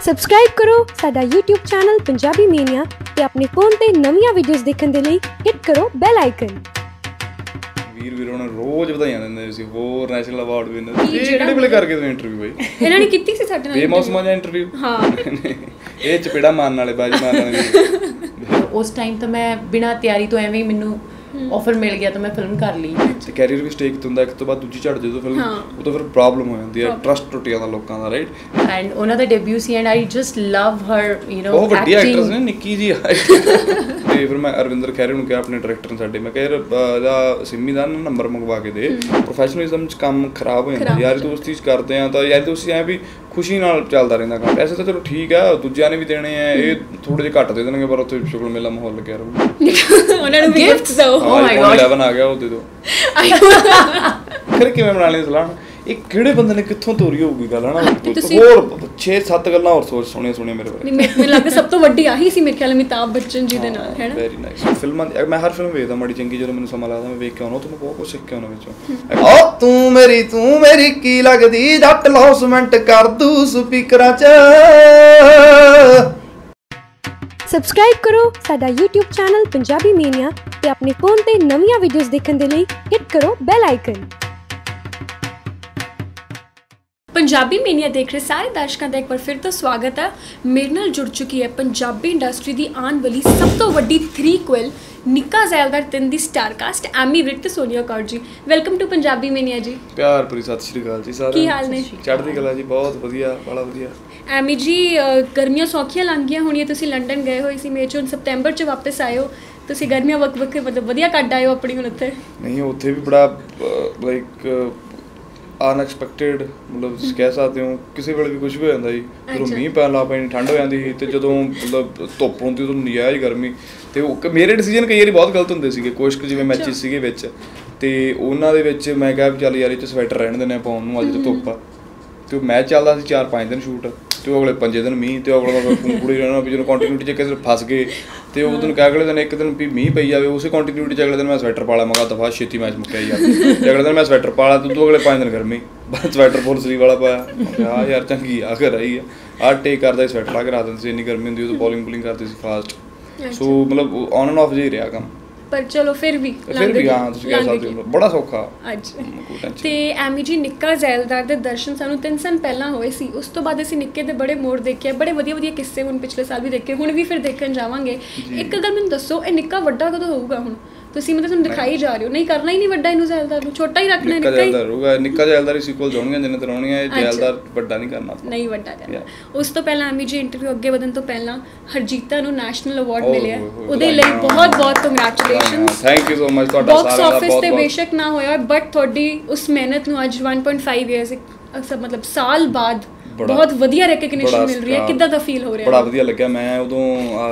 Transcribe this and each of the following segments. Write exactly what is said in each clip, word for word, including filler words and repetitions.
Subscribe ਕਰੋ ਸਾਡਾ YouTube channel Punjabi Mania ਤੇ ਆਪਣੇ ਫੋਨ ਤੇ ਨਵੀਆਂ ਵੀਡੀਓਜ਼ ਦੇਖਣ ਦੇ ਲਈ ਹਿੱਟ ਕਰੋ ਬੈਲ ਆਈਕਨ। ਵੀਰ ਵੀਰ ਉਹਨਾਂ ਰੋਜ਼ ਵਧਾਈਆਂ ਦਿੰਦੇ ਸੀ ਹੋਰ ਨੈਸ਼ਨਲ ਅਵਾਰਡ ਵਿਨਰ। ਇਹ ਕਿਹੜੇ ਵੇਲੇ ਕਰਕੇ ਤੁਸੀਂ ਇੰਟਰਵਿਊ ਬਈ ਇਹਨਾਂ ਨੇ ਕੀਤੀ ਸੀ ਸਾਡੇ ਨਾਲ ਬੇਮੌਸਮਾਂ ਦਾ ਇੰਟਰਵਿਊ। ਹਾਂ ਇਹ ਚਪੇੜਾ ਮਾਰਨ ਵਾਲੇ ਬਾਜੀ ਮਾਰਨ ਵਾਲੇ। ਉਸ ਟਾਈਮ ਤਾਂ ਮੈਂ ਬਿਨਾਂ ਤਿਆਰੀ ਤੋਂ ਐਵੇਂ ਹੀ ਮੈਨੂੰ ਆਫਰ ਮਿਲ ਗਿਆ ਤਾਂ ਮੈਂ ਫਿਲਮ ਕਰ ਲਈ। ਤੇ ਕੈਰੀਅਰ ਵੀ ਸਟੇਕ ਹੁੰਦਾ ਇੱਕ ਤੋਂ ਬਾਅਦ ਦੂਜੀ ਝੜ ਜਦੋਂ ਫਿਲਮ ਉਹ ਤਾਂ ਫਿਰ ਪ੍ਰੋਬਲਮ ਹੋ ਜਾਂਦੀ ਹੈ ਟਰਸਟ ਟੁੱਟ ਜਾਂਦਾ ਲੋਕਾਂ ਦਾ ਰਾਈਟ। ਐਂਡ ਉਹਨਾਂ ਦਾ ਡੈਬਿਊ ਸੀ and I just love her you know ਬਹੁਤ ਵੱਡੀ ਐਕਟਰਸ ਨੇ ਨਿੱਕੀ ਜੀ। ਤੇ ਫਿਰ ਮੈਂ ਅਰਵਿੰਦਰ ਖਹਿਰੇ ਨੂੰ ਕਿਹਾ ਆਪਣੇ ਡਾਇਰੈਕਟਰ ਸਾਡੇ ਮੈਂ ਕਿਹਾ ਇਹਦਾ ਸਿੰਮੀ ਦਾ ਨੰਬਰ ਮੰਗਵਾ ਕੇ ਦੇ ਪ੍ਰੋਫੈਸ਼ਨਲਿਜ਼ਮ 'ਚ ਕੰਮ ਖਰਾਬ ਹੋ ਜਾਂਦਾ ਯਾਰੀ ਦੋਸਤੀ 'ਚ ਕਰਦੇ ਆ ਤਾਂ ਯਾਰੀ ਦੋਸਤੀ ਐਂ ਵੀ ਖੁਸ਼ੀ ਨਾਲ ਚੱਲਦਾ ਰਹਿੰਦਾ ਕੰਮ। ਪੈਸੇ ਤਾਂ ਚਲੋ ਠੀਕ ਆ ਦੂਜਿਆਂ ਨੇ ਵੀ ਦੇਣੇ ਆ ਇਹ ਥੋੜੇ ਜਿਹੇ ਘੱਟ ਦੇ ਦੇਣਗੇ ਪਰ ਉੱਥੇ ਸ਼ੁਗਲ ਮੇਲਾ ਮਾਹੌਲ ਲੱਗਿਆ ਰਹੂਗਾ। ਉਹਨਾਂ ਨੂੰ ਗਿਫਟਸ ਦੋ ਓ ਮਾਈ ਗॉड ਇਲੈਵਨ ਆ ਗਿਆ ਉਹ ਦੇ ਦੋ। ਫਿਰ ਕਿਵੇਂ ਬਣਾ ਲਈ ਸਲਾਹ ਇਹ ਕਿਹੜੇ ਬੰਦੇ ਨੇ ਕਿੱਥੋਂ ਤੋਰੀ ਹੋਊਗੀ ਗੱਲ ਹਨਾ ਹੋਰ ਛੇ ਸੱਤ ਗੱਲਾਂ ਹੋਰ ਸੋਚ ਸੋਹਣੀਆਂ ਸੋਹਣੀਆਂ ਮੇਰੇ ਬਾਰੇ। ਮੈਨੂੰ ਲੱਗਦਾ ਸਭ ਤੋਂ ਵੱਡੀ ਆਹੀ ਸੀ ਮੇਰੇ ਖਿਆਲ ਅਮਿਤਾਭ ਬੱਚਨ ਜੀ ਦੇ ਨਾਲ ਹੈ ਨਾ। ਵੈਰੀ ਨਾਈਸ ਫਿਲਮਾਂ ਮੈਂ ਹਰ ਫਿਲਮ ਵੇਖਦਾ ਮਾੜੀ ਚੰਗੀ ਜਦੋਂ ਮੈਨੂੰ ਸਮਾਂ ਲੱਗਦਾ ਮੈਂ ਵੇਖ ਕੇ ਆਉਣਾ ਤਾਂ ਮੈਂ ਬਹੁਤ ਕੁਝ ਸਿੱਖ ਕੇ ਆਉਣਾ ਵਿੱਚੋਂ। ਓ ਤੂੰ ਮੇਰੀ ਤੂੰ ਮੇਰੀ ਕੀ ਲੱਗਦੀ ਜੱਟ ਲੌਸਮੈਂਟ ਕਰ ਦੂ ਸਪੀਕਰਾਂ 'ਚ। ਸਬਸਕ੍ਰਾਈਬ ਕਰੋ ਸਾਡਾ YouTube ਚੈਨਲ ਪੰਜਾਬੀ ਮੀਨੀਆ ਤੇ ਆਪਣੇ ਫੋਨ ਤੇ ਨਵੀਆਂ ਵੀਡੀਓਜ਼ ਦੇਖਣ ਦੇ ਲਈ ਹਿੱਟ ਕਰੋ ਬੈਲ ਆਈਕਨ। ਪੰਜਾਬੀ ਮੀਨੀਆ ਦੇਖ ਰਹੇ ਸਾਰੇ ਦਰਸ਼ਕਾਂ ਦਾ ਇੱਕ ਵਾਰ ਫਿਰ ਤੋਂ ਸਵਾਗਤ ਹੈ। ਮੇਰੇ ਨਾਲ ਜੁੜ ਚੁੱਕੀ ਹੈ ਪੰਜਾਬੀ ਇੰਡਸਟਰੀ ਦੀ ਆਉਣ ਵਾਲੀ ਸਭ ਤੋਂ ਵੱਡੀ ਥਰੀ ਕੁਇਲ ਨਿੱਕਾ ਜ਼ੈਲਦਾਰ ਤਿੰਨ ਦੀ ਸਟਾਰ ਕਾਸਟ ਐਮੀ ਵਿਰਕ ਤੇ ਸੋਨੀਆ ਕੌਰ ਜੀ। ਵੈਲਕਮ ਟੂ ਪੰਜਾਬੀ ਮੀਨੀਆ ਜੀ। ਪਿਆਰ ਭਰੀ ਸਤਿ ਸ਼੍ਰੀ ਅਕਾਲ ਜੀ ਸਾਰਿਆਂ ਨੂੰ। ਕੀ ਹਾਲ ਨੇ? ਚੜ੍ਹਦੀ ਕਲਾ ਜੀ ਬਹੁਤ ਵਧੀਆ ਬੜਾ ਵਧੀਆ। ਐਮੀ ਜੀ ਗਰਮੀਆਂ ਸੌਖੀਆਂ ਲੰਘ ਗਈਆਂ ਹੋਣੀਆਂ ਤੁਸੀਂ ਲੰਡਨ ਗਏ ਹੋਏ ਸੀ ਮਈ 'ਚ ਹੁਣ ਸਤੰਬਰ 'ਚ ਵਾਪਸ ਆਏ ਹੋ ਤੁਸੀਂ ਗਰਮੀਆਂ ਵਕ ਵਕ ਮਤਲਬ ਵਧੀਆ ਕੱਢ ਆਏ ਹੋ ਆਪਣੀ ਹੁਣ ਉੱਥੇ। ਨਹੀਂ ਉੱਥੇ ਵੀ ਬੜਾ ਲਾਈਕ ਅਨਐਕਸਪੈਕਟਡ ਮਤਲਬ ਤੁਸੀਂ ਕਹਿ ਸਕਦੇ ਹੋ ਕਿਸੇ ਵੇਲੇ ਵੀ ਕੁਝ ਵੀ ਹੋ ਜਾਂਦਾ ਜੀ। ਜਦੋਂ ਮੀਂਹ ਪੈਣ ਲੱਗ ਪੈਣੀ ਠੰਡ ਹੋ ਜਾਂਦੀ ਸੀ ਤੇ ਜਦੋਂ ਮਤਲਬ ਧੁੱਪ ਹੁੰਦੀ ਉਦੋਂ ਨਜਾਇਜ਼ ਗਰਮੀ ਤੇ ਉਹ ਮੇਰੇ ਡਿਸੀਜਨ ਕਈ ਵਾਰੀ ਬਹੁਤ ਗਲਤ ਹੁੰਦੇ ਸੀਗੇ ਕੁਛ ਕੁ ਜਿਵੇਂ ਮੈਚਿਸ ਸੀਗੇ ਵਿੱਚ ਤੇ ਉਹਨਾਂ ਦੇ ਵਿੱਚ ਮੈਂ ਕਿਹਾ ਵੀ ਚੱਲ ਯਾਰ ਇਹ 'ਚ ਸਵੈਟਰ ਰਹਿਣ ਦਿੰਦੇ ਆ ਪਾਉਣ ਨੂੰ ਅੱਜ ਤੇ ਧੁੱਪ ਆ ਤੇ ਉਹ ਮੈਚ ਚੱਲਦਾ ਸੀ ਚਾਰ ਪੰਜ ਦਿਨ ਸ਼ੂਟ ਤੇ ਉਹ ਅਗਲੇ ਪੰਜੇ ਦਿਨ ਮੀਂਹ ਤੇ ਅਗਲੇ ਕੁੰਕੜੀ ਰਹਿਣਾ ਵੀ ਜਦੋਂ ਕੰਟੀਨਿਊਟੀ 'ਚ ਕਿਸੇ ਫਸ ਗਏ ਤੇ ਉਹ ਦਿਨ ਅਗਲੇ ਦਿਨ ਇੱਕ ਦਿਨ ਵੀ ਮੀਂਹ ਪਈ ਜਾਵੇ ਉਸੇ ਕੰਟੀਨਿਊਟੀ 'ਚ ਅਗਲੇ ਦਿਨ ਮੈਂ ਸਵੈਟਰ ਪਾ ਲਾ ਮੈਂ ਕਿਹਾ ਦਫਾ ਛੇਤੀ ਮੈਚ ਮੁੱਕਿਆ ਯਾਰ ਤੇ ਅਗਲੇ ਦਿਨ ਮੈਂ ਸਵੈਟਰ ਪਾ ਲਾ ਤੇ ਤੂੰ ਅਗਲੇ ਪੰਜ ਦਿਨ ਗਰਮੀ ਬਸ ਸਵੈਟਰ ਫੁੱਲ ਸਲੀਵ ਵਾਲਾ ਪਾਇਆ ਆਹ ਯਾਰ ਚੰਗੀ ਆ ਘਰ ਆਈ ਆ ਆਹ ਟੇਕ ਕਰਦਾ ਸਵੈਟਰ ਲਾ ਕੇ ਰਾ ਦਿੰਦੇ ਸੀ ਇੰਨੀ ਗਰਮੀ ਹੁੰਦੀ ਉਦੋਂ ਬੋਲਿੰਗ ਬੁਲਿੰਗ ਕਰਦੀ ਸੀ ਫਾਸਟ ਸੋ ਮਤਲਬ ਔਨ ਐਂਡ ਆਫ ਜਿਹਾ ਰਿਹਾ ਕੰਮ ਪਰ ਚਲੋ ਫਿਰ ਵੀ ਫਿਰ ਵੀ ਹਾਂ ਤੁਸੀਂ ਕਹਿ ਸਕਦੇ ਹੋ ਬੜਾ ਸੌਖਾ ਅੱਜ। ਤੇ ਐਮੀ ਜੀ ਨਿੱਕਾ ਜ਼ੈਲਦਾਰ ਦੇ ਦਰਸ਼ਨ ਸਾਨੂੰ ਤਿੰਨ ਸਾਲ ਪਹਿਲਾਂ ਹੋਏ ਸੀ ਉਸ ਤੋਂ ਬਾਅਦ ਅਸੀਂ ਨਿੱਕੇ ਦੇ ਬੜੇ ਮੋੜ ਦੇਖੇ ਬੜੇ ਵਧੀਆ ਵਧੀਆ ਕਿੱਸੇ ਹੁਣ ਪਿਛਲੇ ਸਾਲ ਵੀ ਦੇਖੇ ਹੁਣ ਵੀ ਫਿਰ ਦੇਖਣ ਜਾਵਾਂਗੇ। ਇੱਕ ਗੱਲ ਮੈਨੂੰ ਦੱਸੋ ਇਹ ਨਿੱਕਾ ਵੱਡਾ ਕਦੋਂ ਹੋਊਗਾ ਹੁਣ ਤੁਸੀਂ ਮਤਲਬ ਤੁਹਾਨੂੰ ਦਿਖਾਈ ਜਾ ਰਹੇ ਹੋ ਨਹੀਂ ਕਰਨਾ ਹੀ ਨਹੀਂ ਵੱਡਾ ਇਹਨੂੰ ਜ਼ੈਲਦਾਰ ਨੂੰ ਛੋਟਾ ਹੀ ਰੱਖਣਾ ਨਿੱਕਾ ਜ਼ੈਲਦਾਰ ਰਹੂਗਾ ਨਿੱਕਾ ਜ਼ੈਲਦਾਰ ਹੀ ਸੀਕੁਅਲ ਹੋਣਗੀਆਂ ਜਿੰਨੇ ਤਰ੍ਹਾਂ ਹੋਣਗੀਆਂ ਇਹ ਜ਼ੈਲਦਾਰ ਵੱਡਾ ਨਹੀਂ ਕਰਨਾ ਨਹੀਂ ਵੱਡਾ ਕਰਨਾ। ਉਸ ਤੋਂ ਪਹਿਲਾਂ ਐਮੀ ਜੀ ਇੰਟਰਵਿਊ ਅੱਗੇ ਵਧਣ ਤੋਂ ਪਹਿਲਾਂ ਹਰਜੀਤਾ ਨੂੰ ਨੈਸ਼ਨਲ ਅਵਾਰਡ ਮਿਲਿਆ ਉਹਦੇ ਲਈ ਬਹੁਤ ਬਹੁਤ congratulations. Thank you so much ਤੁਹਾਡਾ ਸਾਰਿਆਂ ਦਾ ਬਹੁਤ ਬਹੁਤ। ਬਾਕਸ ਆਫਿਸ ਤੇ ਬੇਸ਼ੱਕ ਨਾ ਹੋਇਆ ਬਟ ਤੁਹਾਡੀ ਉਸ ਮਿਹਨਤ ਨੂੰ ਅੱਜ one point five ਇਅਰਸ ਮਤਲਬ ਸਾਲ ਬਾਅਦ ਬਹੁਤ ਵਧੀਆ ਰੈਕਗਨੀਸ਼ਨ ਮਿਲ ਰਹੀ ਹੈ ਕਿੱਦਾਂ ਦਾ ਫੀਲ ਹੋ ਰਿਹਾ? ਬੜਾ ਵਧੀਆ ਲੱਗਿਆ। ਮੈਂ ਉਦੋਂ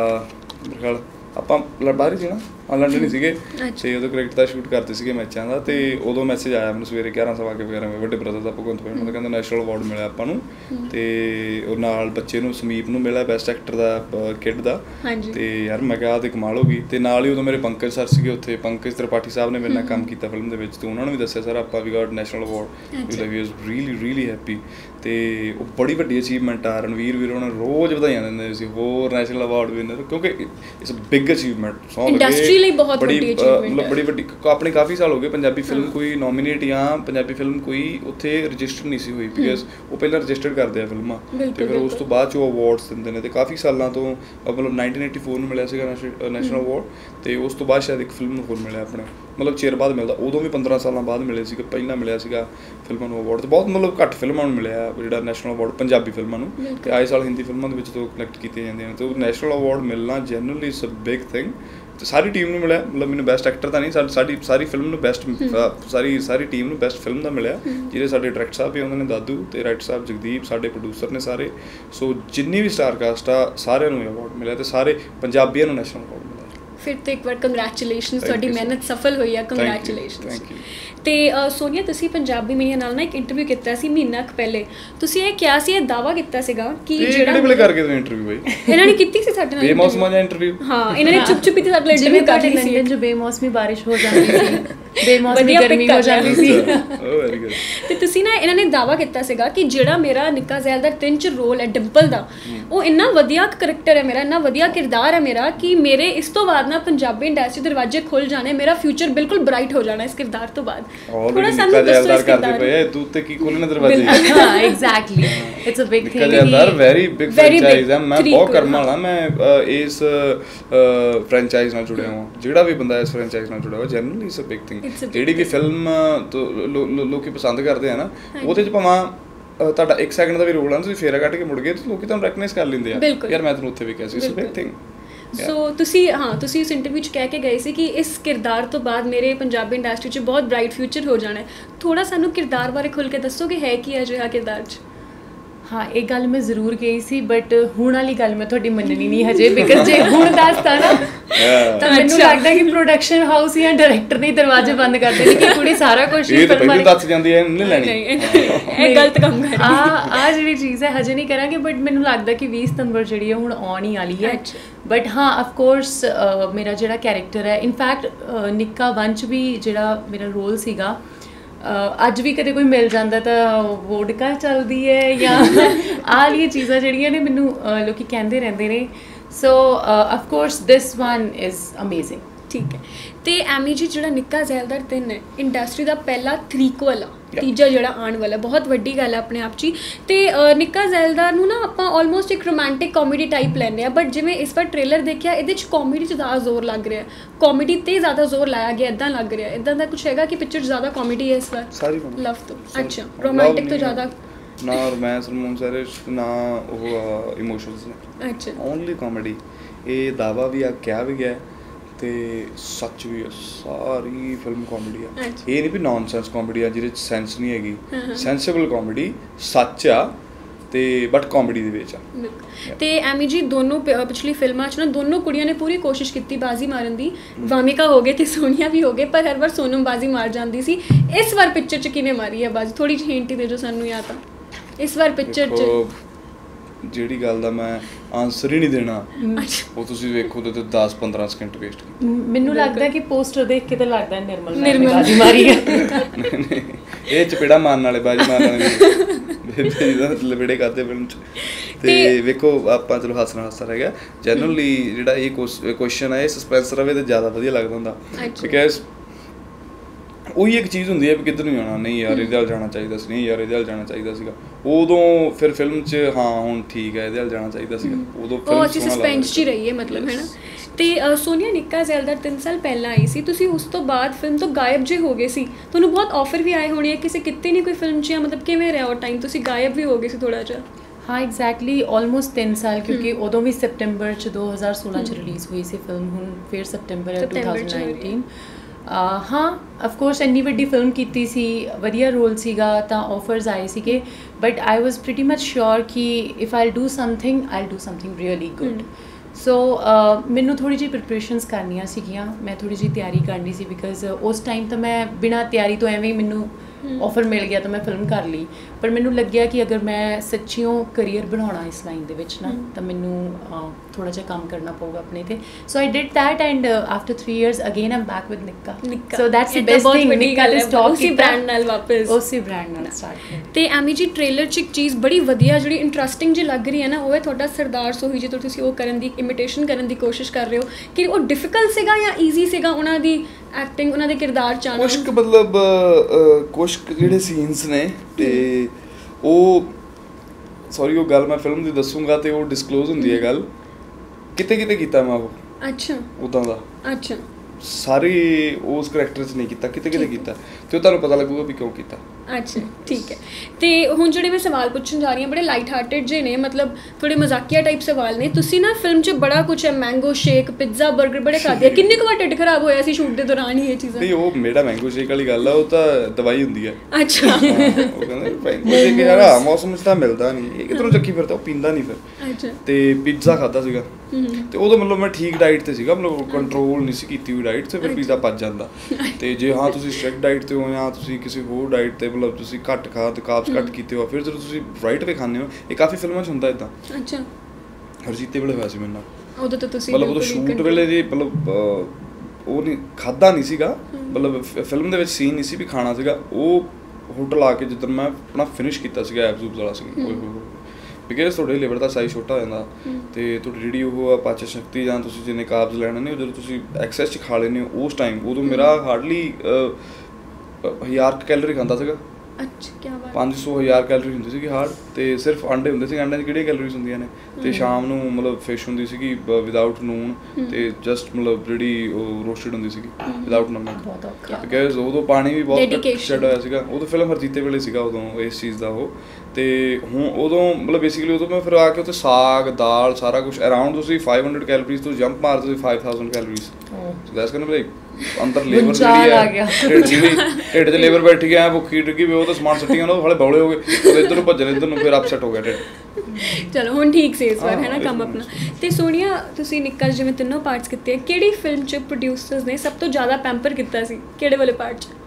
ਮੇਰੇ ਖਿਆਲ ਆਪਾਂ ਬਾਹਰ ਹੀ ਸੀ ਨਾ ਲੰਡਨ ਹੀ ਸੀਗੇ ਤੇ ਉਦੋਂ ਕ੍ਰਿਕਟ ਦਾ ਸ਼ੂਟ ਕਰਦੇ ਸੀਗੇ ਮੈਚਾਂ ਦਾ ਤੇ ਉਦੋਂ ਮੈਸੇਜ ਆਇਆ ਮੈਨੂੰ ਸਵੇਰੇ ਗਿਆਰਾਂ ਸਵਾ ਕੇ ਵਗੈਰਾ ਮੇਰੇ ਵੱਡੇ ਬ੍ਰਦਰ ਦਾ ਭਗਵੰਤ ਭਾਈ ਉਹਨਾਂ ਦਾ ਕਹਿੰਦਾ ਨੈਸ਼ਨਲ ਅਵਾਰਡ ਮਿਲਿਆ ਆਪਾਂ ਨੂੰ ਤੇ ਉਹ ਨਾਲ ਬੱਚੇ ਨੂੰ ਸਮੀਪ ਨੂੰ ਮਿਲਿਆ ਬੈਸਟ ਐਕਟਰ ਦਾ ਕਿਡ ਦਾ ਤੇ ਯਾਰ ਮੈਂ ਕਿਹਾ ਤੇ ਕਮਾਲ ਹੋ ਗਈ। ਤੇ ਨਾਲ ਹੀ ਉਦੋਂ ਮੇਰੇ ਪੰਕਜ ਸਰ ਸੀਗੇ ਉੱਥੇ ਪੰਕਜ ਤ੍ਰਿਪਾਠੀ ਸਾਹਿਬ ਨੇ ਮੇਰੇ ਨਾਲ ਕੰਮ ਕੀਤਾ ਫਿਲਮ ਦੇ ਵਿੱਚ ਤੇ ਉਹਨਾਂ ਨੂੰ ਵੀ ਦੱਸਿਆ ਸਰ ਆਪਾਂ ਵੀ ਗਾਟ ਨੈਸ਼ਨਲ ਅਵਾਰਡ ਵੀ ਵਾਸ ਰੀਲੀ ਰੀਲੀ ਹੈਪੀ ਤੇ ਉਹ ਬੜੀ ਵੱਡੀ ਅਚੀਵਮੈਂਟ ਆ ਰਣਵੀਰ ਵੀਰ ਉਹਨਾਂ ਰੋਜ਼ ਵਧਾਈਆਂ ਦਿੰਦੇ ਸੀ ਹੋਰ ਨੈਸ਼ਨਲ ਅਵਾਰਡ ਵਿਨਰ ਕਿਉਂਕਿ it's a big achievement so industry ਲਈ ਬਹੁਤ ਵੱਡੀ ਮਤਲਬ ਬੜੀ ਵੱਡੀ ਆਪਣੇ ਕਾਫੀ ਸਾਲ ਹੋ ਗਏ ਪੰਜਾਬੀ ਫਿਲਮ ਕੋਈ ਨੋਮੀਨੇਟ ਜਾਂ ਪੰਜਾਬੀ ਫਿਲਮ ਕੋਈ ਉੱਥੇ ਰਜਿਸਟਰ ਨਹੀਂ ਸੀ ਹੋਈ ਬਿਕਾਜ਼ ਉਹ ਪਹਿਲਾਂ ਰਜਿਸਟਰਡ ਕਰਦੇ ਆ ਫਿਲਮਾਂ ਤੇ ਫਿਰ ਉਸ ਤੋਂ ਬਾਅਦ 'ਚ ਉਹ ਅਵਾਰਡਸ ਦਿੰਦੇ ਨੇ ਤੇ ਕਾਫੀ ਸਾਲਾਂ ਤੋਂ ਮਤਲਬ ਨਾਈਨਟੀਨ ਏਟੀ ਫੋਰ ਨੂੰ ਮਿਲਿਆ ਸੀਗਾ ਨੈਸ਼ਨਲ ਅਵਾਰਡ ਤੇ ਉਸ ਤੋਂ ਬਾਅਦ ਸ਼ਾਇਦ ਇੱਕ ਫਿਲਮ ਨੂੰ ਹੋਰ ਮਿਲਿਆ ਆਪਣੇ ਮਤਲਬ ਚਿਰ ਬਾਅਦ ਮਿਲਦਾ ਉਦੋਂ ਵੀ ਪੰਦਰਾਂ ਸਾਲਾਂ ਬਾਅਦ ਮਿਲੇ ਸੀਗੇ ਪਹਿਲਾਂ ਮਿਲਿਆ ਸੀਗਾ ਫਿਲਮਾਂ ਨੂੰ ਅਵਾਰਡ ਤੇ ਬਹੁਤ ਮਤਲਬ ਘੱਟ ਫਿਲਮਾਂ ਨੂੰ ਮਿਲਿਆ ਜਿਹੜਾ ਨੈਸ਼ਨਲ ਅਵਾਰਡ ਪੰਜਾਬੀ ਫਿਲਮਾਂ ਨੂੰ ਤੇ ਆਏ ਸਾਲ ਹਿੰਦੀ ਫਿਲਮਾਂ ਦੇ ਵਿੱਚ ਤੋਂ ਕਲੈਕਟ ਕੀਤੀਆਂ ਜਾਂਦੀਆਂ ਨੇ ਤੇ ਉਹ ਨੈਸ਼ਨਲ ਅਵਾਰਡ ਮਿਲਣਾ generally it's a big thing ਤੇ ਸਾਰੀ ਟੀਮ ਨੂੰ ਮਿਲਿਆ ਮਤਲਬ ਮੈਨੂੰ ਬੈਸਟ ਐਕਟਰ ਤਾਂ ਨਹੀਂ ਸਾਡੀ ਸਾਰੀ ਫਿਲਮ ਨੂੰ ਬੈਸਟ ਸਾਰੀ ਸਾਰੀ ਟੀਮ ਨੂੰ ਬੈਸਟ ਫਿਲਮ ਦਾ ਮਿਲਿਆ ਜਿਹਦੇ ਸਾਡੇ ਡਾਇਰੈਕਟਰ ਸਾਹਿਬ ਵੀ ਉਹਨਾਂ ਨੇ ਦਾਦੂ ਤੇ ਰਾਈਟਰ ਸਾਹਿਬ ਜਗਦੀਪ ਸਾਡੇ ਪ੍ਰੋਡਿਊਸਰ ਨੇ ਸਾਰੇ ਸੋ ਜਿੰਨੀ ਵੀ ਸਟਾਰ ਕਾਸਟ ਆ ਸਾਰਿਆਂ ਨੂੰ ਅਵਾਰਡ ਮਿਲਿਆ ਤੇ ਸਾਰੇ ਪੰਜਾਬੀਆਂ ਨੂੰ ਨੈਸ਼ਨਲ ਅਵਾਰਡ ਮਿਲਿਆ। ਫਿਰ ਤੇ ਇੱਕ ਵਾਰ ਕੰਗ੍ਰੈਚੁਲੇਸ਼ਨਸ ਤੁਹਾਡੀ ਮਿਹਨਤ ਸਫਲ ਹੋਈ ਆ ਕੰਗ੍ਰੈਚੁਲੇਸ਼ਨਸ। ਤੇ ਅ, ਸੋਨੀਆ ਤੁਸੀਂ ਪੰਜਾਬੀ ਮੀਡੀਆ ਨਾਲ ਨਾ ਇੱਕ ਇੰਟਰਵਿਊ ਕੀਤਾ ਸੀ ਮਹੀਨਾ ਕੁ ਪਹਿਲੇ, ਤੁਸੀਂ ਇਹ ਕਿਹਾ ਸੀ, ਇਹ ਦਾਅਵਾ ਕੀਤਾ ਸੀਗਾ ਕਿ ਇਹ ਜਿਹੜਾ ਕਿਹੜੇ ਵੇਲੇ ਕਰਕੇ ਤੁਸੀਂ ਇੰਟਰਵਿਊ ਬਾਈ ਇਹਨਾਂ ਨੇ ਕੀਤੀ ਸੀ ਸਾਡੇ ਨਾਲ ਬੇਮੌਸਮਾਂ ਦਾ ਇੰਟਰਵਿਊ? ਹਾਂ ਇਹਨਾਂ ਨੇ ਚੁੱਪ ਚੁੱਪੀ ਤੇ ਸਾਡੇ ਨਾਲ ਜਿਵੇਂ ਇੰਟਰਵਿਊ ਕਰ ਤੁਹਾਡੇ ਲਈ ਸੀ ਲੰਡਨ 'ਚ ਬੇਮੌਸਮੀ ਬਾਰਿਸ਼ ਹੋ ਜਾਂਦੀ ਸੀ, ਬੇਮੌਸਮੀ ਵਧੀਆ pick ਗਰਮੀ ਹੋ ਕਰ ਜਾਂਦੀ ਸੀ। ਓ ਵੈਰੀ ਗੁੱਡ। ਤੇ ਤੁਸੀਂ ਨਾ ਇਹਨਾਂ ਨੇ ਦਾਅਵਾ ਕੀਤਾ ਸੀਗਾ ਕਿ ਜਿਹੜਾ ਮੇਰਾ ਨਿੱਕਾ ਜ਼ੈਲ ਦਾ ਤਿੰਨ ਚ ਰੋਲ ਹੈ ਡਿੰਪਲ ਦਾ, ਉਹ ਇੰਨਾ ਵਧੀਆ ਕਰੈਕਟਰ ਹੈ ਮੇਰਾ, ਇੰਨਾ ਵਧੀਆ ਕਿਰਦਾਰ ਹੈ ਮੇਰਾ ਕਿ ਮੇਰੇ ਇਸ ਤੋਂ ਬਾਅਦ ਨਾ ਪੰਜਾਬੀ ਇੰਡਸਟਰੀ ਦੇ ਦਰਵਾਜ਼ੇ ਖੁੱਲ ਜਾਣੇ, ਮੇਰਾ ਫਿਊਚਰ ਬਿਲਕੁਲ ਬ੍ਰਾਈਟ ਹੋ ਜਾਣਾ ਇਸ ਕਿਰਦਾਰ ਤੋਂ ਬਾਅਦ। ਥੋੜਾ ਸਾਨੂੰ ਦੱਸੋ ਇਸ ਕਰਦੇ ਪਏ ਇਹ ਦੂਤ ਤੇ ਕੀ ਖੋਲਣੇ ਦਰਵਾਜ਼ੇ। ਹਾਂ exactly, it's a big thing. Nikka very big franchise ਹੈ, ਮੈਂ ਬਹੁਤ ਕਰਮ ਵਾਲਾ, ਮੈਂ ਇਸ ਫਰੈਂਚਾਈਜ਼ ਨਾਲ ਜੁੜਿਆ ਹਾਂ। ਜਿਹੜਾ ਵੀ ਬੰਦਾ ਇਸ ਫਰੈਂਚਾਈਜ਼ ਨਾਲ ਜੁੜਿਆ ਹੋਇਆ generally it's a big thing. ਜਿਹੜੀ ਵੀ ਫਿਲਮ ਲੋਕੀ ਪਸੰਦ ਕਰਦੇ ਆ ਨਾ, ਉਹਦੇ ਚ ਭਾਵੇਂ ਤੁਹਾਡਾ ਇੱਕ ਸੈਕਿੰਡ ਦਾ ਵੀ ਰੋਲ ਆ, ਤੁਸੀਂ ਫੇਰਾ ਕੱਢ ਕੇ ਮੁੜ ਗਏ ਤੇ ਲੋਕੀ ਤੁਹਾਨੂੰ ਰੈਕਗਨਾਈਜ਼ ਕਰ ਲੈਂਦੇ ਆ, ਯਾਰ ਮੈਂ ਤੈਨੂੰ ਉੱਥੇ ਵੀ ਕਿਹਾ ਸੀ। It's a big thing. So ਤੁਸੀਂ ਹਾਂ ਤੁਸੀਂ ਉਸ ਇੰਟਰਵਿਊ 'ਚ ਕਹਿ ਕੇ ਗਏ ਸੀ ਕਿ ਇਸ ਕਿਰਦਾਰ ਤੋਂ ਬਾਅਦ ਮੇਰੇ ਪੰਜਾਬੀ ਇੰਡਸਟਰੀ 'ਚ ਬਹੁਤ ਬ੍ਰਾਈਟ ਫਿਊਚਰ ਹੋ ਜਾਣਾ ਹੈ। ਥੋੜਾ ਸਾਨੂੰ ਕਿਰਦਾਰ ਬਾਰੇ ਖੁੱਲ੍ਹ ਕੇ ਦੱਸੋਗੇ, ਹੈ ਕੀ ਅਜਿਹਾ ਕਿਰਦਾਰ 'ਚ? ਹਾਂ ਇਹ ਗੱਲ ਮੈਂ ਜ਼ਰੂਰ ਕਹੀ ਸੀ, ਬਟ ਹੁਣ ਵਾਲੀ ਗੱਲ ਮੈਂ ਤੁਹਾਡੀ ਮੰਨਣੀ ਨਹੀਂ ਹਜੇ, ਬਿਕਾਜ਼ ਜੇ ਹੁਣ ਦੱਸਤਾ ਨਾ ਤਾਂ ਮੈਨੂੰ ਲੱਗਦਾ ਕਿ ਪ੍ਰੋਡਕਸ਼ਨ ਹਾਊਸ ਜਾਂ ਡਾਇਰੈਕਟਰ ਨੇ ਦਰਵਾਜ਼ੇ ਬੰਦ ਕਰ ਦੇਣੇ ਕਿ ਕੁੜੀ ਸਾਰਾ ਕੁਝ ਇਹ ਤਾਂ ਪਹਿਲਾਂ ਦੱਸ ਜਾਂਦੀ ਹੈ, ਨਹੀਂ ਲੈਣੀ ਇਹ ਗਲਤ ਕੰਮ ਕਰ ਰਹੀ ਆ ਆ ਜਿਹੜੀ ਚੀਜ਼ ਹੈ ਹਜੇ ਨਹੀਂ ਕਰਾਂਗੇ, ਬਟ ਮੈਨੂੰ ਲੱਗਦਾ ਕਿ ਵੀਹ ਸਤੰਬਰ ਜਿਹੜੀ ਹੈ ਹੁਣ ਆਉਣ ਹੀ ਵਾਲੀ ਹੈ। ਬਟ ਹਾਂ ਆਫ ਕੋਰਸ ਮੇਰਾ ਜਿਹੜਾ ਕੈਰੈਕਟਰ ਹੈ, ਇਨਫੈਕਟ ਨਿੱਕਾ ਵਨ 'ਚ ਵੀ ਜਿਹੜਾ ਮੇਰਾ ਰੋਲ ਸੀਗਾ, ਅੱਜ ਵੀ ਕਦੇ ਕੋਈ ਮਿਲ ਜਾਂਦਾ ਤਾਂ ਵੋਡਕਾ ਚੱਲਦੀ ਹੈ ਜਾਂ ਆਹ ਵਾਲੀਆਂ ਚੀਜ਼ਾਂ ਜਿਹੜੀਆਂ ਨੇ ਮੈਨੂੰ ਲੋਕੀ ਕਹਿੰਦੇ ਰਹਿੰਦੇ ਨੇ। So of course this one is amazing. ਠੀਕ ਹੈ। ਤੇ ਐਮੀ ਜੀ ਜਿਹੜਾ ਨਿੱਕਾ ਜ਼ੈਲਦਾਰ ਤਿੰਨ ਹੈ ਇੰਡਸਟਰੀ ਦਾ ਪਹਿਲਾ ਥ੍ਰੀਕੁਅਲ ਆ, ਤੀਜਾ ਜਿਹੜਾ ਆਉਣ ਵਾਲਾ, ਬਹੁਤ ਵੱਡੀ ਗੱਲ ਹੈ ਆਪਣੇ ਆਪ 'ਚ ਹੀ। ਤੇ ਨਿੱਕਾ ਜ਼ੈਲਦਾਰ ਨੂੰ ਨਾ ਆਪਾਂ ਆਲਮੋਸਟ ਇੱਕ ਰੋਮਾਂਟਿਕ ਕਾਮੇਡੀ ਟਾਈਪ ਲੈਂਦੇ ਆ, ਬਟ ਜਿਵੇਂ ਇਸ ਵਾਰ ਟ੍ਰੇਲਰ ਦੇਖਿਆ ਇਹਦੇ 'ਚ ਕਾਮੇਡੀ 'ਚ ਜ਼ਿਆਦਾ ਜ਼ੋਰ ਲੱਗ ਰਿਹਾ, ਕਾਮੇਡੀ 'ਤੇ ਜ਼ਿਆਦਾ ਜ਼ੋਰ ਲਾਇਆ ਗਿਆ, ਇੱਦਾਂ ਲੱਗ ਰਿਹਾ। ਇੱਦਾਂ ਦਾ ਕੁਛ ਹੈਗਾ ਕਿ ਪਿਕਚਰ 'ਚ ਜ਼ਿਆਦਾ ਕਾਮੇਡੀ ਹੈ ਇਸ ਵਾਰ? ਸਾਰੀ ਲਵ ਤੋਂ ਅੱਛਾ, ਰੋਮਾਂਟਿਕ ਤੋਂ ਜ਼ਿਆਦਾ ਨਾ ਰੋਮਾਂਸ ਰੋਮਾਂਸ ਸਾਰੇ ਨਾ ਉਹ ਇਮੋਸ਼ਨਸ ਨੇ, ਅੱਛਾ ਓਨਲੀ ਕਾਮੇਡੀ। ਇਹ ਦਾਵਾ ਵੀ ਆ, ਕਿਹਾ ਵੀ ਗਿਆ ਤੇ ਸੱਚ ਵੀ ਆ, ਸਾਰੀ ਫਿਲਮ ਕਾਮੇਡੀ ਆ। ਇਹ ਨਹੀਂ ਵੀ ਨੌਨਸੈਂਸ ਕਾਮੇਡੀ ਆ ਜਿਹਦੇ 'ਚ ਸੈਂਸ ਨਹੀਂ ਹੈਗੀ, ਸੈਂਸਿਬਲ ਕਾਮੇਡੀ, ਸੱਚ ਆ ਤੇ ਬਟ ਕਾਮੇਡੀ ਦੇ ਵਿੱਚ ਆ। ਤੇ ਐਮੀ ਜੀ ਦੋਨੋਂ ਪਿਛਲੀ ਫਿਲਮਾਂ 'ਚ ਨਾ ਦੋਨੋਂ ਕੁੜੀਆਂ ਨੇ ਪੂਰੀ ਕੋਸ਼ਿਸ਼ ਕੀਤੀ ਬਾਜ਼ੀ ਮਾਰਨ ਦੀ, ਵਾਮਿਕਾ ਹੋ ਗਏ ਤੇ ਸੋਨੀਆ ਵੀ ਹੋ ਗਏ, ਪਰ ਹਰ ਵਾਰ ਸੋਨਮ ਬਾਜ਼ੀ ਮਾਰ ਜਾਂਦੀ ਸੀ। ਇਸ ਵਾਰ ਪਿਕਚਰ 'ਚ ਕਿਹਨੇ ਮਾਰੀ ਹੈ ਬਾਜ਼ੀ? ਥੋੜੀ ਜਿਹੀ ਹਿੰਟ ਦੇ ਜੋ ਸਾਨੂੰ, ਜਾਂ ਤਾਂ ਇਸ ਵਾਰ ਪਿਕਚਰ 'ਚ ਜਿਹੜੀ ਗੱਲ ਦਾ ਮੈਂ ਆਨਸਰ ਹੀ ਨਹੀਂ ਦੇਣਾ, ਉਹ ਤੁਸੀਂ ਵੇਖੋ ਤੇ ਦਸ ਪੰਦਰਾਂ ਸਕਿੰਟ ਵੇਸਟ ਕੀਤੇ। ਮੈਨੂੰ ਲੱਗਦਾ ਕਿ ਪੋਸਟਰ ਦੇਖ ਕੇ ਤਾਂ ਲੱਗਦਾ ਨਿਰਮਲ ਨੇ ਬਾਜ਼ੀ ਮਾਰੀ ਹੈ। ਇਹ ਚਪੇੜਾ ਮਾਰਨ ਵਾਲੇ ਬਾਜ਼ੀ ਮਾਰਨ ਵਾਲੇ ਜਿਹਦਾ ਲਪੇੜੇ ਕਰਦੇ ਫਿਲਮ 'ਚ। ਤੇ ਵੇਖੋ ਆਪਾਂ ਚਲੋ ਹੱਸਣਾ ਹਾਸਾ ਰਹਿ ਗਿਆ, ਜਨਰਲੀ ਜਿਹੜਾ ਇਹ ਕੁਐਸਚਨ ਹੈ ਇਹ ਸਸਪੈਂਸ ਰਵੇ ਤਾਂ ਜ਼ਿਆਦਾ ਵਧੀਆ ਲੱਗਦਾ ਹੁੰਦਾ, ਬਿਕਾਜ਼ ਉਹੀ ਇੱਕ ਚੀਜ਼ ਹੁੰਦੀ ਹੈ ਵੀ ਕਿੱਧਰ ਨੂੰ ਜਾਣਾ, ਨਹੀਂ ਯਾਰ ਇਹਦੇ ਵੱਲ ਜਾਣਾ ਚਾਹੀਦਾ ਸੀ, ਨਹੀਂ ਯਾਰ ਇਹਦੇ ਵੱਲ ਜਾਣਾ ਚਾਹੀਦਾ ਸੀਗਾ। ਉਦੋਂ ਫਿਰ ਫਿਲਮ 'ਚ ਹਾਂ ਹੁਣ ਠੀਕ ਹੈ ਇਹਦੇ ਵੱਲ ਜਾਣਾ ਚਾਹੀਦਾ ਸੀਗਾ, ਉਦੋਂ ਉਹ ਅਸੀਂ ਸਸਪੈਂਸ 'ਚ ਹੀ ਰਹੀਏ ਮਤਲਬ, ਹੈ ਨਾ। ਤੇ ਸੋਨੀਆ ਨਿੱਕਾ ਜ਼ੈਲਦਾਰ ਤਿੰਨ ਸਾਲ ਪਹਿਲਾਂ ਆਈ ਸੀ, ਤੁਸੀਂ ਉਸ ਤੋਂ ਬਾਅਦ ਫਿਲਮ ਤੋਂ ਗਾਇਬ ਜੇ ਹੋ ਗਏ ਸੀ, ਤੁਹਾਨੂੰ ਬਹੁਤ ਆਫਰ ਵੀ ਆਏ ਹੋਣੇ ਆ, ਕਿਸੇ ਕਿਤੇ ਨਹੀਂ ਕੋਈ ਫਿਲਮ 'ਚ, ਜਾਂ ਮਤਲਬ ਕਿਵੇਂ ਰਿਹਾ ਉਹ ਟਾਈਮ, ਤੁਸੀਂ ਗਾਇਬ ਵੀ ਹੋ ਗਏ ਸੀ ਥੋੜ੍ਹਾ ਜਿਹਾ? ਹਾਂ ਐਗਜ਼ੈਕਟਲੀ ਆਲਮੋਸਟ ਤਿੰਨ ਸਾਲ, ਕਿਉਂਕਿ ਉਦੋਂ ਵੀ ਸੈਪਟੈਂਬਰ 'ਚ ਦੋ ਹਜ਼ਾਰ ਸੋਲਾਂ 'ਚ ਰਿਲੀਜ਼ ਹੋਈ ਸੀ ਫਿਲਮ, ਹੁਣ ਫਿਰ ਸੈਪਟੈਂਬਰ ਹੈ ਦੋ ਹਜ਼ਾਰ ਉੱਨੀ। ਹਾਂ ਅਫ ਕੋਰਸ ਇੰਨੀ ਵੱਡੀ ਫਿਲਮ ਕੀਤੀ ਸੀ, ਵਧੀਆ ਰੋਲ ਸੀਗਾ, ਤਾਂ ਆਫਰਸ ਆਏ ਸੀਗੇ, but I was pretty much sure ਕਿ if I'll do something I'll do something really good. So ਮੈਨੂੰ ਥੋੜ੍ਹੀ ਜਿਹੀ ਪ੍ਰਿਪਰੇਸ਼ਨਸ ਕਰਨੀਆਂ ਸੀਗੀਆਂ, ਮੈਂ ਥੋੜ੍ਹੀ ਜਿਹੀ ਤਿਆਰੀ ਕਰਨੀ ਸੀ, ਬਿਕਾਜ਼ ਉਸ ਟਾਈਮ ਤਾਂ ਮੈਂ ਬਿਨਾਂ ਤਿਆਰੀ ਤੋਂ ਐਵੇਂ ਹੀ ਮੈਨੂੰ ਆਫਰ ਮਿਲ ਗਿਆ ਤਾਂ ਮੈਂ ਫਿਲਮ ਕਰ ਲਈ। ਪਰ ਮੈਨੂੰ ਲੱਗਿਆ ਕਿ ਅਗਰ ਮੈਂ ਸੱਚੀਓ ਕਰੀਅਰ ਬਣਾਉਣਾ ਇਸ ਲਾਈਨ ਦੇ ਵਿੱਚ ਨਾ, ਤਾਂ ਮੈਨੂੰ ਥੋੜ੍ਹਾ ਜਿਹਾ ਕੰਮ ਕਰਨਾ ਪਊਗਾ ਆਪਣੇ 'ਤੇ। So I did that, and after three years again I'm back with Nikka. So that's the best thing, Nikka ਦੇ ਸਟਾਕ ਉਸੇ ਬ੍ਰਾਂਡ ਨਾਲ ਵਾਪਸ, ਉਸੇ ਬ੍ਰਾਂਡ ਨਾਲ ਸਟਾਰਟ। ਤੇ ਐਮੀ ਜੀ ਟ੍ਰੇਲਰ 'ਚ ਇੱਕ ਚੀਜ਼ ਬੜੀ ਵਧੀਆ ਜਿਹੜੀ ਇੰਟਰਸਟਿੰਗ ਜਿਹੀ ਲੱਗ ਰਹੀ ਹੈ ਨਾ, ਉਹ ਹੈ ਤੁਹਾਡਾ ਸਰਦਾਰ ਸੋਹੀ ਜੀ ਤੋਂ ਤੁਸੀਂ ਉਹ ਕਰਨ ਦੀ ਇਮੀਟੇਸ਼ਨ ਕਰਨ ਦੀ ਕੋਸ਼ਿਸ਼ ਕਰ ਰਹੇ ਹੋ, ਕਿ ਉਹ ਡਿਫਿਕਲਟ ਸੀਗਾ ਜਾਂ ਈਜ਼ੀ ਸੀਗਾ ਉਹਨਾਂ ਦੀ ਐਕਟਿੰਗ, ਉਹਨਾਂ ਦੇ ਕਿਰਦਾਰ 'ਚ ਆਉਣਾ? ਕੁਛ ਮਤਲਬ ਕੁਛ ਜਿਹੜੇ ਸੀਨਸ ਨੇ ਤੇ ਉਹ ਸੌਰੀ ਉਹ ਗੱਲ ਮੈਂ ਫਿਲਮ ਦੀ ਦੱਸੂਗਾ ਤੇ ਉਹ ਡਿਸਕਲੋਜ਼ ਹੁੰਦੀ ਹੈ ਗੱਲ, ਕਿਤੇ ਕਿਤੇ ਕੀਤਾ ਮੈਂ ਉਹ। ਅੱਛਾ ਉੱਦਾਂ ਦਾ ਅੱਛਾ ਸਾਰੇ ਉਸ ਕਰੈਕਟਰ 'ਚ ਨਹੀਂ ਕੀਤਾ, ਕਿਤੇ ਕਿਤੇ ਕੀਤਾ, ਤੇ ਉਹ ਤੁਹਾਨੂੰ ਪਤਾ ਲੱਗੂਗਾ ਵੀ ਕਿਉਂ ਕੀਤਾ। ਅੱਛਾ ਠੀਕ ਹੈ। ਤੇ ਹੁਣ ਜਿਹੜੇ ਮੈਂ ਸਵਾਲ ਪੁੱਛਣ ਜਾ ਰਹੀ ਹਾਂ ਬੜੇ ਲਾਈਟ ਹਾਰਟਡ ਜੇ ਨੇ, ਮਤਲਬ ਥੋੜੇ ਮਜ਼ਾਕੀਆ ਟਾਈਪ ਸਵਾਲ ਨੇ। ਤੁਸੀਂ ਨਾ ਫਿਲਮ 'ਚ ਬੜਾ ਕੁਛ ਹੈ, ਮੈਂਗੋ ਸ਼ੇਕ, ਪਿੱਜ਼ਾ, ਬਰਗਰ ਬੜੇ ਖਾਦੇ ਆ, ਕਿੰਨੇ ਕੁ ਵਾਰ ਢਿੱਡ ਖਰਾਬ ਹੋਇਆ ਸੀ ਸ਼ੂਟ ਦੇ ਦੌਰਾਨ ਹੀ ਇਹ ਚੀਜ਼ਾਂ? ਨਹੀਂ ਉਹ ਮੇਰਾ ਮੈਂਗੋ ਸ਼ੇਕ ਵਾਲੀ ਗੱਲ ਆ, ਉਹ ਤਾਂ ਦਵਾਈ ਹੁੰਦੀ ਹੈ। ਅੱਛਾ ਉਹ ਕਹਿੰਦੇ ਮੈਂਗੋ ਸ਼ੇਕ ਯਾਰ ਆ ਮੌਸਮ 'ਚ ਤਾਂ ਮਿਲਦਾ ਨਹੀਂ, ਇਹ ਕਿਧਰੋਂ ਚੱਕੀ ਫਿਰਦਾ, ਉਹ ਪੀਂਦਾ ਨਹੀਂ ਫਿਰ। ਅੱਛਾ ਤੇ ਪੀਜ਼ਾ ਖਾਦਾ ਸੀਗਾ ਤੇ ਉਦੋਂ ਮਤਲਬ ਮੈਂ ਠੀਕ ਡਾਈਟ ਤੇ ਸੀਗਾ, ਮਤਲਬ ਕੰਟਰੋਲ ਨਹੀਂ ਸੀ ਕੀਤੀ ਹੋਈ ਡਾਈਟ ਤੇ, ਫਿਰ ਪੀਜ਼ਾ ਪਚ ਜਾਂਦਾ। ਤੇ ਜੇ ਹਾਂ ਤੁਸੀਂ ਸਟ੍ਰਿਕਟ ਡਾਈਟ ਤੇ ਹੋ ਜਾਂ ਤੁਸੀਂ ਕਿਸੇ ਹੋਰ ਡਾਈਟ ਤੇ ਮਤਲਬ ਤੁਸੀਂ ਘੱਟ ਖਾ ਤੇ ਕਾਰਬਸ ਘੱਟ ਕੀਤੇ ਹੋ, ਫਿਰ ਜਦੋਂ ਤੁਸੀਂ ਰਾਈਟ ਵੇ ਖਾਂਦੇ ਹੋ, ਇਹ ਕਾਫੀ ਫਿਲਮਾਂ 'ਚ ਹੁੰਦਾ ਇੱਦਾਂ। ਅੱਛਾ ਹਰਜੀਤੇ ਵੇਲੇ ਹੋਇਆ ਸੀ ਮੇਰੇ ਨਾਲ, ਉਦੋਂ ਤਾਂ ਤੁਸੀਂ ਮਤਲਬ ਉਦੋਂ ਸ਼ੂਟ ਵੇਲੇ ਦੀ ਮਤਲਬ ਉਹ ਨਹੀਂ ਖਾਦਾ ਨਹੀਂ ਸੀਗਾ, ਮਤਲਬ ਫਿਲਮ ਦੇ ਵਿੱਚ ਸੀਨ ਨਹੀਂ ਸੀ ਵੀ ਖਾਣਾ ਸੀਗਾ। ਉਹ ਹੋਟਲ ਆ ਕੇ ਜਦੋਂ ਮੈਂ ਆਪਣਾ ਫਿਨਿਸ਼ ਕੀਤਾ ਸੀਗਾ ਐਬਜ਼ੂਬਸ ਵਾਲਾ ਸੀਨ, ਓਏ ਹੋਏ ਬਿਕਾਜ਼ ਤੁਹਾਡੇ ਲਿਵਰ ਦਾ ਸਾਈਜ਼ ਛੋਟਾ ਹੋ ਜਾਂਦਾ ਤੇ ਤੁਹਾਡੀ ਜਿਹੜੀ ਉਹ ਆ ਪਾਚਨ ਸ਼ਕਤੀ ਜਾਂ ਤੁਸੀਂ ਜਿੰਨੇ ਕਾਰਬਸ ਲੈਣੇ ਨੇ, ਜਦੋਂ ਤੁਸੀਂ ਐਕਸੈਸ 'ਚ ਖਾ ਲੈਂਦੇ ਹੋ ਉਸ ਟਾਈਮ, ਉਦੋਂ ਮੇਰਾ ਹਾਰਡਲੀ ਹਜ਼ਾਰ ਕੈਲਰੀ ਖਾਂਦਾ ਸੀਗਾ। ਅੱਛਾ ਕੀ ਬਾਤ। ਪੰਜ ਸੌ ਹਜ਼ਾਰ ਕੈਲਰੀ ਹੁੰਦੀ ਸੀਗੀ ਹਾਰਡ, ਤੇ ਸਿਰਫ ਅੰਡੇ ਹੁੰਦੇ ਸੀ, ਅੰਡਿਆਂ 'ਚ ਕਿਹੜੀਆਂ ਕੈਲਰੀਜ਼ ਹੁੰਦੀਆਂ ਨੇ। ਤੇ ਸ਼ਾਮ ਨੂੰ ਮਤਲਬ ਫਿਸ਼ ਹੁੰਦੀ ਸੀਗੀ ਵਿਦਆਊਟ ਨੂਨ, ਤੇ ਜਸਟ ਮਤਲਬ ਜਿਹੜੀ ਉਹ ਰੋਸਟਡ ਹੁੰਦੀ ਸੀਗੀ ਵਿਦਆਊਟ ਨਮਕ, ਬਿਕਾਜ਼ ਉਦੋਂ ਪਾਣੀ ਵੀ ਬਹੁਤ ਛੱਡ ਹੋਇਆ ਸੀਗਾ। ਉਦੋਂ ਫਿਲਮ ਹਰਜੀਤੇ ਵੇਲੇ ਸੀਗਾ ਉਦੋਂ ਇਸ ਚੀਜ਼ ਦਾ ਉਹ। ਤੇ ਹੁਣ ਉਦੋਂ ਮਤਲਬ ਬੇਸਿਕਲੀ ਉਦੋਂ ਮੈਂ ਫਿਰ ਆ ਕੇ ਉੱਥੇ ਸਾਗ ਦਾਲ ਸਾਰਾ ਕੁਛ ਅਰਾਊਂਡ ਤੁਸੀਂ ਫਾਈਵ ਹੰਡਰਡ ਕੈਲਰੀਜ਼ ਤੋਂ ਜੰਪ ਮਾਰ ਤੁਸੀਂ five thousand calories, so that's going to be ਅੰਦਰ ਲੇਬਰ ਜਿਹੜੀ ਹੈ ਢਿੱਡ ਜਿਹੜੀ ਢਿੱਡ 'ਚ ਲੇਬਰ ਬੈਠੀ ਗਿਆ ਭੁੱਖੀ ਡਿੱਗੀ ਵੀ, ਉਹ ਤਾਂ ਸਮਾਨ ਸੁੱਟੀ ਉਹਨਾਂ ਹਾਲੇ ਬੌਲੇ ਹੋ ਗਏ, ਉਹ ਇੱਧਰ ਨੂੰ ਭੱਜਣ ਇੱਧਰ ਨੂੰ, ਫਿਰ ਅਪਸੈਟ ਹੋ ਗਿਆ ਢਿੱਡ। ਚਲੋ ਹੁਣ ਠੀਕ ਸੀ ਇਸ ਵਾਰ ਹੈ ਨਾ ਕੰਮ ਆਪਣਾ। ਤੇ ਸੋਨੀਆ ਤੁਸੀਂ ਨਿੱਕਾ ਜਿਵੇਂ ਤਿੰਨੋਂ ਪਾਰਟਸ ਕੀਤੇ ਆ, ਕਿਹੜੀ ਫਿਲਮ 'ਚ ਪ੍ਰੋਡਿਊਸਰਸ ਨੇ ਸਭ ਤੋਂ ਜ਼ਿਆਦਾ ਪੈਂਪਰ ਕੀਤਾ ਸੀ, ਕਿਹੜੇ ਵਾਲੇ ਪਾਰਟ 'ਚ?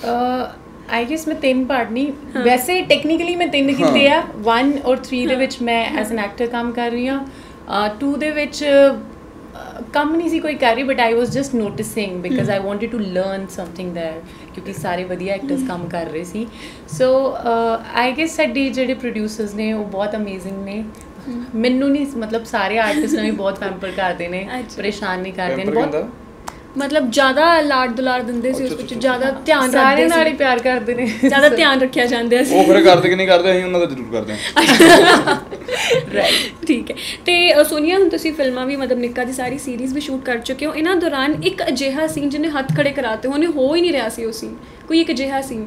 ਆਈ ਗੈਸ ਮੈਂ ਤਿੰਨ ਪਾਰਟ ਨਹੀਂ, ਵੈਸੇ ਟੈਕਨੀਕਲੀ ਮੈਂ ਤਿੰਨ ਕੀਤੇ ਆ। ਵਨ ਔਰ ਥ੍ਰੀ ਦੇ ਵਿੱਚ ਮੈਂ ਐਜ਼ ਐਨ ਐਕਟਰ ਕੰਮ ਕਰ ਰਹੀ ਹਾਂ। ਟੂ ਦੇ ਵਿੱਚ ਕੰਮ ਨਹੀਂ ਸੀ ਕੋਈ ਕਰ ਰਹੀ, but I was just noticing because I wanted to learn something there, ਕਿਉਂਕਿ ਸਾਰੇ ਵਧੀਆ ਐਕਟਰਸ ਕੰਮ ਕਰ ਰਹੇ ਸੀ। ਸੋ ਆਈ ਗੈਸ ਸਾਡੇ ਜਿਹੜੇ ਪ੍ਰੋਡਿਊਸਰਸ ਨੇ ਉਹ ਬਹੁਤ ਅਮੇਜ਼ਿੰਗ ਨੇ। ਮੈਨੂੰ ਨਹੀਂ ਮਤਲਬ ਸਾਰੇ ਆਰਟਿਸਟ ਨੂੰ ਵੀ ਬਹੁਤ ਪੈਂਪਰ ਕਰਦੇ ਨੇ, ਪਰੇਸ਼ਾਨ ਨਹੀਂ ਕਰਦੇ ਨੇ ਬਹੁਤ, ਮਤਲਬ ਜ਼ਿਆਦਾ ਲਾਡ ਦੁਲਾਰ ਦਿੰਦੇ ਸੀ ਉਸ ਵਿੱਚ, ਜ਼ਿਆਦਾ ਧਿਆਨ ਸਾਰੇ ਨਾਲ ਹੀ ਪਿਆਰ ਕਰਦੇ ਨੇ, ਜ਼ਿਆਦਾ ਧਿਆਨ ਰੱਖਿਆ ਜਾਂਦਾ ਸੀ। ਉਹ ਫਿਰ ਕਰਦੇ ਕਿ ਨਹੀਂ ਕਰਦੇ, ਅਸੀਂ ਉਹਨਾਂ ਦਾ ਜ਼ਰੂਰ ਕਰਦੇ ਹਾਂ। ਰਾਈਟ ਠੀਕ ਹੈ। ਤੇ ਸੋਨੀਆ ਹੁਣ ਤੁਸੀਂ ਫਿਲਮਾਂ ਵੀ ਮਤਲਬ ਨਿੱਕਾ ਦੀ ਸਾਰੀ ਸੀਰੀਜ਼ ਵੀ ਸ਼ੂਟ ਕਰ ਚੁੱਕੇ ਹੋ, ਇਹਨਾਂ ਦੌਰਾਨ ਇੱਕ ਅਜਿਹਾ ਸੀਨ ਜਿਹਨੇ ਹੱਥ ਖੜੇ ਕਰਾਤੇ ਹੋਣੇ, ਹੋ ਹੀ ਨਹੀਂ ਰਿਹਾ ਸੀ ਉਹ ਸੀਨ, ਕੋਈ ਇੱਕ ਅਜਿਹਾ ਸੀਨ?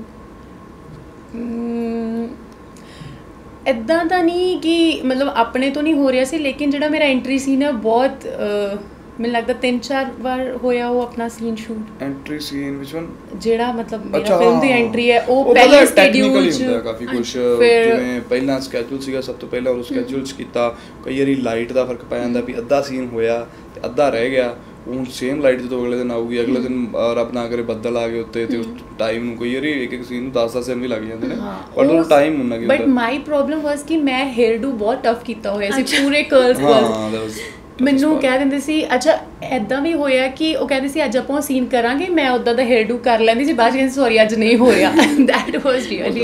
ਇੱਦਾਂ ਤਾਂ ਨਹੀਂ ਕਿ ਮਤਲਬ ਆਪਣੇ ਤੋਂ ਨਹੀਂ ਹੋ ਰਿਹਾ ਸੀ, ਲੇਕਿਨ ਜਿਹੜਾ ਮੇਰਾ ਐਂਟਰੀ ਸੀਨ ਹੈ ਬਹੁਤ ਮੈਨੂੰ ਲੱਗਦਾ ਤਿੰਨ ਚਾਰ ਵਾਰ ਹੋਇਆ ਉਹ ਆਪਣਾ ਸੀਨ ਸ਼ੂਟ। ਐਂਟਰੀ ਸੀਨ ਵਿਚ ਵਨ ਜਿਹੜਾ ਮਤਲਬ ਮੇਰਾ ਫਿਲਮ ਦੀ ਐਂਟਰੀ ਹੈ ਉਹ ਪਹਿਲੇ ਸ਼ਡਿਊਲ ਚ ਹੁੰਦਾ ਕਾਫੀ ਕੁਝ, ਜਿਵੇਂ ਪਹਿਲਾਂ ਸਕੇਜੂਲ ਸੀਗਾ ਸਭ ਤੋਂ ਪਹਿਲਾਂ ਉਹ ਸਕੇਜੂਲ ਚ ਕੀਤਾ, ਕਈ ਵਾਰੀ ਲਾਈਟ ਦਾ ਫਰਕ ਪੈ ਜਾਂਦਾ ਵੀ ਅੱਧਾ ਸੀਨ ਹੋਇਆ ਤੇ ਅੱਧਾ ਰਹਿ ਗਿਆ, ਹੁਣ ਸੇਮ ਲਾਈਟ ਜਦੋਂ ਅਗਲੇ ਦਿਨ ਆਊਗੀ, ਅਗਲੇ ਦਿਨ ਰੱਬ ਨਾ ਕਰੇ ਬੱਦਲ ਆ ਗਏ ਉੱਤੇ ਤੇ ਉਸ ਟਾਈਮ ਨੂੰ ਕਈ ਵਾਰੀ ਇੱਕ ਇੱਕ ਸੀਨ ਨੂੰ ਦਸ ਦਸ ਦਿਨ ਵੀ ਲੱਗ ਜਾਂਦੇ ਨੇ, ਪਰ ਉਹ ਟਾਈਮ ਹੁੰਦਾ ਕਿ ਬਟ ਮਾਈ ਪ੍ਰੋਬਲਮ ਵਾਸ ਕਿ ਮੈਂ ਹੇਅਰ ਡੂ ਬਹੁਤ ਟਫ ਕੀਤਾ ਹੋਇਆ ਸੀ, ਪੂਰੇ ਕਰਲਸ ਕਰਲਸ ਮੈਨੂੰ ਕਹਿ ਦਿੰਦੇ ਸੀ। ਅੱਛਾ ਇੱਦਾਂ ਵੀ ਹੋਇਆ ਕਿ ਉਹ ਕਹਿੰਦੇ ਸੀ ਅੱਜ ਆਪਾਂ ਸੀਨ ਕਰਾਂਗੇ, ਮੈਂ ਉੱਦਾਂ ਦਾ ਹੇਅਰ ਡੂ ਕਰ ਲੈਂਦੀ ਸੀ, ਬਾਅਦ ਕਹਿੰਦੇ ਸੌਰੀ ਅੱਜ ਨਹੀਂ ਹੋ ਰਿਹਾ। ਦੈਟ ਵਾਸ ਰੀਅਲੀ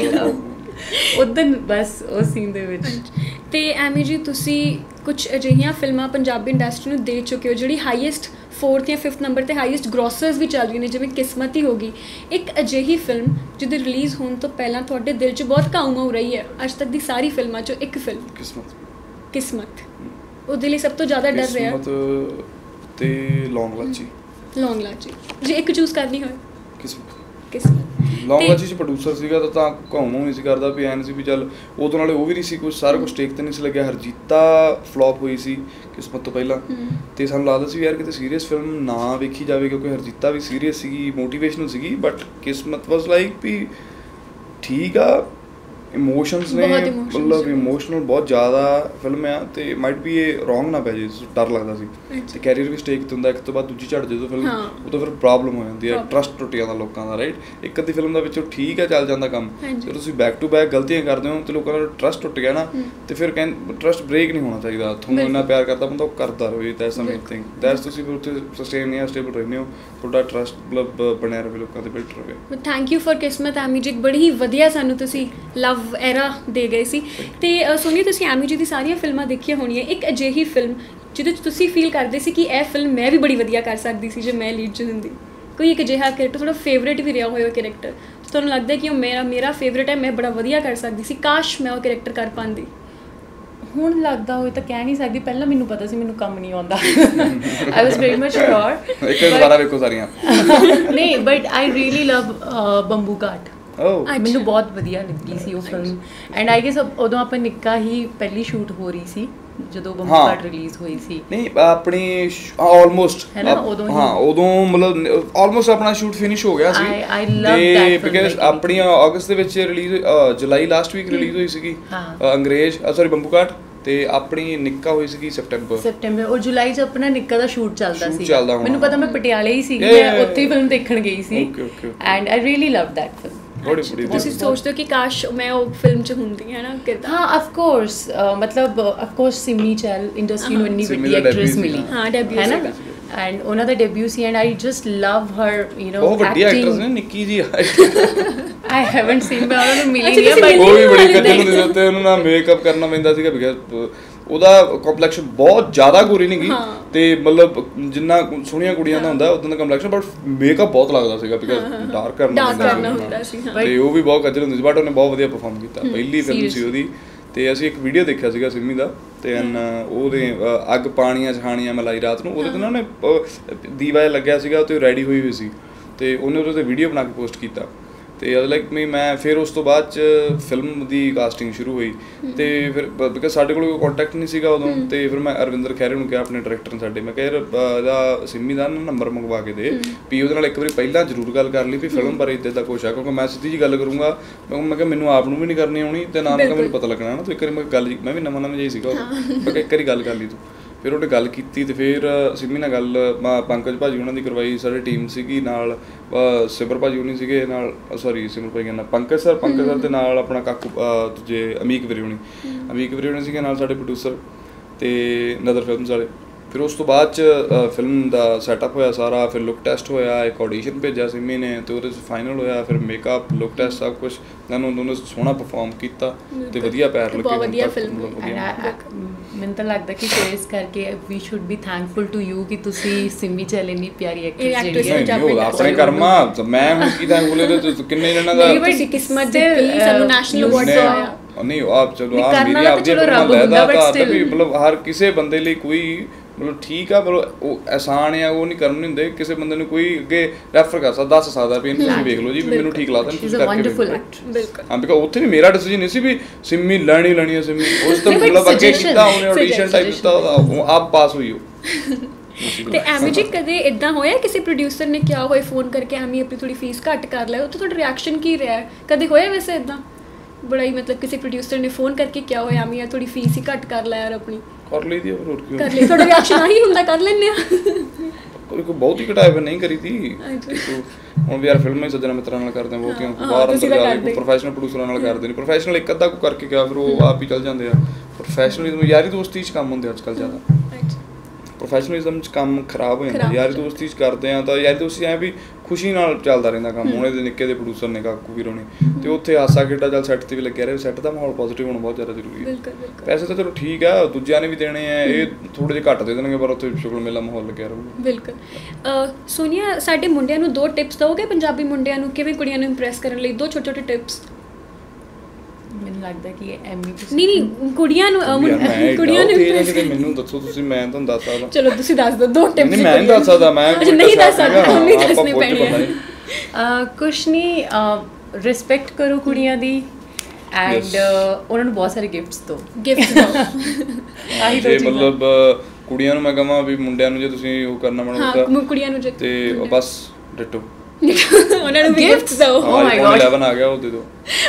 ਲਵ ਉਦੋਂ ਬਸ ਉਹ ਸੀਨ ਦੇ ਵਿੱਚ। ਤੇ ਐਮੀ ਜੀ ਤੁਸੀਂ ਕੁਝ ਅਜਿਹੀਆਂ ਫਿਲਮਾਂ ਪੰਜਾਬੀ ਇੰਡਸਟਰੀ ਨੂੰ ਦੇ ਚੁੱਕੇ ਹੋ ਜਿਹੜੀ ਹਾਈਐਸਟ ਫੋਰਥ ਜਾਂ ਫਿਫਥ ਨੰਬਰ 'ਤੇ ਹਾਈਐਸਟ ਗ੍ਰੋਸਰਸ ਵੀ ਚੱਲ ਰਹੀਆਂ ਨੇ, ਜਿਵੇਂ ਕਿਸਮਤ ਹੀ ਹੋ ਗਈ, ਇੱਕ ਅਜਿਹੀ ਫਿਲਮ ਜਿਹਦੇ ਰਿਲੀਜ਼ ਹੋਣ ਤੋਂ ਪਹਿਲਾਂ ਤੁਹਾਡੇ ਦਿਲ 'ਚ ਬਹੁਤ ਘਾਉ ਮਾਉ ਰਹੀ ਹੈ ਅੱਜ ਤੱਕ ਦੀ ਸਾਰੀ ਫਿਲਮਾਂ 'ਚੋਂ ਇੱਕ ਫਿਲਮ? ਕਿਸਮਤ। ਕਿਸਮਤ ਉਹਦੇ ਲਈ ਸਭ ਤੋਂ ਜ਼ਿਆਦਾ ਡਰ ਰਿਹਾ? ਕਿਸਮਤ ਤੇ ਲੌਂਗ ਲਾਚੀ। ਲੌਂਗ ਲਾਚੀ ਜੇ ਇੱਕ ਚੂਜ਼ ਕਰਨੀ ਹੋਏ? ਕਿਸਮਤ। ਕਿਸਮਤ। ਲੌਂਗ ਲਾਚੀ 'ਚ ਪ੍ਰੋਡਿਊਸਰ ਸੀਗਾ ਤਾਂ ਤਾਂ ਘਾਉ ਨਹੀਂ ਸੀ ਕਰਦਾ ਵੀ ਐਨ ਸੀ ਵੀ ਚੱਲ ਉਦੋਂ ਨਾਲੇ ਉਹ ਵੀ ਨਹੀਂ ਸੀ ਕੁਛ, ਸਾਰਾ ਕੁਛ ਟੇਕ ਤੇ ਨਹੀਂ ਸੀ ਲੱਗਿਆ। ਹਰਜੀਤਾ ਫਲੋਪ ਹੋਈ ਸੀ ਕਿਸਮਤ ਤੋਂ ਪਹਿਲਾਂ, ਤੇ ਸਾਨੂੰ ਲੱਗਦਾ ਸੀ ਯਾਰ ਕਿਤੇ ਸੀਰੀਅਸ ਫਿਲਮ ਨਾ ਵੇਖੀ ਜਾਵੇ ਕਿਉਂਕਿ ਹਰਜੀਤਾ ਵੀ ਸੀਰੀਅਸ ਸੀਗੀ, ਮੋਟੀਵੇਸ਼ਨਲ ਸੀਗੀ, ਬਟ ਕਿਸਮਤ ਵਾਸ ਲਾਈਕ ਵੀ ਠੀਕ ਆ, ਇਮੋਸ਼ਨਸ ਨੇ ਮਤਲਬ ਇਮੋਸ਼ਨਲ ਬਹੁਤ ਜ਼ਿਆਦਾ ਫਿਲਮ ਆ, ਤੇ ਮਾਈਟ ਵੀ ਇਹ ਰੋਂਗ ਨਾ ਪੈ ਜੇ, ਡਰ ਲੱਗਦਾ ਸੀ। ਤੇ ਕੈਰੀਅਰ ਵੀ ਸਟੇਕ ਤੇ ਹੁੰਦਾ, ਇੱਕ ਤੋਂ ਬਾਅਦ ਦੂਜੀ ਝੜ ਜਦੋਂ ਫਿਲਮ ਉਹ ਤਾਂ ਫਿਰ ਪ੍ਰੋਬਲਮ ਹੋ ਜਾਂਦੀ ਹੈ, ਟਰਸਟ ਟੁੱਟ ਜਾਂਦਾ ਲੋਕਾਂ ਦਾ, ਰਾਈਟ। ਇੱਕ ਅੱਧੀ ਫਿਲਮ ਦਾ ਵਿੱਚੋਂ ਠੀਕ ਹੈ ਚੱਲ ਜਾਂਦਾ ਕੰਮ, ਜਦੋਂ ਤੁਸੀਂ ਬੈਕ ਟੂ ਬੈਕ ਗਲਤੀਆਂ ਕਰਦੇ ਹੋ ਤੇ ਲੋਕਾਂ ਦਾ ਟਰਸਟ ਟੁੱਟ ਗਿਆ ਨਾ, ਤੇ ਫਿਰ ਕਹਿੰਦੇ ਟਰਸਟ ਬ੍ਰੇਕ ਨਹੀਂ ਹੋਣਾ ਚਾਹੀਦਾ। ਤੁਹਾਨੂੰ ਇੰਨਾ ਪਿਆਰ ਕਰਦਾ ਬੰਦਾ ਉਹ ਕਰਦਾ ਰਹੇ, that's a main thing, that's ਤੁਸੀਂ ਫਿਰ ਉੱਥੇ ਸਸਟੇਨ ਜਾਂ ਸਟੇਬਲ ਰਹਿੰਦੇ ਹੋ, ਤੁਹਾਡਾ ਟਰਸਟ ਮਤਲਬ ਬਣਿਆ ਰਹੇ ਲੋਕਾਂ ਦੇ, ਬਿਲਟ ਰਹੇ। ਥੈਂਕ ਯੂ ਫॉर ਕਿਸਮਤ ਐਮੀ ਜੀ, ਬੜੀ ਹੀ ਵਧੀਆ ਸਾਨੂੰ ਤੁਸੀਂ ਲਵ ਐਰਾ ਦੇ ਗਏ ਸੀ। ਤੇ ਸੋਨੀਆ ਤੁਸੀਂ ਐਮੀ ਜੀ ਦੀ ਸਾਰੀਆਂ ਫਿਲਮਾਂ ਦੇਖੀਆਂ ਹੋਣੀਆਂ, ਇੱਕ ਅਜਿਹੀ ਫਿਲਮ ਜਿਹਦੇ 'ਚ ਤੁਸੀਂ ਫੀਲ ਕਰਦੇ ਸੀ ਕਿ ਇਹ ਫਿਲਮ ਮੈਂ ਵੀ ਬੜੀ ਵਧੀਆ ਕਰ ਸਕਦੀ ਸੀ ਜੇ ਮੈਂ ਲੀਡ 'ਚ ਹੁੰਦੀ, ਕੋਈ ਇੱਕ ਅਜਿਹਾ ਕਰੈਕਟਰ ਤੁਹਾਡਾ ਫੇਵਰੇਟ ਵੀ ਰਿਹਾ ਹੋਇਆ ਕਰੈਕਟਰ, ਤੁਹਾਨੂੰ ਲੱਗਦਾ ਕਿ ਉਹ ਮੇਰਾ ਮੇਰਾ ਫੇਵਰੇਟ ਹੈ, ਮੈਂ ਬੜਾ ਵਧੀਆ ਕਰ ਸਕਦੀ ਸੀ, ਕਾਸ਼ ਮੈਂ ਉਹ ਕਰੈਕਟਰ ਕਰ ਪਾਉਂਦੀ? ਹੁਣ ਲੱਗਦਾ ਹੋਏ ਤਾਂ ਕਹਿ ਨਹੀਂ ਸਕਦੀ, ਪਹਿਲਾਂ ਮੈਨੂੰ ਪਤਾ ਸੀ ਮੈਨੂੰ ਕੰਮ ਨਹੀਂ ਆਉਂਦਾ, ਆਈ ਵਾਸ ਵੈਰੀ ਮਚ ਸ਼ੋਰ। ਇੱਕ ਦੁਬਾਰਾ ਵੇਖੋ ਸਾਰੀਆਂ। ਨਹੀਂ ਬਟ ਆਈ ਰੀਅਲੀ ਲਵ ਬੰਬੂ ਘਾਟ। ਮੈਨੂੰ ਬਹੁਤ ਵਧੀਆ ਲੱਗੀ ਸੀ ਉਹ ਫਿਲਮ ਐਂਡ ਆਈ ਗੈਸ ਉਦੋਂ ਆਪਾਂ ਨਿੱਕਾ ਹੀ ਪਹਿਲੀ ਸ਼ੂਟ ਹੋ ਰਹੀ ਸੀ ਜਦੋਂ ਬੰਬੂ ਘਾਟ ਰਿਲੀਜ਼ ਹੋਈ ਸੀ ਨਹੀਂ ਆਪਣੀ ਆਲਮੋਸਟ ਹੈ ਨਾ ਉਦੋਂ ਹਾਂ ਉਦੋਂ ਮਤਲਬ ਆਲਮੋਸਟ ਆਪਣਾ ਸ਼ੂਟ ਫਿਨਿਸ਼ ਹੋ ਗਿਆ ਸੀ I love that film because ਆਪਣੀ ਅਗਸਤ ਦੇ ਵਿੱਚ release July last week release ਹੋਈ ਸੀਗੀ ਅੰਗਰੇਜ਼ ਸੌਰੀ ਬੰਬੂ ਘਾਟ ਤੇ ਆਪਣੀ ਨਿੱਕਾ ਹੋਈ ਸੀਗੀ ਸੈਪਟੈਂਬਰ ਸੈਪਟੈਂਬਰ ਔਰ ਜੁਲਾਈ 'ਚ ਆਪਣਾ ਨਿੱਕਾ ਦਾ ਸ਼ੂਟ ਚੱਲਦਾ ਸੀ ਚੱਲਦਾ ਮੈਨੂੰ ਪਤਾ ਮੈਂ ਪਟਿਆਲੇ ਹੀ ਸੀ ਮੈਂ ਉੱਥੇ ਹੀ ਫਿਲਮ ਦੇਖਣ ਗਈ ਸੀ and I really love that film ਬੜੀ ਬੜੀ ਤੁਸੀਂ ਸੋਚਦੇ ਹੋ ਕਿ ਕਾਸ਼ ਮੈਂ ਉਹ ਫਿਲਮ 'ਚ ਹੁੰਦੀ ਹੈ ਨਾ ਕਿਰਦਾਰ ਹਾਂ ਆਫ ਕੋਰਸ ਮਤਲਬ of course Simi Chahal industry ਨੂੰ ਇੰਨੀ ਵੱਡੀ ਐਕਟਰੈਸ ਮਿਲੀ ਹਾਂ ਡੈਬਿਊ ਹੈ ਨਾ ਐਂਡ ਉਹਨਾਂ ਦਾ ਡੈਬਿਊ ਸੀ and I just love her you know ਉਹ ਵੱਡੀ ਐਕਟਰੈਸ ਨੇ ਨਿੱਕੀ ਜੀ ਆਈ ਹੈਵਨਟ ਸੀਨ ਮੈਂ ਉਹਨਾਂ ਨੂੰ ਮਿਲੀ ਨਹੀਂ ਬਟ ਉਹ ਵੀ ਬੜੀ ਕੱਜਲ ਹੁੰਦੀ ਸੀ ਤੇ ਉਹਨੂੰ ਨਾ ਮੇਕਅਪ ਕਰਨਾ ਪੈਂਦਾ ਸੀਗਾ ਬਿਕਾਜ਼ ਉਹਦਾ ਕੰਪਲੈਕਸ਼ਨ ਬਹੁਤ ਜ਼ਿਆਦਾ ਗੋਰੀ ਨਹੀਂ ਗਈ ਤੇ ਮਤਲਬ ਜਿੰਨਾ ਸੋਹਣੀਆਂ ਕੁੜੀਆਂ ਦਾ ਹੁੰਦਾ ਉਦੋਂ ਦਾ ਕੰਪਲੈਕਸ਼ਨ ਬਟ ਮੇਕਅਪ ਬਹੁਤ ਲੱਗਦਾ ਸੀਗਾ ਬਿਕਾਜ਼ ਡਾਰਕ ਕਰਨਾ ਹੁੰਦਾ ਸੀ ਤੇ ਉਹ ਵੀ ਬਹੁਤ ਕੱਜਲ ਹੁੰਦੀ ਸੀ ਬਟ ਉਹਨੇ ਬਹੁਤ ਵਧੀਆ ਪਰਫਾਰਮ ਕੀਤਾ ਪਹਿਲੀ ਫਿਲਮ ਸੀ ਉਹਦੀ ਤੇ ਅਸੀਂ ਇੱਕ ਵੀਡੀਓ ਦੇਖਿਆ ਸੀਗਾ ਸਿੰਮੀ ਦਾ ਤੇ ਉਹਦੇ ਅੱਗ ਪਾਣੀਆਂ ਛਾਣੀਆਂ ਮਲਾਈ ਰਾਤ ਨੂੰ ਉਹਦੇ ਤੇ ਨਾ ਉਹਨੇ ਦੀਵਾ ਲੱਗਿਆ ਸੀਗਾ ਉਹ ਤੇ ਰੈਡੀ ਹੋਈ ਹੋਈ ਸੀ ਤੇ ਉਹਨੇ ਉਹਦੇ ਤੇ ਵੀਡੀਓ ਬਣਾ ਕੇ ਪੋਸਟ ਕੀਤਾ ਤੇ ਲਾਈਕ ਮੈਂ ਮੈਂ ਫਿਰ ਉਸ ਤੋਂ ਬਾਅਦ ਚ ਫਿਲਮ ਦੀ ਕਾਸਟਿੰਗ ਸ਼ੁਰੂ ਹੋਈ ਤੇ ਫਿਰ ਬਿਕਾਜ਼ ਸਾਡੇ ਕੋਲ ਕੋਈ ਕੰਟੈਕਟ ਨਹੀਂ ਸੀਗਾ ਉਦੋਂ ਤੇ ਫਿਰ ਮੈਂ ਅਰਵਿੰਦਰ ਖਹਿਰੇ ਨੂੰ ਕਿਹਾ ਆਪਣੇ ਡਾਇਰੈਕਟਰ ਨੇ ਸਾਡੇ ਮੈਂ ਕਿਹਾ ਯਾਰ ਇਹਦਾ ਸਿੰਮੀ ਦਾ ਨੰਬਰ ਮੰਗਵਾ ਕੇ ਦੇ ਵੀ ਉਹਦੇ ਨਾਲ ਇੱਕ ਵਾਰੀ ਪਹਿਲਾਂ ਜ਼ਰੂਰ ਗੱਲ ਕਰ ਲਈ ਵੀ ਫਿਲਮ ਬਾਰੇ ਇੱਦਾਂ ਦਾ ਕੁਛ ਆ ਕਿਉਂਕਿ ਮੈਂ ਸਿੱਧੀ ਜੀ ਗੱਲ ਕਰੂੰਗਾ ਮੈਂ ਕਿਹਾ ਮੈਨੂੰ ਆਪ ਨੂੰ ਵੀ ਨਹੀਂ ਕਰਨੀ ਆਉਣੀ ਤੇ ਨਾ ਮੈਨੂੰ ਪਤਾ ਲੱਗਣਾ ਨਾ ਤੂੰ ਇੱਕ ਵਾਰੀ ਮੈਂ ਗੱਲ ਮੈਂ ਵੀ ਨਵਾਂ ਨਵਾਂ ਜਿਹਾ ਸੀਗਾ ਮੈਂ ਕਿਹਾ ਇੱਕ ਵਾਰੀ ਗੱਲ ਕਰ ਲਈ ਤੂੰ ਫਿਰ ਉਹਨੇ ਗੱਲ ਕੀਤੀ ਤੇ ਫਿਰ ਸਿੰਮੀ ਨਾਲ ਗੱਲ ਪੰਕਜ ਭਾਜੀ ਉਹਨਾਂ ਦੀ ਕਰਵਾਈ ਸਾਡੀ ਟੀਮ ਸੀਗੀ ਨਾਲ ਸਿਮਰ ਭਾਜੀ ਹੋਣੀ ਸੀਗੇ ਨਾਲ ਸੌਰੀ ਸਿਮਰ ਭਾਈ ਕਹਿੰਦਾ ਪੰਕਜ ਸਰ ਪੰਕਜ ਸਰ ਦੇ ਨਾਲ ਆਪਣਾ ਕਾਕੂ ਦੂਜੇ ਅਮੀਕ ਵੀਰੇ ਹੋਣੀ ਅਮੀਕ ਵੀਰੇ ਹੋਣੀ ਸੀਗੇ ਨਾਲ ਸਾਡੇ ਪ੍ਰੋਡਿਊਸਰ ਤੇ ਨਦਰ ਫਿਲਮਸ ਵਾਲੇ ਫਿਰ ਉਸ ਤੋਂ ਬਾਅਦ ਚ ਫਿਲਮ ਦਾ ਸੈਟਅਪ ਹੋਇਆ ਸਾਰਾ ਫਿਰ ਲੁੱਕ ਟੈਸਟ ਹੋਇਆ ਇੱਕ ਆਡੀਸ਼ਨ ਭੇਜਿਆ ਸਿੰਮੀ ਨੇ ਤੇ ਉਹਦੇ 'ਚ ਫਾਈਨਲ ਹੋਇਆ ਫਿਰ ਮੇਕਅਪ ਲੁੱਕ ਟੈਸਟ ਸਭ ਕੁਛ ਇਹਨਾਂ ਨੂੰ ਸੋਹਣਾ ਪਰਫਾਰਮ ਕੀਤਾ ਤੇ ਵਧੀਆ ਪੈਰ ਲੱਗੇ ਵਧੀਆ ਫਿਲਮ ਮੈਨੂੰ ਤਾਂ ਲੱਗਦਾ ਕਿ ਫੇਸ ਕਰਕੇ ਵੀ should be thankful to you ਕਿ ਤੁਸੀਂ ਸਿੰਮੀ ਚਹਿਲ ਇੰਨੀ ਪਿਆਰੀ ਐਕਟਰੈਸ ਜਿਹੜੀ ਹੈ ਆਪਣੇ ਕਰਮਾ ਮੈਂ ਹੁਣ ਕੀ ਥੈਂਕਫੁਲ ਇਹਦੇ ਕਿੰਨੇ ਜਣਾਂ ਦਾ ਬੜੀ ਕਿਸਮਤ ਦਿੱਤੀ ਸਾਨੂੰ ਨੈਸ਼ਨਲ ਅਵਾਰਡ ਆਇਆ ਨਹੀਂ ਆਪ ਚਲੋ ਆ ਮੇਰੀ ਆਪਦੀ ਲੈਦਾ ਤਾਂ ਵੀ ਮਤਲਬ ਹਰ ਕਿਸੇ ਬੰਦੇ ਲਈ ਕੋਈ ਮਤਲਬ ਠੀਕ ਆ ਮਤਲਬ ਉਹ ਆਸਾਨ ਆ ਉਹ ਨਹੀਂ ਕਰਮ ਨਹੀਂ ਹੁੰਦੇ ਕਿਸੇ ਬੰਦੇ ਨੂੰ ਕੋਈ ਅੱਗੇ ਰੈਫਰ ਕਰ ਸਕਦਾ ਦੱਸ ਸਕਦਾ ਵੀ ਤੁਸੀਂ ਵੇਖ ਲਓ ਜੀ ਵੀ ਮੈਨੂੰ ਠੀਕ ਲੱਗਦਾ ਤੁਸੀਂ ਕਰਕੇ ਬਿਲਕੁਲ ਹਾਂ ਬਿਕਾ ਉੱਥੇ ਵੀ ਮੇਰਾ ਡਿਸੀਜਨ ਨਹੀਂ ਸੀ ਵੀ ਸਿੰਮੀ ਲੈਣੀ ਲੈਣੀ ਹੈ ਸਿੰਮੀ ਉਸ ਤੋਂ ਮਤਲਬ ਅੱਗੇ ਕੀਤਾ ਉਹਨੇ ਆਡੀਸ਼ਨ ਟਾਈਪ ਕੀਤਾ ਉਹ ਆਪ ਪਾਸ ਹੋਈ ਉਹ ਤੇ ਐਮੀ ਜੀ ਕਦੇ ਇਦਾਂ ਹੋਇਆ ਕਿਸੇ ਪ੍ਰੋਡਿਊਸਰ ਨੇ ਕਿਹਾ ਹੋਏ ਫੋਨ ਕਰਕੇ ਐਮੀ ਆਪਣੀ ਥੋੜੀ ਫੀਸ ਘੱਟ ਕਰ ਲੈ ਉੱਥੇ ਤੁਹਾਡਾ ਰਿਐਕਸ਼ਨ ਕੀ ਰਿਹਾ ਕਦੇ ਹੋਇਆ ਵੈਸੇ ਇਦਾਂ ਬੜਾ ਹੀ ਮਤਲਬ ਕਿਸੇ ਪ੍ਰੋਡਿਊਸਰ ਨੇ ਫੋਨ ਕਰਕੇ ਕਿਹਾ ਹੋਇਆ ਐਮੀ ਯਾਰ ਥੋੜੀ ਫੀਸ ਹੀ ਘੱਟ ਕਰ ਲੈ ਯਾਰ ਆਪਣੀ ਕਰ ਲਈ ਦੀ ਹੋਰ ਕੀ ਕਰ ਲਈ ਤੁਹਾਡਾ ਰਿਐਕਸ਼ਨ ਆਹੀ ਹੁੰਦਾ ਕਰ ਲੈਂਦੇ ਆ ਕੋਈ ਕੋਈ ਬਹੁਤ ਹੀ ਘਟਾਇਆ ਨਹੀਂ ਕਰੀ ਤੀ ਹੁਣ ਵੀ ਯਾਰ ਫਿਲਮਾਂ ਹੀ ਸੱਜਣਾ ਮਿੱਤਰਾਂ ਨਾਲ ਕਰਦੇ ਆ ਉਹ ਕਿਉਂ ਬਾਹਰ ਅੰਦਰ ਜਾ ਕੇ ਪ੍ਰੋਫੈਸ਼ਨਲ ਪ੍ਰੋਡਿਊਸਰਾਂ ਨਾਲ ਕਰਦੇ ਨੇ ਪ੍ਰੋਫੈਸ਼ਨਲ ਇੱਕ ਅੱਧਾ ਕੋ ਕਰਕੇ ਕਿਹਾ ਫਿਰ ਉਹ ਆਪ ਹੀ ਚੱਲ ਜਾਂਦੇ ਆ ਪ੍ਰੋਫੈਸ਼ਨਲਿਜ਼ਮ ਯਾਰੀ ਦੋਸਤੀ 'ਚ ਕੰਮ ਹੁੰਦੇ ਅੱਜ ਕੱਲ੍ਹ ਜ਼ਿਆਦਾ ਪ੍ਰੋਫੈਸ਼ਨਲਿਜ਼ਮ 'ਚ ਕੰਮ ਖਰਾਬ ਹੋ ਜਾਂਦਾ ਯਾਰੀ ਦੋਸਤੀ 'ਚ ਕਰਦੇ ਆ ਤਾਂ ਯਾਰੀ ਦੋਸਤੀ ਐਂ ਵੀ ਖੁਸ਼ੀ ਨਾਲ ਚੱਲਦਾ ਰਹਿੰਦਾ ਕੰਮ ਹੁਣ ਇਹਦੇ ਨਿੱਕੇ ਦੇ ਪ੍ਰੋਡਿਊਸਰ ਨੇ ਕਾਕੂ ਵੀਰੋ ਨੇ ਤੇ ਉੱਥੇ ਹਾਸਾ ਖੇਡਾ ਚੱਲ ਸੈੱਟ ਤੇ ਵੀ ਲੱਗਿਆ ਰਿਹਾ ਸੈੱਟ ਦਾ ਮਾਹੌਲ ਪੋਜ਼ਿਟਿਵ ਹੋਣਾ ਬਹੁਤ ਜ਼ਿਆਦਾ ਜ਼ਰੂਰੀ ਹੈ ਪੈਸੇ ਤਾਂ ਚਲੋ ਠੀਕ ਆ ਦੂਜਿਆਂ ਨੇ ਵੀ ਦੇਣੇ ਆ ਇਹ ਥੋੜੇ ਜਿਹੇ ਘੱਟ ਦੇ ਦੇਣਗੇ ਪਰ ਉੱਥੇ ਸ਼ੁਗਲ ਮੇਲਾ ਮਾਹੌਲ ਲੱਗਿਆ ਰਹੂਗਾ ਬਿਲਕੁਲ ਸੋਨੀਆ ਸਾਡੇ ਮੁੰਡਿਆਂ ਨੂੰ ਦੋ ਟਿਪਸ ਦਿਓਗੇ ਪੰਜਾਬੀ ਮੁੰਡਿਆਂ ਨੂੰ ਕਿਵੇਂ ਕੁੜੀਆਂ ਨੂੰ ਇੰਪ੍ਰੈਸ ਕਰਨ ਲਈ ਦੋ ਛੋਟੇ ਛੋਟੇ ਟਿਪਸ ਮੈਨੂੰ ਲੱਗਦਾ ਕਿ ਐਮੀ ਨਹੀਂ ਨਹੀਂ ਕੁੜੀਆਂ ਨੂੰ ਕੁੜੀਆਂ ਨੂੰ ਮੈਨੂੰ ਦੱਸੋ ਤੁਸੀਂ ਮੈਂ ਤੁਹਾਨੂੰ ਦੱਸ ਸਕਦਾ ਚਲੋ ਤੁਸੀਂ ਦੱਸ ਦਿਓ ਦੋ ਟਿਪਸ ਨਹੀਂ ਮੈਂ ਨਹੀਂ ਦੱਸ ਸਕਦਾ ਮੈਂ ਨਹੀਂ ਦੱਸ ਸਕਦਾ ਨਹੀਂ ਦੱਸਣੇ ਪੈਣੇ ਆ ਕੁਛ ਨਹੀਂ ਰਿਸਪੈਕਟ ਕਰੋ ਕੁੜੀਆਂ ਦੀ ਐਂਡ ਉਹਨਾਂ ਨੂੰ ਬਹੁਤ ਸਾਰੇ ਗਿਫਟਸ ਦਿਓ ਗਿਫਟ ਦਿਓ ਆਹੀ ਦੋ ਚੀਜ਼ਾਂ ਮਤਲਬ ਕੁੜੀਆਂ ਨੂੰ ਮੈਂ ਕਹਾਂ ਵੀ ਮੁੰਡਿਆਂ ਨੂੰ ਜੇ ਤੁਸੀਂ ਉਹ ਕਰਨਾ ਬਣਾਉਂਦਾ ਹਾਂ ਕੁੜੀਆਂ ਨੂੰ ਤੇ ਬਸ ਡਿਟੋ ਉਹਨਾਂ ਨੂੰ ਗਿਫਟਸ ਦਿਓ ਓ ਮਾਈ ਗॉड ਇਲੈਵਨ ਆ ਗਿਆ ਉਹ ਦੇ ਦਿਓ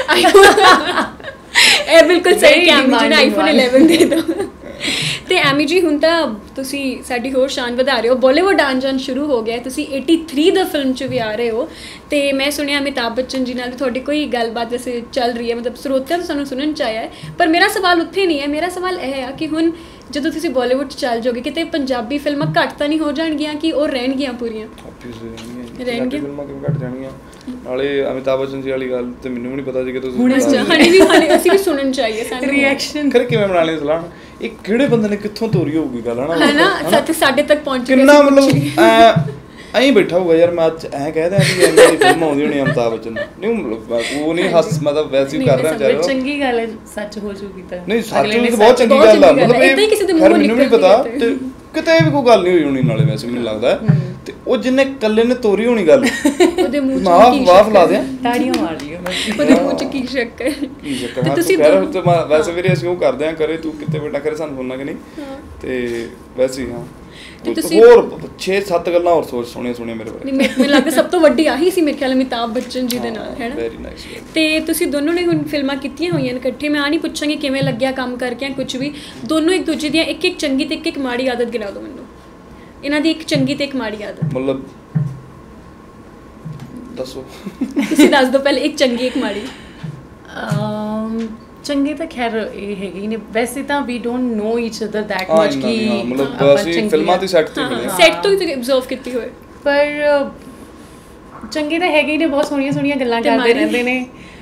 ਇਹ ਬਿਲਕੁਲ ਸਹੀ ਕਿ ਐਮੀ ਜੀ ਆਈਫੋਨ ਇਲੈਵਨ ਦੇ ਦਿਓ ਤੇ ਐਮੀ ਜੀ ਹੁਣ ਤਾਂ ਤੁਸੀਂ ਸਾਡੀ ਹੋਰ ਸ਼ਾਨ ਵਧਾ ਰਹੇ ਹੋ ਬਾਲੀਵੁੱਡ ਆਉਣ ਜਾਣ ਸ਼ੁਰੂ ਹੋ ਗਿਆ ਤੁਸੀਂ ਏਟੀ-ਥ੍ਰੀ ਦਾ ਫਿਲਮ 'ਚ ਵੀ ਆ ਰਹੇ ਹੋ ਤੇ ਮੈਂ ਸੁਣਿਆ ਅਮਿਤਾਭ ਬੱਚਨ ਜੀ ਨਾਲ ਵੀ ਤੁਹਾਡੀ ਕੋਈ ਗੱਲਬਾਤ ਵੈਸੇ ਚੱਲ ਰਹੀ ਹੈ ਮਤਲਬ ਸਰੋਤਿਆਂ ਤੋਂ ਸਾਨੂੰ ਸੁਣਨ 'ਚ ਆਇਆ ਹੈ ਪਰ ਮੇਰਾ ਸਵਾਲ ਉੱਥੇ ਨਹੀਂ ਹੈ ਮੇਰਾ ਸਵਾਲ ਇਹ ਹੈ ਕਿ ਹੁਣ ਜਦੋਂ ਤੁਸੀਂ ਬਾਲੀਵੁੱਡ 'ਚ ਚੱਲ ਜਾਓਗੇ ਕਿਤੇ ਪੰਜਾਬੀ ਫਿਲਮਾਂ ਘੱਟ ਤਾਂ ਨਹੀਂ ਹੋ ਜਾਣਗੀਆਂ ਕਿ ਉਹ ਰਹਿਣਗੀਆਂ ਪੂਰੀਆਂ ਰਹਿਣਗੀਆਂ ਫਿਲਮਾਂ ਕਿਵੇਂ ਘੱਟ ਜਾਣਗੀਆਂ ਨਾਲੇ ਅਮਿਤਾਭ ਬੱਚਨ ਜੀ ਵਾਲੀ ਗੱਲ ਤੇ ਮੈਨੂੰ ਵੀ ਨਹੀਂ ਪਤਾ ਸੀ ਕਿ ਤੁਸੀਂ ਹੁਣੇ ਵੀ ਹਾਲੇ ਅਸੀਂ ਵੀ ਸੁਣਨ ਚਾਹੀਏ ਸਾਨੂੰ ਰਿਐਕਸ਼ਨ ਕਰ ਕਿਵੇਂ ਬਣਾ ਲਈ ਸਲਾਹ ਇਹ ਕਿਹੜੇ ਬੰਦੇ ਨੇ ਕਿੱਥੋਂ ਤੋਰੀ ਹੋਊਗੀ ਗੱਲ ਹਨਾ ਹਨਾ ਸਾਡੇ ਤੱਕ ਪਹੁੰਚ ਗਈ ਕਿੰਨਾ ਮਤਲਬ ਐਂ ਬੈਠਾ ਹੋਊਗਾ ਯਾਰ ਮੈਂ ਅੱਜ ਐਂ ਕਹਿ ਦਿਆਂ ਵੀ ਐਵੇਂ ਦੀ ਫਿਲਮ ਆਉਂਦੀ ਹੋਣੀ ਅਮਿਤਾਭ ਬੱਚਨ ਨਹੀਂ ਉਹ ਨਹੀਂ ਹੱਸ ਮਤਲਬ ਵੈਸੇ ਹੀ ਕਰ ਰਿਹਾ ਚਾਹ ਚੰਗੀ ਗੱਲ ਹੈ ਸੱਚ ਹੋ ਜੂਗੀ ਤਾਂ ਨਹੀਂ ਸੱਚ ਤਾਂ ਬਹੁਤ ਚੰਗੀ ਗੱਲ ਆ ਮਤਲਬ ਇਹ ਮੈਨੂੰ ਨਹੀਂ ਪਤਾ ਤੇ ਕਿਤੇ ਵੀ ਕੋਈ ਗੱਲ ਨਹੀਂ ਹੋਈ ਹੋਣੀ ਨਾਲੇ ਵੈਸੇ ਮੈਨੂੰ ਲੱਗਦਾ ਤੇ ਉਹ ਜਿੰਨੇ ਕੱਲੇ ਨੇ ਤੋਰੀ ਹੋਣੀ ਗੱਲ ਉਹਦੇ ਮੂੰਹ ਚ ਮਾਫ ਮਾਫ ਲਾ ਦਿਆਂ ਤਾੜੀਆਂ ਮਾਰ ਰਹੀ ਉਹਦੇ ਮੂੰਹ ਚ ਕੀ ਸ਼ੱਕ ਹੈ ਕੀ ਚੱਕਰ ਹੈ ਤੁਸੀਂ ਕਹਿ ਵੈਸੇ ਵੀਰੇ ਅਸੀਂ ਉਹ ਕਰਦੇ ਆ ਕਰੇ ਤੂੰ ਕਿਤੇ ਬੇਟਾ ਕਰੇ ਸਾਨੂੰ ਫੋਨ ਨਾ ਕਿ ਨਹੀਂ ਤੇ ਵੈਸੇ ਹੀ ਹਾਂ ਹੋਰ ਛੇ ਸੱਤ ਗੱਲਾਂ ਹੋਰ ਸੋਚ ਸੋਹਣੀਆਂ ਸੋਹਣੀਆਂ ਮੇਰੇ ਬਾਰੇ ਮੈਨੂੰ ਲੱਗਦਾ ਸਭ ਤੋਂ ਵੱਡੀ ਆਹੀ ਸੀ ਮੇਰੇ ਖਿਆਲ ਅਮਿਤਾਭ ਬੱਚਨ ਜੀ ਦੇ ਨਾਲ ਹੈ ਨਾ ਵੈਰੀ ਨਾਈਸ ਤੇ ਤੁਸੀਂ ਦੋਨੋਂ ਨੇ ਹੁਣ ਫਿਲਮਾਂ ਕੀਤੀਆਂ ਹੋਈਆਂ ਨੇ ਇਕੱਠੇ ਮੈਂ ਆ ਨਹੀਂ ਪੁੱਛਾਂਗੀ ਕਿਵੇਂ ਲੱਗਿਆ ਕੰਮ ਕਰਕੇ ਕੁਝ ਵੀ ਦੋਨੋਂ ਇੱਕ ਦੂਜੇ ਦੀਆਂ ਇੱਕ ਇੱਕ ਚੰਗੀ ਤੇ ਇੱਕ ਇੱਕ ਮਾੜੀ ਆਦਤ ਗਿਣਾ ਦਿਓ ਮੈਨੂੰ ਇਹਨਾਂ ਦੀ ਇੱਕ ਚੰਗੀ ਤੇ ਇੱਕ ਮਾੜੀ ਆਦਤ ਮਤਲਬ ਦੱਸੋ ਤੁਸੀਂ ਦੱਸ ਦਿਓ ਪਹਿਲੇ ਇੱਕ ਚੰਗੀ ਇੱਕ ਮਾੜੀ ਚੰਗੇ ਤਾਂ ਖੈਰ ਇਹ ਹੈਗੇ ਹੀ ਨੇ ਵੈਸੇ ਤਾਂ ਵੀ don't know each other that much ਕਿ ਮਤਲਬ ਅਸੀਂ ਫਿਲਮਾਂ ਦੀ ਸੈੱਟ ਤੇ ਮਿਲੇ ਸੈੱਟ ਤੋਂ ਹੀ ਅਬਜ਼ਰਵ ਕੀਤੀ ਹੋਏ ਪਰ ਚੰਗੇ ਤਾਂ ਹੈਗੇ ਹੀ ਨੇ ਬਹੁਤ ਸੋਹਣੀਆਂ ਸੋਹਣੀਆਂ ਗੱਲਾਂ ਕਰਦੇ ਰਹਿੰਦੇ ਨੇ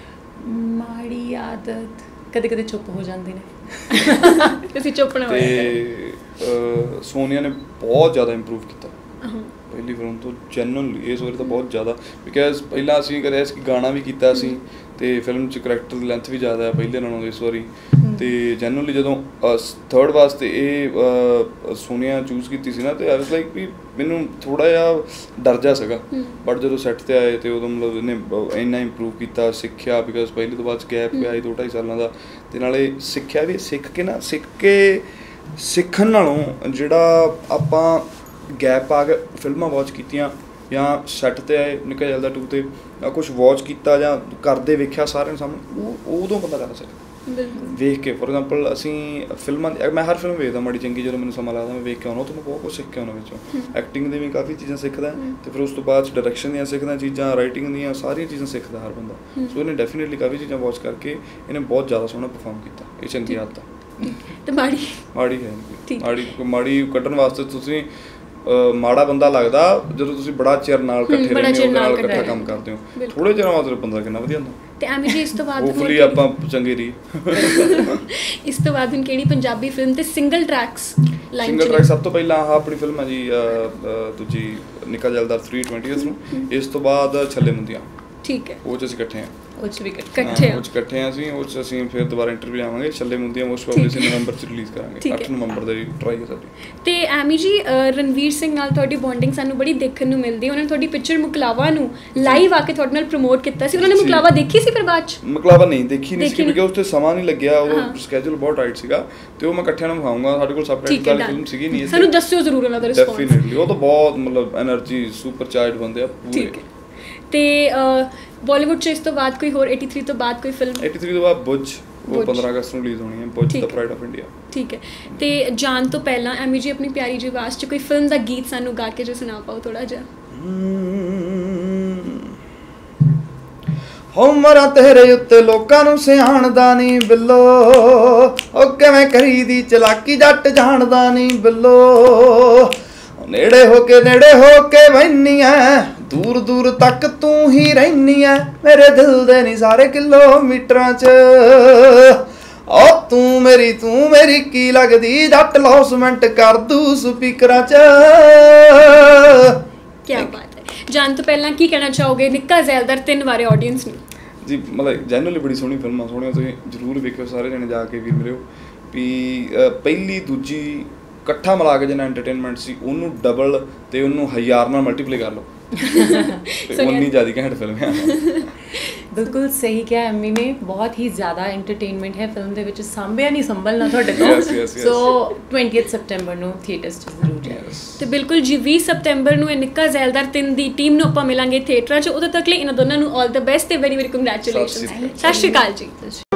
ਮਾੜੀ ਆਦਤ ਕਦੇ ਕਦੇ ਚੁੱਪ ਹੋ ਜਾਂਦੇ ਨੇ ਤੁਸੀਂ ਚੁੱਪ ਨਾ ਹੋਏ ਤੇ ਸੋਨੀਆ ਨੇ ਬਹੁਤ ਜ਼ਿਆਦਾ ਇੰਪਰੂਵ ਕੀਤਾ ਪਹਿਲੀ ਫਿਲਮ ਤੋਂ ਜੈਨੂਅਨਲੀ ਇਸ ਵਾਰੀ ਤਾਂ ਬਹੁਤ ਜ਼ਿਆਦਾ ਬਿਕਾਜ਼ ਪਹਿਲਾਂ ਅਸੀਂ ਕਰਿਆ ਸੀ ਗਾਣਾ ਵੀ ਕੀਤਾ ਸੀ ਤੇ ਫਿਲਮ 'ਚ ਕਰੈਕਟਰ ਦੀ ਲੈਂਥ ਵੀ ਜ਼ਿਆਦਾ ਹੈ ਪਹਿਲੇ ਨਾਲੋਂ ਇਸ ਵਾਰੀ ਤੇ ਜੈਨੂਅਨਲੀ ਜਦੋਂ ਥਰਡ ਵਾਸਤੇ ਇਹ ਸੋਨੀਆ ਚੂਜ਼ ਕੀਤੀ ਸੀ ਨਾ ਤੇ ਆਈ ਵਾਸ ਲਾਈਕ ਵੀ ਮੈਨੂੰ ਥੋੜ੍ਹਾ ਜਿਹਾ ਡਰ ਜਾ ਸੀਗਾ ਬਟ ਜਦੋਂ ਸੈੱਟ 'ਤੇ ਆਏ ਤੇ ਉਦੋਂ ਮਤਲਬ ਇਹਨੇ ਇੰਨਾ ਇੰਪਰੂਵ ਕੀਤਾ ਸਿੱਖਿਆ ਬਿਕਾਜ਼ ਪਹਿਲੇ ਤੋਂ ਬਾਅਦ ਗੈਪ ਪਿਆ ਸੀ ਦੋ ਢਾਈ ਸਾਲਾਂ ਦਾ ਤੇ ਨਾਲੇ ਸਿੱਖਿਆ ਵੀ ਸਿੱਖ ਕੇ ਨਾ ਸਿੱਖ ਕੇ ਸਿੱਖਣ ਨਾਲੋਂ ਜਿਹੜਾ ਆਪਾਂ ਗੈਪ ਪਾ ਕੇ ਫਿਲਮਾਂ ਵਾਚ ਕੀਤੀਆਂ ਜਾਂ ਸੈੱਟ 'ਤੇ ਆਏ ਨਿੱਕਾ ਜੈਲਦਾਰ ਟੂ 'ਤੇ ਕੁਛ ਵਾਚ ਕੀਤਾ ਜਾਂ ਕਰਦੇ ਵੇਖਿਆ ਸਾਰਿਆਂ ਸਾਹਮਣੇ ਉਹ ਉਦੋਂ ਪਤਾ ਕਰ ਸਕਦਾ ਵੇਖ ਕੇ ਫੋਰ ਐਗਜ਼ਾਮਪਲ ਅਸੀਂ ਫਿਲਮਾਂ ਮੈਂ ਹਰ ਫਿਲਮ ਵੇਖਦਾ ਮਾੜੀ ਚੰਗੀ ਜਦੋਂ ਮੈਨੂੰ ਸਮਾਂ ਲੱਗਦਾ ਮੈਂ ਵੇਖ ਕੇ ਆਉਣਾ ਉੱਥੋਂ ਮੈਂ ਬਹੁਤ ਕੁਛ ਸਿੱਖ ਕੇ ਆਉਣਾ ਵਿੱਚੋਂ ਐਕਟਿੰਗ ਦੀ ਵੀ ਕਾਫੀ ਚੀਜ਼ਾਂ ਸਿੱਖਦਾ ਅਤੇ ਫਿਰ ਉਸ ਤੋਂ ਬਾਅਦ ਡਾਇਰੈਕਸ਼ਨ ਦੀਆਂ ਸਿੱਖਦਾ ਚੀਜ਼ਾਂ ਰਾਈਟਿੰਗ ਦੀਆਂ ਸਾਰੀਆਂ ਚੀਜ਼ਾਂ ਸਿੱਖਦਾ ਹਰ ਬੰਦਾ ਸੋ ਇਹਨੇ ਡੈਫੀਨੇਟਲੀ ਕਾਫੀ ਚੀਜ਼ਾਂ ਵਾਚ ਕਰਕੇ ਇਹਨੇ ਬਹੁਤ ਜ਼ਿਆਦਾ ਸੋਹਣਾ ਪਰਫੋਰਮ ਕੀਤਾ ਇਹ ਚੰਗੀ ਆਦਤ ਆ ਤੇ ਮਾੜੀ ਮਾੜੀ ਹੈ ਮਾੜੀ ਮਾੜੀ ਕੱਢਣ ਵਾਸਤੇ ਤੁਸੀਂ ਮਾੜਾ ਬੰਦਾ ਲੱਗਦਾ ਜਦੋਂ ਤੁਸੀਂ ਬੜਾ ਚਿਰ ਨਾਲ ਇਕੱਠੇ ਰਹਿੰਦੇ ਹੋ ਨਾਲ ਇਕੱਠਾ ਕੰਮ ਕਰਦੇ ਹੋ ਥੋੜੇ ਚਿਰਾਂ ਬਾਅਦ ਬੰਦਾ ਕਿੰਨਾ ਵਧੀਆ ਹੁੰਦਾ ਤੇ ਐਵੇਂ ਜੀ ਇਸ ਤੋਂ ਬਾਅਦ ਹੋਪਫੁਲੀ ਆਪਾਂ ਚੰਗੇ ਰਹੀ ਇਸ ਤੋਂ ਬਾਅਦ ਹੁਣ ਕਿਹੜੀ ਪੰਜਾਬੀ ਫਿਲਮ ਤੇ single tracks line single track ਸਭ ਤੋਂ ਪਹਿਲਾਂ ਆਹ ਆਪਣੀ ਫਿਲਮ ਹੈ ਜੀ ਦੂਜੀ ਨਿੱਕਾ ਜੈਲਦਾਰ ਥ੍ਰੀ ਟਵੈਂਟੀਥ ਨੂੰ ਇਸ ਤੋਂ ਬਾਅਦ ਛੱਲੇ ਮੁੰਦੀਆਂ ਠੀਕ ਹੈ ਉਹ 'ਚ ਅਸੀਂ ਇਕੱਠੇ ਹਾਂ ਉਹ 'ਚ ਵੀ ਇਕੱਠੇ ਉਹ 'ਚ ਇਕੱਠੇ ਹਾਂ ਅਸੀਂ ਉਹ 'ਚ ਅਸੀਂ ਫਿਰ ਦੁਬਾਰਾ ਇੰਟਰਵਿਊ ਆਵਾਂਗੇ ਛੱਲੇ ਮੁੰਦੀਆਂ ਮੋਸਟ ਪ੍ਰੋਬਬਲੀ ਅਸੀਂ ਨਵੰਬਰ 'ਚ ਰਿਲੀਜ਼ ਕਰਾਂਗੇ ਅੱਠ ਨਵੰਬਰ ਦਾ ਟਰਾਈ ਹੈ ਸਾਡੀ ਤੇ ਐਮੀ ਜੀ ਰਣਵੀਰ ਸਿੰਘ ਨਾਲ ਤੁਹਾਡੀ ਬੌਂਡਿੰਗ ਸਾਨੂੰ ਬੜੀ ਦੇਖਣ ਨੂੰ ਮਿਲਦੀ ਉਹਨਾਂ ਨੇ ਤੁਹਾਡੀ ਪਿਕਚਰ ਮੁਕਲਾਵਾ ਨੂੰ ਲਾਈਵ ਆ ਕੇ ਤੁਹਾਡੇ ਨਾਲ ਪ੍ਰਮੋਟ ਕੀਤਾ ਸੀ ਉਹਨਾਂ ਨੇ ਮੁਕਲਾਵਾ ਦੇਖੀ ਸੀ ਫਿਰ ਬਾਅਦ 'ਚ ਮੁਕਲਾਵਾ ਨਹੀਂ ਦੇਖੀ ਨਹੀਂ ਸੀ ਕਿਉਂਕਿ ਉਸ 'ਤੇ ਸਮਾਂ ਨਹੀਂ ਲੱਗਿਆ ਉਹ ਸਕੈਜੂਲ ਬਹੁਤ ਟਾਈਟ ਸੀਗਾ ਤੇ ਉਹ ਮੈਂ ਇਕੱਠਿਆਂ ਨੂੰ ਵਿਖਾਊਂਗਾ ਸਾਡੇ ਕੋਲ ਸਬਟਾਈਟਲ ਵਾਲੀ ਫਿਲਮ ਸੀਗੀ ਨਹੀਂ ਸਾਨੂੰ ਦੱਸਿਓ ਜ਼ਰੂਰ ਉਹਨਾਂ ਦਾ ਰਿਸਪੌਂਸ ਡੈਫੀਨਿਟਲੀ ਉਹ ਤਾਂ ਬਹੁਤ ਮਤਲਬ ਐਨਰਜੀ ਸੁਪਰ ਚਾਰਜ ਬੰਦੇ ਆ ਪੂਰੇ ਤੇ ਬਾਲੀਵੁੱਡ 'ਚ ਇਸ ਤੋਂ ਬਾਅਦ ਕੋਈ ਹੋਰ ਏਟੀ ਥ੍ਰੀ ਤੋਂ ਬਾਅਦ ਕੋਈ ਫਿਲਮ ਏਟੀ ਥ੍ਰੀ ਤੋਂ ਬਾਅਦ ਬੁੱਝ ਉਹ ਪੰਦਰਾਂ ਅਗਸਤ ਨੂੰ ਰਿਲੀਜ਼ ਹੋਣੀ ਹੈ ਬੁੱਝ ਦਾ ਪ੍ਰਾਈਡ ਆਫ ਇੰਡੀਆ ਠੀਕ ਹੈ ਤੇ ਜਾਣ ਤੋਂ ਪਹਿਲਾਂ ਐਮੀ ਜੀ ਆਪਣੀ ਪਿਆਰੀ ਜਿਹੀ ਆਵਾਜ਼ 'ਚ ਕੋਈ ਫਿਲਮ ਦਾ ਗੀਤ ਸਾਨੂੰ ਗਾ ਕੇ ਜੋ ਸੁਣਾ ਪਾਓ ਥੋੜਾ ਜਿਹਾ ਹੋ ਮਰਾਂ ਤੇਰੇ ਉੱਤੇ ਲੋਕਾਂ ਨੂੰ ਸਿਆਣਦਾ ਨਹੀਂ ਬਿੱਲੋ ਉਹ ਕਿਵੇਂ ਕਰੀਦੀ ਚਲਾਕੀ ਜੱਟ ਜਾਣਦਾ ਨਹੀਂ ਬਿੱਲੋ ਨੇੜੇ ਹੋ ਕੇ ਨੇੜੇ ਹੋ ਕੇ ਬੈਨੀ ਐ ਦੂਰ ਦੂਰ ਤੱਕ ਤੂੰ ਹੀ ਰਹਿਨੀ ਐ ਮੇਰੇ ਦਿਲ ਦੇ ਨਹੀਂ ਸਾਰੇ ਕਿਲੋਮੀਟਰਾਂ 'ਚ ਓ ਤੂੰ ਮੇਰੀ ਤੂੰ ਮੇਰੀ ਕੀ ਲੱਗਦੀ ਜੱਟ ਲੌਸਮੈਂਟ ਕਰ ਦੂ ਸਪੀਕਰਾਂ 'ਚ ਕੀ ਬਾਤ ਹੈ ਜਾਣ ਤੋਂ ਪਹਿਲਾਂ ਕੀ ਕਹਿਣਾ ਚਾਹੋਗੇ ਨਿੱਕਾ ਜ਼ੈਲਦਾਰ ਤਿੰਨ ਬਾਰੇ ਆਡੀਅנס ਨੂੰ ਜੀ ਮਤਲਬ ਜੈਨੂਅਲੀ ਬੜੀ ਸੋਹਣੀ ਫਿਲਮਾਂ ਸੋਹਣੀਆਂ ਤੁਸੀਂ ਜ਼ਰੂਰ ਵੇਖਿਓ ਸਾਰੇ ਜਣੇ ਜਾ ਕੇ ਵੀਰ ਮਿਲਿਓ ਵੀ ਪਹਿਲੀ ਦੂਜੀ ਇਕੱਠਾ ਮਿਲਾ ਕੇ ਜਿੰਨਾ ਐਂਟਰਟੇਨਮੈਂਟ ਸੀ ਉਹਨੂੰ ਡਬਲ ਤੇ ਉਹਨੂੰ ਹਜ਼ਾਰ ਨਾਲ ਮਲਟੀਪਲਾਈ ਕਰ ਲਓ ਤੇ ਉਨੀ ਜ਼ਿਆਦਾ ਘੈਂਟ ਫਿਲਮ ਹੈ ਬਿਲਕੁਲ ਸਹੀ ਕਿਹਾ ਐਮੀ ਨੇ ਬਹੁਤ ਹੀ ਜ਼ਿਆਦਾ ਐਂਟਰਟੇਨਮੈਂਟ ਹੈ ਫਿਲਮ ਦੇ ਵਿੱਚ ਸਾਂਭਿਆ ਨਹੀਂ ਸੰਭਲਣਾ ਤੁਹਾਡੇ ਤੋਂ ਸੋ ਟਵੈਂਟੀਥ ਸੈਪਟੈਂਬਰ ਨੂੰ ਥੀਏਟਰਸ 'ਚ ਜ਼ਰੂਰ ਜਾਇਓ ਤੇ ਬਿਲਕੁਲ ਜੀ ਵੀਹ ਸਤੰਬਰ ਨੂੰ ਇਹ ਨਿੱਕਾ ਜ਼ੈਲਦਾਰ ਤਿੰਨ ਦੀ ਟੀਮ ਨੂੰ ਆਪਾਂ ਮਿਲਾਂਗੇ ਥੀਏਟਰਾਂ 'ਚ ਉਦੋਂ ਤੱਕ ਲਈ ਇਹਨਾਂ ਦੋਨਾਂ ਨੂੰ ਆਲ ਦ ਬੈਸਟ ਤੇ ਵੈਰੀ ਵੈਰੀ ਕੰਗ੍ਰੈਚੁਲੇਸ਼ਨਸ ਸਤਿ ਸ਼੍ਰੀ ਅਕਾਲ ਜੀ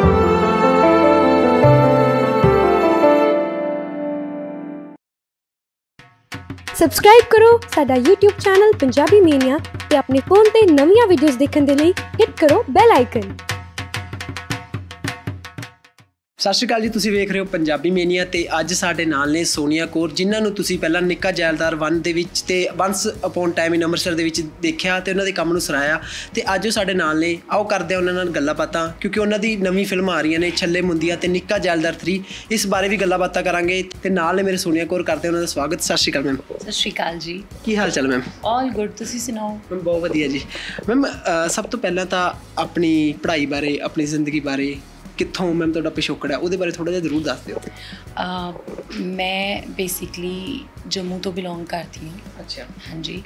ਸਬਸਕ੍ਰਾਈਬ ਕਰੋ ਸਾਡਾ YouTube ਚੈਨਲ ਪੰਜਾਬੀ ਮੀਨੀਆ ਤੇ ਆਪਣੇ ਫੋਨ ਤੇ ਨਵੀਆਂ ਵੀਡੀਓਜ਼ ਦੇਖਣ ਦੇ ਲਈ ਹਿੱਟ ਕਰੋ ਬੈਲ ਆਈਕਨ ਸਤਿ ਸ਼੍ਰੀ ਅਕਾਲ ਜੀ ਤੁਸੀਂ ਵੇਖ ਰਹੇ ਹੋ ਪੰਜਾਬੀ ਮੇਨੀਆ ਤੇ ਅੱਜ ਸਾਡੇ ਨਾਲ ਨੇ ਸੋਨੀਆ ਕੌਰ ਜਿਨ੍ਹਾਂ ਨੂੰ ਤੁਸੀਂ ਪਹਿਲਾਂ ਨਿੱਕਾ ਜੈਲਦਾਰ ਵਨ ਦੇ ਵਿੱਚ ਤੇ once upon time in Amritsar ਦੇ ਵਿੱਚ ਦੇਖਿਆ ਤੇ ਉਹਨਾਂ ਦੇ ਕੰਮ ਨੂੰ ਸਰਾਇਆ ਤੇ ਅੱਜ ਉਹ ਸਾਡੇ ਨਾਲ ਨੇ ਆਓ ਕਰਦੇ ਆ ਉਹਨਾਂ ਨਾਲ ਗੱਲਾਂ ਬਾਤਾਂ ਕਿਉਂਕਿ ਉਹਨਾਂ ਦੀ ਨਵੀਂ ਫਿਲਮ ਆ ਰਹੀਆਂ ਨੇ ਛੱਲੇ ਮੁੰਦੀਆਂ ਤੇ ਨਿੱਕਾ ਜੈਲਦਾਰ ਥ੍ਰੀ ਇਸ ਬਾਰੇ ਵੀ ਗੱਲਾਂ ਬਾਤਾਂ ਕਰਾਂਗੇ ਤੇ ਨਾਲ ਨੇ ਮੇਰੇ ਸੋਨੀਆ ਕੌਰ ਕਰਦੇ ਉਹਨਾਂ ਦਾ ਸਵਾਗਤ ਸਤਿ ਸ਼੍ਰੀ ਅਕਾਲ ਮੈਮ ਸਤਿ ਸ਼੍ਰੀ ਅਕਾਲ ਜੀ ਕੀ ਹਾਲ ਚਾਲ ਮੈਮ ਆਲ ਗੁੱਡ ਤੁਸੀਂ ਸੁਣਾਓ ਮੈਮ ਬਹੁਤ ਵਧੀਆ ਜੀ ਮੈਮ ਸਭ ਤੋਂ ਪਹਿਲਾਂ ਤਾਂ ਆਪਣੀ ਪੜ੍ਹਾਈ ਬਾਰੇ ਆਪਣੀ ਜ਼ਿੰਦਗੀ ਬਾਰੇ ਕਿੱਥੋਂ ਮੈਮ ਤੁਹਾਡਾ ਪਿਛੋਕੜ ਹੈ, ਉਹਦੇ ਬਾਰੇ ਥੋੜ੍ਹਾ ਜਿਹਾ ਜ਼ਰੂਰ ਦੱਸ ਦਿਓ। ਮੈਂ ਬੇਸਿਕਲੀ ਜੰਮੂ ਤੋਂ ਬਿਲੋਂਗ ਕਰਦੀ ਹਾਂ। ਅੱਛਾ। ਹਾਂਜੀ।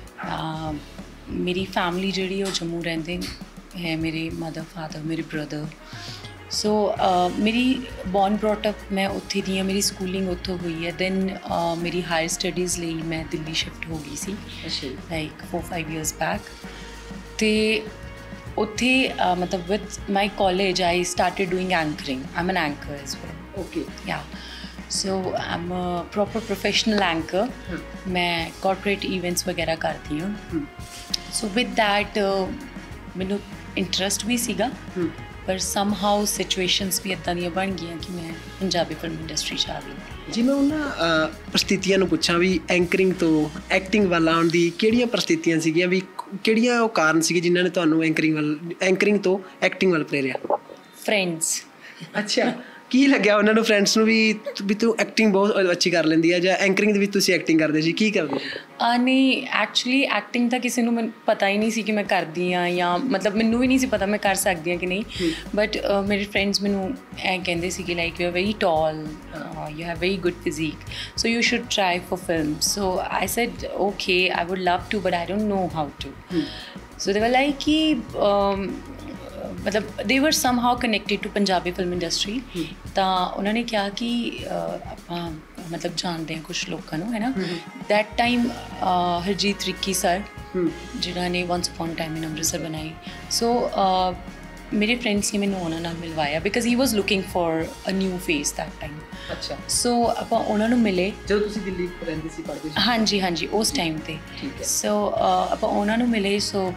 ਮੇਰੀ ਫੈਮਿਲੀ ਜਿਹੜੀ ਉਹ ਜੰਮੂ ਰਹਿੰਦੇ ਹੈ, ਮੇਰੇ ਮਦਰ ਫਾਦਰ ਮੇਰੇ ਬ੍ਰਦਰ। ਸੋ ਮੇਰੀ ਬੋਰਨ ਬ੍ਰੌਟ ਅਪ ਮੈਂ ਉੱਥੇ ਦੀ ਹਾਂ, ਮੇਰੀ ਸਕੂਲਿੰਗ ਉੱਥੋਂ ਹੋਈ ਹੈ। ਦੈਨ ਮੇਰੀ ਹਾਇਰ ਸਟੱਡੀਜ਼ ਲਈ ਮੈਂ ਦਿੱਲੀ ਸ਼ਿਫਟ ਹੋ ਗਈ ਸੀ like four five years back. ਅਤੇ ਉੱਥੇ ਮਤਲਬ with my college I started doing anchoring. I am an anchor as well. Okay. Yeah so I am a proper professional anchor. ਮੈਂ ਕਾਰਪੋਰੇਟ ਇਵੈਂਟਸ ਵਗੈਰਾ ਕਰਦੀ ਹਾਂ। ਸੋ ਵਿਦ ਦੈਟ ਮੈਨੂੰ interest ਵੀ ਸੀਗਾ, ਪਰ ਸਮਹਾਉ ਸਿਚੁਏਸ਼ਨਸ ਵੀ ਇੱਦਾਂ ਦੀਆਂ ਬਣ ਗਈਆਂ ਕਿ ਮੈਂ ਪੰਜਾਬੀ ਫਿਲਮ ਇੰਡਸਟਰੀ 'ਚ ਆ ਗਈ। ਜੀ ਮੈਂ ਉਹਨਾਂ ਪ੍ਰਸਥਿਤੀਆਂ ਨੂੰ ਪੁੱਛਾਂ ਵੀ ਐਂਕਰਿੰਗ ਤੋਂ ਐਕਟਿੰਗ ਵੱਲ ਆਉਣ ਦੀ ਕਿਹੜੀਆਂ ਪ੍ਰਸਥਿਤੀਆਂ ਸੀਗੀਆਂ, ਵੀ ਕਿਹੜੀਆਂ ਉਹ ਕਾਰਨ ਸੀਗੇ ਜਿਨ੍ਹਾਂ ਨੇ ਤੁਹਾਨੂੰ ਐਂਕਰਿੰਗ ਵੱਲ ਐਂਕਰਿੰਗ ਤੋਂ ਐਕਟਿੰਗ ਵੱਲ ਪ੍ਰੇਰਿਆ? ਫਰੈਂਡਸ। ਅੱਛਾ। ਕੀ ਲੱਗਿਆ ਉਹਨਾਂ ਨੂੰ ਫਰੈਂਡਸ ਨੂੰ ਵੀ ਵੀ ਤੂੰ ਐਕਟਿੰਗ ਬਹੁਤ ਅੱਛੀ ਕਰ ਲੈਂਦੀ ਹੈ, ਜਾਂ ਐਂਕਰਿੰਗ ਦੇ ਵਿੱਚ ਤੁਸੀਂ ਐਕਟਿੰਗ ਕਰਦੇ ਸੀ, ਕੀ ਕਰਦੇ ਸੀ? ਨਹੀਂ, ਐਕਚੁਅਲੀ ਐਕਟਿੰਗ ਤਾਂ ਕਿਸੇ ਨੂੰ ਮੈਨੂੰ ਪਤਾ ਹੀ ਨਹੀਂ ਸੀ ਕਿ ਮੈਂ ਕਰਦੀ ਹਾਂ, ਜਾਂ ਮਤਲਬ ਮੈਨੂੰ ਵੀ ਨਹੀਂ ਸੀ ਪਤਾ ਮੈਂ ਕਰ ਸਕਦੀ ਹਾਂ ਕਿ ਨਹੀਂ। ਬਟ ਮੇਰੇ ਫਰੈਂਡਸ ਮੈਨੂੰ ਐਂ ਕਹਿੰਦੇ ਸੀ ਕਿ like you are very tall, you have very good physique, so you should try for film. So I said okay I would love to but I don't know how to. So they were like ਕਿ ਮਤਲਬ they were somehow connected to Punjabi film industry. ਤਾਂ ਉਹਨਾਂ ਨੇ ਕਿਹਾ ਕਿ ਆਪਾਂ ਮਤਲਬ ਜਾਣਦੇ ਹਾਂ ਕੁਛ ਲੋਕਾਂ ਨੂੰ, ਹੈ ਨਾ। That time Harjeet Ricky sir ਜਿਨ੍ਹਾਂ ਨੇ once upon time in Amritsar ਬਣਾਈ। ਸੋ ਮੇਰੇ ਫਰੈਂਡਸ ਨੇ ਮੈਨੂੰ ਉਹਨਾਂ ਨਾਲ ਮਿਲਵਾਇਆ because he was looking for a new face that time. ਅੱਛਾ। ਸੋ ਆਪਾਂ ਉਹਨਾਂ ਨੂੰ ਮਿਲੇ ਜਦੋਂ ਤੁਸੀਂ ਦਿੱਲੀ ਰਹਿੰਦੇ ਸੀ, ਪੜ੍ਹਦੇ ਸੀ? ਹਾਂਜੀ ਹਾਂਜੀ, ਉਸ ਟਾਈਮ 'ਤੇ। ਸੋ ਆਪਾਂ ਉਹਨਾਂ ਨੂੰ ਮਿਲੇ। ਸੋ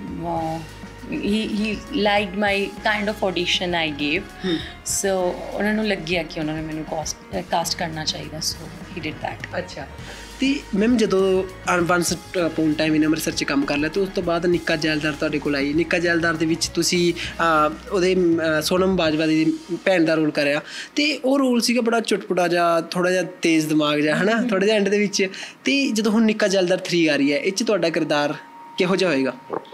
he he liked my kind of audition I gave. So ਉਹਨਾਂ ਨੂੰ ਲੱਗਿਆ ਕਿ ਉਹਨਾਂ ਨੇ ਮੈਨੂੰ ਕਾਸਟ ਕਾਸਟ ਕਰਨਾ ਚਾਹੀਦਾ। ਸੋ he did that. ਅੱਛਾ। ਅਤੇ ਮੈਮ ਜਦੋਂ once upon time in Amritsar 'ਚ ਕੰਮ ਕਰ ਲਿਆ ਤਾਂ ਉਸ ਤੋਂ ਬਾਅਦ ਨਿੱਕਾ ਜੈਲਦਾਰ ਤੁਹਾਡੇ ਕੋਲ ਆਈ। ਨਿੱਕਾ ਜੈਲਦਾਰ ਦੇ ਵਿੱਚ ਤੁਸੀਂ ਉਹਦੇ ਸੋਨਮ ਬਾਜਵਾ ਦੀ ਭੈਣ ਦਾ ਰੋਲ ਕਰਿਆ, ਅਤੇ ਉਹ ਰੋਲ ਸੀਗਾ ਬੜਾ ਚੁਟਪੁਟਾ ਜਿਹਾ, ਥੋੜ੍ਹਾ ਜਿਹਾ ਤੇਜ਼ ਦਿਮਾਗ ਜਿਹਾ, ਹੈ ਨਾ, ਥੋੜ੍ਹਾ ਜਿਹਾ ਐਂਡ ਦੇ ਵਿੱਚ। ਅਤੇ ਜਦੋਂ ਹੁਣ ਨਿੱਕਾ ਜੈਲਦਾਰ ਥਰੀ ਆ ਰਹੀ ਹੈ, ਇਹ 'ਚ ਤੁਹਾਡਾ ਕਿਰਦਾਰ ਕਿਹੋ ਜਿਹਾ ਹੋਏਗਾ?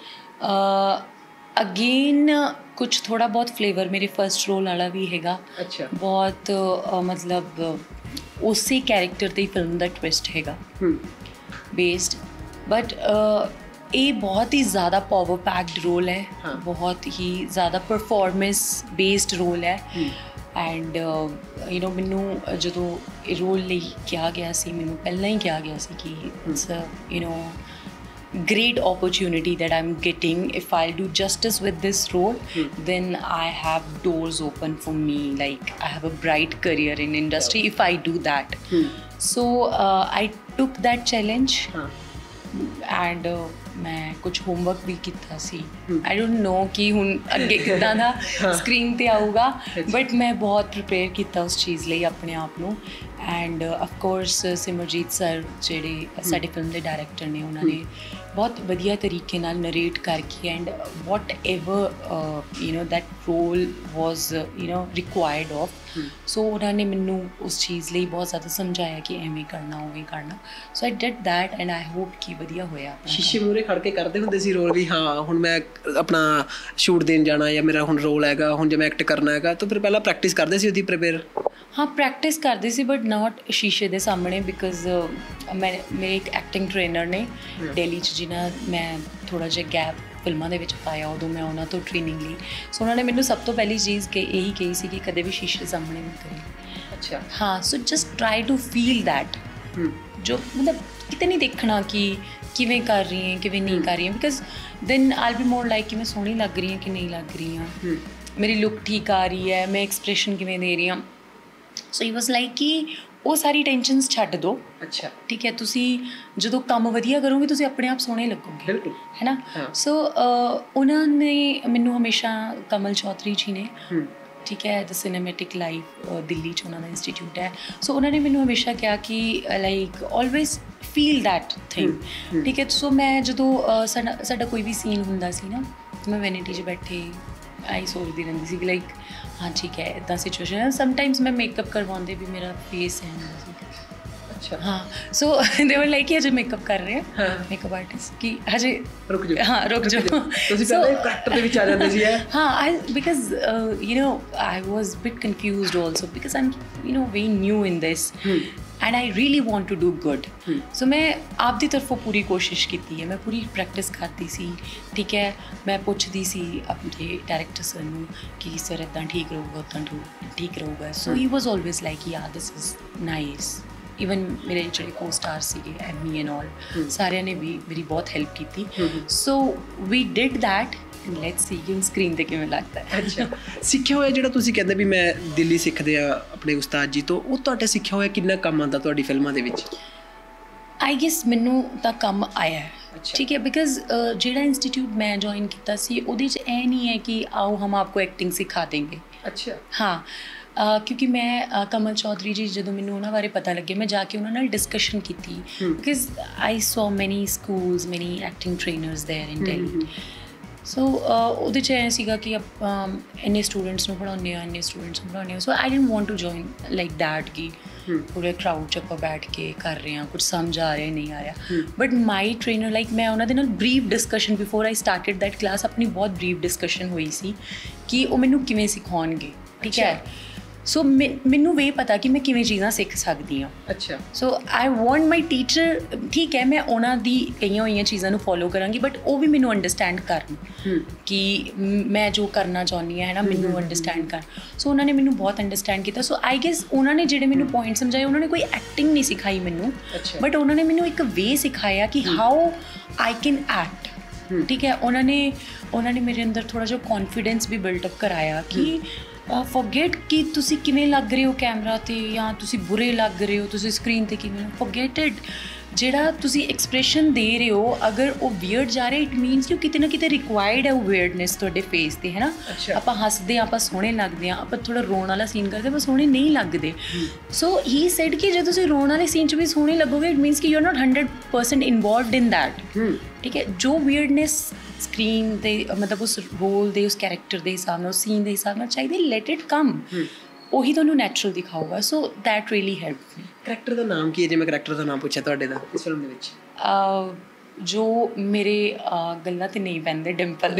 ਅਗੇਨ ਕੁਛ ਥੋੜ੍ਹਾ ਬਹੁਤ ਫਲੇਵਰ ਮੇਰੇ ਫਸਟ ਰੋਲ ਵਾਲਾ ਵੀ ਹੈਗਾ। ਅੱਛਾ। ਬਹੁਤ ਮਤਲਬ ਉਸੇ ਕੈਰੈਕਟਰ 'ਤੇ ਹੀ ਫਿਲਮ ਦਾ ਟਵਿਸਟ ਹੈਗਾ ਬੇਸਡ। ਬਟ ਇਹ ਬਹੁਤ ਹੀ ਜ਼ਿਆਦਾ ਪਾਵਰ ਪੈਕਡ ਰੋਲ ਹੈ, ਬਹੁਤ ਹੀ ਜ਼ਿਆਦਾ ਪਰਫੋਰਮੈਂਸ ਬੇਸਡ ਰੋਲ ਹੈ। ਐਂਡ ਯੂ ਨੋ ਮੈਨੂੰ ਜਦੋਂ ਇਹ ਰੋਲ ਲਈ ਕਿਹਾ ਗਿਆ ਸੀ, ਮੈਨੂੰ ਪਹਿਲਾਂ ਹੀ ਕਿਹਾ ਗਿਆ ਸੀ ਕਿ it's you know great opportunity that I'm getting. If I'll do justice with this role, hmm. then I have doors open for me. Like I have a bright career in industry if I do that. Hmm. So uh, I took that challenge. Huh. And uh, ਮੈਂ ਕੁਛ homework ਵੀ ਕੀਤਾ ਸੀ। ਆਈ don't ਨੋ ਕਿ ਹੁਣ ਅੱਗੇ ਕਿੱਦਾਂ ਦਾ screen 'ਤੇ ਆਊਗਾ, but ਮੈਂ ਬਹੁਤ ਪ੍ਰੀਪੇਅਰ ਕੀਤਾ ਉਸ ਚੀਜ਼ ਲਈ ਆਪਣੇ ਆਪ ਨੂੰ। ਐਂਡ ਅਫਕੋਰਸ ਸਿਮਰਜੀਤ ਸਰ ਜਿਹੜੇ ਸਾਡੀ ਫਿਲਮ ਦੇ ਡਾਇਰੈਕਟਰ ਨੇ, ਉਹਨਾਂ ਨੇ ਬਹੁਤ ਵਧੀਆ ਤਰੀਕੇ ਨਾਲ ਨਰੇਟ ਕਰਕੇ and whatever you know that role was you know required of. So ਉਹਨਾਂ ਨੇ ਮੈਨੂੰ ਉਸ ਚੀਜ਼ ਲਈ ਬਹੁਤ ਜ਼ਿਆਦਾ ਸਮਝਾਇਆ ਕਿ ਐਵੇਂ ਕਰਨਾ, ਉਵੇਂ ਕਰਨਾ। So I did that and I hope ਕਿ ਵਧੀਆ ਹੋਇਆ। ਸ਼ੀਸ਼ੇ ਮੂਹਰੇ ਖੜ੍ਹ ਕੇ ਕਰਦੇ ਹੁੰਦੇ ਸੀ ਰੋਲ ਵੀ? ਹਾਂ, ਹੁਣ ਮੈਂ ਆਪਣਾ ਸ਼ੂਟ ਦੇਣ ਜਾਣਾ ਜਾਂ ਮੇਰਾ ਹੁਣ ਰੋਲ ਹੈਗਾ, ਹੁਣ ਜੇ ਮੈਂ ਐਕਟ ਕਰਨਾ ਹੈਗਾ, ਤਾਂ ਫਿਰ ਪਹਿਲਾਂ ਪ੍ਰੈਕਟਿਸ ਕਰਦੇ ਸੀ ਉਹਦੀ ਪ੍ਰੀਪੇਅਰ? ਹਾਂ, ਪ੍ਰੈਕਟਿਸ ਕਰਦੇ ਸੀ ਬਟ ਨਾਟ ਸ਼ੀਸ਼ੇ ਦੇ ਸਾਹਮਣੇ, ਬਿਕਾਜ਼ ਮੈਂ ਮੇਰੇ ਇੱਕ ਐਕਟਿੰਗ ਟ੍ਰੇਨਰ ਨੇ ਦਿੱਲੀ 'ਚ, ਜਿਨ੍ਹਾਂ ਮੈਂ ਥੋੜ੍ਹਾ ਜਿਹਾ ਗੈਪ ਫਿਲਮਾਂ ਦੇ ਵਿੱਚ ਪਾਇਆ, ਉਦੋਂ ਮੈਂ ਉਹਨਾਂ ਤੋਂ ਟ੍ਰੇਨਿੰਗ ਲਈ। ਸੋ ਉਹਨਾਂ ਨੇ ਮੈਨੂੰ ਸਭ ਤੋਂ ਪਹਿਲੀ ਚੀਜ਼ ਕਿ ਇਹੀ ਕਹੀ ਸੀ ਕਿ ਕਦੇ ਵੀ ਸ਼ੀਸ਼ੇ ਦੇ ਸਾਹਮਣੇ ਨਹੀਂ ਕਰੀ। ਅੱਛਾ। ਹਾਂ, so just try to feel that, ਜੋ ਮਤਲਬ ਕਿਤੇ ਨਹੀਂ ਦੇਖਣਾ ਕਿ ਕਿਵੇਂ ਕਰ ਰਹੀ ਹੈ, ਕਿਵੇਂ ਨਹੀਂ ਕਰ ਰਹੀ ਹੈ, because then I be more like ਕਿ ਮੈਂ ਸੋਹਣੀ ਲੱਗ ਰਹੀ ਹਾਂ ਕਿ ਨਹੀਂ ਲੱਗ ਰਹੀ ਹਾਂ, ਮੇਰੀ ਲੁੱਕ ਠੀਕ ਆ ਰਹੀ ਹੈ, ਮੈਂ ਐਕਸਪ੍ਰੈਸ਼ਨ ਕਿਵੇਂ ਦੇ ਰਹੀ ਹਾਂ। ਸੋ ਹੀ ਵਾਜ਼ ਲਾਈਕ ਕਿ ਉਹ ਸਾਰੀ ਟੈਨਸ਼ਨਸ ਛੱਡ ਦਿਓ। ਅੱਛਾ। ਠੀਕ ਹੈ, ਤੁਸੀਂ ਜਦੋਂ ਕੰਮ ਵਧੀਆ ਕਰੋਗੇ ਤੁਸੀਂ ਆਪਣੇ ਆਪ ਸੋਹਣੇ ਲੱਗੋਗੇ। ਬਿਲਕੁਲ। ਹੈ ਨਾ। ਸੋ ਉਹਨਾਂ ਨੇ ਮੈਨੂੰ ਹਮੇਸ਼ਾ, ਕਮਲ ਚੌਧਰੀ ਜੀ ਨੇ, ਠੀਕ ਹੈ, ਦ ਸਿਨੇਮੈਟਿਕ ਲਾਈਫ ਦਿੱਲੀ 'ਚ ਉਹਨਾਂ ਦਾ ਇੰਸਟੀਟਿਊਟ ਹੈ। ਸੋ ਉਹਨਾਂ ਨੇ ਮੈਨੂੰ ਹਮੇਸ਼ਾ ਕਿਹਾ ਕਿ like always feel that thing. ਠੀਕ ਹੈ। ਸੋ ਮੈਂ ਜਦੋਂ ਸਾਡਾ ਸਾਡਾ ਕੋਈ ਵੀ ਸੀਨ ਹੁੰਦਾ ਸੀ ਨਾ, ਮੈਂ ਵੈਨਿਟੀ 'ਚ ਬੈਠੇ ਆਈ ਸੋਚਦੀ ਰਹਿੰਦੀ ਸੀ ਕਿ ਲਾਈਕ ਹਾਂ ਠੀਕ ਹੈ, ਇੱਦਾਂ ਸਿਚੁਏਸ਼ਨ ਹੈ। ਸਮਟਾਈਮਸ ਮੈਂ ਮੇਕਅਪ ਕਰਵਾਉਂਦੇ ਵੀ ਮੇਰਾ ਫੇਸ ਹੈ ਹੁੰਦਾ ਸੀ। अच्छा हाँ सो दे वर लाइक कि अजय मेकअप कर रहे हैं मेकअप आर्टिस्ट कि अजय रुक जाओ हाँ रुक जाओ ਤੁਸੀਂ ਪਹਿਲਾਂ ਕਰੈਕਟਰ ਦੇ ਵਿੱਚ ਆ ਜਾਂਦੇ ਸੀ ਹੈ हाँ I because uh, you know I was a bit confused also because I'm you know very new in this and I really want to do good so मैं ਆਪਦੀ ਤਰਫੋਂ ਪੂਰੀ ਕੋਸ਼ਿਸ਼ ਕੀਤੀ ਹੈ ਮੈਂ ਪੂਰੀ ਪ੍ਰੈਕਟਿਸ ਕਰਦੀ ਸੀ ਠੀਕ ਹੈ ਮੈਂ ਪੁੱਛਦੀ ਸੀ ਆਪਣੇ ਡਾਇਰੈਕਟਰ ਸਰ ਨੂੰ ਕਿ ਸਰ ਇੱਦਾਂ ਠੀਕ ਰਹੂਗਾ ਉੱਦਾਂ ਠੀਕ ਰਹੂਗਾ ਸੋ ਹੀ ਵਾਜ਼ ਆਲਵੇਜ਼ ਲਾਈਕ ਯਾ ਦਿਸ ਇਜ਼ ਨਾਈਸ ਈਵਨ ਮੇਰੇ ਜਿਹੜੇ ਕੋ ਸਟਾਰ ਸੀਗੇ ਐਮੀ ਐਂਡ ਆਲ ਸਾਰਿਆਂ ਨੇ ਵੀ ਮੇਰੀ ਬਹੁਤ ਹੈਲਪ ਕੀਤੀ so we did that and let's see ਕਿ ਸਕਰੀਨ 'ਤੇ ਕਿਵੇਂ ਲੱਗਦਾ ਹੈ ਅੱਛਾ ਸਿੱਖਿਆ ਹੋਇਆ ਜਿਹੜਾ ਤੁਸੀਂ ਕਹਿੰਦੇ ਵੀ ਮੈਂ ਦਿੱਲੀ ਸਿੱਖਦੇ ਆ ਆਪਣੇ ਉਸਤਾਦ ਜੀ ਤੋਂ ਉਹ ਤੁਹਾਡੇ ਸਿੱਖਿਆ ਹੋਇਆ ਕਿੰਨਾ ਕੰਮ ਆਉਂਦਾ ਤੁਹਾਡੀ ਫਿਲਮਾਂ ਦੇ ਵਿੱਚ ਆਈ ਗੈਸ ਮੈਨੂੰ ਤਾਂ ਕੰਮ ਆਇਆ ਹੈ ਠੀਕ ਹੈ ਬਿਕਾਜ਼ ਜਿਹੜਾ ਇੰਸਟੀਟਿਊਟ ਮੈਂ ਜੁਆਇਨ ਕੀਤਾ ਸੀ ਉਹਦੇ 'ਚ ਇਹ ਨਹੀਂ ਹੈ ਕਿ ਆਓ ਹਮ ਆਪਕੋ ਐਕਟਿੰਗ ਸਿਖਾ ਦੇਂਗੇ ਅੱਛਾ ਹਾਂ ਕਿਉਂਕਿ ਮੈਂ ਕਮਲ ਚੌਧਰੀ ਜੀ ਜਦੋਂ ਮੈਨੂੰ ਉਹਨਾਂ ਬਾਰੇ ਪਤਾ ਲੱਗਿਆ ਮੈਂ ਜਾ ਕੇ ਉਹਨਾਂ ਨਾਲ ਡਿਸਕਸ਼ਨ ਕੀਤੀ ਬਿਕਾਜ਼ ਆਈ ਸੌ many schools many acting trainers there in Delhi so ਉਹਦੇ 'ਚ ਐਂ ਸੀਗਾ ਕਿ ਆਪਾਂ ਇੰਨੇ ਸਟੂਡੈਂਟਸ ਨੂੰ ਪੜ੍ਹਾਉਂਦੇ ਹਾਂ ਇੰਨੇ ਸਟੂਡੈਂਟਸ ਨੂੰ ਪੜ੍ਹਾਉਂਦੇ ਹਾਂ so I didn't want to join like that ਕਿ ਪੂਰੇ ਕਰਾਊਡ 'ਚ ਆਪਾਂ ਬੈਠ ਕੇ ਕਰ ਰਹੇ ਹਾਂ ਕੁਝ ਸਮਝ ਆ ਰਿਹਾ ਨਹੀਂ ਆ ਰਿਹਾ ਬਟ ਮਾਈ ਟ੍ਰੇਨਰ ਲਾਈਕ ਮੈਂ ਉਹਨਾਂ ਦੇ ਨਾਲ brief discussion before I started that class ਆਪਣੀ ਬਹੁਤ ਬਰੀਫ ਡਿਸਕਸ਼ਨ ਹੋਈ ਸੀ ਕਿ ਉਹ ਮੈਨੂੰ ਕਿਵੇਂ ਸਿਖਾਉਣਗੇ ਠੀਕ ਹੈ ਸੋ ਮੈਨੂੰ ਵੀ ਪਤਾ ਕਿ ਮੈਂ ਕਿਵੇਂ ਚੀਜ਼ਾਂ ਸਿੱਖ ਸਕਦੀ ਹਾਂ ਅੱਛਾ ਸੋ ਆਈ ਵਾਂਟ ਮਾਈ ਟੀਚਰ ਠੀਕ ਹੈ ਮੈਂ ਉਹਨਾਂ ਦੀ ਕਈਆਂ ਹੋਈਆਂ ਚੀਜ਼ਾਂ ਨੂੰ ਫੋਲੋ ਕਰਾਂਗੀ ਬਟ ਉਹ ਵੀ ਮੈਨੂੰ ਅੰਡਰਸਟੈਂਡ ਕਰਨ ਕਿ ਮੈਂ ਜੋ ਕਰਨਾ ਚਾਹੁੰਦੀ ਹਾਂ ਹੈ ਨਾ ਮੈਨੂੰ ਅੰਡਰਸਟੈਂਡ ਕਰ ਸੋ ਉਹਨਾਂ ਨੇ ਮੈਨੂੰ ਬਹੁਤ ਅੰਡਰਸਟੈਂਡ ਕੀਤਾ ਸੋ ਆਈ ਗੈਸ ਉਹਨਾਂ ਨੇ ਜਿਹੜੇ ਮੈਨੂੰ ਪੁਆਇੰਟ ਸਮਝਾਏ ਉਹਨਾਂ ਨੇ ਕੋਈ ਐਕਟਿੰਗ ਨਹੀਂ ਸਿਖਾਈ ਮੈਨੂੰ ਬਟ ਉਹਨਾਂ ਨੇ ਮੈਨੂੰ ਇੱਕ ਵੇ ਸਿਖਾਇਆ ਕਿ ਹਾਊ ਆਈ ਕੈਨ ਐਕਟ ਠੀਕ ਹੈ ਉਹਨਾਂ ਨੇ ਉਹਨਾਂ ਨੇ ਮੇਰੇ ਅੰਦਰ ਥੋੜ੍ਹਾ ਜਿਹਾ ਕੌਨਫੀਡੈਂਸ ਵੀ ਬਿਲਡਅਪ ਕਰਾਇਆ ਕਿ ਫੋਰਗੇਟ ਕਿ ਤੁਸੀਂ ਕਿਵੇਂ ਲੱਗ ਰਹੇ ਹੋ ਕੈਮਰਾ 'ਤੇ ਜਾਂ ਤੁਸੀਂ ਬੁਰੇ ਲੱਗ ਰਹੇ ਹੋ ਤੁਸੀਂ ਸਕਰੀਨ 'ਤੇ ਕਿਵੇਂ ਫੋਰਗੇਟ ਇਟ ਜਿਹੜਾ ਤੁਸੀਂ ਐਕਸਪ੍ਰੈਸ਼ਨ ਦੇ ਰਹੇ ਹੋ ਅਗਰ ਉਹ ਵੀਅਰਡ ਜਾ ਰਿਹਾ ਇਟ ਮੀਨਸ ਕਿ ਕਿਤੇ ਨਾ ਕਿਤੇ ਰਿਕੁਆਇਰਡ ਹੈ ਉਹ ਵੀਅਰਡਨੈਸ ਤੁਹਾਡੇ ਫੇਸ 'ਤੇ ਹੈ ਨਾ ਆਪਾਂ ਹੱਸਦੇ ਆਪਾਂ ਸੋਹਣੇ ਲੱਗਦੇ ਹਾਂ ਆਪਾਂ ਥੋੜ੍ਹਾ ਰੋਣ ਵਾਲਾ ਸੀਨ ਕਰਦੇ ਆਪਾਂ ਸੋਹਣੇ ਨਹੀਂ ਲੱਗਦੇ ਸੋ ਹੀ ਸੈਡ ਕਿ ਜੇ ਤੁਸੀਂ ਰੋਣ ਵਾਲੇ ਸੀਨ 'ਚ ਵੀ ਸੋਹਣੇ ਲੱਗੋਗੇ ਇਟ ਮੀਨਸ ਕਿ you are not hundred percent involved in that ਠੀਕ ਹੈ ਜੋ ਵੀਅਰਡਨੈਸ ਸਕਰੀਨ 'ਤੇ ਮਤਲਬ ਉਸ ਰੋਲ ਦੇ ਉਸ ਕੈਰੈਕਟਰ ਦੇ ਹਿਸਾਬ ਨਾਲ ਉਸ ਸੀਨ ਦੇ ਹਿਸਾਬ ਨਾਲ ਚਾਹੀਦੀ ਲੈਟ ਇਟ ਕਮ ਉਹੀ ਤੁਹਾਨੂੰ ਨੈਚੁਰਲ ਦਿਖਾਊਗਾ so that really help me character ਦਾ ਨਾਮ ਕੀ ਹੈ ਜੇ ਮੈਂ ਕਰੈਕਟਰ ਦਾ ਨਾਮ ਪੁੱਛਿਆ ਤੁਹਾਡੇ ਦਾ ਇਸ ਫਿਲਮ ਦੇ ਵਿੱਚ ਜੋ ਮੇਰੇ ਗੱਲਾਂ 'ਤੇ ਨਹੀਂ ਪੈਂਦੇ ਡਿੰਪਲ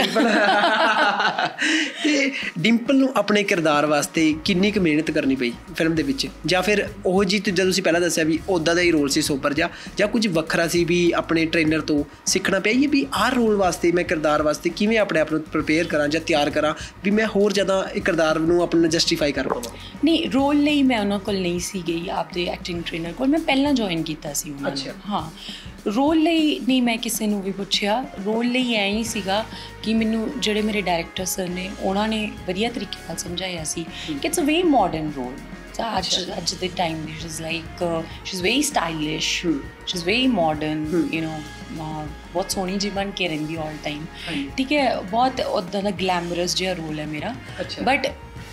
ਤੇ ਡਿੰਪਲ ਨੂੰ ਆਪਣੇ ਕਿਰਦਾਰ ਵਾਸਤੇ ਕਿੰਨੀ ਕੁ ਮਿਹਨਤ ਕਰਨੀ ਪਈ ਫਿਲਮ ਦੇ ਵਿੱਚ ਜਾਂ ਫਿਰ ਉਹ ਜੀ ਜਦੋਂ ਤੁਸੀਂ ਪਹਿਲਾਂ ਦੱਸਿਆ ਵੀ ਉੱਦਾਂ ਦਾ ਹੀ ਰੋਲ ਸੀ ਸੋਪਰ ਜਿਹਾ ਜਾਂ ਕੁਝ ਵੱਖਰਾ ਸੀ ਵੀ ਆਪਣੇ ਟ੍ਰੇਨਰ ਤੋਂ ਸਿੱਖਣਾ ਪਿਆ ਇਹ ਵੀ ਆਹ ਰੋਲ ਵਾਸਤੇ ਮੈਂ ਕਿਰਦਾਰ ਵਾਸਤੇ ਕਿਵੇਂ ਆਪਣੇ ਆਪ ਨੂੰ ਪ੍ਰੀਪੇਅਰ ਕਰਾਂ ਜਾਂ ਤਿਆਰ ਕਰਾਂ ਵੀ ਮੈਂ ਹੋਰ ਜ਼ਿਆਦਾ ਇਹ ਕਿਰਦਾਰ ਨੂੰ ਆਪਣਾ ਜਸਟੀਫਾਈ ਕਰ ਪਾਵਾਂ ਨਹੀਂ ਰੋਲ ਲਈ ਮੈਂ ਉਹਨਾਂ ਕੋਲ ਨਹੀਂ ਸੀ ਗਈ ਆਪਦੇ ਐਕਟਿੰਗ ਟ੍ਰੇਨਰ ਕੋਲ ਮੈਂ ਪਹਿਲਾਂ ਜੁਆਇਨ ਕੀਤਾ ਸੀ ਉਹਨਾਂ ਨੇ ਹਾਂ ਰੋਲ ਲਈ ਨਹੀਂ ਮੈਂ ਕਿਸੇ ਨੂੰ ਵੀ ਪੁੱਛਿਆ ਰੋਲ ਲਈ ਐਂ ਹੀ ਸੀਗਾ ਕਿ ਮੈਨੂੰ ਜਿਹੜੇ ਮੇਰੇ ਡਾਇਰੈਕਟਰ ਸਰ ਨੇ ਉਹਨਾਂ ਨੇ ਵਧੀਆ ਤਰੀਕੇ ਨਾਲ ਸਮਝਾਇਆ ਸੀ ਕਿ it's a very modern role ਅੱਜ ਅੱਜ ਦੇ time she is like she is very stylish she is very modern you know ਬਹੁਤ ਸੋਹਣੀ ਜਿਹੀ ਬਣ ਕੇ ਰਹਿੰਦੀ ਆਲ ਟਾਈਮ ਠੀਕ ਹੈ ਬਹੁਤ ਉੱਦਾਂ ਦਾ ਗਲੈਮਰਸ ਜਿਹਾ ਰੋਲ ਹੈ ਮੇਰਾ ਬਟ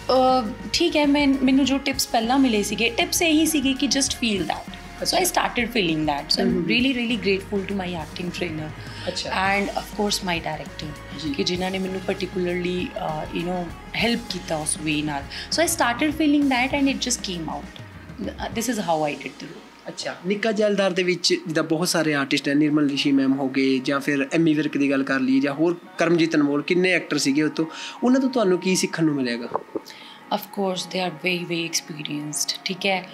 ਠੀਕ ਹੈ ਮੈਂ ਮੈਨੂੰ ਜੋ ਟਿਪਸ ਪਹਿਲਾਂ ਮਿਲੇ ਸੀਗੇ ਟਿਪਸ ਇਹੀ ਸੀਗੇ ਕਿ just feel that So I started feeling that. So I'm really, really grateful to my acting trainer and of course my director. कि जिन्होंने मैंने particularly uh, you know help किया उस way नाल. So I started feeling that and it just came out. This is how I did the role. ਅੱਛਾ ਨਿੱਕਾ ਜੈਲਦਾਰ ਦੇ ਵਿੱਚ ਜਿੱਦਾਂ ਬਹੁਤ ਸਾਰੇ ਆਰਟਿਸਟ ਹੈ ਨਿਰਮਲ ਰਿਸ਼ੀ ਮੈਮ ਹੋ ਗਏ ਜਾਂ ਫਿਰ ਐਮੀ ਵਿਰਕ ਦੀ ਗੱਲ ਕਰ ਲਈ ਜਾਂ ਹੋਰ ਕਰਮਜੀਤ ਅਨਮੋਲ ਕਿੰਨੇ ਐਕਟਰ ਸੀਗੇ ਉਹ ਤੋਂ ਉਹਨਾਂ ਤੋਂ ਤੁਹਾਨੂੰ ਕੀ ਸਿੱਖਣ ਨੂੰ ਮਿਲੇਗਾ Of course they are very very experienced. ਠੀਕ ਹੈ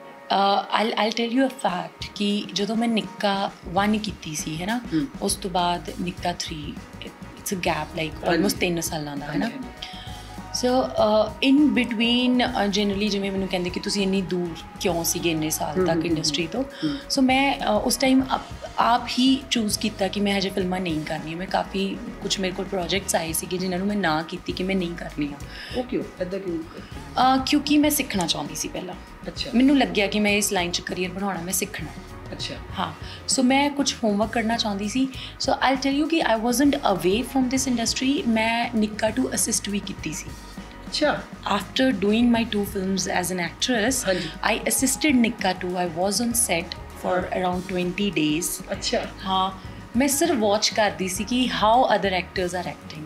ਆਈ ਆਈ ਟੈਲ ਯੂ ਅ ਫੈਕਟ ਕਿ ਜਦੋਂ ਮੈਂ ਨਿੱਕਾ ਵਨ ਕੀਤੀ ਸੀ ਹੈ ਨਾ ਉਸ ਤੋਂ ਬਾਅਦ Nikka three it's a gap like almost ਤਿੰਨ ਸਾਲਾਂ ਦਾ ਹੈ ਨਾ ਸੋ ਇਨ ਬਿਟਵੀਨ ਜਨਰਲੀ ਜਿਵੇਂ ਮੈਨੂੰ ਕਹਿੰਦੇ ਕਿ ਤੁਸੀਂ ਇੰਨੀ ਦੂਰ ਕਿਉਂ ਸੀਗੇ ਇੰਨੇ ਸਾਲ ਤੱਕ ਇੰਡਸਟਰੀ ਤੋਂ ਸੋ ਮੈਂ ਉਸ ਟਾਈਮ ਆਪ ਹੀ ਚੂਜ਼ ਕੀਤਾ ਕਿ ਮੈਂ ਹਜੇ ਫਿਲਮਾਂ ਨਹੀਂ ਕਰਨੀਆਂ ਮੈਂ ਕਾਫੀ ਕੁਛ ਮੇਰੇ ਕੋਲ ਪ੍ਰੋਜੈਕਟਸ ਆਏ ਸੀਗੇ ਜਿਨ੍ਹਾਂ ਨੂੰ ਮੈਂ ਨਾ ਕੀਤੀ ਕਿ ਮੈਂ ਨਹੀਂ ਕਰਨੀਆਂ ਉਹ ਕਿਉਂ ਇੱਦਾਂ ਕਿਉਂ ਕਿਉਂਕਿ ਮੈਂ ਸਿੱਖਣਾ ਚਾਹੁੰਦੀ ਸੀ ਪਹਿਲਾਂ ਅੱਛਾ ਮੈਨੂੰ ਲੱਗਿਆ ਕਿ ਮੈਂ ਇਸ ਲਾਈਨ 'ਚ ਕਰੀਅਰ ਬਣਾਉਣਾ ਮੈਂ ਸਿੱਖਣਾ ਅੱਛਾ ਹਾਂ ਸੋ ਮੈਂ ਕੁਛ ਹੋਮਵਰਕ ਕਰਨਾ ਚਾਹੁੰਦੀ ਸੀ ਸੋ ਆਈ ਟੈਲ ਯੂ ਕਿ ਆਈ ਵਾਜ਼ਨਟ ਅਵੇ ਫਰੋਮ ਦਿਸ ਇੰਡਸਟਰੀ ਮੈਂ ਨਿੱਕਾ ਟੂ ਅਸਿਸਟ ਵੀ ਕੀਤੀ ਸੀ ਅੱਛਾ after doing my two films as an actress I assisted Nikka two I was on set for around twenty days ਅੱਛਾ ਹਾਂ ਮੈਂ ਸਿਰਫ ਵਾਚ ਕਰਦੀ ਸੀ ਕਿ how other actors are acting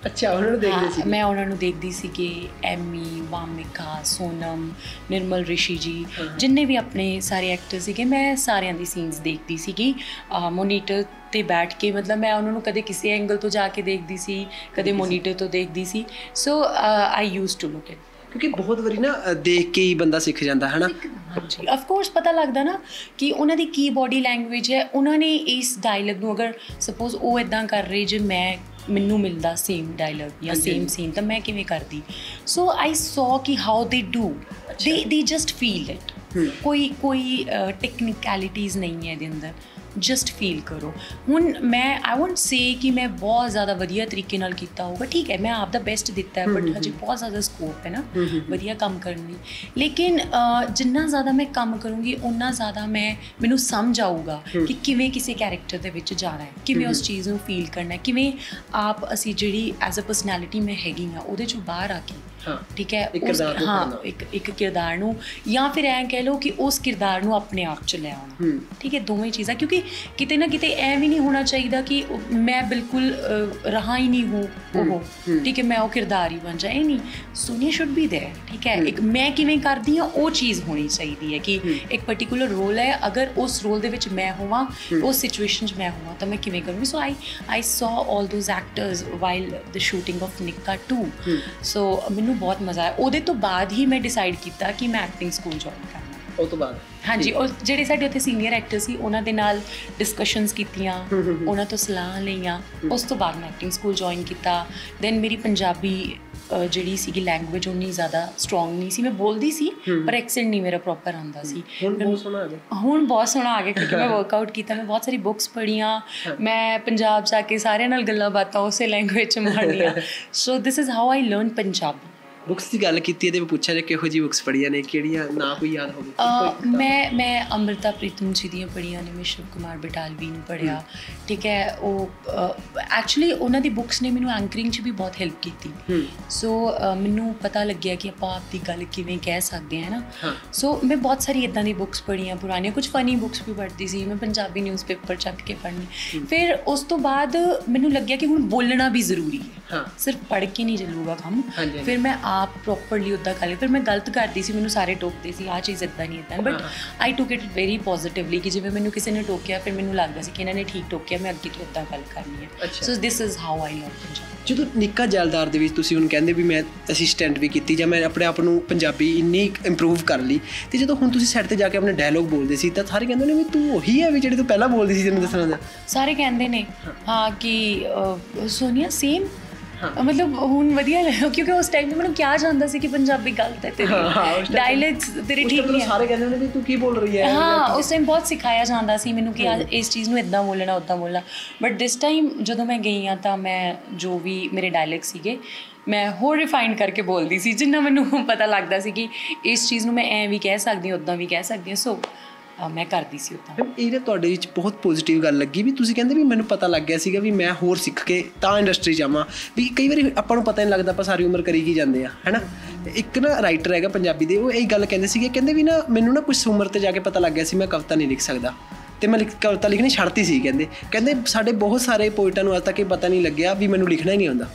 ਅੱਛਾ ਉਹਨਾਂ ਨੂੰ ਦੇਖਦੇ ਸੀ? ਮੈਂ ਉਹਨਾਂ ਨੂੰ ਦੇਖਦੀ ਸੀ ਕਿ ਐਮੀ, ਵਾਮਿਕਾ, ਸੋਨਮ, ਨਿਰਮਲ ਰਿਸ਼ੀ ਜੀ, ਜਿੰਨੇ ਵੀ ਆਪਣੇ ਸਾਰੇ ਐਕਟਰ ਸੀਗੇ, ਮੈਂ ਸਾਰਿਆਂ ਦੀ ਸੀਨਸ ਦੇਖਦੀ ਸੀਗੀ ਮੋਨੀਟਰ 'ਤੇ ਬੈਠ ਕੇ। ਮਤਲਬ ਮੈਂ ਉਹਨਾਂ ਨੂੰ ਕਦੇ ਕਿਸੇ ਐਂਗਲ ਤੋਂ ਜਾ ਕੇ ਦੇਖਦੀ ਸੀ, ਕਦੇ ਮੋਨੀਟਰ ਤੋਂ ਦੇਖਦੀ ਸੀ। So I use to look it, ਕਿਉਂਕਿ ਬਹੁਤ ਵਾਰੀ ਨਾ ਦੇਖ ਕੇ ਹੀ ਬੰਦਾ ਸਿੱਖ ਜਾਂਦਾ ਹੈ ਨਾ। ਹਾਂਜੀ, ਆਫ ਕੋਰਸ ਪਤਾ ਲੱਗਦਾ ਨਾ ਕਿ ਉਹਨਾਂ ਦੀ ਕੀ ਬੋਡੀ ਲੈਂਗੁਏਜ ਹੈ। ਉਹਨਾਂ ਨੇ ਇਸ ਡਾਇਲੌਗ ਨੂੰ ਅਗਰ ਸਪੋਜ਼ ਉਹ ਇੱਦਾਂ ਕਰ ਰਹੇ ਜੇ ਮੈਂ ਮੈਨੂੰ ਮਿਲਦਾ ਸੇਮ ਡਾਇਲੌਗ ਜਾਂ ਸੇਮ ਸੀਨ ਤਾਂ ਮੈਂ ਕਿਵੇਂ ਕਰਦੀ। ਸੋ ਆਈ ਸੌ ਕਿ ਹਾਊ ਦੇ ਡੂ, ਦੇ ਦੇ ਜਸਟ ਫੀਲ ਇਟ। ਕੋਈ ਕੋਈ ਟੈਕਨੀਕੈਲਿਟੀਜ਼ ਨਹੀਂ ਹੈ ਇਹਦੇ ਅੰਦਰ, ਜਸਟ ਫੀਲ ਕਰੋ। ਹੁਣ ਮੈਂ ਆਈ ਵੋਂਟ ਸੇ ਕਿ ਮੈਂ ਬਹੁਤ ਜ਼ਿਆਦਾ ਵਧੀਆ ਤਰੀਕੇ ਨਾਲ ਕੀਤਾ ਹੋਊਗਾ, ਠੀਕ ਹੈ ਮੈਂ ਆਪ ਦਾ ਬੈਸਟ ਦਿੱਤਾ ਹੈ, ਬਟ ਹਜੇ ਬਹੁਤ ਜ਼ਿਆਦਾ ਸਕੋਪ ਹੈ ਨਾ ਵਧੀਆ ਕੰਮ ਕਰਨ ਲਈ। ਲੇਕਿਨ ਜਿੰਨਾ ਜ਼ਿਆਦਾ ਮੈਂ ਕੰਮ ਕਰੂੰਗੀ ਓਨਾ ਜ਼ਿਆਦਾ ਮੈਂ ਮੈਨੂੰ ਸਮਝ ਆਊਗਾ ਕਿ ਕਿਵੇਂ ਕਿਸੇ ਕੈਰੈਕਟਰ ਦੇ ਵਿੱਚ ਜਾਣਾ ਹੈ, ਕਿਵੇਂ ਉਸ ਚੀਜ਼ ਨੂੰ ਫੀਲ ਕਰਨਾ ਹੈ, ਕਿਵੇਂ ਆਪ ਅਸੀਂ ਜਿਹੜੀ ਐਜ਼ ਅ ਪਰਸਨੈਲਿਟੀ ਮੈਂ ਹੈਗੀ ਹਾਂ ਉਹਦੇ 'ਚੋਂ ਬਾਹਰ ਆ ਕੇ, ਠੀਕ ਹੈ ਹਾਂ ਇੱਕ ਇੱਕ ਕਿਰਦਾਰ ਨੂੰ, ਜਾਂ ਫਿਰ ਐਂ ਕਹਿ ਲਓ ਕਿ ਉਸ ਕਿਰਦਾਰ ਨੂੰ ਆਪਣੇ ਆਪ 'ਚ ਲੈ ਆਉਣਾ, ਠੀਕ ਹੈ ਦੋਵੇਂ ਚੀਜ਼ਾਂ। ਕਿਉਂਕਿ ਕਿਤੇ ਨਾ ਕਿਤੇ ਐਂ ਵੀ ਨਹੀਂ ਹੋਣਾ ਚਾਹੀਦਾ ਕਿ ਮੈਂ ਬਿਲਕੁਲ ਰਹਾ ਹੀ ਨਹੀਂ ਹੂੰ ਉਹ, ਠੀਕ ਹੈ ਮੈਂ ਉਹ ਕਿਰਦਾਰ ਹੀ ਬਣ ਜਾ, ਇਹ ਨਹੀਂ। ਸੋਨੀਆ ਸ਼ੁੱਡ ਬੀ ਦੇਅਰ, ਠੀਕ ਹੈ ਇੱਕ ਮੈਂ ਕਿਵੇਂ ਕਰਦੀ ਹਾਂ ਉਹ ਚੀਜ਼ ਹੋਣੀ ਚਾਹੀਦੀ ਹੈ ਕਿ ਇੱਕ ਪਰਟੀਕੂਲਰ ਰੋਲ ਹੈ, ਅਗਰ ਉਸ ਰੋਲ ਦੇ ਵਿੱਚ ਮੈਂ ਹੋਵਾਂ, ਉਸ ਸਿਚੁਏਸ਼ਨ 'ਚ ਮੈਂ ਹੋਵਾਂ ਤਾਂ ਮੈਂ ਕਿਵੇਂ ਕਰੂੰਗੀ। ਸੋ I I saw all those actors while the shooting of Nikka two. So ਮੈਨੂੰ ਬਹੁਤ ਮਜ਼ਾ ਆਇਆ। ਉਹਦੇ ਤੋਂ ਬਾਅਦ ਹੀ ਮੈਂ ਡਿਸਾਈਡ ਕੀਤਾ ਕਿ ਮੈਂ ਐਕਟਿੰਗ ਸਕੂਲ ਜੁਆਇਨ ਕਰਨਾ। ਉਹ ਤੋਂ ਬਾਅਦ ਹਾਂਜੀ, ਉਹ ਜਿਹੜੇ ਸਾਡੇ ਉੱਥੇ ਸੀਨੀਅਰ ਐਕਟਰ ਸੀ ਉਹਨਾਂ ਦੇ ਨਾਲ ਡਿਸਕਸ਼ਨਸ ਕੀਤੀਆਂ, ਉਹਨਾਂ ਤੋਂ ਸਲਾਹ ਲਈਆਂ, ਉਸ ਤੋਂ ਬਾਅਦ ਮੈਂ ਐਕਟਿੰਗ ਸਕੂਲ ਜੁਆਇਨ ਕੀਤਾ। ਦੈਨ ਮੇਰੀ ਪੰਜਾਬੀ ਜਿਹੜੀ ਸੀਗੀ ਲੈਂਗੁਏਜ ਉਨੀ ਜ਼ਿਆਦਾ ਸਟਰੋਂਗ ਨਹੀਂ ਸੀ, ਮੈਂ ਬੋਲਦੀ ਸੀ ਪਰ ਐਕਸੈਂਟ ਨਹੀਂ ਮੇਰਾ ਪ੍ਰੋਪਰ ਆਉਂਦਾ ਸੀ। ਹੁਣ ਬਹੁਤ ਸੋਹਣਾ ਆ ਗਿਆ, ਹੁਣ ਬਹੁਤ ਸੋਹਣਾ ਆ ਗਿਆ ਕਿਉਂਕਿ ਮੈਂ ਵਰਕਆਊਟ ਕੀਤਾ, ਮੈਂ ਬਹੁਤ ਸਾਰੀ ਬੁੱਕਸ ਪੜ੍ਹੀਆਂ, ਮੈਂ ਪੰਜਾਬ ਜਾ ਕੇ ਸਾਰਿਆਂ ਨਾਲ ਗੱਲਾਂ ਬਾਤਾਂ ਉਸੇ ਲੈਂਗੁਏਜ 'ਚ ਮਾਰਨੀਆਂ। So this is how I learn Punjabi. Books ਦੀ ਗੱਲ ਕੀਤੀ ਹੈ ਤੇ ਮੈਂ ਪੁੱਛਿਆ ਜੇ ਕਿਹੋ ਜਿਹੀ ਬੁੱਕਸ ਪੜ੍ਹੀਆਂ ਨੇ, ਕਿਹੜੀਆਂ ਨਾ ਕੋਈ ਯਾਦ ਹੋਵੇ? ਮੈਂ ਮੈਂ ਅੰਮ੍ਰਿਤਾ ਪ੍ਰੀਤਮ ਜੀ ਦੀਆਂ ਪੜ੍ਹੀਆਂ ਨੇ, ਮੈਂ ਸ਼ਿਵ ਕੁਮਾਰ ਬਟਾਲਵੀ ਨੂੰ ਪੜ੍ਹਿਆ, ਠੀਕ ਹੈ। ਉਹ ਐਕਚੁਅਲੀ ਉਹਨਾਂ ਦੀ ਬੁੱਕਸ ਨੇ ਮੈਨੂੰ ਐਂਕਰਿੰਗ 'ਚ ਵੀ ਬਹੁਤ ਹੈਲਪ ਕੀਤੀ। ਸੋ ਮੈਨੂੰ ਪਤਾ ਲੱਗਿਆ ਕਿ ਆਪਾਂ ਆਪ ਦੀ ਗੱਲ ਕਿਵੇਂ ਕਹਿ ਸਕਦੇ ਹਾਂ ਨਾ। ਸੋ ਮੈਂ ਬਹੁਤ ਸਾਰੀ ਇੱਦਾਂ ਦੀ ਬੁੱਕਸ ਪੜ੍ਹੀਆਂ ਪੁਰਾਣੀਆਂ, ਕੁਝ ਫਨੀ ਬੁੱਕਸ ਵੀ ਪੜ੍ਹਦੀ ਸੀ ਮੈਂ, ਪੰਜਾਬੀ ਨਿਊਜ਼ਪੇਪਰ ਚੱਕ ਕੇ ਪੜ੍ਹਨੀ। ਫਿਰ ਉਸ ਤੋਂ ਬਾਅਦ ਮੈਨੂੰ ਲੱਗਿਆ ਕਿ ਹੁਣ ਬੋਲਣਾ ਵੀ ਜ਼ਰੂਰੀ ਹੈ, ਸਿਰਫ ਪੜ੍ਹ ਕੇ ਨਹੀਂ ਚੱਲੂਗਾ ਕੰਮ। ਫਿਰ ਮੈਂ ਆਪ ਪ੍ਰੋਪਰਲੀ ਉੱਦਾਂ ਕਰ ਲਿਆ। ਫਿਰ ਮੈਂ ਗਲਤ ਕਰਦੀ ਸੀ, ਮੈਨੂੰ ਸਾਰੇ ਟੋਕਦੇ ਸੀ ਆਹ ਚੀਜ਼ ਇੱਦਾਂ ਨਹੀਂ ਇੱਦਾਂ, but I took it very positively ਕਿ ਜਿਵੇਂ ਮੈਨੂੰ ਕਿਸੇ ਨੇ ਟੋਕਿਆ ਫਿਰ ਮੈਨੂੰ ਲੱਗਦਾ ਸੀ ਕਿ ਇਹਨਾਂ ਨੇ ਠੀਕ ਟੋਕਿਆ, ਮੈਂ ਅੱਗੇ ਤੋਂ ਉੱਦਾਂ ਗੱਲ ਕਰਨੀ ਹੈ। So this is how I learn Punjabi. ਜਦੋਂ ਨਿੱਕਾ ਜੈਲਦਾਰ ਦੇ ਵਿੱਚ ਤੁਸੀਂ ਹੁਣ ਕਹਿੰਦੇ ਵੀ ਮੈਂ ਅਸਿਸਟੈਂਟ ਵੀ ਕੀਤੀ ਜਾਂ ਮੈਂ ਆਪਣੇ ਆਪ ਨੂੰ ਪੰਜਾਬੀ ਇੰਨੀ ਇੰਪਰੂਵ ਕਰ ਲਈ, ਅਤੇ ਜਦੋਂ ਹੁਣ ਤੁਸੀਂ ਸੈੱਟ 'ਤੇ ਜਾ ਕੇ ਆਪਣੇ ਡਾਇਲੋਗ ਬੋਲਦੇ ਸੀ ਤਾਂ ਸਾਰੇ ਕਹਿੰਦੇ ਨੇ ਵੀ ਤੂੰ ਉਹੀ ਹੈ ਵੀ ਜਿਹੜੀ ਤੂੰ ਪਹਿਲਾਂ ਬੋਲਦੀ ਸੀ, ਜਿਹਨੂੰ ਦੱਸਣਾ। ਸਾਰੇ ਕਹਿੰਦੇ ਨੇ ਹਾਂ ਕਿ ਸੋਨੀਆ ਸੇਮ, ਮਤਲਬ ਹੁਣ ਵਧੀਆ ਲੱਗਿਆ ਕਿਉਂਕਿ ਉਸ ਟਾਈਮ 'ਤੇ ਮੈਨੂੰ ਕਿਹਾ ਜਾਂਦਾ ਸੀ ਕਿ ਪੰਜਾਬੀ ਗਲਤ ਹੈ ਤੇਰੀ, ਡਾਇਲੈਕਟਸ ਤੇਰੇ ਠੀਕ ਨਹੀਂ, ਸਾਰੇ ਕਹਿੰਦੇ ਨੇ ਵੀ ਤੂੰ ਕੀ ਬੋਲ ਰਹੀ ਹੈ। ਹਾਂ ਉਸ ਟਾਈਮ ਬਹੁਤ ਸਿਖਾਇਆ ਜਾਂਦਾ ਸੀ ਮੈਨੂੰ ਕਿ ਇਸ ਚੀਜ਼ ਨੂੰ ਇੱਦਾਂ ਬੋਲਣਾ ਉੱਦਾਂ ਬੋਲਣਾ। ਬਟ ਦਿਸ ਟਾਈਮ ਜਦੋਂ ਮੈਂ ਗਈ ਹਾਂ ਤਾਂ ਮੈਂ ਜੋ ਵੀ ਮੇਰੇ ਡਾਇਲੈਕਟ ਸੀਗੇ ਮੈਂ ਹੋਰ ਰਿਫਾਈਨ ਕਰਕੇ ਬੋਲਦੀ ਸੀ, ਜਿੰਨਾ ਮੈਨੂੰ ਪਤਾ ਲੱਗਦਾ ਸੀ ਕਿ ਇਸ ਚੀਜ਼ ਨੂੰ ਮੈਂ ਐਂ ਵੀ ਕਹਿ ਸਕਦੀ ਹਾਂ ਉੱਦਾਂ ਵੀ ਕਹਿ ਸਕਦੀ ਹਾਂ। ਸੋ ਮੈਂ ਕਰਦੀ ਸੀ ਉੱਦਾਂ। ਇਹ ਤੁਹਾਡੇ ਵਿੱਚ ਬਹੁਤ ਪੋਜ਼ੀਟਿਵ ਗੱਲ ਲੱਗੀ ਵੀ ਤੁਸੀਂ ਕਹਿੰਦੇ ਵੀ ਮੈਨੂੰ ਪਤਾ ਲੱਗ ਗਿਆ ਸੀਗਾ ਵੀ ਮੈਂ ਹੋਰ ਸਿੱਖ ਕੇ ਤਾਂ ਇੰਡਸਟਰੀ 'ਚ ਆਵਾਂ। ਵੀ ਕਈ ਵਾਰੀ ਆਪਾਂ ਨੂੰ ਪਤਾ ਨਹੀਂ ਲੱਗਦਾ ਆਪਾਂ ਸਾਰੀ ਉਮਰ ਕਰੀ ਕੀ ਜਾਂਦੇ ਆ, ਹੈ ਨਾ। ਇੱਕ ਨਾ ਰਾਈਟਰ ਹੈਗਾ ਪੰਜਾਬੀ ਦੇ, ਉਹ ਇਹ ਗੱਲ ਕਹਿੰਦੇ ਸੀਗੇ, ਕਹਿੰਦੇ ਵੀ ਨਾ ਮੈਨੂੰ ਨਾ ਕੁਛ ਉਮਰ 'ਤੇ ਜਾ ਕੇ ਪਤਾ ਲੱਗ ਗਿਆ ਸੀ ਮੈਂ ਕਵਿਤਾ ਨਹੀਂ ਲਿਖ ਸਕਦਾ, ਅਤੇ ਮੈਂ ਲਿਖ ਕਵਿਤਾ ਲਿਖਣੀ ਛੱਡਤੀ ਸੀ। ਕਹਿੰਦੇ ਕਹਿੰਦੇ ਸਾਡੇ ਬਹੁਤ ਸਾਰੇ ਪੋਇਟਾਂ ਨੂੰ ਅੱਜ ਤੱਕ ਇਹ ਪਤਾ ਨਹੀਂ ਲੱਗਿਆ ਵੀ ਮੈਨੂੰ ਲਿਖਣਾ ਹੀ ਨਹੀਂ ਆਉਂਦਾ,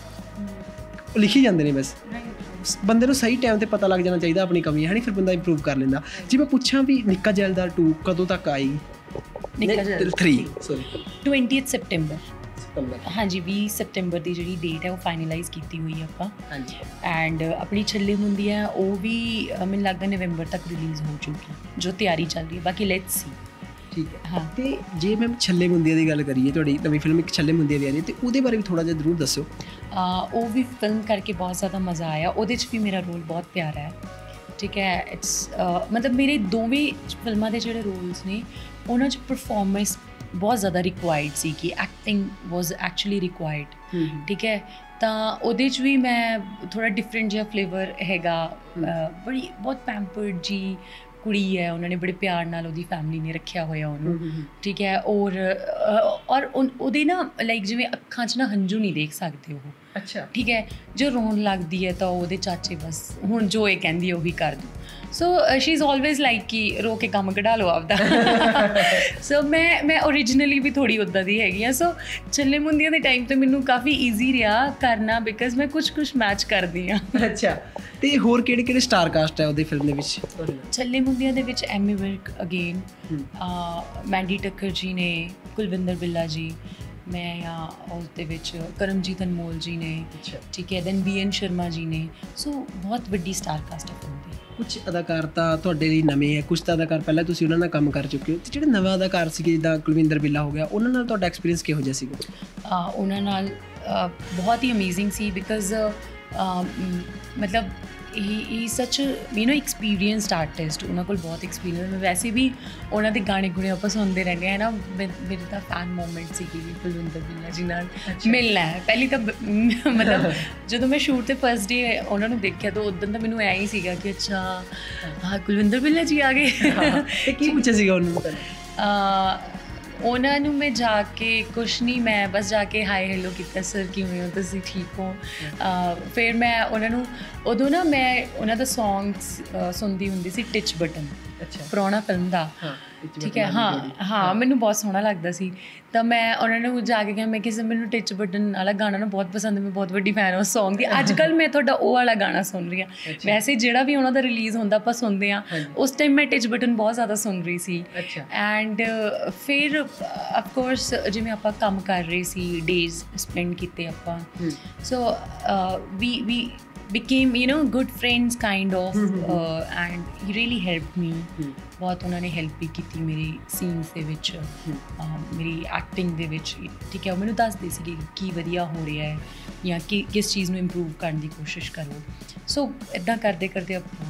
ਉਹ ਲਿਖੀ ਜਾਂਦੇ ਨੇ ਬਸ। ਬੰਦੇ ਨੂੰ ਸਹੀ ਟਾਈਮ 'ਤੇ ਪਤਾ ਲੱਗ ਜਾਣਾ ਚਾਹੀਦਾ ਆਪਣੀ ਕਮੀ, ਹੈ ਨਹੀਂ, ਫਿਰ ਬੰਦਾ ਇੰਪਰੂਵ ਕਰ ਲੈਂਦਾ। ਜੇ ਮੈਂ ਪੁੱਛਾਂ ਵੀ ਨਿੱਕਾ ਜੈਲਦਾਰ ਟੂ ਕਦੋਂ ਤੱਕ ਆਏਗੀ? Nikka Zaildar three sorry twentieth September. ਹਾਂਜੀ, ਵੀਹ ਸੈਪਟੈਂਬਰ ਦੀ ਜਿਹੜੀ ਡੇਟ ਹੈ ਉਹ ਫਾਈਨਲਾਈਜ਼ ਕੀਤੀ ਹੋਈ ਆਪਾਂ। ਹਾਂਜੀ, ਐਂਡ ਆਪਣੀ ਛੱਲੇ ਹੁੰਦੀ ਹੈ ਉਹ ਵੀ ਮੈਨੂੰ ਲੱਗਦਾ ਨਵੰਬਰ ਤੱਕ ਰਿਲੀਜ਼ ਹੋ ਚੁੱਕੀ, ਜੋ ਤਿਆਰੀ ਚੱਲ ਰਹੀ ਹੈ। ਬਾਕੀ ਲੈਟਸ ਸੀ। ਠੀਕ ਹੈ, ਹਾਂ। ਅਤੇ ਜੇ ਮੈਂ ਛੱਲੇ ਮੁੰਦਿਆਂ ਦੀ ਗੱਲ ਕਰੀਏ, ਤੁਹਾਡੀ ਨਵੀਂ ਫਿਲਮ ਇੱਕ ਛੱਲੇ ਮੁੰਦਿਆਂ ਦੀ ਆ ਰਹੀ, ਅਤੇ ਉਹਦੇ ਬਾਰੇ ਵੀ ਥੋੜ੍ਹਾ ਜਿਹਾ ਜ਼ਰੂਰ ਦੱਸਿਓ। ਉਹ ਵੀ ਫਿਲਮ ਕਰਕੇ ਬਹੁਤ ਜ਼ਿਆਦਾ ਮਜ਼ਾ ਆਇਆ, ਉਹਦੇ 'ਚ ਵੀ ਮੇਰਾ ਰੋਲ ਬਹੁਤ ਪਿਆਰਾ ਹੈ, ਠੀਕ ਹੈ। ਇਟਸ ਮਤਲਬ ਮੇਰੇ ਦੋਵੇਂ ਫਿਲਮਾਂ ਦੇ ਜਿਹੜੇ ਰੋਲਸ ਨੇ ਉਹਨਾਂ 'ਚ ਪਰਫੋਰਮੈਂਸ ਬਹੁਤ ਜ਼ਿਆਦਾ ਰਿਕੁਆਇਰਡ ਸੀ ਕਿ ਐਕਟਿੰਗ ਵਾਜ਼ ਐਕਚੁਅਲੀ ਰਿਕੁਆਇਰਡ, ਠੀਕ ਹੈ। ਤਾਂ ਉਹਦੇ 'ਚ ਵੀ ਮੈਂ ਥੋੜ੍ਹਾ ਡਿਫਰੈਂਟ ਜਿਹਾ ਫਲੇਵਰ ਹੈਗਾ, ਬੜੀ ਬਹੁਤ ਪੈਂਪਰਡ ਜੀ ਕੁੜੀ ਹੈ, ਉਹਨਾਂ ਨੇ ਬੜੇ ਪਿਆਰ ਨਾਲ ਉਹਦੀ ਫੈਮਿਲੀ ਨੇ ਰੱਖਿਆ ਹੋਇਆ ਉਹਨੂੰ, ਠੀਕ ਹੈ। ਔਰ ਔਰ ਉਹਦੇ ਨਾ ਲਾਈਕ ਜਿਵੇਂ ਅੱਖਾਂ 'ਚ ਨਾ ਹੰਝੂ ਨਹੀਂ ਦੇਖ ਸਕਦੇ ਉਹ, ਅੱਛਾ ਠੀਕ ਹੈ। ਜੋ ਰੋਣ ਲੱਗਦੀ ਹੈ ਤਾਂ ਉਹਦੇ ਚਾਚੇ ਬਸ ਹੁਣ ਜੋ ਇਹ ਕਹਿੰਦੀ ਉਹੀ ਕਰ ਦਿਓ। So she is always like ਕਿ ਰੋ ਕੇ ਕੰਮ ਕਢਾ ਲਓ ਆਪਦਾ। ਸੋ ਮੈਂ ਮੈਂ ਓਰੀਜਨਲੀ ਵੀ ਥੋੜ੍ਹੀ ਉੱਦਾਂ ਦੀ ਹੈਗੀ ਹਾਂ। ਸੋ ਛੱਲੇ ਮੁੰਦੀਆਂ ਦੇ ਟਾਈਮ 'ਤੇ ਮੈਨੂੰ ਕਾਫੀ ਈਜ਼ੀ ਰਿਹਾ ਕਰਨਾ ਬਿਕਾਜ਼ ਮੈਂ ਕੁਛ ਕੁਛ ਮੈਚ ਕਰਦੀ ਹਾਂ। ਅੱਛਾ, ਤੇ ਹੋਰ ਕਿਹੜੇ ਕਿਹੜੇ ਸਟਾਰ ਕਾਸਟ ਹੈ ਉਹਦੀ ਫਿਲਮ ਦੇ ਵਿੱਚ? ਛੱਲੇ ਮੁੰਦੀਆਂ ਦੇ ਵਿੱਚ ਐਮੀ ਵਿਰਕ ਅਗੇਨ, ਮੈਂਡੀ ਟੱਕਰ ਜੀ ਨੇ, ਕੁਲਵਿੰਦਰ ਬਿੱਲਾ ਜੀ, ਮੈਂ ਜਾਂ ਉਸ ਦੇ ਵਿੱਚ ਕਰਮਜੀਤ ਅਨਮੋਲ ਜੀ ਨੇ, ਠੀਕ ਹੈ, then B N Sharma ji ਨੇ। ਸੋ ਬਹੁਤ ਵੱਡੀ ਸਟਾਰ ਕਾਸਟ ਹੈ ਫਿਲਮ ਦੀ। ਕੁਛ ਅਦਾਕਾਰ ਤਾਂ ਤੁਹਾਡੇ ਲਈ ਨਵੇਂ ਹੈ, ਕੁਛ ਤਾਂ ਅਦਾਕਾਰ ਪਹਿਲਾਂ ਤੁਸੀਂ ਉਹਨਾਂ ਨਾਲ ਕੰਮ ਕਰ ਚੁੱਕੇ ਹੋ, ਅਤੇ ਜਿਹੜੇ ਨਵੇਂ ਅਦਾਕਾਰ ਸੀਗੇ ਜਿੱਦਾਂ ਕੁਲਵਿੰਦਰ ਬਿੱਲਾ ਹੋ ਗਿਆ, ਉਹਨਾਂ ਨਾਲ ਤੁਹਾਡਾ ਐਕਸਪੀਰੀਅੰਸ ਕਿਹੋ ਜਿਹਾ ਸੀਗਾ? ਉਹਨਾਂ ਨਾਲ ਬਹੁਤ ਹੀ ਅਮੇਜ਼ਿੰਗ ਸੀ ਬਿਕਾਜ਼ ਮਤਲਬ ਹੀ ਹੀ ਸੱਚ ਯੂ ਨੋ ਐਕਸਪੀਰੀਅੰਸਡ ਆਰਟਿਸਟ। ਉਹਨਾਂ ਕੋਲ ਬਹੁਤ ਐਕਸਪੀਰੀਅੰਸ। ਵੈਸੇ ਵੀ ਉਹਨਾਂ ਦੇ ਗਾਣੇ ਗੁਣੇ ਆਪਾਂ ਸੁਣਦੇ ਰਹਿੰਦੇ ਹਾਂ ਨਾ। ਮੇਰੀ ਤਾਂ ਫੈਨ ਮੂਮੈਂਟ ਸੀਗੀ ਕੁਲਵਿੰਦਰ ਬਿੱਲਾ ਜੀ ਨਾਲ ਮਿਲਣਾ ਹੈ। ਪਹਿਲੀ ਤਾਂ ਮਤਲਬ ਜਦੋਂ ਮੈਂ ਸ਼ੂਟ 'ਤੇ ਫਸਟ ਡੇ ਉਹਨਾਂ ਨੂੰ ਦੇਖਿਆ ਤਾਂ ਉਦੋਂ ਤਾਂ ਮੈਨੂੰ ਐਂ ਹੀ ਸੀਗਾ ਕਿ ਅੱਛਾ ਹਾਂ ਕੁਲਵਿੰਦਰ ਬਿੱਲਾ ਜੀ ਆ ਗਏ। ਅਤੇ ਕੀ ਪੁੱਛਿਆ ਸੀਗਾ ਉਹਨੂੰ? ਉਹਨਾਂ ਨੂੰ ਮੈਂ ਜਾ ਕੇ ਕੁਛ ਨਹੀਂ, ਮੈਂ ਬਸ ਜਾ ਕੇ ਹਾਈ ਹੈਲੋ ਕੀਤਾ, ਸਰ ਕਿਵੇਂ ਹੋ ਤੁਸੀਂ, ਠੀਕ ਹੋ? ਫਿਰ ਮੈਂ ਉਹਨਾਂ ਨੂੰ ਉਦੋਂ ਨਾ ਮੈਂ ਉਹਨਾਂ ਦਾ ਸੌਂਗ ਸੁਣਦੀ ਹੁੰਦੀ ਸੀ ਟਿਚ ਬਟਨ, ਅੱਛਾ, ਪੁਰਾਣਾ ਫਿਲਮ ਦਾ, ਠੀਕ ਹੈ। ਹਾਂ ਹਾਂ ਮੈਨੂੰ ਬਹੁਤ ਸੋਹਣਾ ਲੱਗਦਾ ਸੀ ਤਾਂ ਮੈਂ ਉਹਨਾਂ ਨੂੰ ਜਾ ਕੇ ਕਿਹਾ ਮੈਂ ਕਿਸੇ ਮੈਨੂੰ ਟਿਚ ਬਟਨ ਵਾਲਾ ਗਾਣਾ ਨਾ ਬਹੁਤ ਪਸੰਦ ਹੈ, ਮੈਂ ਬਹੁਤ ਵੱਡੀ ਫੈਨ ਹਾਂ ਉਸ ਸੌਂਗ ਦੀ। ਅੱਜ ਕੱਲ੍ਹ ਮੈਂ ਤੁਹਾਡਾ ਉਹ ਵਾਲਾ ਗਾਣਾ ਸੁਣ ਰਹੀ ਹਾਂ। ਵੈਸੇ ਜਿਹੜਾ ਵੀ ਉਹਨਾਂ ਦਾ ਰਿਲੀਜ਼ ਹੁੰਦਾ ਆਪਾਂ ਸੁਣਦੇ ਹਾਂ, ਉਸ ਟਾਈਮ ਮੈਂ ਟਿਚ ਬਟਨ ਬਹੁਤ ਜ਼ਿਆਦਾ ਸੁਣ ਰਹੀ ਸੀ। ਐਂਡ ਫਿਰ ਅਫਕੋਰਸ ਜਿਵੇਂ ਆਪਾਂ ਕੰਮ ਕਰ ਰਹੇ ਸੀ, ਡੇਜ਼ ਸਪੈਂਡ ਕੀਤੇ ਆਪਾਂ। ਸੋ ਵੀ ਵੀ became you know good friends kind of uh, and he really helped me ਬਹੁਤ ਉਹਨਾਂ ਨੇ ਹੈਲਪ ਵੀ ਕੀਤੀ ਮੇਰੀ ਸੀਨਸ ਦੇ ਵਿੱਚ, ਮੇਰੀ ਐਕਟਿੰਗ ਦੇ ਵਿੱਚ, ਠੀਕ ਹੈ। ਉਹ ਮੈਨੂੰ ਦੱਸਦੇ ਸੀ ਕਿ ਕੀ ਵਧੀਆ ਹੋ ਰਿਹਾ ਹੈ ਜਾਂ ਕਿ ਕਿਸ ਚੀਜ਼ ਨੂੰ ਇੰਪਰੂਵ ਕਰਨ ਦੀ ਕੋਸ਼ਿਸ਼ ਕਰੋ। ਸੋ ਇੱਦਾਂ ਕਰਦੇ ਕਰਦੇ ਆਪਾਂ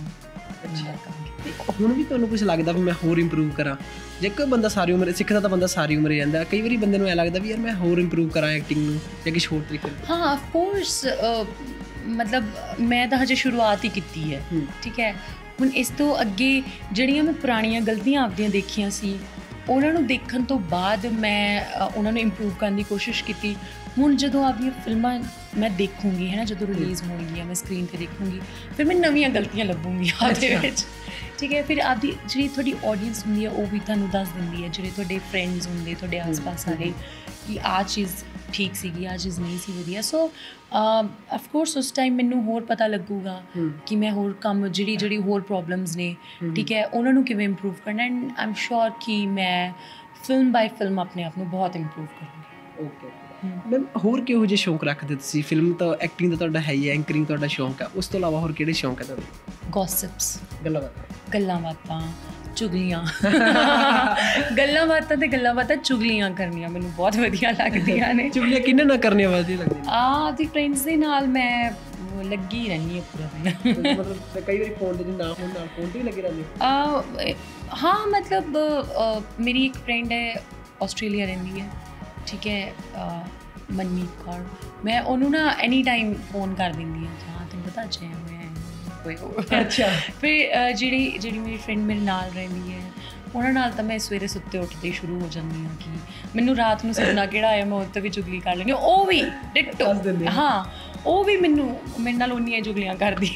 ਹੁਣ ਵੀ ਤੁਹਾਨੂੰ ਕੁਝ ਲੱਗਦਾ ਵੀ ਮੈਂ ਹੋਰ ਇੰਪਰੂਵ ਕਰਾਂ? ਜੇ ਕੋਈ ਬੰਦਾ ਸਾਰੀ ਉਮਰ ਸਿੱਖਦਾ ਤਾਂ ਬੰਦਾ ਸਾਰੀ ਉਮਰ ਜਾਂਦਾ, ਕਈ ਵਾਰੀ ਬੰਦੇ ਨੂੰ ਐਂ ਲੱਗਦਾ ਵੀ ਯਾਰ ਮੈਂ ਹੋਰ ਇੰਪਰੂਵ ਕਰਾਂ ਐਕਟਿੰਗ ਨੂੰ ਜਾਂ ਕਿਸੇ ਹੋਰ ਤਰੀਕੇ ਨਾਲ। ਹਾਂ ਅਫਕੋਰਸ ਮਤਲਬ ਮੈਂ ਤਾਂ ਹਜੇ ਸ਼ੁਰੂਆਤ ਹੀ ਕੀਤੀ ਹੈ, ਠੀਕ ਹੈ। ਹੁਣ ਇਸ ਤੋਂ ਅੱਗੇ ਜਿਹੜੀਆਂ ਮੈਂ ਪੁਰਾਣੀਆਂ ਗਲਤੀਆਂ ਆਪਦੀਆਂ ਦੇਖੀਆਂ ਸੀ ਉਹਨਾਂ ਨੂੰ ਦੇਖਣ ਤੋਂ ਬਾਅਦ ਮੈਂ ਉਹਨਾਂ ਨੂੰ ਇੰਪਰੂਵ ਕਰਨ ਦੀ ਕੋਸ਼ਿਸ਼ ਕੀਤੀ। ਹੁਣ ਜਦੋਂ ਆਪਦੀਆਂ ਫਿਲਮਾਂ ਮੈਂ ਦੇਖੂੰਗੀ ਹੈ ਨਾ, ਜਦੋਂ ਰਿਲੀਜ਼ ਹੋਣਗੀਆਂ ਮੈਂ ਸਕਰੀਨ 'ਤੇ ਦੇਖੂੰਗੀ, ਫਿਰ ਮੈਂ ਨਵੀਆਂ ਗਲਤੀਆਂ ਲੱਭੂੰਗੀ ਉਹਦੇ ਵਿੱਚ, ਠੀਕ ਹੈ। ਫਿਰ ਆਪਦੀ ਜਿਹੜੀ ਤੁਹਾਡੀ ਆਡੀਅנס ਹੁੰਦੀ ਹੈ ਉਹ ਵੀ ਤੁਹਾਨੂੰ ਦੱਸ ਦਿੰਦੀ ਹੈ, ਜਿਹੜੇ ਤੁਹਾਡੇ ਫਰੈਂਡਸ ਹੁੰਦੇ ਤੁਹਾਡੇ ਆਸ ਪਾਸ ਸਾਰੇ, ਕਿ ਆਹ ਚੀਜ਼ ਠੀਕ ਸੀਗੀ, ਆਹ ਚੀਜ਼ ਨਹੀਂ ਸੀ ਵਧੀਆ। ਸੋ ਅਫਕੋਰਸ ਉਸ ਟਾਈਮ ਮੈਨੂੰ ਹੋਰ ਪਤਾ ਲੱਗੂਗਾ ਕਿ ਮੈਂ ਹੋਰ ਕੰਮ ਜਿਹੜੀ ਜਿਹੜੀ ਹੋਰ ਪ੍ਰੋਬਲਮਸ ਨੇ, ਠੀਕ ਹੈ, ਉਹਨਾਂ ਨੂੰ ਕਿਵੇਂ ਇੰਪਰੂਵ ਕਰਨਾ। ਐਂਡ ਆਈ ਐਮ ਸ਼ੋਰ ਕਿ ਮੈਂ ਫਿਲਮ ਬਾਈ ਫਿਲਮ ਆਪਣੇ ਆਪ ਨੂੰ ਬਹੁਤ ਇੰਪਰੂਵ ਕਰਾਂਗੀ। ਓਕੇ ਮੈਮ, ਹੋਰ ਕਿਹੋ ਜਿਹੇ ਸ਼ੌਂਕ ਰੱਖਦੇ ਤੁਸੀਂ? ਫਿਲਮ ਤਾਂ ਐਕਟਿੰਗ ਦਾ ਤੁਹਾਡਾ ਹੈ ਹੀ ਹੈ, ਐਂਕਰਿੰਗ ਤੁਹਾਡਾ ਸ਼ੌਂਕ ਹੈ, ਉਸ ਤੋਂ ਇਲਾਵਾ ਹੋਰ ਕਿਹੜੇ ਸ਼ੌਂਕ ਹੈ ਤੁਹਾਡੇ? ਗੌਸਿਪਸ, ਗੱਲਾਂ ਬਾਤਾਂ, ਗੱਲਾਂ ਬਾਤਾਂ, ਚੁਗਲੀਆਂ। ਗੱਲਾਂ ਬਾਤਾਂ ਤੇ ਗੱਲਾਂ ਬਾਤਾਂ ਚੁਗਲੀਆਂ ਕਰਨੀਆਂ ਮੈਨੂੰ ਬਹੁਤ ਵਧੀਆ ਲੱਗਦੀਆਂ ਨੇ। ਚੁਗਲੀਆਂ ਕਿਹਨੇ ਨਾਲ ਕਰਨੀਆਂ ਵਧੀਆ ਲੱਗਦੀਆਂ? ਆਹ ਦੀ ਫਰੈਂਡਸ ਦੇ ਨਾਲ ਮੈਂ ਲੱਗੀ ਰਹਿੰਦੀ ਹਾਂ ਪੂਰਾ ਦਿਨ। ਮਤਲਬ ਕਈ ਵਾਰੀ ਫੋਨ 'ਤੇ ਨਾ ਹੋਣ ਨਾਲ ਫੋਨ 'ਤੇ ਹੀ ਲੱਗੇ ਰਹਿੰਦੇ? ਹਾਂ ਮਤਲਬ ਮੇਰੀ ਇੱਕ ਫਰੈਂਡ ਹੈ ਆਸਟ੍ਰੇਲੀਆ ਰਹਿੰਦੀ ਹੈ, ਠੀਕ ਹੈ, ਮਨਮੀਤ ਕੌਰ। ਮੈਂ ਉਹਨੂੰ ਨਾ ਐਨੀ ਟਾਈਮ ਫੋਨ ਕਰ ਦਿੰਦੀ ਹਾਂ, ਹਾਂ ਤੈਨੂੰ ਪਤਾ ਅੱਜ ਮੈਂ ਅੱਛਾ। ਫਿਰ ਜਿਹੜੀ ਜਿਹੜੀ ਮੇਰੀ ਫਰੈਂਡ ਮੇਰੇ ਨਾਲ ਰਹਿੰਦੀ ਹੈ ਉਹਨਾਂ ਨਾਲ ਤਾਂ ਮੈਂ ਸਵੇਰੇ ਸੁੱਤੇ ਉੱਠਦੇ ਸ਼ੁਰੂ ਹੋ ਜਾਂਦੀ ਹਾਂ ਕਿ ਮੈਨੂੰ ਰਾਤ ਨੂੰ ਸੁਪਨਾ ਕਿਹੜਾ ਆਇਆ ਮੈਂ ਉਹ ਤੋਂ ਵੀ ਚੁਗਲੀ ਕਰ ਲੈਂਦੀ ਹਾਂ। ਉਹ ਵੀ ਡਿਟੋ, ਹਾਂ ਉਹ ਵੀ ਮੈਨੂੰ ਮੇਰੇ ਨਾਲ ਉਨੀਆਂ ਚੁਗਲੀਆਂ ਕਰਦੀ।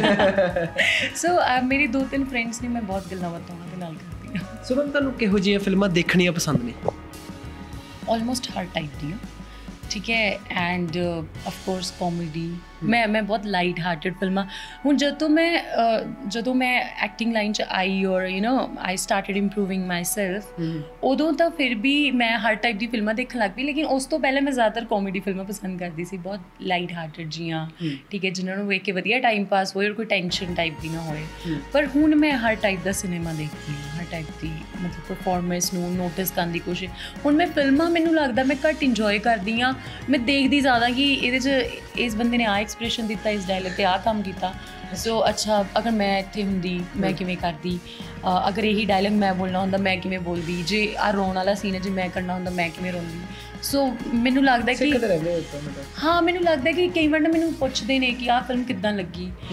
ਸੋ ਮੇਰੀ ਦੋ ਤਿੰਨ ਫਰੈਂਡਸ ਨੇ, ਮੈਂ ਬਹੁਤ ਗੱਲਾਂ ਬਾਤਾਂ ਉਹਨਾਂ ਦੇ ਨਾਲ ਕਰਦੀ ਹਾਂ। ਸੋ ਮੈਮ ਤੁਹਾਨੂੰ ਕਿਹੋ ਜਿਹੀਆਂ ਫਿਲਮਾਂ ਦੇਖਣੀਆਂ ਪਸੰਦ ਨੇ? ਆਲਮੋਸਟ ਹਰ ਟਾਈਪ ਦੀਆਂ, ਠੀਕ ਹੈ। ਐਂਡ ਅਫਕੋਰਸ ਕਾਮੇਡੀ, ਮੈਂ ਮੈਂ ਬਹੁਤ ਲਾਈਟ ਹਾਰਟਡ ਫਿਲਮਾਂ। ਹੁਣ ਜਦੋਂ ਮੈਂ ਜਦੋਂ ਮੈਂ ਐਕਟਿੰਗ ਲਾਈਨ 'ਚ I or you know I started improving myself, ਉਦੋਂ ਤਾਂ ਫਿਰ ਵੀ ਮੈਂ ਹਰ ਟਾਈਪ ਦੀ ਫਿਲਮਾਂ ਦੇਖਣ ਲੱਗ ਪਈ। ਲੇਕਿਨ ਉਸ ਤੋਂ ਪਹਿਲਾਂ ਮੈਂ ਜ਼ਿਆਦਾਤਰ ਕਾਮੇਡੀ ਫਿਲਮਾਂ ਪਸੰਦ ਕਰਦੀ ਸੀ, ਬਹੁਤ ਲਾਈਟ ਹਾਰਟਡ ਜੀਆਂ, ਠੀਕ ਹੈ, ਜਿਨ੍ਹਾਂ ਨੂੰ ਵੇਖ ਕੇ ਵਧੀਆ ਟਾਈਮ ਪਾਸ ਹੋਏ ਔਰ ਕੋਈ ਟੈਨਸ਼ਨ ਟਾਈਪ ਦੀ ਨਾ ਹੋਏ। ਪਰ ਹੁਣ ਮੈਂ ਹਰ ਟਾਈਪ ਦਾ ਸਿਨੇਮਾ ਦੇਖਦੀ ਹਾਂ, ਹਰ ਟਾਈਪ ਦੀ ਮਤਲਬ ਪਰਫੋਰਮੈਂਸ ਨੂੰ ਨੋਟਿਸ ਕਰਨ ਦੀ ਕੋਸ਼ਿਸ਼। ਹੁਣ ਮੈਂ ਫਿਲਮਾਂ ਮੈਨੂੰ ਲੱਗਦਾ ਮੈਂ ਘੱਟ ਇੰਜੋਏ ਕਰਦੀ ਹਾਂ, ਮੈਂ ਦੇਖਦੀ ਜ਼ਿਆਦਾ ਕਿ ਇਹਦੇ 'ਚ ਇਸ ਬੰਦੇ ਨੇ ਆਹ ਐਕਸਪ੍ਰੈਸ਼ਨ ਦਿੱਤਾ, ਇਸ ਡਾਇਲੌਗ 'ਤੇ ਆਹ ਕੰਮ ਕੀਤਾ। ਸੋ ਅੱਛਾ ਅਗਰ ਮੈਂ ਇੱਥੇ ਹੁੰਦੀ ਮੈਂ ਕਿਵੇਂ ਕਰਦੀ, ਅਗਰ ਇਹੀ ਡਾਇਲੌਗ ਮੈਂ ਬੋਲਣਾ ਹੁੰਦਾ ਮੈਂ ਕਿਵੇਂ ਬੋਲਦੀ, ਜੇ ਆਹ ਰੋਣ ਵਾਲਾ ਸੀਨ ਹੈ ਜੇ ਮੈਂ ਕਰਨਾ ਹੁੰਦਾ ਮੈਂ ਕਿਵੇਂ ਰੋਂਦੀ। ਸੋ ਮੈਨੂੰ ਲੱਗਦਾ ਕਿ ਹਾਂ ਮੈਨੂੰ ਲੱਗਦਾ ਕਿ ਕਈ ਵਾਰ ਨਾ ਮੈਨੂੰ ਪੁੱਛਦੇ ਨੇ ਕਿ ਆਹ ਫਿਲਮ ਕਿੱਦਾਂ ਲੱਗੀ।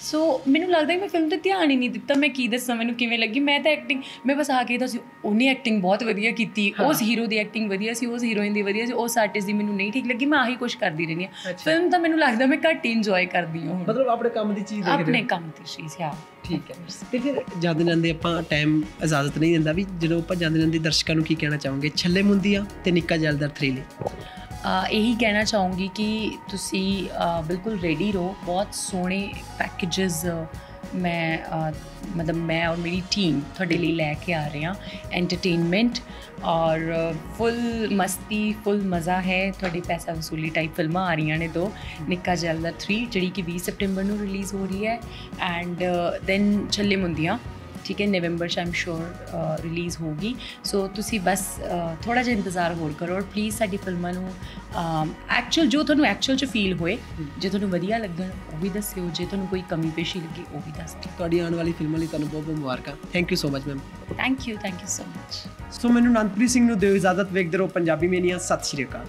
ਸੋ ਮੈਨੂੰ ਲੱਗਦਾ ਕਿ ਮੈਂ ਫਿਲਮ 'ਤੇ ਧਿਆਨ ਹੀ ਨਹੀਂ ਦਿੱਤਾ ਮੈਂ ਕੀ ਦੱਸਾਂ ਮੈਨੂੰ ਕਿਵੇਂ ਲੱਗੀ ਮੈਂ ਤਾਂ ਐਕਟਿੰਗ ਮੈਂ ਬਸ ਆ ਕੇ ਤਾਂ ਸੀ ਉਹਨੇ ਐਕਟਿੰਗ ਬਹੁਤ ਵਧੀਆ ਕੀਤੀ ਉਸ ਹੀਰੋ ਦੀ ਐਕਟਿੰਗ ਵਧੀਆ ਸੀ ਉਸ ਹੀਰੋਇਨ ਦੀ ਵਧੀਆ ਸੀ ਉਸ ਆਰਟਿਸਟ ਦੀ ਮੈਨੂੰ ਨਹੀਂ ਠੀਕ ਲੱਗੀ ਮੈਂ ਆਹੀ ਕੁਛ ਕਰਦੀ ਰਹਿੰਦੀ ਹਾਂ ਫਿਲਮ ਤਾਂ ਮੈਨੂੰ ਲੱਗਦਾ ਮੈਂ ਘੱਟ ਹੀ ਇੰਜੋਏ ਕਰਦੀ ਹਾਂ ਮਤਲਬ ਆਪਣੇ ਕੰਮ ਦੀ ਚੀਜ਼ ਦੇਖ ਆਪਣੇ ਕੰਮ ਦੀ ਚੀਜ਼ ਹਾਂ ਠੀਕ ਹੈ ਤੇ ਫਿਰ ਜਾਂਦੇ ਜਾਂਦੇ ਆਪਾਂ ਟਾਈਮ ਇਜਾਜ਼ਤ ਨਹੀਂ ਦਿੰਦਾ ਵੀ ਜਦੋਂ ਆਪਾਂ ਜਾਂਦੇ ਜਾਂਦੇ ਦਰਸ਼ਕਾਂ ਨੂੰ ਕੀ ਕਹਿਣਾ ਚਾਹੋਗੇ ਛੱਲੇ ਮੁੰਦੀਆਂ ਤੇ ਨਿੱਕਾ ਜੈਲਦਾਰ ਥ੍ਰੀ ਲਈ ਇਹੀ ਕਹਿਣਾ ਚਾਹੂੰਗੀ ਕਿ ਤੁਸੀਂ ਬਿਲਕੁਲ ਰੈਡੀ ਰਹੋ ਬਹੁਤ ਸੋਹਣੇ ਪੈਕੇਜਸ ਮੈਂ ਮਤਲਬ ਮੈਂ ਔਰ ਮੇਰੀ ਟੀਮ ਤੁਹਾਡੇ ਲਈ ਲੈ ਕੇ ਆ ਰਹੇ ਹਾਂ ਐਂਟਰਟੇਨਮੈਂਟ ਔਰ ਫੁੱਲ ਮਸਤੀ ਫੁੱਲ ਮਜ਼ਾ ਹੈ ਤੁਹਾਡੀ ਪੈਸਾ ਵਸੂਲੀ ਟਾਈਪ ਫਿਲਮਾਂ ਆ ਰਹੀਆਂ ਨੇ ਦੋ ਨਿੱਕਾ ਜੈਲਦਾਰ ਥ੍ਰੀ ਜਿਹੜੀ ਕਿ ਵੀਹ ਸੈਪਟੈਂਬਰ ਨੂੰ ਰਿਲੀਜ਼ ਹੋ ਰਹੀ ਹੈ ਐਂਡ ਦੈਨ ਛੱਲੇ ਮੁੰਦੀਆਂ ਠੀਕ ਹੈ ਨਵੰਬਰ 'ਚ ਆਈ ਐਮ ਸ਼ੋਰ ਰਿਲੀਜ਼ ਹੋਊਗੀ ਸੋ ਤੁਸੀਂ ਬਸ ਥੋੜ੍ਹਾ ਜਿਹਾ ਇੰਤਜ਼ਾਰ ਹੋਰ ਕਰੋ ਔਰ ਪਲੀਜ਼ ਸਾਡੀ ਫਿਲਮਾਂ ਨੂੰ ਐਕਚੁਅਲ ਜੋ ਤੁਹਾਨੂੰ ਐਕਚੁਅਲ 'ਚ ਫੀਲ ਹੋਏ ਜੇ ਤੁਹਾਨੂੰ ਵਧੀਆ ਲੱਗਣ ਉਹ ਵੀ ਦੱਸਿਓ ਜੇ ਤੁਹਾਨੂੰ ਕੋਈ ਕਮੀ ਪੇਸ਼ੀ ਲੱਗੀ ਉਹ ਵੀ ਦੱਸ ਦਿਓ ਤੁਹਾਡੀ ਆਉਣ ਵਾਲੀ ਫਿਲਮਾਂ ਲਈ ਤੁਹਾਨੂੰ ਬਹੁਤ ਬਹੁਤ ਮੁਬਾਰਕਾਂ thank you so much ma'am thank you thank you so much so ਮੈਨੂੰ ਅਨੰਦਪ੍ਰੀਤ ਸਿੰਘ ਨੂੰ ਦਿਓ ਇਜਾਜ਼ਤ ਵੇਖਦੇ ਰਹੋ ਪੰਜਾਬੀ ਮੇਨੀਆ ਸਤਿ ਸ਼੍ਰੀ ਅਕਾਲ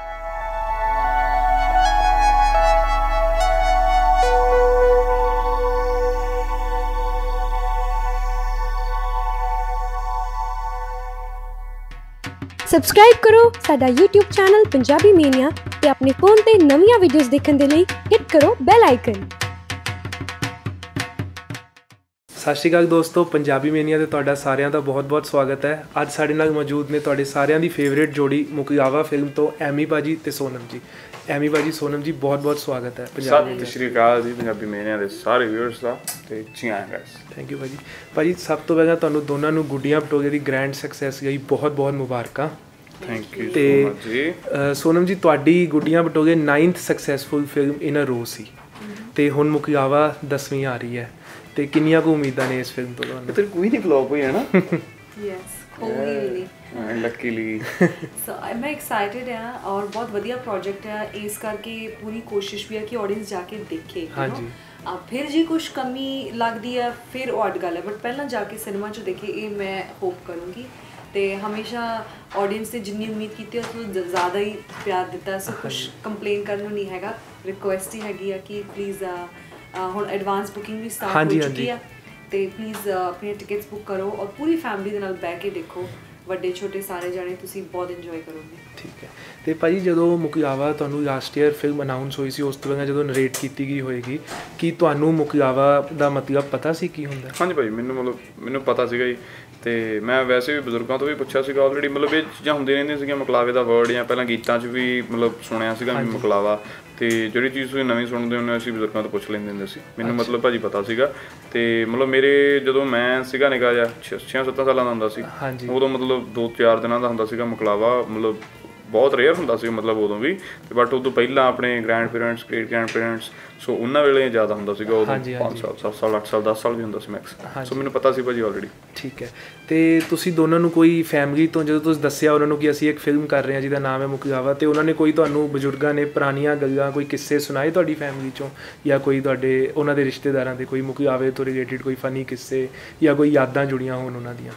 ਸਬਸਕ੍ਰਾਈਬ ਕਰੋ ਸਾਡਾ YouTube ਚੈਨਲ ਪੰਜਾਬੀ ਮੇਨੀਆ ਤੇ ਆਪਣੇ ਫੋਨ ਤੇ ਨਵੀਆਂ ਵੀਡੀਓਜ਼ ਦੇਖਣ ਦੇ ਲਈ ਹਿੱਟ ਕਰੋ ਬੈਲ ਆਈਕਨ ਸਤਿ ਸ਼੍ਰੀ ਅਕਾਲ ਦੋਸਤੋ ਪੰਜਾਬੀ ਮੇਨੀਆ 'ਤੇ ਤੁਹਾਡਾ ਸਾਰਿਆਂ ਦਾ ਬਹੁਤ-ਬਹੁਤ ਸਵਾਗਤ ਹੈ ਅੱਜ ਸਾਡੇ ਨਾਲ ਮੌਜੂਦ ਨੇ ਤੁਹਾਡੇ ਸਾਰਿਆਂ ਦੀ ਫੇਵਰੇਟ ਜੋੜੀ ਮੁਕਲਾਵਾ ਫਿਲਮ ਤੋਂ ਐਮੀ ਭਾਜੀ ਤੇ ਸੋਨਮ ਜੀ ਐਮੀ ਭਾਜੀ ਸੋਨਮ ਜੀ ਬਹੁਤ-ਬਹੁਤ ਸਵਾਗਤ ਹੈ ਪੰਜਾਬੀ ਸਤਿ ਸ਼੍ਰੀ ਅਕਾਲ ਜੀ ਪੰਜਾਬੀ ਮੇਨੀਆ ਦੇ ਸਾਰੇ ਵਿਊਅਰਸ ਦਾ ਤੇ ਜੀ ਆਇਆਂ ਗਾਇਸ ਥੈਂਕ ਯੂ ਭਾਜੀ ਭਾਜੀ ਸਭ ਤੋਂ ਪਹਿਲਾਂ ਤੁਹਾਨੂੰ ਦੋਨਾਂ ਨੂੰ ਗੁੱਡੀਆਂ ਪਟੋਲੇ ਦੀ ਗ੍ਰੈਂਡ ਸਕਸੈਸ ਗਈ ਬਹੁਤ-ਬਹੁਤ ਮੁਬਾਰਕਾਂ ਥੈਂਕ ਯੂ ਤੇ ਸੋ ਮਚ ਜੀ ਸੋਨਮ ਜੀ ਤੁਹਾਡੀ Guddiyan Patole ninth successful film in a row ਸੀ ਤੇ ਹੁਣ ਮੁਕਲਾਵਾ ਦਸਵੀਂ ਆ ਰਹੀ ਹੈ ਤੇ ਕਿੰਨੀਆਂ ਕੁ ਉਮੀਦਾਂ ਨੇ ਇਸ ਫਿਲਮ ਤੋਂ ਤੁਹਾਨੂੰ ਤੇ ਕੋਈ ਨਹੀਂ ਫਲॉप ਹੋਈ ਹੈ ਨਾ yes holy really luckily so ਮੈਂ ਐਕਸਾਈਟਿਡ ਹਾਂ ਔਰ ਬਹੁਤ ਵਧੀਆ ਪ੍ਰੋਜੈਕਟ ਹੈ ਇਸ ਕਰਕੇ ਪੂਰੀ ਕੋਸ਼ਿਸ਼ ਵੀ ਹੈ ਕਿ ਆਡੀਅנס ਜਾ ਕੇ ਦੇਖੇ ਹਾਂਜੀ ਆ ਫਿਰ ਜੀ ਕੁਝ ਕਮੀ ਲੱਗਦੀ ਹੈ ਫਿਰ ਉਹ ਅੱਡ ਗੱਲ ਹੈ ਬਟ ਪਹਿਲਾਂ ਜਾ ਕੇ ਸਿਨੇਮਾ 'ਚ ਦੇਖੇ ਇਹ ਮੈਂ ਹੋਪ ਕਰੂੰਗੀ ਤੇ ਹਮੇਸ਼ਾ ਆਡੀਅנס ਨੇ ਜਿੰਨੀ ਉਮੀਦ ਕੀਤੀ ਉਸ ਤੋਂ ਜ਼ਿਆਦਾ ਹੀ ਪਿਆਰ ਦਿੱਤਾ ਸੋ ਕੁਝ ਕੰਪਲੇਨ ਕਰਨ ਨੂੰ ਨਹੀਂ ਹੈਗਾ ਰਿਕੁਐਸਟ ਹੀ ਹੈਗੀ ਆ ਕਿ ਪਲੀਜ਼ ਹੁਣ ਐਡਵਾਂਸ ਬੁਕਿੰਗ ਵੀ ਸਟਾਰਟ ਹੋ ਚੁੱਕੀ ਆ ਤੇ ਪਲੀਜ਼ ਆਪਣੀਆਂ ਟਿਕਟਸ ਬੁੱਕ ਕਰੋ ਔਰ ਪੂਰੀ ਫੈਮਿਲੀ ਦੇ ਨਾਲ ਬਹਿ ਕੇ ਦੇਖੋ ਵੱਡੇ ਛੋਟੇ ਸਾਰੇ ਜਾਣੇ ਤੁਸੀਂ ਬਹੁਤ ਇੰਜੋਏ ਕਰੋਗੇ ਠੀਕ ਹੈ ਤੇ ਭਾਜੀ ਜਦੋਂ ਮੁਕਲਾਵਾ ਤੁਹਾਨੂੰ ਲਾਸਟ ਈਅਰ ਫਿਲਮ ਅਨਾਉਂਸ ਹੋਈ ਸੀ ਉਸ ਤੋਂ ਬਾਅਦ ਜਦੋਂ ਨਰੇਟ ਕੀਤੀ ਗਈ ਹੋਏਗੀ ਕਿ ਤੁਹਾਨੂੰ ਮੁਕਲਾਵਾ ਦਾ ਮਤਲਬ ਪਤਾ ਸੀ ਕੀ ਹੁੰਦਾ ਹਾਂਜੀ ਭਾਈ ਮੈਨੂੰ ਮਤਲਬ ਮੈਨੂੰ ਪਤਾ ਸੀਗਾ ਜੀ ਤੇ ਮੈਂ ਵੈਸੇ ਵੀ ਬਜ਼ੁਰਗਾਂ ਤੋਂ ਵੀ ਪੁੱਛਿਆ ਸੀਗਾ ਆਲਰੇਡੀ ਮਤਲਬ ਇਹ ਚੀਜ਼ਾਂ ਹੁੰਦੀਆਂ ਰਹਿੰਦੀਆਂ ਸੀਗੀਆਂ ਮੁਕਲਾਵੇ ਦਾ ਵਰਡ ਜਾਂ ਪਹਿਲਾਂ ਗੀਤਾਂ 'ਚ ਵੀ ਮਤਲਬ ਸੁਣਿਆ ਸੀਗਾ ਵੀ ਮੁਕਲਾਵਾ ਤੇ ਜਿਹੜੀ ਚੀਜ਼ ਤੁਸੀਂ ਨਵੀਂ ਸੁਣਦੇ ਹੁੰਦੇ ਅਸੀਂ ਬਜ਼ੁਰਗਾਂ ਤੋਂ ਪੁੱਛ ਲੈਂਦੇ ਹੁੰਦੇ ਸੀ ਮੈਨੂੰ ਮਤਲਬ ਭਾਜੀ ਪਤਾ ਸੀਗਾ ਤੇ ਮਤਲਬ ਮੇਰੇ ਜਦੋਂ ਮੈਂ ਸੀਗਾ ਨਿੱਕਾ ਜਿਹਾ ਛੇ ਸੱਤ ਸਾਲਾਂ ਦਾ ਹੁੰਦਾ ਸੀ ਉਦੋਂ ਮਤਲਬ ਦੋ ਚਾਰ ਦਿਨਾਂ ਦਾ ਹੁੰਦਾ ਸੀਗਾ ਮੁਕਲਾਵਾ ਮਤਲਬ ਬਹੁਤ ਰੇਅਰ ਹੁੰਦਾ ਸੀ ਮਤਲਬ ਉਦੋਂ ਵੀ ਤੇ ਬਟ ਉਦੋਂ ਪਹਿਲਾਂ ਆਪਣੇ grandparents great grandparents so ਉਹਨਾਂ ਵੇਲੇ ਜ਼ਿਆਦਾ ਹੁੰਦਾ ਸੀਗਾ ਉਦੋਂ ਪੰਜ ਸਾਲ ਸੱਤ ਸਾਲ ਅੱਠ ਸਾਲ ਦਸ ਸਾਲ ਵੀ ਹੁੰਦਾ ਸੀ ਮੈਕਸ ਸੋ ਮੈਨੂੰ ਪਤਾ ਸੀ ਭਾਜੀ ਆਲਰੇਡੀ ਠੀਕ ਹੈ ਤੇ ਤੁਸੀਂ ਦੋਨਾਂ ਨੂੰ ਕੋਈ ਫੈਮਿਲੀ ਤੋਂ ਜਦੋਂ ਤੁਸੀਂ ਦੱਸਿਆ ਉਹਨਾਂ ਨੂੰ ਕਿ ਅਸੀਂ ਇੱਕ ਫਿਲਮ ਕਰ ਰਹੇ ਹਾਂ ਜਿਹਦਾ ਨਾਮ ਹੈ ਮੁਕਲਾਵਾ ਤੇ ਉਹਨਾਂ ਨੇ ਕੋਈ ਤੁਹਾਨੂੰ ਬਜ਼ੁਰਗਾਂ ਨੇ ਪੁਰਾਣੀਆਂ ਗੱਲਾਂ ਕੋਈ ਕਿੱਸੇ ਸੁਣਾਏ ਤੁਹਾਡੀ ਫੈਮਿਲੀ ਚੋਂ ਜਾਂ ਕੋਈ ਤੁਹਾਡੇ ਉਹਨਾਂ ਦੇ ਰਿਸ਼ਤੇਦਾਰਾਂ ਦੇ ਕੋਈ ਮੁਕਲਾਵੇ ਤੋਂ ਰਿਲੇਟਿਡ ਕੋਈ ਫਨੀ ਕਿੱਸੇ ਜਾਂ ਕੋਈ ਯਾਦਾਂ ਜੁੜੀਆਂ ਹੋਣ ਉਹਨਾਂ ਦੀਆਂ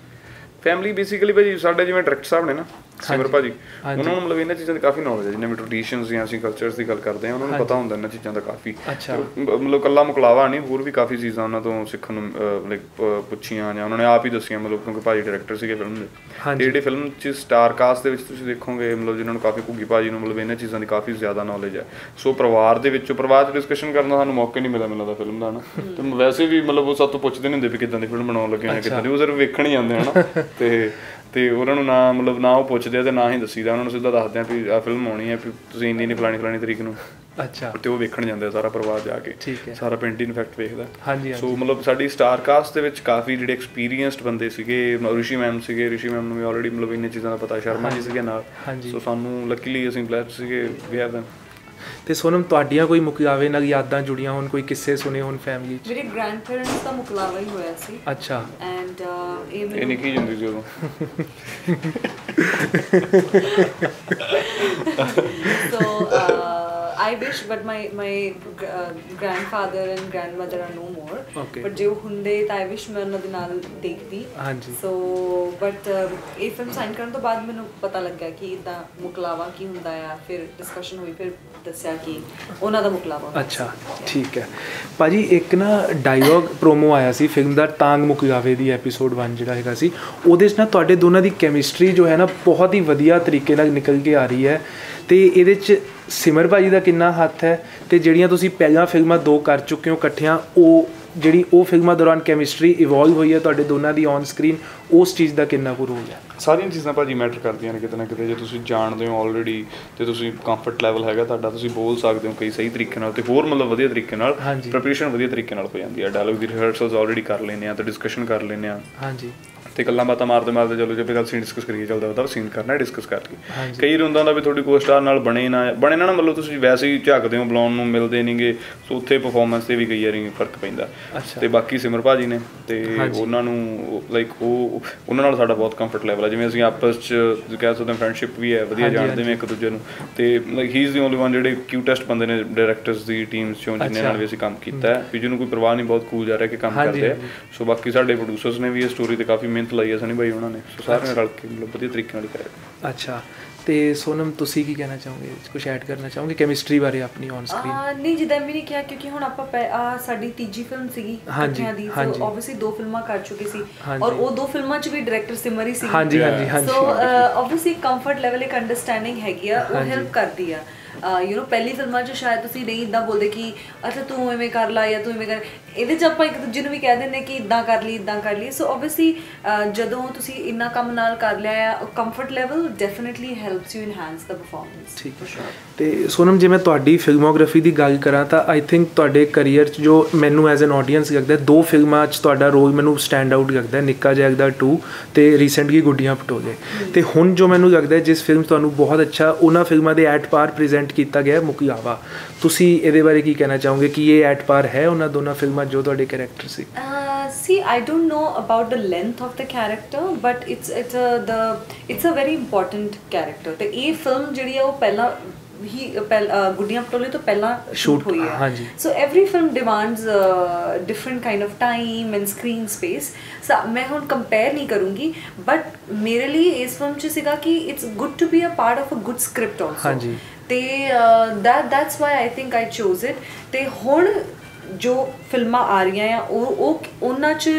ਫੈਮਿਲੀ ਬੇਸਿਕਲੀ ਭਾਜੀ ਸਾਡੇ ਜਿਵੇਂ ਡਾਇਰੈਕਟਰ ਸਾਹਿਬ ਨੇ ਨਾ ਸਿਮਰ ਭਾਜੀ ਉਹਨਾਂ ਨੂੰ ਮਤਲਬ ਇਹਨਾਂ ਚੀਜ਼ਾਂ ਦੀ ਕਾਫੀ ਨੌਲੇਜ ਹੈ ਜਿਵੇਂ ਵੀ ਟ੍ਰੈਡੀਸ਼ਨਸ ਜਾਂ ਅਸੀਂ ਕਲਚਰਸ ਦੀ ਗੱਲ ਕਰਦੇ ਹਾਂ ਉਹਨਾਂ ਨੂੰ ਪਤਾ ਹੁੰਦਾ ਇਹਨਾਂ ਚੀਜ਼ਾਂ ਦਾ ਕਾਫੀ ਮਤਲਬ ਕੱਲਾ ਮੁਕਲਾਵਾ ਨਹੀਂ ਹੋਰ ਵੀ ਕਾਫੀ ਚੀਜ਼ਾਂ ਉਹਨਾਂ ਤੋਂ ਸਿੱਖਣ ਨੂੰ ਲਾਈਕ ਪੁੱਛੀਆਂ ਜਾਂ ਉਹਨਾਂ ਨੇ ਆਪ ਹੀ ਦੱਸੀਆਂ ਮਤਲਬ ਕਿਉਂਕਿ ਭਾਜੀ ਡਾਇਰੈਕਟਰ ਸੀਗੇ ਫਿਲਮ ਦੇ ਤੇ ਜਿਹੜੀ ਫਿਲਮ 'ਚ ਸਟਾਰ ਕਾਸਟ ਦੇ ਵਿੱਚ ਤੁਸੀਂ ਦੇਖੋਗੇ ਮਤਲਬ ਜਿਹਨਾਂ ਨੂੰ ਕਾਫੀ ਘੁੱਗੀ ਭਾਜੀ ਨੂੰ ਮਤਲਬ ਇਹਨਾਂ ਚੀਜ਼ਾਂ ਦੀ ਕਾਫੀ ਜ਼ਿਆਦਾ ਨੌਲੇਜ ਹੈ ਸੋ ਪਰਿਵਾਰ ਦੇ ਵਿੱਚੋਂ ਪਰਿਵਾਰ 'ਚ ਡਿਸਕਸ਼ਨ ਕਰਨ ਦਾ ਸਾਨੂੰ ਮੌਕਾ ਨਹੀਂ ਮਿਲਿਆ ਮੈਨੂੰ ਲੱਗਦਾ ਫਿਲਮ ਦਾ ਨਾ ਤੇ ਵੈਸੇ ਵੀ ਮਤਲਬ ਉਹ ਸਭ ਤੋਂ ਪੁੱਛਦੇ ਨਹੀਂ ਹੁੰਦੇ ਵੀ ਕਿੱਦਾਂ ਦੀ ਫਿਲਮ ਬਣਾਉਣ ਲੱਗੇ ਜਾਂ ਕਿੱਦਾਂ ਦੀ ਉਹ ਸਿਰਫ ਵੇਖਣ ਹੀ ਜਾਂਦੇ ਹਨ ਤੇ ਤੇ ਉਹਨਾਂ ਨੂੰ ਨਾ ਮਤਲਬ ਨਾ ਉਹ ਪੁੱਛਦੇ ਆ ਤੇ ਨਾ ਹੀ ਦੱਸੀਦਾ ਉਹਨਾਂ ਨੂੰ ਸਿੱਧਾ ਦੱਸਦੇ ਆ ਵੀ ਆਹ ਫਿਲਮ ਆਉਣੀ ਹੈ ਵੀ ਤੁਸੀਂ ਇੰਨੀ ਇੰਨੀ ਫਲਾਣੀ ਫਲਾਣੀ ਤਰੀਕ ਨੂੰ ਅੱਛਾ ਤੇ ਉਹ ਵੇਖਣ ਜਾਂਦੇ ਆ ਸਾਰਾ ਪਰਿਵਾਰ ਜਾ ਕੇ ਸਾਰਾ ਪਿੰਡ ਇਨਫੈਕਟ ਵੇਖਦਾ ਹਾਂਜੀ ਸੋ ਮਤਲਬ ਸਾਡੀ ਸਟਾਰ ਕਾਸਟ ਦੇ ਵਿੱਚ ਕਾਫੀ ਜਿਹੜੇ ਐਕਸਪੀਰੀਅੰਸਡ ਬੰਦੇ ਸੀਗੇ ਰਿਸ਼ੀ ਮੈਮ ਸੀਗੇ ਰਿਸ਼ੀ ਮੈਮ ਨੂੰ ਵੀ ਆਲਰੇਡੀ ਮਤਲਬ ਇੰਨੀਆਂ ਚੀਜ਼ਾਂ ਦਾ ਪਤਾ ਸ਼ਰਮਾ ਜੀ ਸੀਗੇ ਨਾਲ ਸੋ ਸਾਨੂੰ ਲੱਕੀਲੀ ਅਸੀਂ ਬਲੈਸਡ ਸੀਗੇ ਵੀ ਹੈਵ ਦੈਮ ਤੇ ਸੋਨਮ ਤੁਹਾਡੀਆਂ ਕੋਈ ਮੁਕਲਾਵੇ ਨਾਲ ਯਾਦਾਂ ਜੁੜੀਆਂ ਹੋਣ ਕੋਈ ਕਿੱਸੇ ਸੁਣੇ ਹੋਣ ਫੈਮਿਲੀ 'ਚ ਮੇਰੇ ਗ੍ਰੈਂਡ ਪੇਰੈਂਟਸ ਦਾ ਮੁਕਲਾਵਾ ਹੀ ਹੋਇਆ ਸੀ ਅੱਛਾ ਐਂਡ ਇਹ ਇਹ ਨਿੱਕੀ ਹੁੰਦੀ ਸੀ ਉਦੋਂ so uh, I wish but my my grandfather and grandmother are no more Okay. But ਜੇ ਉਹ ਹੁੰਦੇ ਤਾਂ ਆਈ ਵਿਸ਼ ਮੈਂ ਉਹਨਾਂ ਦੇ ਨਾਲ ਦੇਖਦੀ ਹਾਂਜੀ ਸੋ ਬਟ ਇਹ ਫਿਲਮ ਸਾਈਨ ਕਰਨ ਤੋਂ ਬਾਅਦ ਮੈਨੂੰ ਪਤਾ ਲੱਗਿਆ ਕਿ ਇੱਦਾਂ ਮੁਕਲਾਵਾ ਕੀ ਹੁੰਦਾ ਆ ਫਿਰ ਡਿਸਕਸ਼ਨ ਹੋਈ ਫਿਰ ਦੱਸਿਆ ਕਿ ਉਹਨਾਂ ਦਾ ਮੁਕਲਾਵਾ ਅੱਛਾ ਠੀਕ ਹੈ ਭਾਜੀ ਇੱਕ ਨਾ ਡਾਇਲੌਗ ਪ੍ਰੋਮੋ ਆਇਆ ਸੀ ਫਿਲਮ ਦਾ ਤਾਂਗ ਮੁਕਲਾਵੇ ਦੀ ਐਪੀਸੋਡ ਵਨ ਜਿਹੜਾ ਹੈਗਾ ਸੀ ਉਹਦੇ 'ਚ ਨਾ ਤੁਹਾਡੇ ਦੋਨਾਂ ਦੀ ਕੈਮਿਸਟਰੀ ਜੋ ਹੈ ਨਾ ਬਹੁਤ ਹੀ ਵਧੀਆ ਤਰੀਕੇ ਨਾਲ ਨਿਕਲ ਕੇ ਆ ਰਹੀ ਹੈ ਅਤੇ ਇਹਦੇ 'ਚ ਸਿਮਰ ਭਾਜੀ ਦਾ ਕਿੰਨਾ ਹੱਥ ਹੈ ਅਤੇ ਜਿਹੜੀਆਂ ਤੁਸੀਂ ਪਹਿਲਾਂ ਫਿਲਮਾਂ ਦੋ ਕਰ ਚੁੱਕੇ ਹੋ ਇਕੱਠਿਆਂ ਉਹ ਜਿਹੜੀ ਉਹ ਫਿਲਮਾਂ ਦੌਰਾਨ ਕੈਮਿਸਟਰੀ ਇਵੋਲਵ ਹੋਈ ਹੈ ਤੁਹਾਡੇ ਦੋਨਾਂ ਦੀ ਔਨ ਸਕਰੀਨ ਉਸ ਚੀਜ਼ ਦਾ ਕਿੰਨਾ ਕੁ ਰੋਲ ਹੈ ਸਾਰੀਆਂ ਚੀਜ਼ਾਂ ਭਾਜੀ ਮੈਟਰ ਕਰਦੀਆਂ ਨੇ ਕਿਤੇ ਨਾ ਕਿਤੇ ਜੇ ਤੁਸੀਂ ਜਾਣਦੇ ਹੋ ਆਲਰੇਡੀ ਤੇ ਤੁਸੀਂ ਕੰਫਰਟ ਲੈਵਲ ਹੈਗਾ ਤੁਹਾਡਾ ਤੁਸੀਂ ਬੋਲ ਸਕਦੇ ਹੋ ਕਈ ਸਹੀ ਤਰੀਕੇ ਨਾਲ ਤੇ ਹੋਰ ਮਤਲਬ ਵਧੀਆ ਤਰੀਕੇ ਨਾਲ ਪ੍ਰੈਪਰੇਸ਼ਨ ਵਧੀਆ ਤਰੀਕੇ ਨਾਲ ਹੋ ਜਾਂਦੀ ਹੈ ਡਾਇਲੋਗ ਦੀ ਰਿਹਰਸਲਸ ਆਲਰੇਡੀ ਕਰ ਲੈਂਦੇ ਆ ਤੇ ਡਿਸਕਸ਼ਨ ਕਰ ਲੈਂਦੇ ਆ ਹਾਂਜੀ ਤੇ ਗੱਲਾਂ ਬਾਤਾਂ ਮਾਰਦੇ ਮਾਰਦੇ ਚਲੋ ਜੇ ਗੱਲ ਸੀਨ ਡਿਸਕਸ ਕਰੀਏ ਚੱਲਦਾ ਉਹਦਾ ਸੀਨ ਕਰਨਾ ਡਿਸਕਸ ਕਰਕੇ ਕਈ ਵਾਰ ਹੁੰਦਾ ਵੀ ਤੁਹਾਡੀ ਕੋ-ਸਟਾਰ ਨਾਲ ਬਣੇ ਨਾ ਬਣੇ ਨਾ ਮਤਲਬ ਤੁਸੀਂ ਵੈਸੇ ਹੀ ਝੱਕਦੇ ਹੋ ਬੁਲਾਉਣ ਨੂੰ ਮਿਲਦੇ ਨਹੀਂਗੇ ਸੋ ਉੱਥੇ ਪਰਫੋਰਮੈਂਸ 'ਤੇ ਵੀ ਕਈ ਵਾਰੀ ਫਰਕ ਪੈਂਦਾ ਅਤੇ ਬਾਕੀ ਸਿਮਰ ਭਾਜੀ ਨੇ ਅਤੇ ਉਹਨਾਂ ਨੂੰ ਲਾਈਕ ਉਹ ਉਹਨਾਂ ਨਾਲ ਸਾਡਾ ਬਹੁਤ ਕੰਫਰਟ ਲੈਵਲ ਹੈ ਜਿਵੇਂ ਅਸੀਂ ਆਪਸ 'ਚ ਕਹਿ ਸਕਦੇ ਹਾਂ ਫਰੈਂਡਸ਼ਿਪ ਵੀ ਹੈ ਵਧੀਆ ਜਾਣਦੇ ਹਾਂ ਇੱਕ ਦੂਜੇ ਨੂੰ ਅਤੇ like he is the only one ਜਿਹੜੇ ਕਿਊਟੈਸਟ ਬੰਦੇ ਨੇ ਡਾਇਰੈਕਟਰਸ ਦੀ ਟੀਮਸ 'ਚੋਂ ਜਿਨ੍ਹਾਂ ਨਾਲ ਵੀ ਅਸੀਂ ਕੰਮ ਕੀਤਾ ਹੈ ਵੀ ਜਿਹਨੂੰ ਕੋਈ ਪਰਵਾਹ ਨਹੀਂ ਬਹੁਤ ਕੂਲ ਜਾ ਰਿਹਾ ਕਿ ਕੰਮ ਕਰਦੇ ਆ ਸੋ ਬਾਕੀ ਸਾਡੇ ਪ੍ਰੋਡਿਊਸਰਸ ਨੇ ਵੀ ਇਹ ਸਟੋਰੀ 'ਤੇ ਕਾਫੀ ਮਿਹਨਤ ਲਾਈ ਹੈ ਸਨੀ ਭਾਈ ਉਹਨਾਂ ਨੇ ਸੋ ਸਾਰਿਆਂ ਨੇ ਰਲ ਕੇ ਮਤਲਬ ਵਧੀਆ ਤਰੀਕੇ ਨਾਲ ਕਰਿਆ ਅੱਛਾ ਅਤੇ ਸੋਨਮ ਤੁਸੀਂ ਕੀ ਕਹਿਣਾ ਚਾਹੋਗੇ ਕੁਛ ਐਡ ਕਰਨਾ ਚਾਹੋਗੇ ਕੈਮਿਸਟਰੀ ਬਾਰੇ ਆਪਣੀ ਔਨ ਸਕਰੀਨ ਨਹੀਂ ਜਿੱਦਾਂ ਵੀ ਨਹੀਂ ਕਿਹਾ ਕਿਉਂਕਿ ਹੁਣ ਆਪਾਂ ਸਾਡੀ ਤੀਜੀ ਫਿਲਮ ਸੀਗੀ ਇਕੱਠਿਆਂ ਦੀ ਸੋ ਓਬਵੀਅਸਲੀ ਦੋ ਫਿਲਮਾਂ ਕਰ ਚੁੱਕੇ ਸੀ ਔਰ ਉਹ ਦੋ ਫਿਲਮਾਂ 'ਚ ਵੀ ਡਾਇਰੈਕਟਰ ਸਿਮਰ ਹੀ ਸੀ ਹਾਂਜੀ ਹਾਂਜੀ ਹਾਂਜੀ ਸੋ ਓਬਵੀਅਸਲੀ ਕੰਫਰਟ ਲੈਵਲ ਇੱਕ ਅੰਡਰਸਟੈਂਡਿੰਗ ਹੈਗੀ ਆ ਉਹ ਹੈਲਪ ਕਰਦੀ ਆ ਯੂ ਨੋ ਪਹਿਲੀ ਫਿਲਮਾਂ 'ਚ ਸ਼ਾਇਦ ਤੁਸੀਂ ਨਹੀਂ ਇੱਦਾਂ ਬੋਲਦੇ ਕਿ ਅੱਛਾ ਤੂੰ ਐਵੇਂ ਕਰ ਲਾ ਜਾਂ ਤੂੰ ਐਵੇਂ ਕਰ ਇਹਦੇ 'ਚ ਆਪਾਂ ਇੱਕ ਦੂਜੇ ਨੂੰ ਵੀ ਕਹਿ ਦਿੰਦੇ ਕਿ ਇੱਦਾਂ ਕਰ ਲਈ ਇੱਦਾਂ ਕਰ ਲਈ ਸੋ ਓਬਵੀਅਸਲੀ ਜਦੋਂ ਤੁਸੀਂ ਇੰਨਾ ਕੰਮ ਨਾਲ ਕਰ ਲਿਆ ਆ comfort level definitely helps you enhance the performance ਠੀਕ ਹੈ ਅਤੇ ਸੋਨਮ ਜੇ ਮੈਂ ਤੁਹਾਡੀ ਫਿਲਮੋਗ੍ਰਾਫੀ ਦੀ ਗੱਲ ਕਰਾਂ ਤਾਂ ਆਈ ਥਿੰਕ ਤੁਹਾਡੇ ਕਰੀਅਰ 'ਚ ਜੋ ਮੈਨੂੰ ਐਜ਼ ਐਨ ਆਡੀਅੰਸ ਲੱਗਦਾ ਦੋ ਫਿਲਮਾਂ 'ਚ ਤੁਹਾਡਾ ਰੋਲ ਮੈਨੂੰ ਸਟੈਂਡ ਆਊਟ ਲੱਗਦਾ ਨਿੱਕਾ ਜੈਲਦਾਰ ਟੂ ਅਤੇ ਰੀਸੈਂਟਲੀ ਗੁੱਡੀਆਂ ਪਟੋਲੇ ਅਤੇ ਹੁਣ ਜੋ ਮੈਨੂੰ ਲੱਗਦਾ ਜਿਸ ਫਿਲਮ ਤੁਹਾਨੂੰ ਬਹੁਤ ਅੱਛਾ ਉਹਨਾਂ ਫਿਲਮਾਂ ਦੇ ਐਟ ਪਾਰ ਪ੍ਰੈਜ਼ੈਂਟ ਕੀਤਾ ਗਿਆ ਮੁਕਲਾਵਾ ਤੁਸੀਂ ਇਹਦੇ ਬਾਰੇ ਕੀ ਕਹਿਣਾ ਚਾਹੋਗੇ ਕਿ ਇਹ ਐਟ ਪਾਰ ਹੈ ਉਹਨਾਂ ਦੋਨਾਂ ਫਿਲਮਾਂ ਜੋ ਤੁਹਾਡੇ ਕੈਰੈਕਟਰ ਸੀ see I don't know about the length of the character but it's it's a the it's a very important character ਤੇ ਇਹ ਫਿਲਮ ਜਿਹੜੀ ਆ ਉਹ ਪਹਿਲਾਂ ਹੀ ਗੁੱਡੀਆਂ ਪਟੋਲੇ ਤੋਂ ਪਹਿਲਾਂ ਸ਼ੂਟ ਹੋਈ ਹੈ so every film demands different kind of time and screen space so ਮੈਂ ਹੁਣ ਕੰਪੇਅਰ ਨਹੀਂ ਕਰੂੰਗੀ ਬਟ ਮੇਰੇ ਲਈ ਇਸ ਫਿਲਮ 'ਚ ਸੀਗਾ ਕਿ it's good to be a part of a good script also ਤੇ that that's why I think I chose it ਤੇ ਹੁਣ ਜੋ ਫਿਲਮਾਂ ਆ ਰਹੀਆਂ ਆ ਉਹ ਉਹ ਉਹਨਾਂ 'ਚ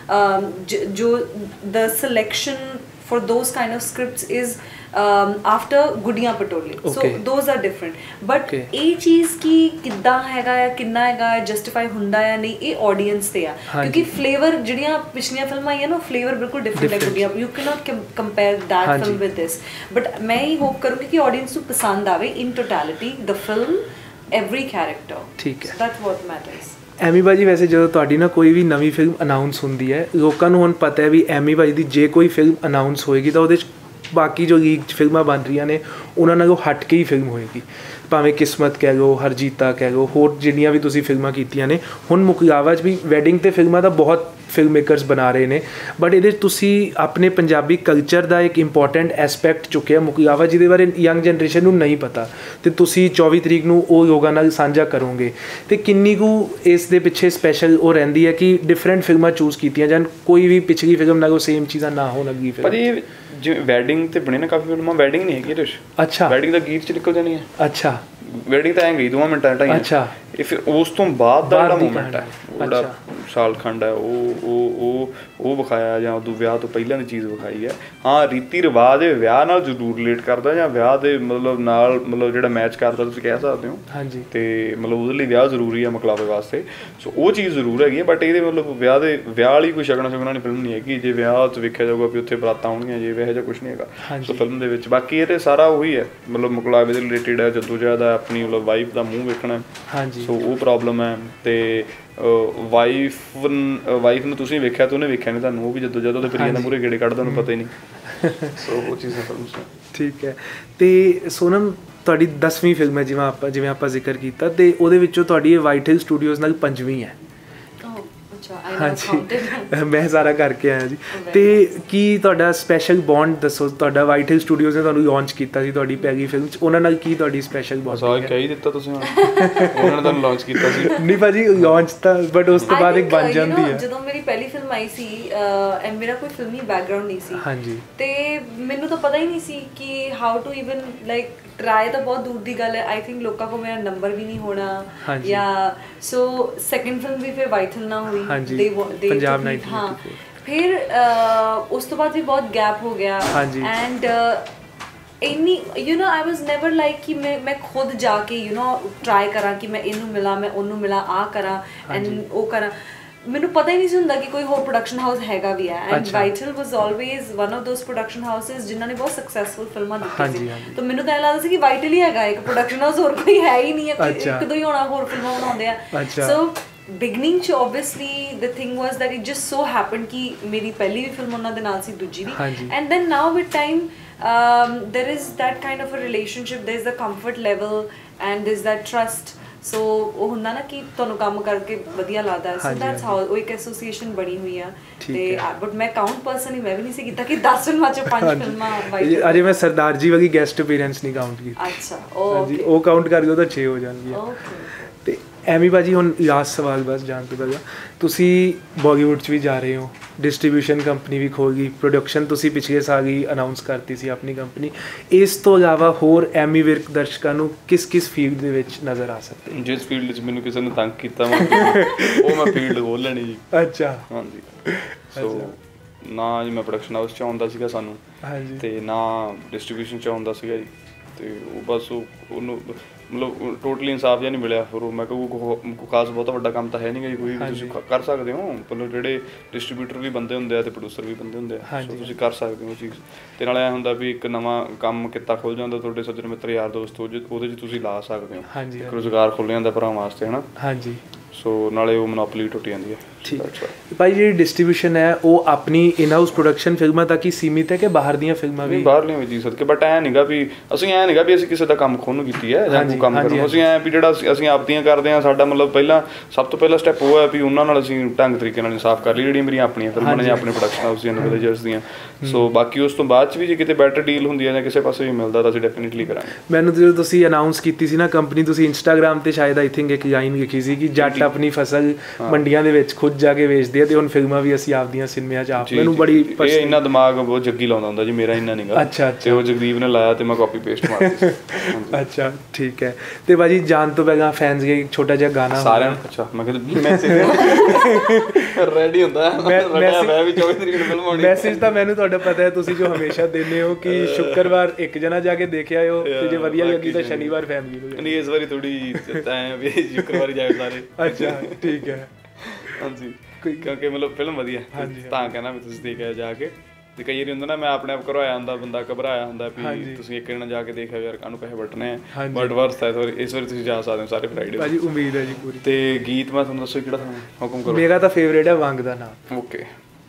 ਜੋ the selection for those kind of scripts is um, after ਗੁੱਡੀਆਂ ਪਟੋਲੇ so those are different but ਇਹ ਚੀਜ਼ ਕੀ ਕਿੱਦਾਂ ਹੈਗਾ ਆ ਕਿੰਨਾ ਹੈਗਾ ਜਸਟੀਫਾਈ ਹੁੰਦਾ ਆ ਨਹੀਂ ਇਹ ਆਡੀਅנס ਤੇ ਆ ਕਿਉਂਕਿ ਫਲੇਵਰ ਜਿਹੜੀਆਂ ਪਿਛਲੀਆਂ ਫਿਲਮਾਂ ਆਈਆਂ ਨਾ ਫਲੇਵਰ ਬਿਲਕੁਲ ਡਿਫਰੈਂਟ ਹੈ ਗੁੱਡੀਆਂ you can not compare that film with this but ਮੈਂ ਹੀ ਹੋਪ ਕਰੂੰਗੀ ਕਿ ਆਡੀਅנס ਨੂੰ ਪਸੰਦ ਆਵੇ in totality the film every character ਠੀਕ ਹੈ ਦੈਟਸ ਵਾਟ ਮੈਟਰਸ ਐਮੀ ਭਾਜੀ ਵੈਸੇ ਜਦੋਂ ਤੁਹਾਡੀ ਨਾ ਕੋਈ ਵੀ ਨਵੀਂ ਫਿਲਮ ਅਨਾਊਂਸ ਹੁੰਦੀ ਹੈ ਲੋਕਾਂ ਨੂੰ ਹੁਣ ਪਤਾ ਹੈ ਵੀ ਐਮੀ ਭਾਜੀ ਦੀ ਜੇ ਕੋਈ ਫਿਲਮ ਅਨਾਊਂਸ ਹੋਏਗੀ ਤਾਂ ਉਹਦੇ 'ਚ ਬਾਕੀ ਜੋ ਲੀਗ 'ਚ ਫਿਲਮਾਂ ਬਣ ਰਹੀਆਂ ਨੇ ਉਹਨਾਂ ਨਾਲੋਂ ਹਟ ਕੇ ਹੀ ਫਿਲਮ ਹੋਏਗੀ ਭਾਵੇਂ ਕਿਸਮਤ ਕਹਿ ਲਓ ਹਰਜੀਤਾ ਕਹਿ ਲਓ ਹੋਰ ਜਿੰਨੀਆਂ ਵੀ ਤੁਸੀਂ ਫਿਲਮਾਂ ਕੀਤੀਆਂ ਨੇ ਹੁਣ ਮੁਕਲਾਵਾ 'ਚ ਵੀ ਵੈਡਿੰਗ 'ਤੇ ਫਿਲਮਾਂ ਦਾ ਬਹੁਤ ਫਿਲਮ ਮੇਕਰਸ ਬਣਾ ਰਹੇ ਨੇ ਬਟ ਇਹਦੇ 'ਚ ਤੁਸੀਂ ਆਪਣੇ ਪੰਜਾਬੀ ਕਲਚਰ ਦਾ ਇੱਕ ਇੰਪੋਰਟੈਂਟ ਐਸਪੈਕਟ ਚੁੱਕਿਆ ਮੁਕਲਾਵਾ ਜਿਹਦੇ ਬਾਰੇ ਯੰਗ ਜਨਰੇਸ਼ਨ ਨੂੰ ਨਹੀਂ ਪਤਾ ਅਤੇ ਤੁਸੀਂ ਚੌਵੀ ਤਰੀਕ ਨੂੰ ਉਹ ਲੋਕਾਂ ਨਾਲ ਸਾਂਝਾ ਕਰੋਗੇ ਅਤੇ ਕਿੰਨੀ ਕੁ ਇਸ ਦੇ ਪਿੱਛੇ ਸਪੈਸ਼ਲ ਉਹ ਰਹਿੰਦੀ ਹੈ ਕਿ ਡਿਫਰੈਂਟ ਫਿਲਮਾਂ ਚੂਜ਼ ਕੀਤੀਆਂ ਜਾਣ ਕੋਈ ਵੀ ਪਿਛਲੀ ਫਿਲਮ ਨਾਲ ਉਹ ਸੇਮ ਚੀਜ਼ਾਂ ਨਾ ਹੋਣ ਅਗਲੀ ਫਿਲਮ ਪਰ ਇਹ ਜਿਵੇਂ ਵੈਡਿੰਗ 'ਤੇ ਬਣੇ ਨਾ ਕਾਫੀ ਫਿਲਮਾਂ ਵੈਡਿੰਗ ਨਹੀਂ ਹੈਗੀ ਇਹਦੇ 'ਚ ਅੱਛਾ ਵੈਡਿੰਗ ਦਾ ਗੀਤ 'ਚ ਨਿਕਲ ਜਾਣੀ ਹੈ ਅੱਛਾ ਵੈਡਿੰਗ ਤਾਂ ਐਂ ਗਈ ਦੋਵਾਂ ਮਿੰਟਾਂ ਢਾਈਆਂ ਅੱਛਾ ਇਹ ਫਿਰ ਉਸ ਤੋਂ ਬਾਅਦ ਦਾ ਜਿਹੜਾ ਮੂਮੈਂਟ ਹੈ ਉਹ ਜਿਹੜਾ ਸਾਲ ਖੰਡ ਹੈ ਉਹ ਉਹ ਉਹ ਉਹ ਵਿਖਾਇਆ ਜਾਂ ਉਦੋਂ ਵਿਆਹ ਤੋਂ ਪਹਿਲਾਂ ਦੀ ਚੀਜ਼ ਵਿਖਾਈ ਹੈ ਹਾਂ ਰੀਤੀ ਰਿਵਾਜ ਵਿਆਹ ਨਾਲ ਜ਼ਰੂਰ ਰਿਲੇਟ ਕਰਦਾ ਜਾਂ ਵਿਆਹ ਦੇ ਮਤਲਬ ਨਾਲ ਮਤਲਬ ਜਿਹੜਾ ਮੈਚ ਕਰਦਾ ਤੁਸੀਂ ਕਹਿ ਸਕਦੇ ਹੋ ਹਾਂਜੀ ਅਤੇ ਮਤਲਬ ਉਹਦੇ ਲਈ ਵਿਆਹ ਜ਼ਰੂਰੀ ਆ ਮੁਕਲਾਵੇ ਵਾਸਤੇ ਸੋ ਉਹ ਚੀਜ਼ ਜ਼ਰੂਰ ਹੈਗੀ ਹੈ ਬਟ ਇਹਦੇ ਮਤਲਬ ਵਿਆਹ ਦੇ ਵਿਆਹ ਵਾਲੀ ਕੋਈ ਸ਼ਗਨਾਂ ਸ਼ਗਨਾਂ ਵਾਲੀ ਫਿਲਮ ਨਹੀਂ ਹੈਗੀ ਜੇ ਵਿਆਹ 'ਚ ਵੇਖਿਆ ਜਾਊਗਾ ਵੀ ਉੱਥੇ ਬਰਾਤਾਂ ਆਉਣਗੀਆਂ ਜੇ ਇਹੋ ਜਿਹਾ ਕੁਛ ਨਹੀਂ ਹੈਗਾ ਸੋ ਫਿਲਮ ਦੇ ਵਿੱਚ ਬਾਕੀ ਇਹ ਤਾਂ ਸਾਰਾ ਉਹੀ ਹੈ ਮਤਲਬ ਮੁਕਲਾਵੇ ਦੇ ਰਿਲੇਟਿਡ ਹੈ ਜੱਦੋਜਹਿਦ ਹੈ ਆਪਣੀ ਮਤਲਬ ਵਾਈਫ ਦਾ ਮੂੰਹ ਵੇਖਣਾ ਹਾਂਜੀ ਸੋ ਉਹ ਪ੍ਰੋਬਲਮ ਹੈ ਅਤੇ ਵਾਈਫ ਵਾਈਫ ਨੂੰ ਤੁਸੀਂ ਵੇਖਿਆ ਤਾਂ ਉਹਨੇ ਵੇਖਿਆ ਨਹੀਂ ਤੁਹਾਨੂੰ ਉਹ ਵੀ ਜਦੋਂ ਜਦੋਂ ਉਹਦੇ ਪ੍ਰੀਆ ਦਾ ਮੂਹਰੇ ਗੇੜੇ ਕੱਢਦਾ ਉਹਨੂੰ ਪਤਾ ਹੀ ਨਹੀਂ ਸੋ ਉਹ ਚੀਜ਼ਾਂ ਫਿਲਮ 'ਚ ਠੀਕ ਹੈ ਅਤੇ ਸੋਨਮ ਤੁਹਾਡੀ ਦਸਵੀਂ ਫਿਲਮ ਹੈ ਜਿਵੇਂ ਆਪਾਂ ਜਿਵੇਂ ਆਪਾਂ ਜ਼ਿਕਰ ਕੀਤਾ ਅਤੇ ਉਹਦੇ ਵਿੱਚੋਂ ਤੁਹਾਡੀ ਇਹ ਵਾਈਟ ਹਿਲ ਸਟੂਡੀਓਜ਼ ਨਾਲ ਪੰਜਵੀਂ ਹੈ ਹਾਂਜੀ ਮੈਂ ਸਾਰਾ ਕਰਕੇ ਆਇਆ ਜੀ। ਤੇ ਕੀ ਤੁਹਾਡਾ ਸਪੈਸ਼ਲ ਬੌਂਡ ਦੱਸੋ, ਤੁਹਾਡਾ ਵਾਈਟ ਹਿਲ ਸਟੂਡੀਓਜ਼ ਨੇ ਤੁਹਾਨੂੰ ਲਾਂਚ ਕੀਤਾ ਸੀ ਤੁਹਾਡੀ ਪੈਗੀ ਫਿਲਮ 'ਚ, ਉਹਨਾਂ ਨਾਲ ਕੀ ਤੁਹਾਡੀ ਸਪੈਸ਼ਲ ਬੌਂਡ ਹੈ? ਕਹਿ ਹੀ ਦਿੱਤਾ ਤੁਸੀਂ, ਉਹਨਾਂ ਨੇ ਤੁਹਾਨੂੰ ਲਾਂਚ ਕੀਤਾ ਸੀ। ਨਹੀਂ ਭਾਜੀ ਲਾਂਚ ਤਾਂ ਬਟ ਉਸ ਤੋਂ ਬਾਅਦ ਇੱਕ ਬਣ ਜਾਂਦੀ ਹੈ। ਜਦੋਂ ਮੇਰੀ ਪਹਿਲੀ ਫਿਲਮ ਆਈ ਸੀ ਐਂਡ ਮੇਰਾ ਕੋਈ ਫਿਲਮੀ ਬੈਕਗ੍ਰਾਉਂਡ ਨਹੀਂ ਸੀ, ਹਾਂਜੀ, ਤੇ ਮੈਨੂੰ ਤਾਂ ਪਤਾ ਹੀ ਨਹੀਂ ਸੀ ਕਿ how to even like try ਤਾਂ ਬਹੁਤ ਦੂਰ ਦੀ ਗੱਲ ਹੈ। ਆਈ ਥਿੰਕ ਲੋਕਾਂ ਕੋਲ ਮੇਰਾ ਨੰਬਰ ਵੀ ਨਹੀਂ ਹੋਣਾ ਜਾਂ ਸੋ ਸੈਕਿੰਡ ਫਿਲਮ ਵੀ ਫਿਰ ਵਾਈਟ ਹਿਲ ਨਾ ਹੋਈ, ਪੰਜਾਬ ਨਾਈਨਟੀਨ ਹਾਂ। ਫਿਰ ਉਸ ਤੋਂ ਬਾਅਦ ਵੀ ਬਹੁਤ ਗੈਪ ਹੋ ਗਿਆ ਐਂਡ ਇੰਨੀ you know I was never like ਕਿ ਮੈਂ ਮੈਂ ਖੁਦ ਜਾ ਕੇ ਯੂ ਨੋ ਟਰਾਈ ਕਰਾਂ ਕਿ ਮੈਂ ਇਹਨੂੰ ਮਿਲਾਂ, ਮੈਂ ਉਹਨੂੰ ਮਿਲਾਂ, ਆਹ ਕਰਾਂ ਐਂਡ ਉਹ ਕਰਾਂ। ਮੈਨੂੰ ਪਤਾ ਹੀ ਨਹੀਂ ਸੀ ਹੁੰਦਾ ਕਿ ਕੋਈ ਹੋਰ ਪ੍ਰੋਡਕਸ਼ਨ ਹਾਊਸ ਹੈਗਾ ਵੀ ਹੈ and White Hill was always one of those production houses ਜਿਨ੍ਹਾਂ ਨੇ ਬਹੁਤ ਸਕਸੈਸਫੁਲ ਫਿਲਮਾਂ ਦਿੱਤੀਆਂ ਸੀ। ਤਾਂ ਮੈਨੂੰ ਤਾਂ ਇਹ ਲੱਗਦਾ ਸੀ ਕਿ ਵਾਈਟ ਹਿਲ ਹੀ ਹੈਗਾ ਇੱਕ ਪ੍ਰੋਡਕਸ਼ਨ ਹਾਊਸ, ਹੋਰ ਕੋਈ ਹੈ ਹੀ ਨਹੀਂ ਹੈ, ਇੱਕ ਦੋ ਹੀ ਹੋਣਾ ਹੋਰ ਫਿਲਮਾਂ ਬਣਾਉਂਦੇ ਆ। ਸੋ ਬਿਗਨਿੰਗ 'ਚ obviously the thing was that it just so happen ਕਿ ਮੇਰੀ ਪਹਿਲੀ ਵੀ ਫਿਲਮ ਉਹਨਾਂ ਦੇ ਨਾਲ ਸੀ, ਦੂਜੀ ਵੀ, and then now with time there is that kind of a relationship, there is the comfort level and there is that trust, so ਉਹ ਹੁੰਦਾ ਨਾ ਕਿ ਤੁਹਾਨੂੰ ਕੰਮ ਕਰਕੇ ਵਧੀਆ ਲੱਗਦਾ, so that's how ਉਹ ਇੱਕ ਐਸੋਸੀਏਸ਼ਨ ਬਣੀ ਹੋਈ ਆ। ਤੇ ਬਟ ਮੈਂ ਕਾਊਂਟ ਪਰਸਨਲੀ ਮੈਂ ਵੀ ਨਹੀਂ ਸੀ ਕੀਤਾ ਕਿ ਦਸ ਫਿਲਮਾਂ ਚੋਂ ਪੰਜ ਫਿਲਮਾਂ ਵਾਈਟ। ਅਜੇ ਮੈਂ ਸਰਦਾਰ ਜੀ ਵਾਲੀ ਗੈਸਟ ਅਪੀਅਰੈਂਸ ਨਹੀਂ ਕਾਊਂਟ ਕੀਤੀ। ਅੱਛਾ ਓਕੇ, ਉਹ ਕਾਊਂਟ ਕਰ ਦਿਓ ਤਾਂ ਛੇ ਹੋ ਜਾਣਗੀਆਂ। ਓਕੇ, ਤੇ ਐਮੀ ਭਾਜੀ ਹੁਣ ਲਾਸਟ ਸਵਾਲ ਬਸ ਜਾਣ ਤੋਂ ਪਹਿਲਾਂ, ਤੁਸੀਂ ਬਾਲੀਵੁੱਡ 'ਚ ਵੀ ਜਾ ਰਹੇ ਹੋ, ਡਿਸਟ੍ਰੀਬਿਊਸ਼ਨ ਕੰਪਨੀ ਵੀ ਖੋਲ ਗਈ, ਪ੍ਰੋਡਕਸ਼ਨ ਤੁਸੀਂ ਪਿਛਲੇ ਸਾਲ ਹੀ ਅਨਾਊਂਸ ਕਰਤੀ ਸੀ ਆਪਣੀ ਕੰਪਨੀ, ਇਸ ਤੋਂ ਇਲਾਵਾ ਹੋਰ ਐਮੀ ਵਿਰਕ ਦਰਸ਼ਕਾਂ ਨੂੰ ਕਿਸ ਕਿਸ ਫੀਲਡ ਦੇ ਵਿੱਚ ਨਜ਼ਰ ਆ ਸਕਦੇ? ਜਿਸ ਫੀਲਡ 'ਚ ਮੈਨੂੰ ਕਿਸੇ ਨੇ ਤੰਗ ਕੀਤਾ ਮੈਂ ਉਹ ਮੈਂ ਫੀਲਡ ਖੋਲ ਲੈਣੀ ਜੀ। ਅੱਛਾ, ਹਾਂਜੀ। ਸੋ ਨਾ ਜੀ ਮੈਂ ਪ੍ਰੋਡਕਸ਼ਨ ਹਾਊਸ 'ਚ ਆਉਂਦਾ ਸੀਗਾ ਸਾਨੂੰ, ਹਾਂਜੀ, ਤੇ ਨਾ ਡਿਸਟ੍ਰੀਬਿਊਸ਼ਨ 'ਚ ਆਉਂਦਾ ਸੀਗਾ ਜੀ, ਤੇ ਉਹ ਬਸ ਉਹ ਉਹਨੂੰ ਮਤਲਬ ਟੋਟਲੀ ਇਨਸਾਫ ਜਿਹਾ ਨਹੀਂ ਮਿਲਿਆ। ਫਿਰ ਉਹ ਮੈਂ ਕਿਹਾ ਕੋਈ ਖਾਸ ਬਹੁਤਾ ਵੱਡਾ ਕੰਮ ਤਾਂ ਹੈ ਨਹੀਂ ਗਾ ਜੀ, ਕੋਈ ਤੁਸੀਂ ਕਰ ਸਕਦੇ ਹੋ, ਮਤਲਬ ਜਿਹੜੇ ਡਿਸਟਰੀਬਿਊਟਰ ਵੀ ਬੰਦੇ ਹੁੰਦੇ ਆ ਤੇ ਪ੍ਰੋਡਿਊਸਰ ਵੀ ਬੰਦੇ ਹੁੰਦੇ ਆ, ਸੋ ਤੁਸੀਂ ਕਰ ਸਕਦੇ ਹੋ ਉਹ ਚੀਜ਼। ਤੇ ਨਾਲ ਐਂ ਹੁੰਦਾ ਵੀ ਇੱਕ ਨਵਾਂ ਕੰਮ ਕਿੱਤਾ ਖੁੱਲ੍ਹ ਜਾਂਦਾ, ਤੁਹਾਡੇ ਸੱਜਣ ਮਿੱਤਰ ਯਾਰ ਦੋਸਤ ਉਹਦੇ 'ਚ ਤੁਸੀਂ ਲਾ ਸਕਦੇ ਹੋ, ਇੱਕ ਰੁਜ਼ਗਾਰ ਖੁੱਲ੍ਹ ਜਾਂਦਾ ਭਰਾਵਾਂ ਵਾਸਤੇ, ਹੈ ਨਾ। ਹਾਂਜੀ, ਸੋ ਨਾਲੇ ਉਹ ਮੋਨੋਪੋਲੀ ਟੁੱਟ ਜਾਂਦੀ ਹੈ। ਠੀਕ ਭਾਈ, ਜਿਹੜੀ ਡਿਸਟ੍ਰੀਬਿਊਸ਼ਨ ਹੈ ਉਹ ਆਪਣੀ ਇਨ ਹਾਊਸ ਪ੍ਰੋਡਕਸ਼ਨ ਫਿਲਮਾਂ ਤੱਕ ਹੀ ਸੀਮਿਤ ਹੈ ਕਿ ਬਾਹਰ ਦੀਆਂ ਫਿਲਮਾਂ ਵੀ? ਬਾਹਰਲੀਆਂ ਵੀ ਜੀ ਸਦਕੇ, ਬਟ ਐਂ ਨੀਗਾ ਵੀ ਅਸੀਂ ਐਂ ਨੀਗਾ ਵੀ ਅਸੀਂ ਕਿਸੇ ਦਾ ਕੰਮ ਖੋਹਣ ਨੂੰ ਕੀਤੀ ਹੈ ਜਾਂ ਕੋਈ ਕੰਮ ਕਰਨਾ, ਅਸੀਂ ਐਂ ਵੀ ਜਿਹੜਾ ਅਸੀਂ ਆਪਦੀਆਂ ਕਰਦੇ ਹਾਂ, ਸਾਡਾ ਮਤਲਬ ਪਹਿਲਾਂ ਸਭ ਤੋਂ ਪਹਿਲਾ ਸਟੈਪ ਉਹ ਹੈ ਵੀ ਉਹਨਾਂ ਨਾਲ ਅਸੀਂ ਢੰਗ ਤਰੀਕੇ ਨਾਲ ਇਨਸਾਫ ਕਰ ਲਈ ਜਿਹੜੀਆਂ ਮੇਰੀਆਂ ਆਪਣੀਆਂ ਫਿਲਮਾਂ ਨੇ ਜਾਂ ਆਪਣੇ ਪ੍ਰੋਡਕਸ਼ਨ ਹਾਊਸ ਦੀਆਂ ਵਿਲੇਜਰਸ ਦੀਆਂ। ਸੋ ਬਾਕੀ ਉਸ ਤੋਂ ਬਾਅਦ 'ਚ ਵੀ ਜੇ ਕਿਤੇ ਬੈਟਰ ਡੀਲ ਹੁੰਦੀ ਹੈ ਜਾਂ ਕਿਸੇ ਪਾਸੇ ਵੀ ਮਿਲਦਾ ਤਾਂ ਅਸੀਂ ਡੈਫੀਨਿਟਲੀ ਕਰਾਂਗੇ। ਮੈਨੂੰ ਜਦੋਂ ਤੁਸੀਂ ਅਨਾਊਂਸ ਕੀਤੀ ਸੀ ਨਾ ਕੰਪਨੀ, ਤੁਸੀਂ ਇੰਸਟਾਗ੍ਰਾਮ 'ਤੇ ਸ਼ਾਇਦ ਆਈ ਥਿੰਕ ਇੱਕ ਲਾਈਨ ਲਿਖੀ ਸੀ ਕਿ ਜੱਟ ਆਪਣੀ ਫਸਲ ਮੰਡੀਆਂ ਦੇ ਵਿੱਚ ਖੁਦ ਜਾ ਕੇ ਵੇਚਦੇ ਆ, ਤੇ ਹੁਣ ਫਿਲਮਾਂ ਵੀ ਅਸੀਂ ਆਪਦੀਆਂ ਸਿਨੇਮਿਆਂ 'ਚ ਆਪ, ਮੈਨੂੰ ਬੜੀ ਇਹ ਇੰਨਾ ਦਿਮਾਗ ਬਹੁਤ ਜੱਗੀ ਲਾਉਂਦਾ ਹੁੰਦਾ ਜੀ, ਮੇਰਾ ਇੰਨਾ ਨਹੀਂਗਾ। ਅੱਛਾ, ਤੇ ਉਹ ਜਗਦੀਪ ਨੇ ਲਾਇਆ ਤੇ ਮੈਂ ਕਾਪੀ ਪੇਸਟ ਮਾਰ ਦਿੱਤੀ। ਅੱਛਾ ਠੀਕ ਹੈ। ਤੇ ਭਾਜੀ ਜਾਣ ਤੋਂ ਪਹਿਲਾਂ ਫੈਨਸ ਲਈ ਛੋਟਾ ਜਿਹਾ ਗਾਣਾ ਸਾਰਿਆਂ ਨੂੰ? ਅੱਛਾ, ਮੈਂ ਕਹਿੰਦਾ ਮੈਸੇਜ ਰੈਡੀ ਹੁੰਦਾ ਮੈਂ ਵੀ ਚੌਵੀ ਤਰੀਕ ਨੂੰ ਫਿਲਮ ਆਉਣੀ। ਮੈਸੇਜ ਤਾਂ ਮੈਨੂੰ ਤੁਹਾਡਾ ਪਤਾ ਹੈ, ਤੁਸੀਂ ਜੋ ਹਮੇਸ਼ਾ ਦਿੰਦੇ ਹੋ ਕਿ ਸ਼ੁੱਕਰਵਾਰ ਇੱਕ ਜਣਾ ਜਾ ਕੇ ਦੇਖ ਆਇਓ, ਤੇ ਜੇ ਵਧੀਆ ਲੱਗੀ ਤਾਂ ਸ਼ਨੀਵਾਰ ਫੈਮਿਲੀ ਨੂੰ। ਨਹੀਂ, ਇਸ ਵਾਰੀ ਥੋੜੀ ਐ ਵੀ ਸ਼ੁੱਕਰਵਾਰ ਜਾਇਓ ਸਾਰੇ। ਅੱਛਾ ਠੀਕ ਹੈ। ਹਾਂਜੀ, ਕਿਉਂਕਿ ਮਤਲਬ ਫਿਲਮ ਵਧੀਆ ਤਾਂ ਕਹਿਣਾ ਵੀ ਤੁਸੀਂ ਦੇਖ ਆਇਓ ਜਾ ਕੇ। ਤੇ ਕਈ ਵਾਰੀ ਹੁੰਦਾ ਨਾ ਮੈਂ ਆਪਣੇ ਆਪ ਕਰਵਾਇਆ ਹੁੰਦਾ, ਬੰਦਾ ਘਬਰਾਇਆ ਹੁੰਦਾ ਵੀ ਤੁਸੀਂ ਇੱਕ ਜਣਾ ਜਾ ਕੇ ਦੇਖਿਆ ਯਾਰ ਕਾਹਨੂੰ ਪੈਸੇ ਵੱਟਣੇ ਆ, ਬਟ ਵਰਥ ਹੈ। ਇਸ ਵਾਰੀ ਤੁਸੀਂ ਜਾ ਸਕਦੇ ਹੋ ਸਾਰੇ ਫਰਾਈਡੇ। ਭਾਜੀ ਉਮੀਦ ਹੈ ਜੀ ਪੂਰੀ। ਤੇ ਗੀਤ ਮੈਂ ਤੁਹਾਨੂੰ ਦੱਸੋ ਕਿਹੜਾ ਤੁਹਾਨੂੰ ਹੁਕਮ ਕਰੋ? ਮੇਰਾ ਤਾਂ ਫੇਵਰੇਟ ਹੈ ਵੰਗ ਦਾ ਨਾਮ। ਓਕੇ।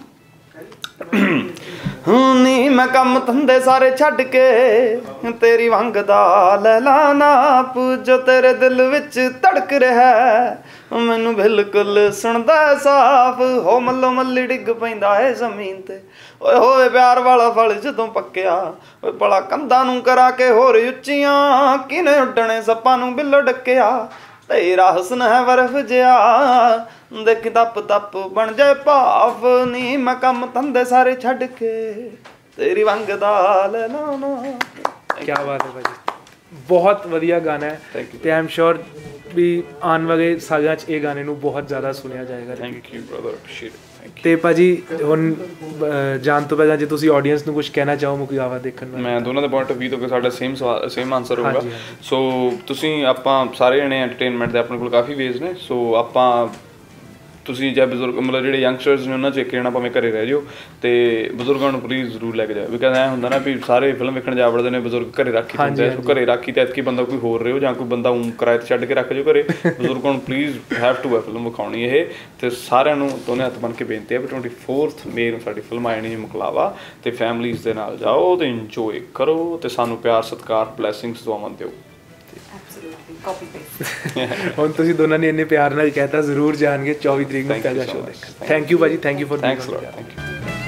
ਨੀ ਮੈਂ ਕੰਮ ਧੰਦੇ ਸਾਰੇ ਛੱਡ ਕੇ ਤੇਰੀ ਵੰਗ ਦਾ ਲੈ ਲਾ ਨਾਪ, ਜੋ ਤੇਰੇ ਦਿਲ ਵਿੱਚ ਧੜਕ ਰਿਹਾ ਮੈਨੂੰ ਬਿਲਕੁਲ ਸੁਣਦਾ ਸਾਫ਼, ਹੋ ਮੱਲੋ ਮੱਲੀ ਡਿੱਗ ਪੈਂਦਾ ਏ ਜ਼ਮੀਨ ਤੇ, ਓਏ ਹੋਵੇ ਪਿਆਰ ਵਾਲਾ ਫਲ ਜਦੋਂ ਪੱਕਿਆ, ਓਏ ਭਲਾ ਕੰਧਾਂ ਨੂੰ ਕਰਾ ਕੇ ਹੋਰ ਉੱਚੀਆਂ, ਕਿਨੇ ਉੱਡਣੇ ਸੱਪਾਂ ਨੂੰ ਬਿੱਲੋ ਡੱਕਿਆ, ਤੇਰਾ ਹੁਸਨ ਹੈ ਬਰਫ ਜਿਹਾ ਦੇਖ ਤਪ ਤਪ ਬਣ ਜਾਏ ਭਾਫ, ਨੀ ਮੈਂ ਕੰਮ ਧੰਦੇ ਸਾਰੇ ਛੱਡ ਕੇ ਤੇਰੀ ਵੰਗ ਦਾ ਲੈ ਲਾ ਨਾ। ਕਿਆ ਬਾਤ ਹੈ ਭਾਜੀ, ਬਹੁਤ ਵਧੀਆ ਗਾਣਾ ਹੈ ਤੇ ਆਈ ਐਮ ਸ਼ੋਰ ਵੀ ਆਉਣ ਵਾਲੇ ਸਾਲਾਂ 'ਚ ਇਹ ਗਾਣੇ ਨੂੰ ਬਹੁਤ ਜ਼ਿਆਦਾ ਸੁਣਿਆ ਜਾਏਗਾ। Thank you brother, appreciate it. ਤੇ ਭਾਜੀ ਹੁਣ ਜਾਣ ਤੋਂ ਪਹਿਲਾਂ ਜੇ ਤੁਸੀਂ ਆਡੀਅנס ਨੂੰ ਕੁਝ ਕਹਿਣਾ ਚਾਹੋ ਮੁਕਲਾਵਾ ਦੇਖਣ ਵਾਲੇ? ਮੈਂ ਦੋਨਾਂ ਦੇ ਪੁਆਇੰਟ ਆਫ ਵਿਊ ਤੋਂ ਸਾਡਾ ਸੇਮ ਸੇਮ ਆਨਸਰ ਹੋਊਗਾ। ਸੋ ਤੁਸੀਂ ਆਪਾਂ ਸਾਰੇ ਜਣੇ ਐਂਟਰਟੇਨਮੈਂਟ ਦੇ ਆਪਣੇ ਕੋਲ ਕਾਫੀ ਵੇਜ਼ ਨੇ, ਸੋ ਆਪਾਂ ਤੁਸੀਂ ਜਾਂ ਬਜ਼ੁਰਗ ਮਤਲਬ ਜਿਹੜੇ ਯੰਗਸਟਰਸ ਨੇ ਉਹਨਾਂ 'ਚ ਇੱਕ ਜਣਾ ਭਾਵੇਂ ਘਰੇ ਰਹਿ ਜਾਓ, ਤੇ ਬਜ਼ੁਰਗਾਂ ਨੂੰ ਪਲੀਜ਼ ਜ਼ਰੂਰ ਲੈ ਕੇ ਜਾਓ, ਬਿਕਾਜ਼ ਐਂ ਹੁੰਦਾ ਨਾ ਵੀ ਸਾਰੇ ਫਿਲਮ ਵੇਖਣ ਜਾ ਵੜਦੇ ਨੇ, ਬਜ਼ੁਰਗ ਘਰੇ ਰਾਖੀ ਦਿੰਦੇ ਆ, ਘਰੇ ਰਾਖੀ ਤੇ ਐਤਕੀ ਬੰਦਾ ਕੋਈ ਹੋਰ ਰਿਓ ਜਾਂ ਕੋਈ ਬੰਦਾ ਉਂ ਕਿਰਾਏ 'ਤੇ ਛੱਡ ਕੇ ਰੱਖ ਜਾਓ ਘਰੇ, ਬਜ਼ੁਰਗਾਂ ਨੂੰ ਪਲੀਜ਼ ਹੈਵ ਟੂ ਹੈ ਫਿਲਮ ਵਿਖਾਉਣੀ ਇਹ। ਤੇ ਸਾਰਿਆਂ ਨੂੰ ਦੋਨੇ ਹੱਥ ਬਣ ਕੇ ਬੇਨਤੀ ਹੈ ਵੀ ਟਵੈਂਟੀ ਫੋਰਥ ਮਈ ਨੂੰ ਸਾਡੀ ਫਿਲਮ ਆਣੀ ਹੈ ਮੁਕਲਾਵਾ, ਤੇ ਫੈਮਲੀਜ਼ ਦੇ ਨਾਲ ਜਾਓ ਤੇ ਇੰਜੋਏ ਕਰੋ ਤੇ ਸਾਨੂੰ ਪਿਆਰ ਸਤਿਕਾਰ ਬਲੈਸਿੰਗਸ ਦੁਆਵਾਂ ਦਿਓ। Absolutely copy paste. ਹੁਣ ਤੁਸੀਂ ਦੋਨਾਂ ਨੇ ਇੰਨੇ ਪਿਆਰ ਨਾਲ ਕਹਿਤਾ, ਜ਼ਰੂਰ ਜਾਣਗੇ ਚੌਵੀ ਤਰੀਕ ਨੂੰ ਪਹਿਲਾ ਸ਼ੋਅ ਦੇਖਣ। ਥੈਂਕ ਯੂ ਭਾਜੀ, thank you for thanks thank you.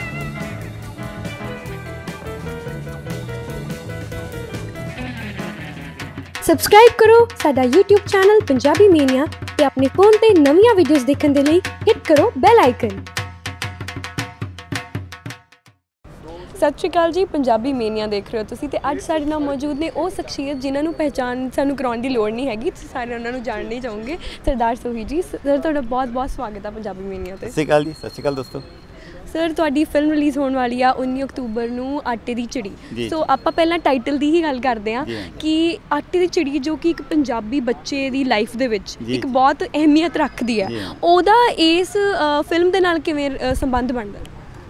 Subscribe ਕਰੋ ਸਾਡਾ YouTube ਚੈਨਲ ਪੰਜਾਬੀ ਮੀਨੀਆ ਤੇ ਆਪਣੇ ਫੋਨ ਤੇ ਨਵੀਆਂ ਵੀਡੀਓਜ਼ ਦੇਖਣ ਦੇ ਲਈ ਹਿੱਟ ਕਰੋ ਬੈਲ ਆਈਕਨ। ਸਤਿ ਸ਼੍ਰੀ ਅਕਾਲ ਜੀ, ਪੰਜਾਬੀ ਮੀਨੀਆ ਦੇਖ ਰਹੇ ਹੋ ਤੁਸੀਂ ਤੇ ਅੱਜ ਸਾਡੇ ਨਾਲ ਮੌਜੂਦ ਨੇ ਉਹ ਸ਼ਖਸੀਅਤ ਜਿਨ੍ਹਾਂ ਨੂੰ ਪਹਿਚਾਣ ਸਾਨੂੰ ਕਰਾਉਣ ਦੀ ਲੋੜ ਨਹੀਂ ਹੈਗੀ, ਤੁਸੀਂ ਸਾਰੇ ਉਹਨਾਂ ਨੂੰ ਜਾਣਨਾ ਹੀ ਚਾਹੋਗੇ। ਸਰਦਾਰ ਸੋਹੀ ਜੀ, ਸਰ ਤੁਹਾਡਾ ਬਹੁਤ ਬਹੁਤ ਸਵਾਗਤ ਹੈ ਪੰਜਾਬੀ ਮੀਨੀਆ ਤੇ। ਸਤਿ ਸ਼੍ਰੀ ਅਕਾਲ ਜੀ। ਸਤਿ ਸ਼੍ਰੀ ਅਕਾਲ ਦੋਸਤੋ। ਸਰ ਤੁਹਾਡੀ ਫਿਲਮ ਰਿਲੀਜ਼ ਹੋਣ ਵਾਲੀ ਆ ਉੱਨੀ ਅਕਤੂਬਰ ਨੂੰ, ਆਟੇ ਦੀ ਚਿੜੀ। ਸੋ ਆਪਾਂ ਪਹਿਲਾਂ ਟਾਈਟਲ ਦੀ ਹੀ ਗੱਲ ਕਰਦੇ ਹਾਂ ਕਿ ਆਟੇ ਦੀ ਚਿੜੀ ਜੋ ਕਿ ਇੱਕ ਪੰਜਾਬੀ ਬੱਚੇ ਦੀ ਲਾਈਫ ਦੇ ਵਿੱਚ ਇੱਕ ਬਹੁਤ ਅਹਿਮੀਅਤ ਰੱਖਦੀ ਹੈ, ਉਹਦਾ ਇਸ ਫਿਲਮ ਦੇ ਨਾਲ ਕਿਵੇਂ ਸੰਬੰਧ ਬਣਦਾ?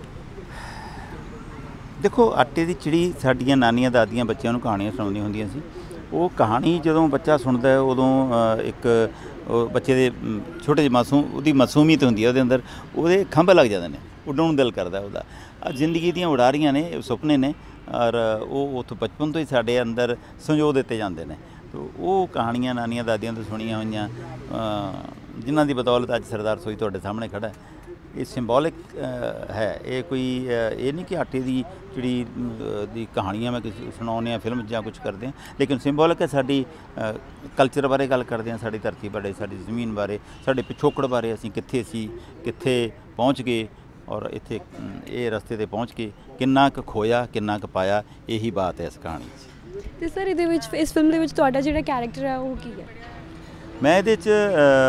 ਦੇਖੋ, ਆਟੇ ਦੀ ਚਿੜੀ ਸਾਡੀਆਂ ਨਾਨੀਆਂ ਦਾਦੀਆਂ ਬੱਚਿਆਂ ਨੂੰ ਕਹਾਣੀਆਂ ਸੁਣਾਉਂਦੀਆਂ ਹੁੰਦੀਆਂ ਸੀ। ਉਹ ਕਹਾਣੀ ਜਦੋਂ ਬੱਚਾ ਸੁਣਦਾ ਹੈ ਉਦੋਂ ਇੱਕ ਬੱਚੇ ਦੇ ਛੋਟੇ ਜਿਹੇ ਮਾਸੂਮ ਉਹਦੀ ਮਾਸੂਮੀਅਤ ਹੁੰਦੀ ਹੈ, ਉਹਦੇ ਅੰਦਰ ਉਹਦੇ ਖੰਭ ਲੱਗ ਜਾਂਦੇ ਨੇ, ਉੱਡਣ ਨੂੰ ਦਿਲ ਕਰਦਾ ਉਹਦਾ। ਜ਼ਿੰਦਗੀ ਦੀਆਂ ਉਡਾਰੀਆਂ ਨੇ, ਸੁਪਨੇ ਨੇ, ਔਰ ਉਹ ਉੱਥੋਂ ਬਚਪਨ ਤੋਂ ਹੀ ਸਾਡੇ ਅੰਦਰ ਸੰਜੋ ਦਿੱਤੇ ਜਾਂਦੇ ਨੇ। ਤੋ ਉਹ ਕਹਾਣੀਆਂ ਨਾਨੀਆਂ ਦਾਦੀਆਂ ਤੋਂ ਸੁਣੀਆਂ ਹੋਈਆਂ, ਜਿਨ੍ਹਾਂ ਦੀ ਬਦੌਲਤ ਅੱਜ ਸਰਦਾਰ ਸੋਹੀ ਤੁਹਾਡੇ ਸਾਹਮਣੇ ਖੜ੍ਹਾ ਹੈ। ਇਹ ਸਿੰਬੋਲਿਕ ਹੈ, ਇਹ ਕੋਈ ਇਹ ਨਹੀਂ ਕਿ ਆਟੇ ਦੀ ਚਿੜੀ ਦੀ ਕਹਾਣੀਆਂ ਮੈਂ ਕਿਸੇ ਸੁਣਾਉਂਦੇ ਹਾਂ ਫਿਲਮ ਜਾਂ ਕੁਝ ਕਰਦੇ ਹਾਂ, ਲੇਕਿਨ ਸਿੰਬੋਲਿਕ ਹੈ। ਸਾਡੀ ਕਲਚਰ ਬਾਰੇ ਗੱਲ ਕਰਦੇ ਹਾਂ, ਸਾਡੀ ਧਰਤੀ ਬਾਰੇ, ਸਾਡੀ ਜ਼ਮੀਨ ਬਾਰੇ, ਸਾਡੇ ਪਿਛੋਕੜ ਬਾਰੇ, ਅਸੀਂ ਕਿੱਥੇ ਸੀ, ਕਿੱਥੇ ਪਹੁੰਚ ਗਏ, ਔਰ ਇੱਥੇ ਇਹ ਰਸਤੇ 'ਤੇ ਪਹੁੰਚ ਕੇ ਕਿੰਨਾ ਕੁ ਖੋਇਆ, ਕਿੰਨਾ ਕੁ ਪਾਇਆ, ਇਹੀ ਬਾਤ ਹੈ ਇਸ ਕਹਾਣੀ 'ਚ। ਅਤੇ ਸਰ ਇਹਦੇ ਵਿੱਚ, ਇਸ ਫਿਲਮ ਦੇ ਵਿੱਚ ਤੁਹਾਡਾ ਜਿਹੜਾ ਕੈਰੈਕਟਰ ਹੈ ਉਹ ਕੀ ਹੈ? ਮੈਂ ਇਹਦੇ 'ਚ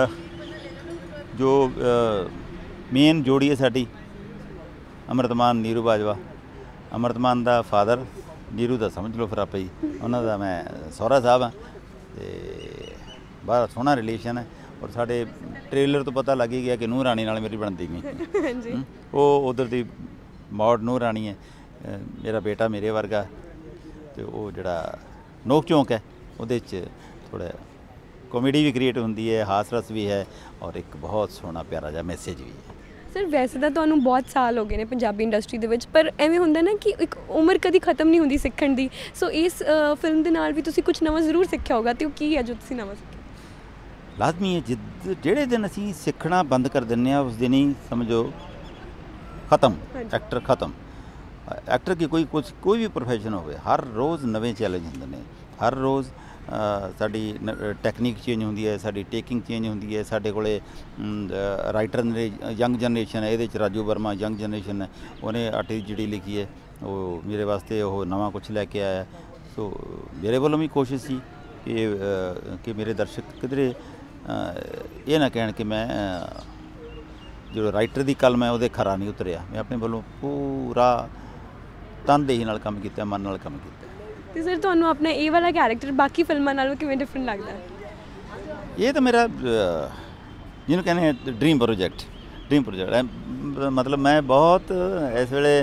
ਜੋ ਮੇਨ ਜੋੜੀ ਹੈ ਸਾਡੀ, ਅੰਮ੍ਰਿਤਮਾਨ ਨੀਰੂ ਬਾਜਵਾ। ਅੰਮ੍ਰਿਤਮਾਨ ਦਾ ਫਾਦਰ, ਨੀਰੂ ਦਾ ਸਮਝ ਲਓ ਫਿਰ ਆਪੇ ਹੀ, ਉਹਨਾਂ ਦਾ ਮੈਂ ਸਹੁਰਾ ਸਾਹਿਬ ਹਾਂ ਅਤੇ ਬੜਾ ਸੋਹਣਾ ਰਿਲੇਸ਼ਨ ਹੈ। ਔਰ ਸਾਡੇ ਟ੍ਰੇਲਰ ਤੋਂ ਪਤਾ ਲੱਗ ਹੀ ਗਿਆ ਕਿ ਨੂੰਹ ਰਾਣੀ ਨਾਲ ਮੇਰੀ ਬਣਦੀ ਨਹੀਂ। ਉਹ ਉਧਰ ਦੀ ਮੌੜ ਨੂੰਹ ਰਾਣੀ ਹੈ, ਮੇਰਾ ਬੇਟਾ ਮੇਰੇ ਵਰਗਾ, ਅਤੇ ਉਹ ਜਿਹੜਾ ਨੋਕ ਝੋਂਕ ਹੈ ਉਹਦੇ 'ਚ ਥੋੜ੍ਹਾ ਕਾਮੇਡੀ ਵੀ ਕ੍ਰੀਏਟ ਹੁੰਦੀ ਹੈ, ਹਾਸ ਰਸ ਵੀ ਹੈ, ਔਰ ਇੱਕ ਬਹੁਤ ਸੋਹਣਾ ਪਿਆਰਾ ਜਿਹਾ ਮੈਸੇਜ ਵੀ ਹੈ। ਸਰ ਵੈਸੇ ਤਾਂ ਤੁਹਾਨੂੰ ਬਹੁਤ ਸਾਲ ਹੋ ਗਏ ਨੇ ਪੰਜਾਬੀ ਇੰਡਸਟਰੀ ਦੇ ਵਿੱਚ, ਪਰ ਐਵੇਂ ਹੁੰਦਾ ਨਾ ਕਿ ਇੱਕ ਉਮਰ ਕਦੀ ਖਤਮ ਨਹੀਂ ਹੁੰਦੀ ਸਿੱਖਣ ਦੀ। ਸੋ ਇਸ ਫਿਲਮ ਦੇ ਨਾਲ ਵੀ ਤੁਸੀਂ ਕੁਝ ਨਵਾਂ ਜ਼ਰੂਰ ਸਿੱਖਿਆ ਹੋਗਾ, ਅਤੇ ਉਹ ਕੀ ਹੈ ਜੋ ਤੁਸੀਂ ਨਵਾਂ ਸਿੱਖਿਆ? ਲਾਜ਼ਮੀ ਹੈ, ਜਿੱਦ ਜਿਹੜੇ ਦਿਨ ਅਸੀਂ ਸਿੱਖਣਾ ਬੰਦ ਕਰ ਦਿੰਦੇ ਹਾਂ ਉਸ ਦਿਨ ਹੀ ਸਮਝੋ ਖਤਮ, ਐਕਟਰ ਖਤਮ। ਐਕਟਰ ਕੀ ਕੋਈ ਕੁਛ ਕੋਈ ਵੀ ਪ੍ਰੋਫੈਸ਼ਨ ਹੋਵੇ, ਹਰ ਰੋਜ਼ ਨਵੇਂ ਚੈਲੰਜ ਹੁੰਦੇ ਨੇ। ਹਰ ਰੋਜ਼ ਸਾਡੀ ਟੈਕਨੀਕ ਚੇਂਜ ਹੁੰਦੀ ਹੈ, ਸਾਡੀ ਟੇਕਿੰਗ ਚੇਂਜ ਹੁੰਦੀ ਹੈ। ਸਾਡੇ ਕੋਲ ਰਾਈਟਰ ਨੇ, ਯੰਗ ਜਨਰੇਸ਼ਨ ਹੈ, ਇਹਦੇ 'ਚ ਰਾਜੂ ਵਰਮਾ ਯੰਗ ਜਨਰੇਸ਼ਨ ਹੈ, ਉਹਨੇ ਆਟੇ ਦੀ ਚਿੜੀ ਲਿਖੀ ਹੈ, ਉਹ ਮੇਰੇ ਵਾਸਤੇ ਉਹ ਨਵਾਂ ਕੁਛ ਲੈ ਕੇ ਆਇਆ। ਸੋ ਮੇਰੇ ਵੱਲੋਂ ਵੀ ਕੋਸ਼ਿਸ਼ ਸੀ ਕਿ ਕਿ ਮੇਰੇ ਦਰਸ਼ਕ ਕਿਧਰੇ ਇਹ ਨਾ ਕਹਿਣ ਕਿ ਮੈਂ ਜਿਹੜਾ ਰਾਈਟਰ ਦੀ ਕਲਮ ਹੈ ਉਹਦੇ ਖਰਾ ਨਹੀਂ ਉਤਰਿਆ। ਮੈਂ ਆਪਣੇ ਵੱਲੋਂ ਪੂਰਾ ਤਨਦੇਹੀ ਨਾਲ ਕੰਮ ਕੀਤਾ, ਮਨ ਨਾਲ ਕੰਮ ਕੀਤਾ। ਅਤੇ ਸਰ ਤੁਹਾਨੂੰ ਆਪਣਾ ਇਹ ਵਾਲਾ ਕੈਰੈਕਟਰ ਬਾਕੀ ਫਿਲਮਾਂ ਨਾਲੋਂ ਕਿਵੇਂ ਡਿਫਰੈਂਟ ਲੱਗਦਾ ਹੈ? ਇਹ ਤਾਂ ਮੇਰਾ ਜਿਹਨੂੰ ਕਹਿੰਦੇ ਡਰੀਮ ਪ੍ਰੋਜੈਕਟ ਡਰੀਮ ਪ੍ਰੋਜੈਕਟ ਹੈ। ਮਤਲਬ ਮੈਂ ਬਹੁਤ ਇਸ ਵੇਲੇ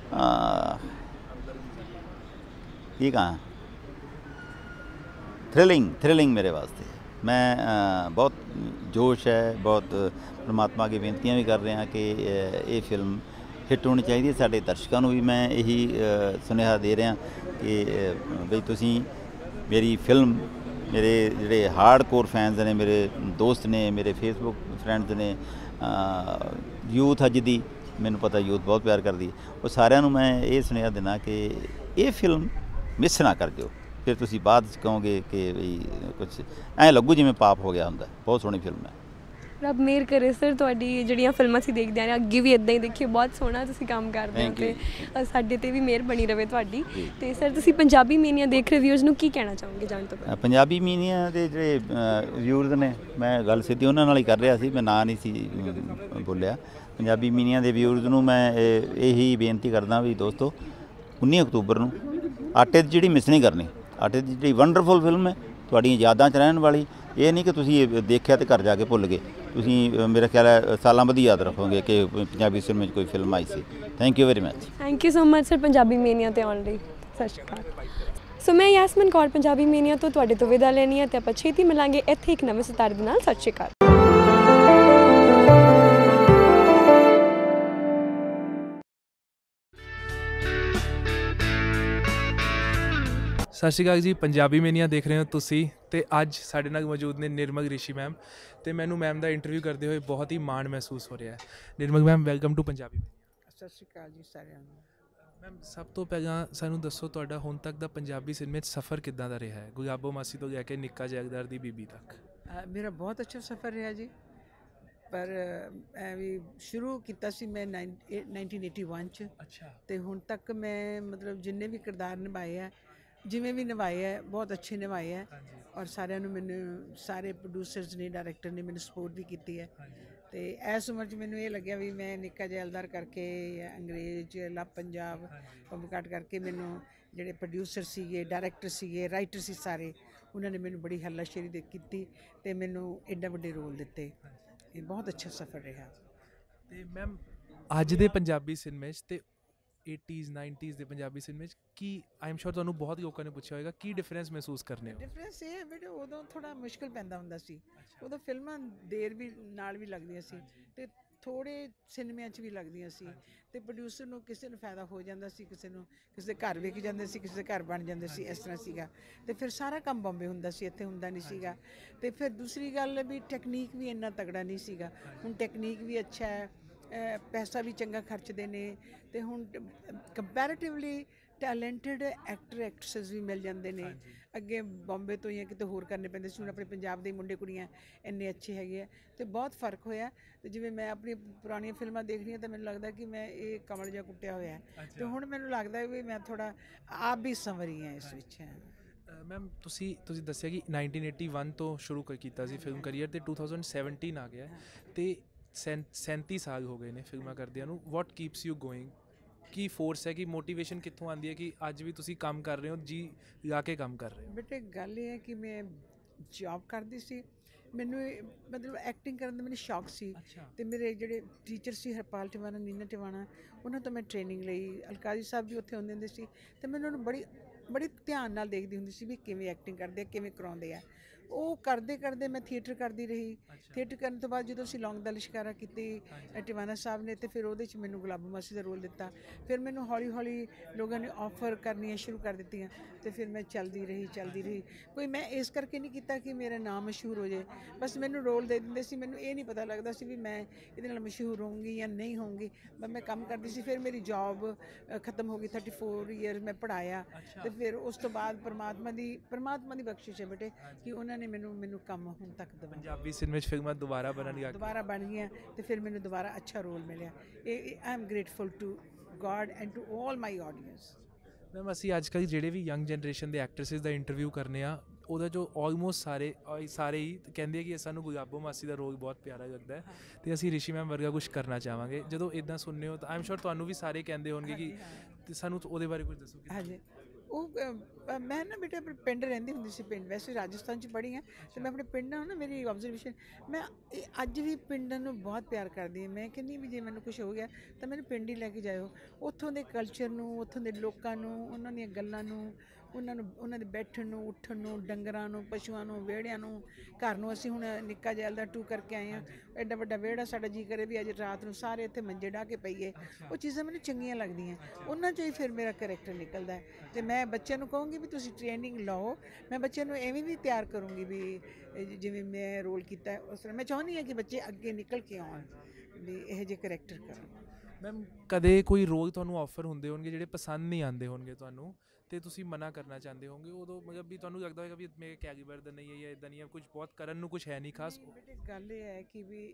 ਕੀ ਕਹਾਂ, ਥ੍ਰਿਲਿੰਗ ਥ੍ਰਿਲਿੰਗ ਮੇਰੇ ਵਾਸਤੇ। ਮੈਂ ਬਹੁਤ ਜੋਸ਼ ਹੈ, ਬਹੁਤ ਪਰਮਾਤਮਾ ਅੱਗੇ ਬੇਨਤੀਆਂ ਵੀ ਕਰ ਰਿਹਾ ਕਿ ਇਹ ਫਿਲਮ ਹਿੱਟ ਹੋਣੀ ਚਾਹੀਦੀ ਹੈ। ਸਾਡੇ ਦਰਸ਼ਕਾਂ ਨੂੰ ਵੀ ਮੈਂ ਇਹੀ ਸੁਨੇਹਾ ਦੇ ਰਿਹਾ ਕਿ ਬਈ ਤੁਸੀਂ ਮੇਰੀ ਫਿਲਮ, ਮੇਰੇ ਜਿਹੜੇ ਹਾਰਡ ਕੋਰ ਫੈਨਸ ਨੇ, ਮੇਰੇ ਦੋਸਤ ਨੇ, ਮੇਰੇ ਫੇਸਬੁੱਕ ਫਰੈਂਡਸ ਨੇ, ਯੂਥ ਅੱਜ ਦੀ, ਮੈਨੂੰ ਪਤਾ ਯੂਥ ਬਹੁਤ ਪਿਆਰ ਕਰਦੀ ਹੈ, ਉਹ ਸਾਰਿਆਂ ਨੂੰ ਮੈਂ ਇਹ ਸੁਨੇਹਾ ਦੇਣਾ ਕਿ ਇਹ ਫਿਲਮ ਮਿਸ ਨਾ ਕਰ ਦਿਓ। ਫਿਰ ਤੁਸੀਂ ਬਾਅਦ 'ਚ ਕਹੋਗੇ ਕਿ ਬਈ ਕੁਛ ਐਂ ਲੱਗੂ ਜਿਵੇਂ ਪਾਪ ਹੋ ਗਿਆ ਹੁੰਦਾ। ਬਹੁਤ ਸੋਹਣੀ ਫਿਲਮ ਹੈ। ਰੱਬ ਮਿਹਰ ਕਰੇ ਸਰ, ਤੁਹਾਡੀ ਜਿਹੜੀਆਂ ਫਿਲਮਾਂ ਅਸੀਂ ਦੇਖਦੇ ਹਾਂ ਅੱਗੇ ਵੀ ਇੱਦਾਂ ਹੀ ਦੇਖੀਏ। ਬਹੁਤ ਸੋਹਣਾ ਤੁਸੀਂ ਕੰਮ ਕਰਦੇ ਹੋ ਅਤੇ ਸਾਡੇ 'ਤੇ ਵੀ ਮਿਹਰ ਬਣੀ ਰਹੇ ਤੁਹਾਡੀ। ਅਤੇ ਸਰ ਤੁਸੀਂ ਪੰਜਾਬੀ ਮੀਨੀਆ ਦੇਖ ਰਹੇ ਵਿਊਅਰਸ ਨੂੰ ਕੀ ਕਹਿਣਾ ਚਾਹੋਗੇ ਜਾਣ ਤੋਂ ਪਹਿਲਾਂ? ਪੰਜਾਬੀ ਮੀਨੀਆ ਦੇ ਜਿਹੜੇ ਵਿਊਅਰਸ ਨੇ, ਮੈਂ ਗੱਲ ਸਿੱਧੀ ਉਹਨਾਂ ਨਾਲ ਹੀ ਕਰ ਰਿਹਾ ਸੀ, ਮੈਂ ਨਾਂ ਨਹੀਂ ਸੀ ਬੋਲਿਆ। ਪੰਜਾਬੀ ਮੀਨੀਆ ਦੇ ਵਿਊਅਰਸ ਨੂੰ ਮੈਂ ਇਹੀ ਬੇਨਤੀ ਕਰਦਾ ਵੀ ਦੋਸਤੋ, ਉੱਨੀ ਅਕਤੂਬਰ ਨੂੰ ਆਟੇ ਦੀ ਜਿਹੜੀ ਮਿਸ ਨਹੀਂ ਕਰਨੀ। ਆਟੇ ਦੀ ਜਿਹੜੀ ਵੰਡਰਫੁਲ ਫਿਲਮ ਹੈ, ਤੁਹਾਡੀਆਂ ਯਾਦਾਂ 'ਚ ਰਹਿਣ ਵਾਲੀ। ਇਹ ਨਹੀਂ ਕਿ ਤੁਸੀਂ ਦੇਖਿਆ ਅਤੇ ਘਰ ਜਾ ਕੇ ਭੁੱਲ ਗਏ। ਤੁਸੀਂ ਮੇਰਾ ਖਿਆਲ ਹੈ ਸਾਲਾਂ ਬਾਅਦ ਯਾਦ ਰੱਖੋਗੇ ਕਿ ਪੰਜਾਬੀ ਸਿਨੇਮੇ 'ਚ ਕੋਈ ਫਿਲਮ ਆਈ ਸੀ। Thank you very much. Thank you so much sir Punjabi Mania 'ਤੇ ਆਉਣ ਲਈ। ਸਤਿ ਸ਼੍ਰੀ ਅਕਾਲ। ਸੋ ਮੈਂ ਯਾਸਮਨ ਕੌਰ ਪੰਜਾਬੀ ਮੀਨੀਆ ਤੋਂ ਤੁਹਾਡੇ ਤੋਂ ਵਿਦਾ ਲੈਣੀ ਹੈ ਅਤੇ ਆਪਾਂ ਛੇਤੀ ਮਿਲਾਂਗੇ ਇੱਥੇ ਇੱਕ ਨਵੇਂ ਸਿਤਾਰੇ ਦੇ ਨਾਲ। ਸਤਿ ਸ਼੍ਰੀ ਅਕਾਲ। ਸਤਿ ਸ਼੍ਰੀ ਅਕਾਲ ਜੀ, ਪੰਜਾਬੀ ਮੇਨੀਆ ਦੇਖ ਰਹੇ ਹੋ ਤੁਸੀਂ ਤੇ ਅੱਜ ਸਾਡੇ ਨਾਲ ਮੌਜੂਦ ਨੇ ਨਿਰਮਲ ਰਿਸ਼ੀ ਮੈਮ ਤੇ ਮੈਨੂੰ ਮੈਮ ਦਾ ਇੰਟਰਵਿਊ ਕਰਦੇ ਹੋਏ ਬਹੁਤ ਹੀ ਮਾਣ ਮਹਿਸੂਸ ਹੋ ਰਿਹਾ ਹੈ। Nirmal ma'am, welcome to Punjabi Mania. ਸਤਿ ਸ਼੍ਰੀ ਅਕਾਲ ਜੀ ਸਾਰਿਆਂ ਨੂੰ। ਮੈਮ, ਸਭ ਤੋਂ ਪਹਿਲਾਂ ਸਾਨੂੰ ਦੱਸੋ ਤੁਹਾਡਾ ਹੁਣ ਤੱਕ ਦਾ ਪੰਜਾਬੀ ਸਿਨੇਮੇ 'ਚ ਸਫ਼ਰ ਕਿੱਦਾਂ ਦਾ ਰਿਹਾ ਹੈ, ਗੁਲਾਬੋ ਮਾਸੀ ਤੋਂ ਲੈ ਕੇ ਨਿੱਕਾ ਜੈਲਦਾਰ ਦੀ ਬੀਬੀ ਤੱਕ? ਮੇਰਾ ਬਹੁਤ ਅੱਛਾ ਸਫ਼ਰ ਰਿਹਾ ਜੀ, ਪਰ ਐ ਵੀ ਸ਼ੁਰੂ ਕੀਤਾ ਸੀ ਮੈਂ ਨਾਈਨਟੀਨ ਏਟੀ ਵਨ 'ਚ। ਅੱਛਾ। ਤੇ ਹੁਣ ਤੱਕ ਮੈਂ ਮਤਲਬ ਜਿੰਨੇ ਵੀ ਕਿਰਦਾਰ ਨਿਭਾਏ ਆ, ਜਿਵੇਂ ਵੀ ਨਿਭਾਏ ਆ, ਬਹੁਤ ਅੱਛੇ ਨਿਭਾਏ ਆ। ਔਰ ਸਾਰਿਆਂ ਨੂੰ ਮੈਨੂੰ, ਸਾਰੇ ਪ੍ਰੋਡਿਊਸਰਸ ਨੇ, ਡਾਇਰੈਕਟਰ ਨੇ ਮੈਨੂੰ ਸਪੋਰਟ ਵੀ ਕੀਤੀ ਹੈ। ਤੇ ਇਸ ਉਮਰ 'ਚ ਮੈਨੂੰ ਇਹ ਲੱਗਿਆ ਵੀ ਮੈਂ ਨਿੱਕਾ ਜੈਲਦਾਰ ਕਰਕੇ, ਅੰਗਰੇਜ਼, ਲਵ ਪੰਜਾਬ, ਕੰਮਕਾਟ ਕਰਕੇ ਮੈਨੂੰ ਜਿਹੜੇ ਪ੍ਰੋਡਿਊਸਰ ਸੀਗੇ, ਡਾਇਰੈਕਟਰ ਸੀਗੇ, ਰਾਈਟਰ ਸੀ, ਸਾਰੇ ਉਹਨਾਂ ਨੇ ਮੈਨੂੰ ਬੜੀ ਹੱਲਾਸ਼ੇਰੀ ਦੇ ਕੀਤੀ ਤੇ ਮੈਨੂੰ ਐਡਾ ਵੱਡੇ ਰੋਲ ਦਿੱਤੇ। ਇਹ ਬਹੁਤ ਅੱਛਾ ਸਫ਼ਰ ਰਿਹਾ। ਤੇ ਮੈਮ, ਅੱਜ ਦੇ ਪੰਜਾਬੀ ਸਿਨੇਮੇ 'ਚ ਤੇ ਏਟੀਜ਼ ਨਾਈਨਟੀਜ਼ ਦੇ ਪੰਜਾਬੀ ਸਿਨੇਮੇ 'ਚ ਕੀ, ਆਈ ਐਮ ਸ਼ੋਰ ਤੁਹਾਨੂੰ ਬਹੁਤ ਲੋਕਾਂ ਨੇ ਪੁੱਛਿਆ ਹੋਏਗਾ, ਕੀ ਡਿਫਰੈਂਸ ਮਹਿਸੂਸ ਕਰਨੇ ਹੋ? ਡਿਫਰੈਂਸ ਇਹ ਹੈ ਬੇਟੇ, ਉਦੋਂ ਥੋੜ੍ਹਾ ਮੁਸ਼ਕਿਲ ਪੈਂਦਾ ਹੁੰਦਾ ਸੀ। ਉਦੋਂ ਫਿਲਮਾਂ ਦੇਰ ਵੀ ਨਾਲ ਵੀ ਲੱਗਦੀਆਂ ਸੀ ਅਤੇ ਥੋੜ੍ਹੇ ਸਿਨੇਮਿਆਂ 'ਚ ਵੀ ਲੱਗਦੀਆਂ ਸੀ ਅਤੇ ਪ੍ਰੋਡਿਊਸਰ ਨੂੰ ਕਿਸੇ ਨੂੰ ਫਾਇਦਾ ਹੋ ਜਾਂਦਾ ਸੀ, ਕਿਸੇ ਨੂੰ ਕਿਸੇ ਦੇ ਘਰ ਵਿਕ ਜਾਂਦੇ ਸੀ, ਕਿਸੇ ਦੇ ਘਰ ਬਣ ਜਾਂਦੇ ਸੀ, ਇਸ ਤਰ੍ਹਾਂ ਸੀਗਾ। ਅਤੇ ਫਿਰ ਸਾਰਾ ਕੰਮ ਬੰਬੇ ਹੁੰਦਾ ਸੀ, ਇੱਥੇ ਹੁੰਦਾ ਨਹੀਂ ਸੀਗਾ। ਅਤੇ ਫਿਰ ਦੂਸਰੀ ਗੱਲ ਵੀ ਟੈਕਨੀਕ ਵੀ ਇੰਨਾ ਤਗੜਾ ਨਹੀਂ ਸੀਗਾ। ਹੁਣ ਟੈਕਨੀਕ ਵੀ ਅੱਛਾ ਹੈ, ਪੈਸਾ ਵੀ ਚੰਗਾ ਖਰਚਦੇ ਨੇ ਅਤੇ ਹੁਣ ਕੰਪੈਰੇਟਿਵਲੀ ਟੈਲੈਂਟਡ ਐਕਟਰ ਐਕਟਰਸਿਸ ਵੀ ਮਿਲ ਜਾਂਦੇ ਨੇ। ਅੱਗੇ ਬੰਬੇ ਤੋਂ ਜਾਂ ਕਿਤੇ ਹੋਰ ਕਰਨੇ ਪੈਂਦੇ ਸੀ, ਹੁਣ ਆਪਣੇ ਪੰਜਾਬ ਦੇ ਮੁੰਡੇ ਕੁੜੀਆਂ ਇੰਨੇ ਅੱਛੇ ਹੈਗੇ ਆ ਅਤੇ ਬਹੁਤ ਫਰਕ ਹੋਇਆ। ਅਤੇ ਜਿਵੇਂ ਮੈਂ ਆਪਣੀਆਂ ਪੁਰਾਣੀਆਂ ਫਿਲਮਾਂ ਦੇਖਦੀ ਹਾਂ ਤਾਂ ਮੈਨੂੰ ਲੱਗਦਾ ਕਿ ਮੈਂ ਇਹ ਕਮਲ ਜਿਹਾ ਕੁੱਟਿਆ ਹੋਇਆ ਅਤੇ ਹੁਣ ਮੈਨੂੰ ਲੱਗਦਾ ਵੀ ਮੈਂ ਥੋੜ੍ਹਾ ਆਪ ਵੀ ਸੰਵਰੀ ਹਾਂ ਇਸ ਵਿੱਚ। ਮੈਮ, ਤੁਸੀਂ ਤੁਸੀਂ ਦੱਸਿਆ ਕਿ ਨਾਈਨਟੀਨ ਏਟੀ ਵਨ ਤੋਂ ਸ਼ੁਰੂ ਕੀਤਾ ਸੀ ਫਿਲਮ ਕਰੀਅਰ ਅਤੇ ਟੂ ਥਾਊਜ਼ੈਂਡ ਸੈਵਨਟੀਨ ਆ ਗਿਆ ਅਤੇ ਸੈਂ ਸੈਂਤੀ ਸਾਲ ਹੋ ਗਏ ਨੇ ਫਿਲਮਾਂ ਕਰਦਿਆਂ ਨੂੰ। What keeps you going? ਕੀ ਫੋਰਸ ਹੈ, ਕਿ ਮੋਟੀਵੇਸ਼ਨ ਕਿੱਥੋਂ ਆਉਂਦੀ ਹੈ ਕਿ ਅੱਜ ਵੀ ਤੁਸੀਂ ਕੰਮ ਕਰ ਰਹੇ ਹੋ, ਜੀ ਲਾ ਕੇ ਕੰਮ ਕਰ ਰਹੇ ਹੋ? ਬੇਟੇ ਗੱਲ ਇਹ ਹੈ ਕਿ ਮੈਂ ਜੌਬ ਕਰਦੀ ਸੀ, ਮੈਨੂੰ ਮਤਲਬ ਐਕਟਿੰਗ ਕਰਨ ਦਾ ਮੈਨੂੰ ਸ਼ੌਕ ਸੀ ਅਤੇ ਮੇਰੇ ਜਿਹੜੇ ਟੀਚਰ ਸੀ ਹਰਪਾਲ ਟਿਵਾਣਾ, ਨੀਨਾ ਟਿਵਾਣਾ, ਉਹਨਾਂ ਤੋਂ ਮੈਂ ਟ੍ਰੇਨਿੰਗ ਲਈ। ਅਲਕਾਰੀ ਸਾਹਿਬ ਵੀ ਉੱਥੇ ਹੁੰਦੇ ਹੁੰਦੇ ਸੀ ਅਤੇ ਮੈਨੂੰ ਉਹਨੂੰ ਬੜੀ ਬੜੀ ਧਿਆਨ ਨਾਲ ਦੇਖਦੀ ਹੁੰਦੀ ਸੀ ਵੀ ਕਿਵੇਂ ਐਕਟਿੰਗ ਕਰਦੇ ਆ, ਕਿਵੇਂ ਕਰਾਉਂਦੇ ਆ। ਉਹ ਕਰਦੇ ਕਰਦੇ ਮੈਂ ਥੀਏਟਰ ਕਰਦੀ ਰਹੀ। ਥੀਏਟਰ ਕਰਨ ਤੋਂ ਬਾਅਦ ਜਦੋਂ ਅਸੀਂ ਲੌਂਗ ਦਾ ਲਿਸ਼ਕਾਰਾ ਕੀਤੀ ਟਿਵਾਣਾ ਸਾਹਿਬ ਨੇ, ਅਤੇ ਫਿਰ ਉਹਦੇ 'ਚ ਮੈਨੂੰ ਗੁਲਾਬੋ ਮਾਸੀ ਦਾ ਰੋਲ ਦਿੱਤਾ। ਫਿਰ ਮੈਨੂੰ ਹੌਲੀ ਹੌਲੀ ਲੋਕਾਂ ਨੇ ਆਫਰ ਕਰਨੀਆਂ ਸ਼ੁਰੂ ਕਰ ਦਿੱਤੀਆਂ ਅਤੇ ਫਿਰ ਮੈਂ ਚੱਲਦੀ ਰਹੀ ਚੱਲਦੀ ਰਹੀ ਕੋਈ ਮੈਂ ਇਸ ਕਰਕੇ ਨਹੀਂ ਕੀਤਾ ਕਿ ਮੇਰਾ ਨਾਮ ਮਸ਼ਹੂਰ ਹੋ ਜਾਏ, ਬਸ ਮੈਨੂੰ ਰੋਲ ਦੇ ਦਿੰਦੇ ਸੀ। ਮੈਨੂੰ ਇਹ ਨਹੀਂ ਪਤਾ ਲੱਗਦਾ ਸੀ ਵੀ ਮੈਂ ਇਹਦੇ ਨਾਲ ਮਸ਼ਹੂਰ ਹੋਊਂਗੀ ਜਾਂ ਨਹੀਂ ਹੋਊਂਗੀ, ਬਸ ਮੈਂ ਕੰਮ ਕਰਦੀ ਸੀ। ਫਿਰ ਮੇਰੀ ਜੌਬ ਖਤਮ ਹੋ ਗਈ, ਥਰਟੀ ਫੋਰ ਈਅਰ ਮੈਂ ਪੜ੍ਹਾਇਆ ਅਤੇ ਫਿਰ ਉਸ ਤੋਂ ਬਾਅਦ ਪਰਮਾਤਮਾ ਦੀ ਪਰਮਾਤਮਾ ਦੀ ਬਖਸ਼ਿਸ਼ ਹੈ ਬੇਟੇ ਕਿ ਉਹਨਾਂ ਨੇ ਮੈਨੂੰ ਮੈਨੂੰ ਕੰਮ ਹੁਣ ਤੱਕ ਦਵਾਇਆ। ਪੰਜਾਬੀ ਸਿਨੇਮੇ 'ਚ ਫਿਲਮਾਂ ਦੁਬਾਰਾ ਬਣਨ ਦੁਬਾਰਾ ਬਣ ਗਈਆਂ ਅਤੇ ਫਿਰ ਮੈਨੂੰ ਦੁਬਾਰਾ ਅੱਛਾ ਰੋਲ ਮਿਲਿਆ। ਇਹ I am grateful to God and to all my audience. Ma'am, ਅਸੀਂ ਅੱਜ ਕੱਲ੍ਹ ਜਿਹੜੇ ਵੀ ਯੰਗ ਜਨਰੇਸ਼ਨ ਦੇ ਐਕਟਰਸਿਸ ਦਾ ਇੰਟਰਵਿਊ ਕਰਨੇ ਆ, ਉਹਦਾ ਜੋ ਆਲਮੋਸਟ ਸਾਰੇ ਸਾਰੇ ਹੀ ਕਹਿੰਦੇ ਕਿ ਸਾਨੂੰ ਗੁਲਾਬੋ ਮਾਸੀ ਦਾ ਰੋਲ ਬਹੁਤ ਪਿਆਰਾ ਲੱਗਦਾ ਹੈ ਅਤੇ ਅਸੀਂ ਰਿਸ਼ੀ ਮੈਮ ਵਰਗਾ ਕੁਛ ਕਰਨਾ ਚਾਹਾਂਗੇ। ਜਦੋਂ ਇੱਦਾਂ ਸੁਣਨੇ ਹੋ ਤਾਂ ਆਈ ਐਮ ਸ਼ੋਰ ਤੁਹਾਨੂੰ ਵੀ ਸਾਰੇ ਕਹਿੰਦੇ ਹੋਣਗੇ ਕਿ ਸਾਨੂੰ ਉਹਦੇ ਬਾਰੇ ਕੁਝ ਦੱਸੋ। ਹਾਂਜੀ, ਉਹ ਮੈਂ ਨਾ ਬੇਟੇ ਆਪਣੇ ਪਿੰਡ ਰਹਿੰਦੀ ਹੁੰਦੀ ਸੀ। ਪਿੰਡ ਵੈਸੇ ਰਾਜਸਥਾਨ 'ਚ ਪੜ੍ਹੀ ਹਾਂ ਅਤੇ ਮੈਂ ਆਪਣੇ ਪਿੰਡਾਂ ਨਾ, ਮੇਰੀ ਆਬਜ਼ਰਵੇਸ਼ਨ, ਮੈਂ ਅੱਜ ਵੀ ਪਿੰਡਾਂ ਨੂੰ ਬਹੁਤ ਪਿਆਰ ਕਰਦੀ ਹਾਂ। ਮੈਂ ਕਹਿੰਦੀ ਵੀ ਜੇ ਮੈਨੂੰ ਕੁਛ ਹੋ ਗਿਆ ਤਾਂ ਮੈਨੂੰ ਪਿੰਡ ਹੀ ਲੈ ਕੇ ਜਾਇਓ। ਉੱਥੋਂ ਦੇ ਕਲਚਰ ਨੂੰ, ਉੱਥੋਂ ਦੇ ਲੋਕਾਂ ਨੂੰ, ਉਹਨਾਂ ਦੀਆਂ ਗੱਲਾਂ ਨੂੰ, ਉਹਨਾਂ ਨੂੰ, ਉਹਨਾਂ ਦੇ ਬੈਠਣ ਨੂੰ, ਉੱਠਣ ਨੂੰ, ਡੰਗਰਾਂ ਨੂੰ, ਪਸ਼ੂਆਂ ਨੂੰ, ਵਿਹੜਿਆਂ ਨੂੰ, ਘਰ ਨੂੰ। ਅਸੀਂ ਹੁਣ ਨਿੱਕਾ ਜੈਲਦਾਰ ਟੂ ਕਰਕੇ ਆਏ ਹਾਂ, ਐਡਾ ਵੱਡਾ ਵਿਹੜਾ, ਸਾਡਾ ਜੀ ਕਰੇ ਵੀ ਅੱਜ ਰਾਤ ਨੂੰ ਸਾਰੇ ਇੱਥੇ ਮੰਜੇ ਡਾਹ ਕੇ ਪਈਏ। ਉਹ ਚੀਜ਼ਾਂ ਮੈਨੂੰ ਚੰਗੀਆਂ ਲੱਗਦੀਆਂ, ਉਹਨਾਂ 'ਚੋਂ ਹੀ ਫਿਰ ਮੇਰਾ ਕਰੈਕਟਰ ਨਿਕਲਦਾ ਅਤੇ ਮੈਂ ਬੱਚਿਆਂ ਨੂੰ ਕਹੂੰਗੀ ਵੀ ਤੁਸੀਂ ਟ੍ਰੇਨਿੰਗ ਲਓ। ਮੈਂ ਬੱਚਿਆਂ ਨੂੰ ਐਵੇਂ ਵੀ ਤਿਆਰ ਕਰੂੰਗੀ ਵੀ ਜਿਵੇਂ ਮੈਂ ਰੋਲ ਕੀਤਾ ਉਸ ਤਰ੍ਹਾਂ ਮੈਂ ਚਾਹੁੰਦੀ ਹਾਂ ਕਿ ਬੱਚੇ ਅੱਗੇ ਨਿਕਲ ਕੇ ਆਉਣ ਵੀ ਇਹੋ ਜਿਹੇ ਕਰੈਕਟਰ ਕਰਨ। ਮੈਮ, ਕਦੇ ਕੋਈ ਰੋਲ ਤੁਹਾਨੂੰ ਆਫਰ ਹੁੰਦੇ ਹੋਣਗੇ ਜਿਹੜੇ ਪਸੰਦ ਨਹੀਂ ਆਉਂਦੇ ਹੋਣਗੇ ਤੁਹਾਨੂੰ ਅਤੇ ਤੁਸੀਂ ਮਨਾ ਕਰਨਾ ਚਾਹੁੰਦੇ ਹੋਗੇ, ਉਦੋਂ ਮਤਲਬ ਵੀ ਤੁਹਾਨੂੰ ਲੱਗਦਾ ਹੋਏਗਾ ਵੀ ਮੇਰੇ ਕੈਲੀਬਰ ਦਾ ਨਹੀਂ ਹੈ ਜਾਂ ਇੱਦਾਂ ਨਹੀਂ ਹੈ, ਕੁਝ ਬਹੁਤ ਕਰਨ ਨੂੰ ਕੁਛ ਹੈ ਨਹੀਂ ਖਾਸ? ਬੇਟੇ ਗੱਲ ਇਹ ਹੈ ਕਿ ਵੀ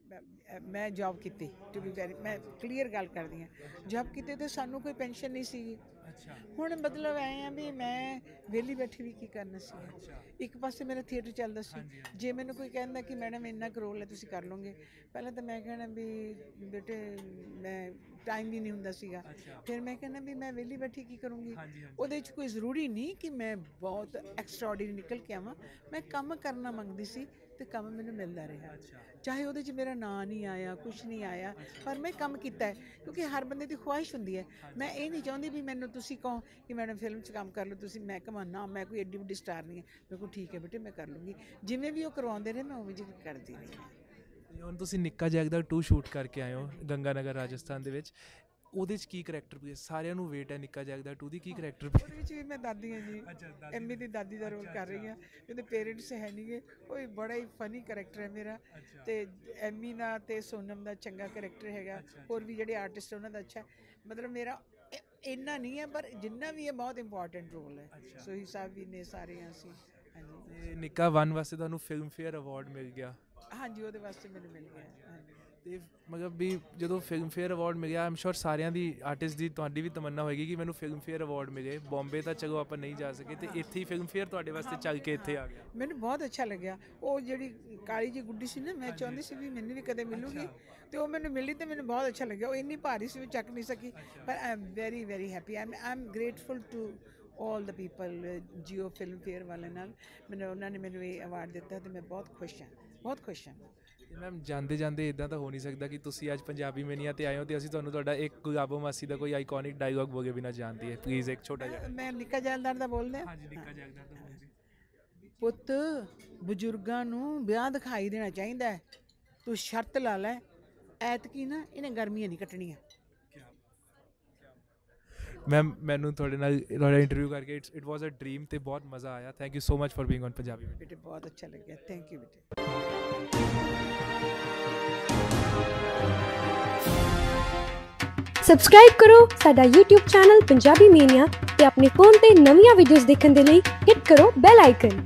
ਮੈਂ ਜੌਬ ਕੀਤੀ, ਟੂ ਬੀ ਵੈਰੀ, ਮੈਂ ਕਲੀਅਰ ਗੱਲ ਕਰਦੀ ਹਾਂ, ਜੌਬ ਕੀਤੀ ਅਤੇ ਸਾਨੂੰ ਕੋਈ ਪੈਨਸ਼ਨ ਨਹੀਂ ਸੀਗੀ। ਅੱਛਾ। ਹੁਣ ਮਤਲਬ ਐਂ ਆ ਵੀ ਮੈਂ ਵਿਹਲੀ ਬੈਠੀ ਵੀ ਕੀ ਕਰਨਾ ਸੀ। ਇੱਕ ਪਾਸੇ ਮੇਰਾ ਥੀਏਟਰ ਚੱਲਦਾ ਸੀ, ਜੇ ਮੈਨੂੰ ਕੋਈ ਕਹਿੰਦਾ ਕਿ ਮੈਡਮ ਇੰਨਾ ਕੁ ਰੋਲ ਹੈ ਤੁਸੀਂ ਕਰ ਲਓਗੇ, ਪਹਿਲਾਂ ਤਾਂ ਮੈਂ ਕਹਿਣਾ ਵੀ ਬੇਟੇ ਮੈਂ ਟਾਈਮ ਵੀ ਨਹੀਂ ਹੁੰਦਾ ਸੀਗਾ। ਫਿਰ ਮੈਂ ਕਹਿਣਾ ਵੀ ਮੈਂ ਵਿਹਲੀ ਬੈਠੀ ਕੀ ਕਰੂੰਗੀ। ਉਹਦੇ 'ਚ ਕੋਈ ਜ਼ਰੂਰੀ ਨਹੀਂ ਕਿ ਮੈਂ ਬਹੁਤ ਐਕਸਟਰਾਆਰਡੀਨਰੀ ਨਿਕਲ ਕੇ ਆਵਾਂ, ਮੈਂ ਕੰਮ ਕਰਨਾ ਮੰਗਦੀ ਸੀ ਅਤੇ ਕੰਮ ਮੈਨੂੰ ਮਿਲਦਾ ਰਿਹਾ। ਚਾਹੇ ਉਹਦੇ 'ਚ ਮੇਰਾ ਨਾਂ ਨਹੀਂ ਆਇਆ, ਕੁਛ ਨਹੀਂ ਆਇਆ, ਪਰ ਮੈਂ ਕੰਮ ਕੀਤਾ ਹੈ ਕਿਉਂਕਿ ਹਰ ਬੰਦੇ ਦੀ ਖੁਆਇਸ਼ ਹੁੰਦੀ ਹੈ। ਮੈਂ ਇਹ ਨਹੀਂ ਚਾਹੁੰਦੀ ਵੀ ਮੈਨੂੰ ਤੁਸੀਂ ਕਹੋ ਕਿ ਮੈਡਮ ਫਿਲਮ 'ਚ ਕੰਮ ਕਰ ਲਓ ਤੁਸੀਂ, ਮੈਂ ਕਹਾਂ ਨਾ ਮੈਂ ਕੋਈ ਐਡੀ ਵੱਡੀ ਸਟਾਰ ਨਹੀਂ ਹੈ। ਮੇਰੇ ਕੋਲ ਠੀਕ ਹੈ ਬੇਟੇ ਮੈਂ ਕਰ ਲੂੰਗੀ, ਜਿਵੇਂ ਵੀ ਉਹ ਕਰਵਾਉਂਦੇ ਰਹੇ ਮੈਂ ਉਵੇਂ ਜਿਹੀ ਕਰਦੀ ਰਹੀ। ਹੁਣ ਤੁਸੀਂ ਨਿੱਕਾ ਜੈਲਦਾਰ ਟੂ ਸ਼ੂਟ ਕਰਕੇ ਆਏ ਹੋ ਗੰਗਾ ਨਗਰ ਰਾਜਸਥਾਨ ਦੇ ਵਿੱਚ, ਉਹਦੇ 'ਚ ਕੀ ਕਰੈਕਟਰ ਪਲੇ ਸਾਰਿਆਂ ਨੂੰ ਵੇਟ ਹੈ ਨਿੱਕਾ ਜੈਲਦਾਰ ਟੂ ਦੀ ਕੀ ਕਰੈਕਟਰ ਉਹਦੇ ਵਿੱਚ ਵੀ ਮੈਂ ਦਾਦੀ ਹਾਂ ਜੀ, ਐਮੀ ਦੀ ਦਾਦੀ ਦਾ ਰੋਲ ਕਰ ਰਹੀ ਹਾਂ। ਉਹਦੇ ਪੇਰੈਂਟਸ ਹੈ ਨਹੀਂ ਗੇ, ਉਹ ਵੀ ਬੜਾ ਹੀ ਫਨੀ ਕਰੈਕਟਰ ਹੈ ਮੇਰਾ। ਤੇ ਐਮੀ ਦਾ ਤੇ ਸੋਨਮ ਦਾ ਚੰਗਾ ਕਰੈਕਟਰ ਹੈਗਾ, ਹੋਰ ਵੀ ਜਿਹੜੇ ਆਰਟਿਸਟ ਉਹਨਾਂ ਦਾ ਅੱਛਾ। ਮਤਲਬ ਮੇਰਾ ਇੰਨਾ ਨਹੀਂ ਹੈ, ਪਰ ਜਿੰਨਾ ਵੀ ਹੈ ਬਹੁਤ ਇੰਪੋਰਟੈਂਟ ਰੋਲ ਹੈ। ਸੋਹੀ ਸਾਹਿਬ ਵੀ ਨੇ, ਸਾਰੇ ਅਸੀਂ। ਹਾਂਜੀ, ਨਿੱਕਾ ਵਨ ਵਾਸਤੇ ਤੁਹਾਨੂੰ ਫਿਲਮ ਫੇਅਰ ਅਵਾਰਡ ਮਿਲ ਗਿਆ। ਹਾਂਜੀ, ਉਹਦੇ ਵਾਸਤੇ ਮੈਨੂੰ ਮਿਲ ਗਿਆ। ਹਾਂਜੀ, ਅਤੇ ਮਤਲਬ ਵੀ ਜਦੋਂ ਫਿਲਮ ਫੇਅਰ ਅਵਾਰਡ ਮਿਲਿਆ, ਆਈ ਐਮ ਸ਼ੋਰ ਸਾਰਿਆਂ ਦੀ ਆਰਟਿਸਟ ਦੀ ਤੁਹਾਡੀ ਵੀ ਤਮੰਨਾ ਹੋਏਗੀ ਕਿ ਮੈਨੂੰ ਫਿਲਮ ਫੇਅਰ ਅਵਾਰਡ ਮਿਲੇ। ਬੋਂਬੇ ਤਾਂ ਚਲੋ ਆਪਾਂ ਨਹੀਂ ਜਾ ਸਕੇ, ਅਤੇ ਇੱਥੇ ਹੀ ਫਿਲਮ ਫੇਅਰ ਤੁਹਾਡੇ ਵਾਸਤੇ ਚੱਲ ਕੇ ਇੱਥੇ ਆ ਗਿਆ। ਮੈਨੂੰ ਬਹੁਤ ਅੱਛਾ ਲੱਗਿਆ। ਉਹ ਜਿਹੜੀ ਕਾਲੀ ਜਿਹੀ ਗੁੱਡੀ ਸੀ ਨਾ, ਮੈਂ ਚਾਹੁੰਦੀ ਸੀ ਵੀ ਮੈਨੂੰ ਵੀ ਕਦੇ ਮਿਲੂਗੀ, ਅਤੇ ਉਹ ਮੈਨੂੰ ਮਿਲੀ ਅਤੇ ਮੈਨੂੰ ਬਹੁਤ ਅੱਛਾ ਲੱਗਿਆ। ਉਹ ਇੰਨੀ ਭਾਰੀ ਸੀ, ਮੈਂ ਚੱਕ ਨਹੀਂ ਸਕੀ, ਪਰ I am very very happy. I I am grateful to all the people. Jio Filmfare ਵਾਲਿਆਂ ਨਾਲ ਮੈਨੂੰ ਉਹਨਾਂ ਨੇ ਮੈਨੂੰ ਇਹ ਅਵਾਰਡ ਦਿੱਤਾ, ਅਤੇ ਮੈਂ ਬਹੁਤ ਖੁਸ਼ ਹਾਂ, ਬਹੁਤ ਖੁਸ਼ ਹਾਂ। ਮੈਮ ਜਾਂਦੇ ਜਾਂਦੇ ਇੱਦਾਂ ਤਾਂ ਹੋ ਨਹੀਂ ਸਕਦਾ ਕਿ ਤੁਸੀਂ ਅੱਜ ਪੰਜਾਬੀ ਮੇਨੀਆ 'ਤੇ ਆਏ ਹੋ ਅਤੇ ਅਸੀਂ ਤੁਹਾਨੂੰ ਤੁਹਾਡਾ ਇੱਕ ਗੁਲਾਬੋ ਮਾਸੀ ਦਾ ਕੋਈ ਆਈਕੋਨਿਕ ਡਾਇਲੋਗ ਬੋਲੇ ਬਿਨਾਂ ਜਾਣਦੀ ਹੈ। ਪਲੀਜ਼ ਇੱਕ ਛੋਟਾ ਜਿਹਾ। ਮੈਂ ਨਿੱਕਾ ਜੈਲਦਾਰ ਦਾ ਬੋਲਦੇ ਹਾਂ। ਹਾਂਜੀ, ਨਿੱਕਾ ਜੈਲਦਾਰ ਦਾ ਬੋਲਦੇ। ਪੁੱਤ, ਬਜ਼ੁਰਗਾਂ ਨੂੰ ਵਿਆਹ ਦਿਖਾਈ ਦੇਣਾ ਚਾਹੀਦਾ ਹੈ। ਤੂੰ ਸ਼ਰਤ ਲਾ ਲੈ, ਐਤਕੀ ਨਾ ਇਹਨੇ ਗਰਮੀਆਂ ਨਹੀਂ ਕੱਟਣੀਆਂ। ਮੈਮ ਮੈਨੂੰ ਤੁਹਾਡੇ ਨਾਲ ਤੁਹਾਡਾ ਇੰਟਰਵਿਊ ਕਰਕੇ it's it was a dream ਅਤੇ ਬਹੁਤ ਮਜ਼ਾ ਆਇਆ। Thank you so much for being on Punjabi. ਬੇਟੇ ਬਹੁਤ ਅੱਛਾ ਲੱਗਿਆ, ਥੈਂਕ ਯੂ ਬੇਟੇ। ਸਬਸਕ੍ਰਾਈਬ ਕਰੋ ਸਾਡਾ YouTube ਚੈਨਲ ਪੰਜਾਬੀ ਮੇਨੀਆ ਤੇ ਆਪਣੇ ਫੋਨ ਤੇ ਨਵੀਆਂ ਵੀਡੀਓਜ਼ ਦੇਖਣ ਦੇ ਲਈ ਹਿੱਟ ਕਰੋ ਬੈਲ ਆਈਕਨ।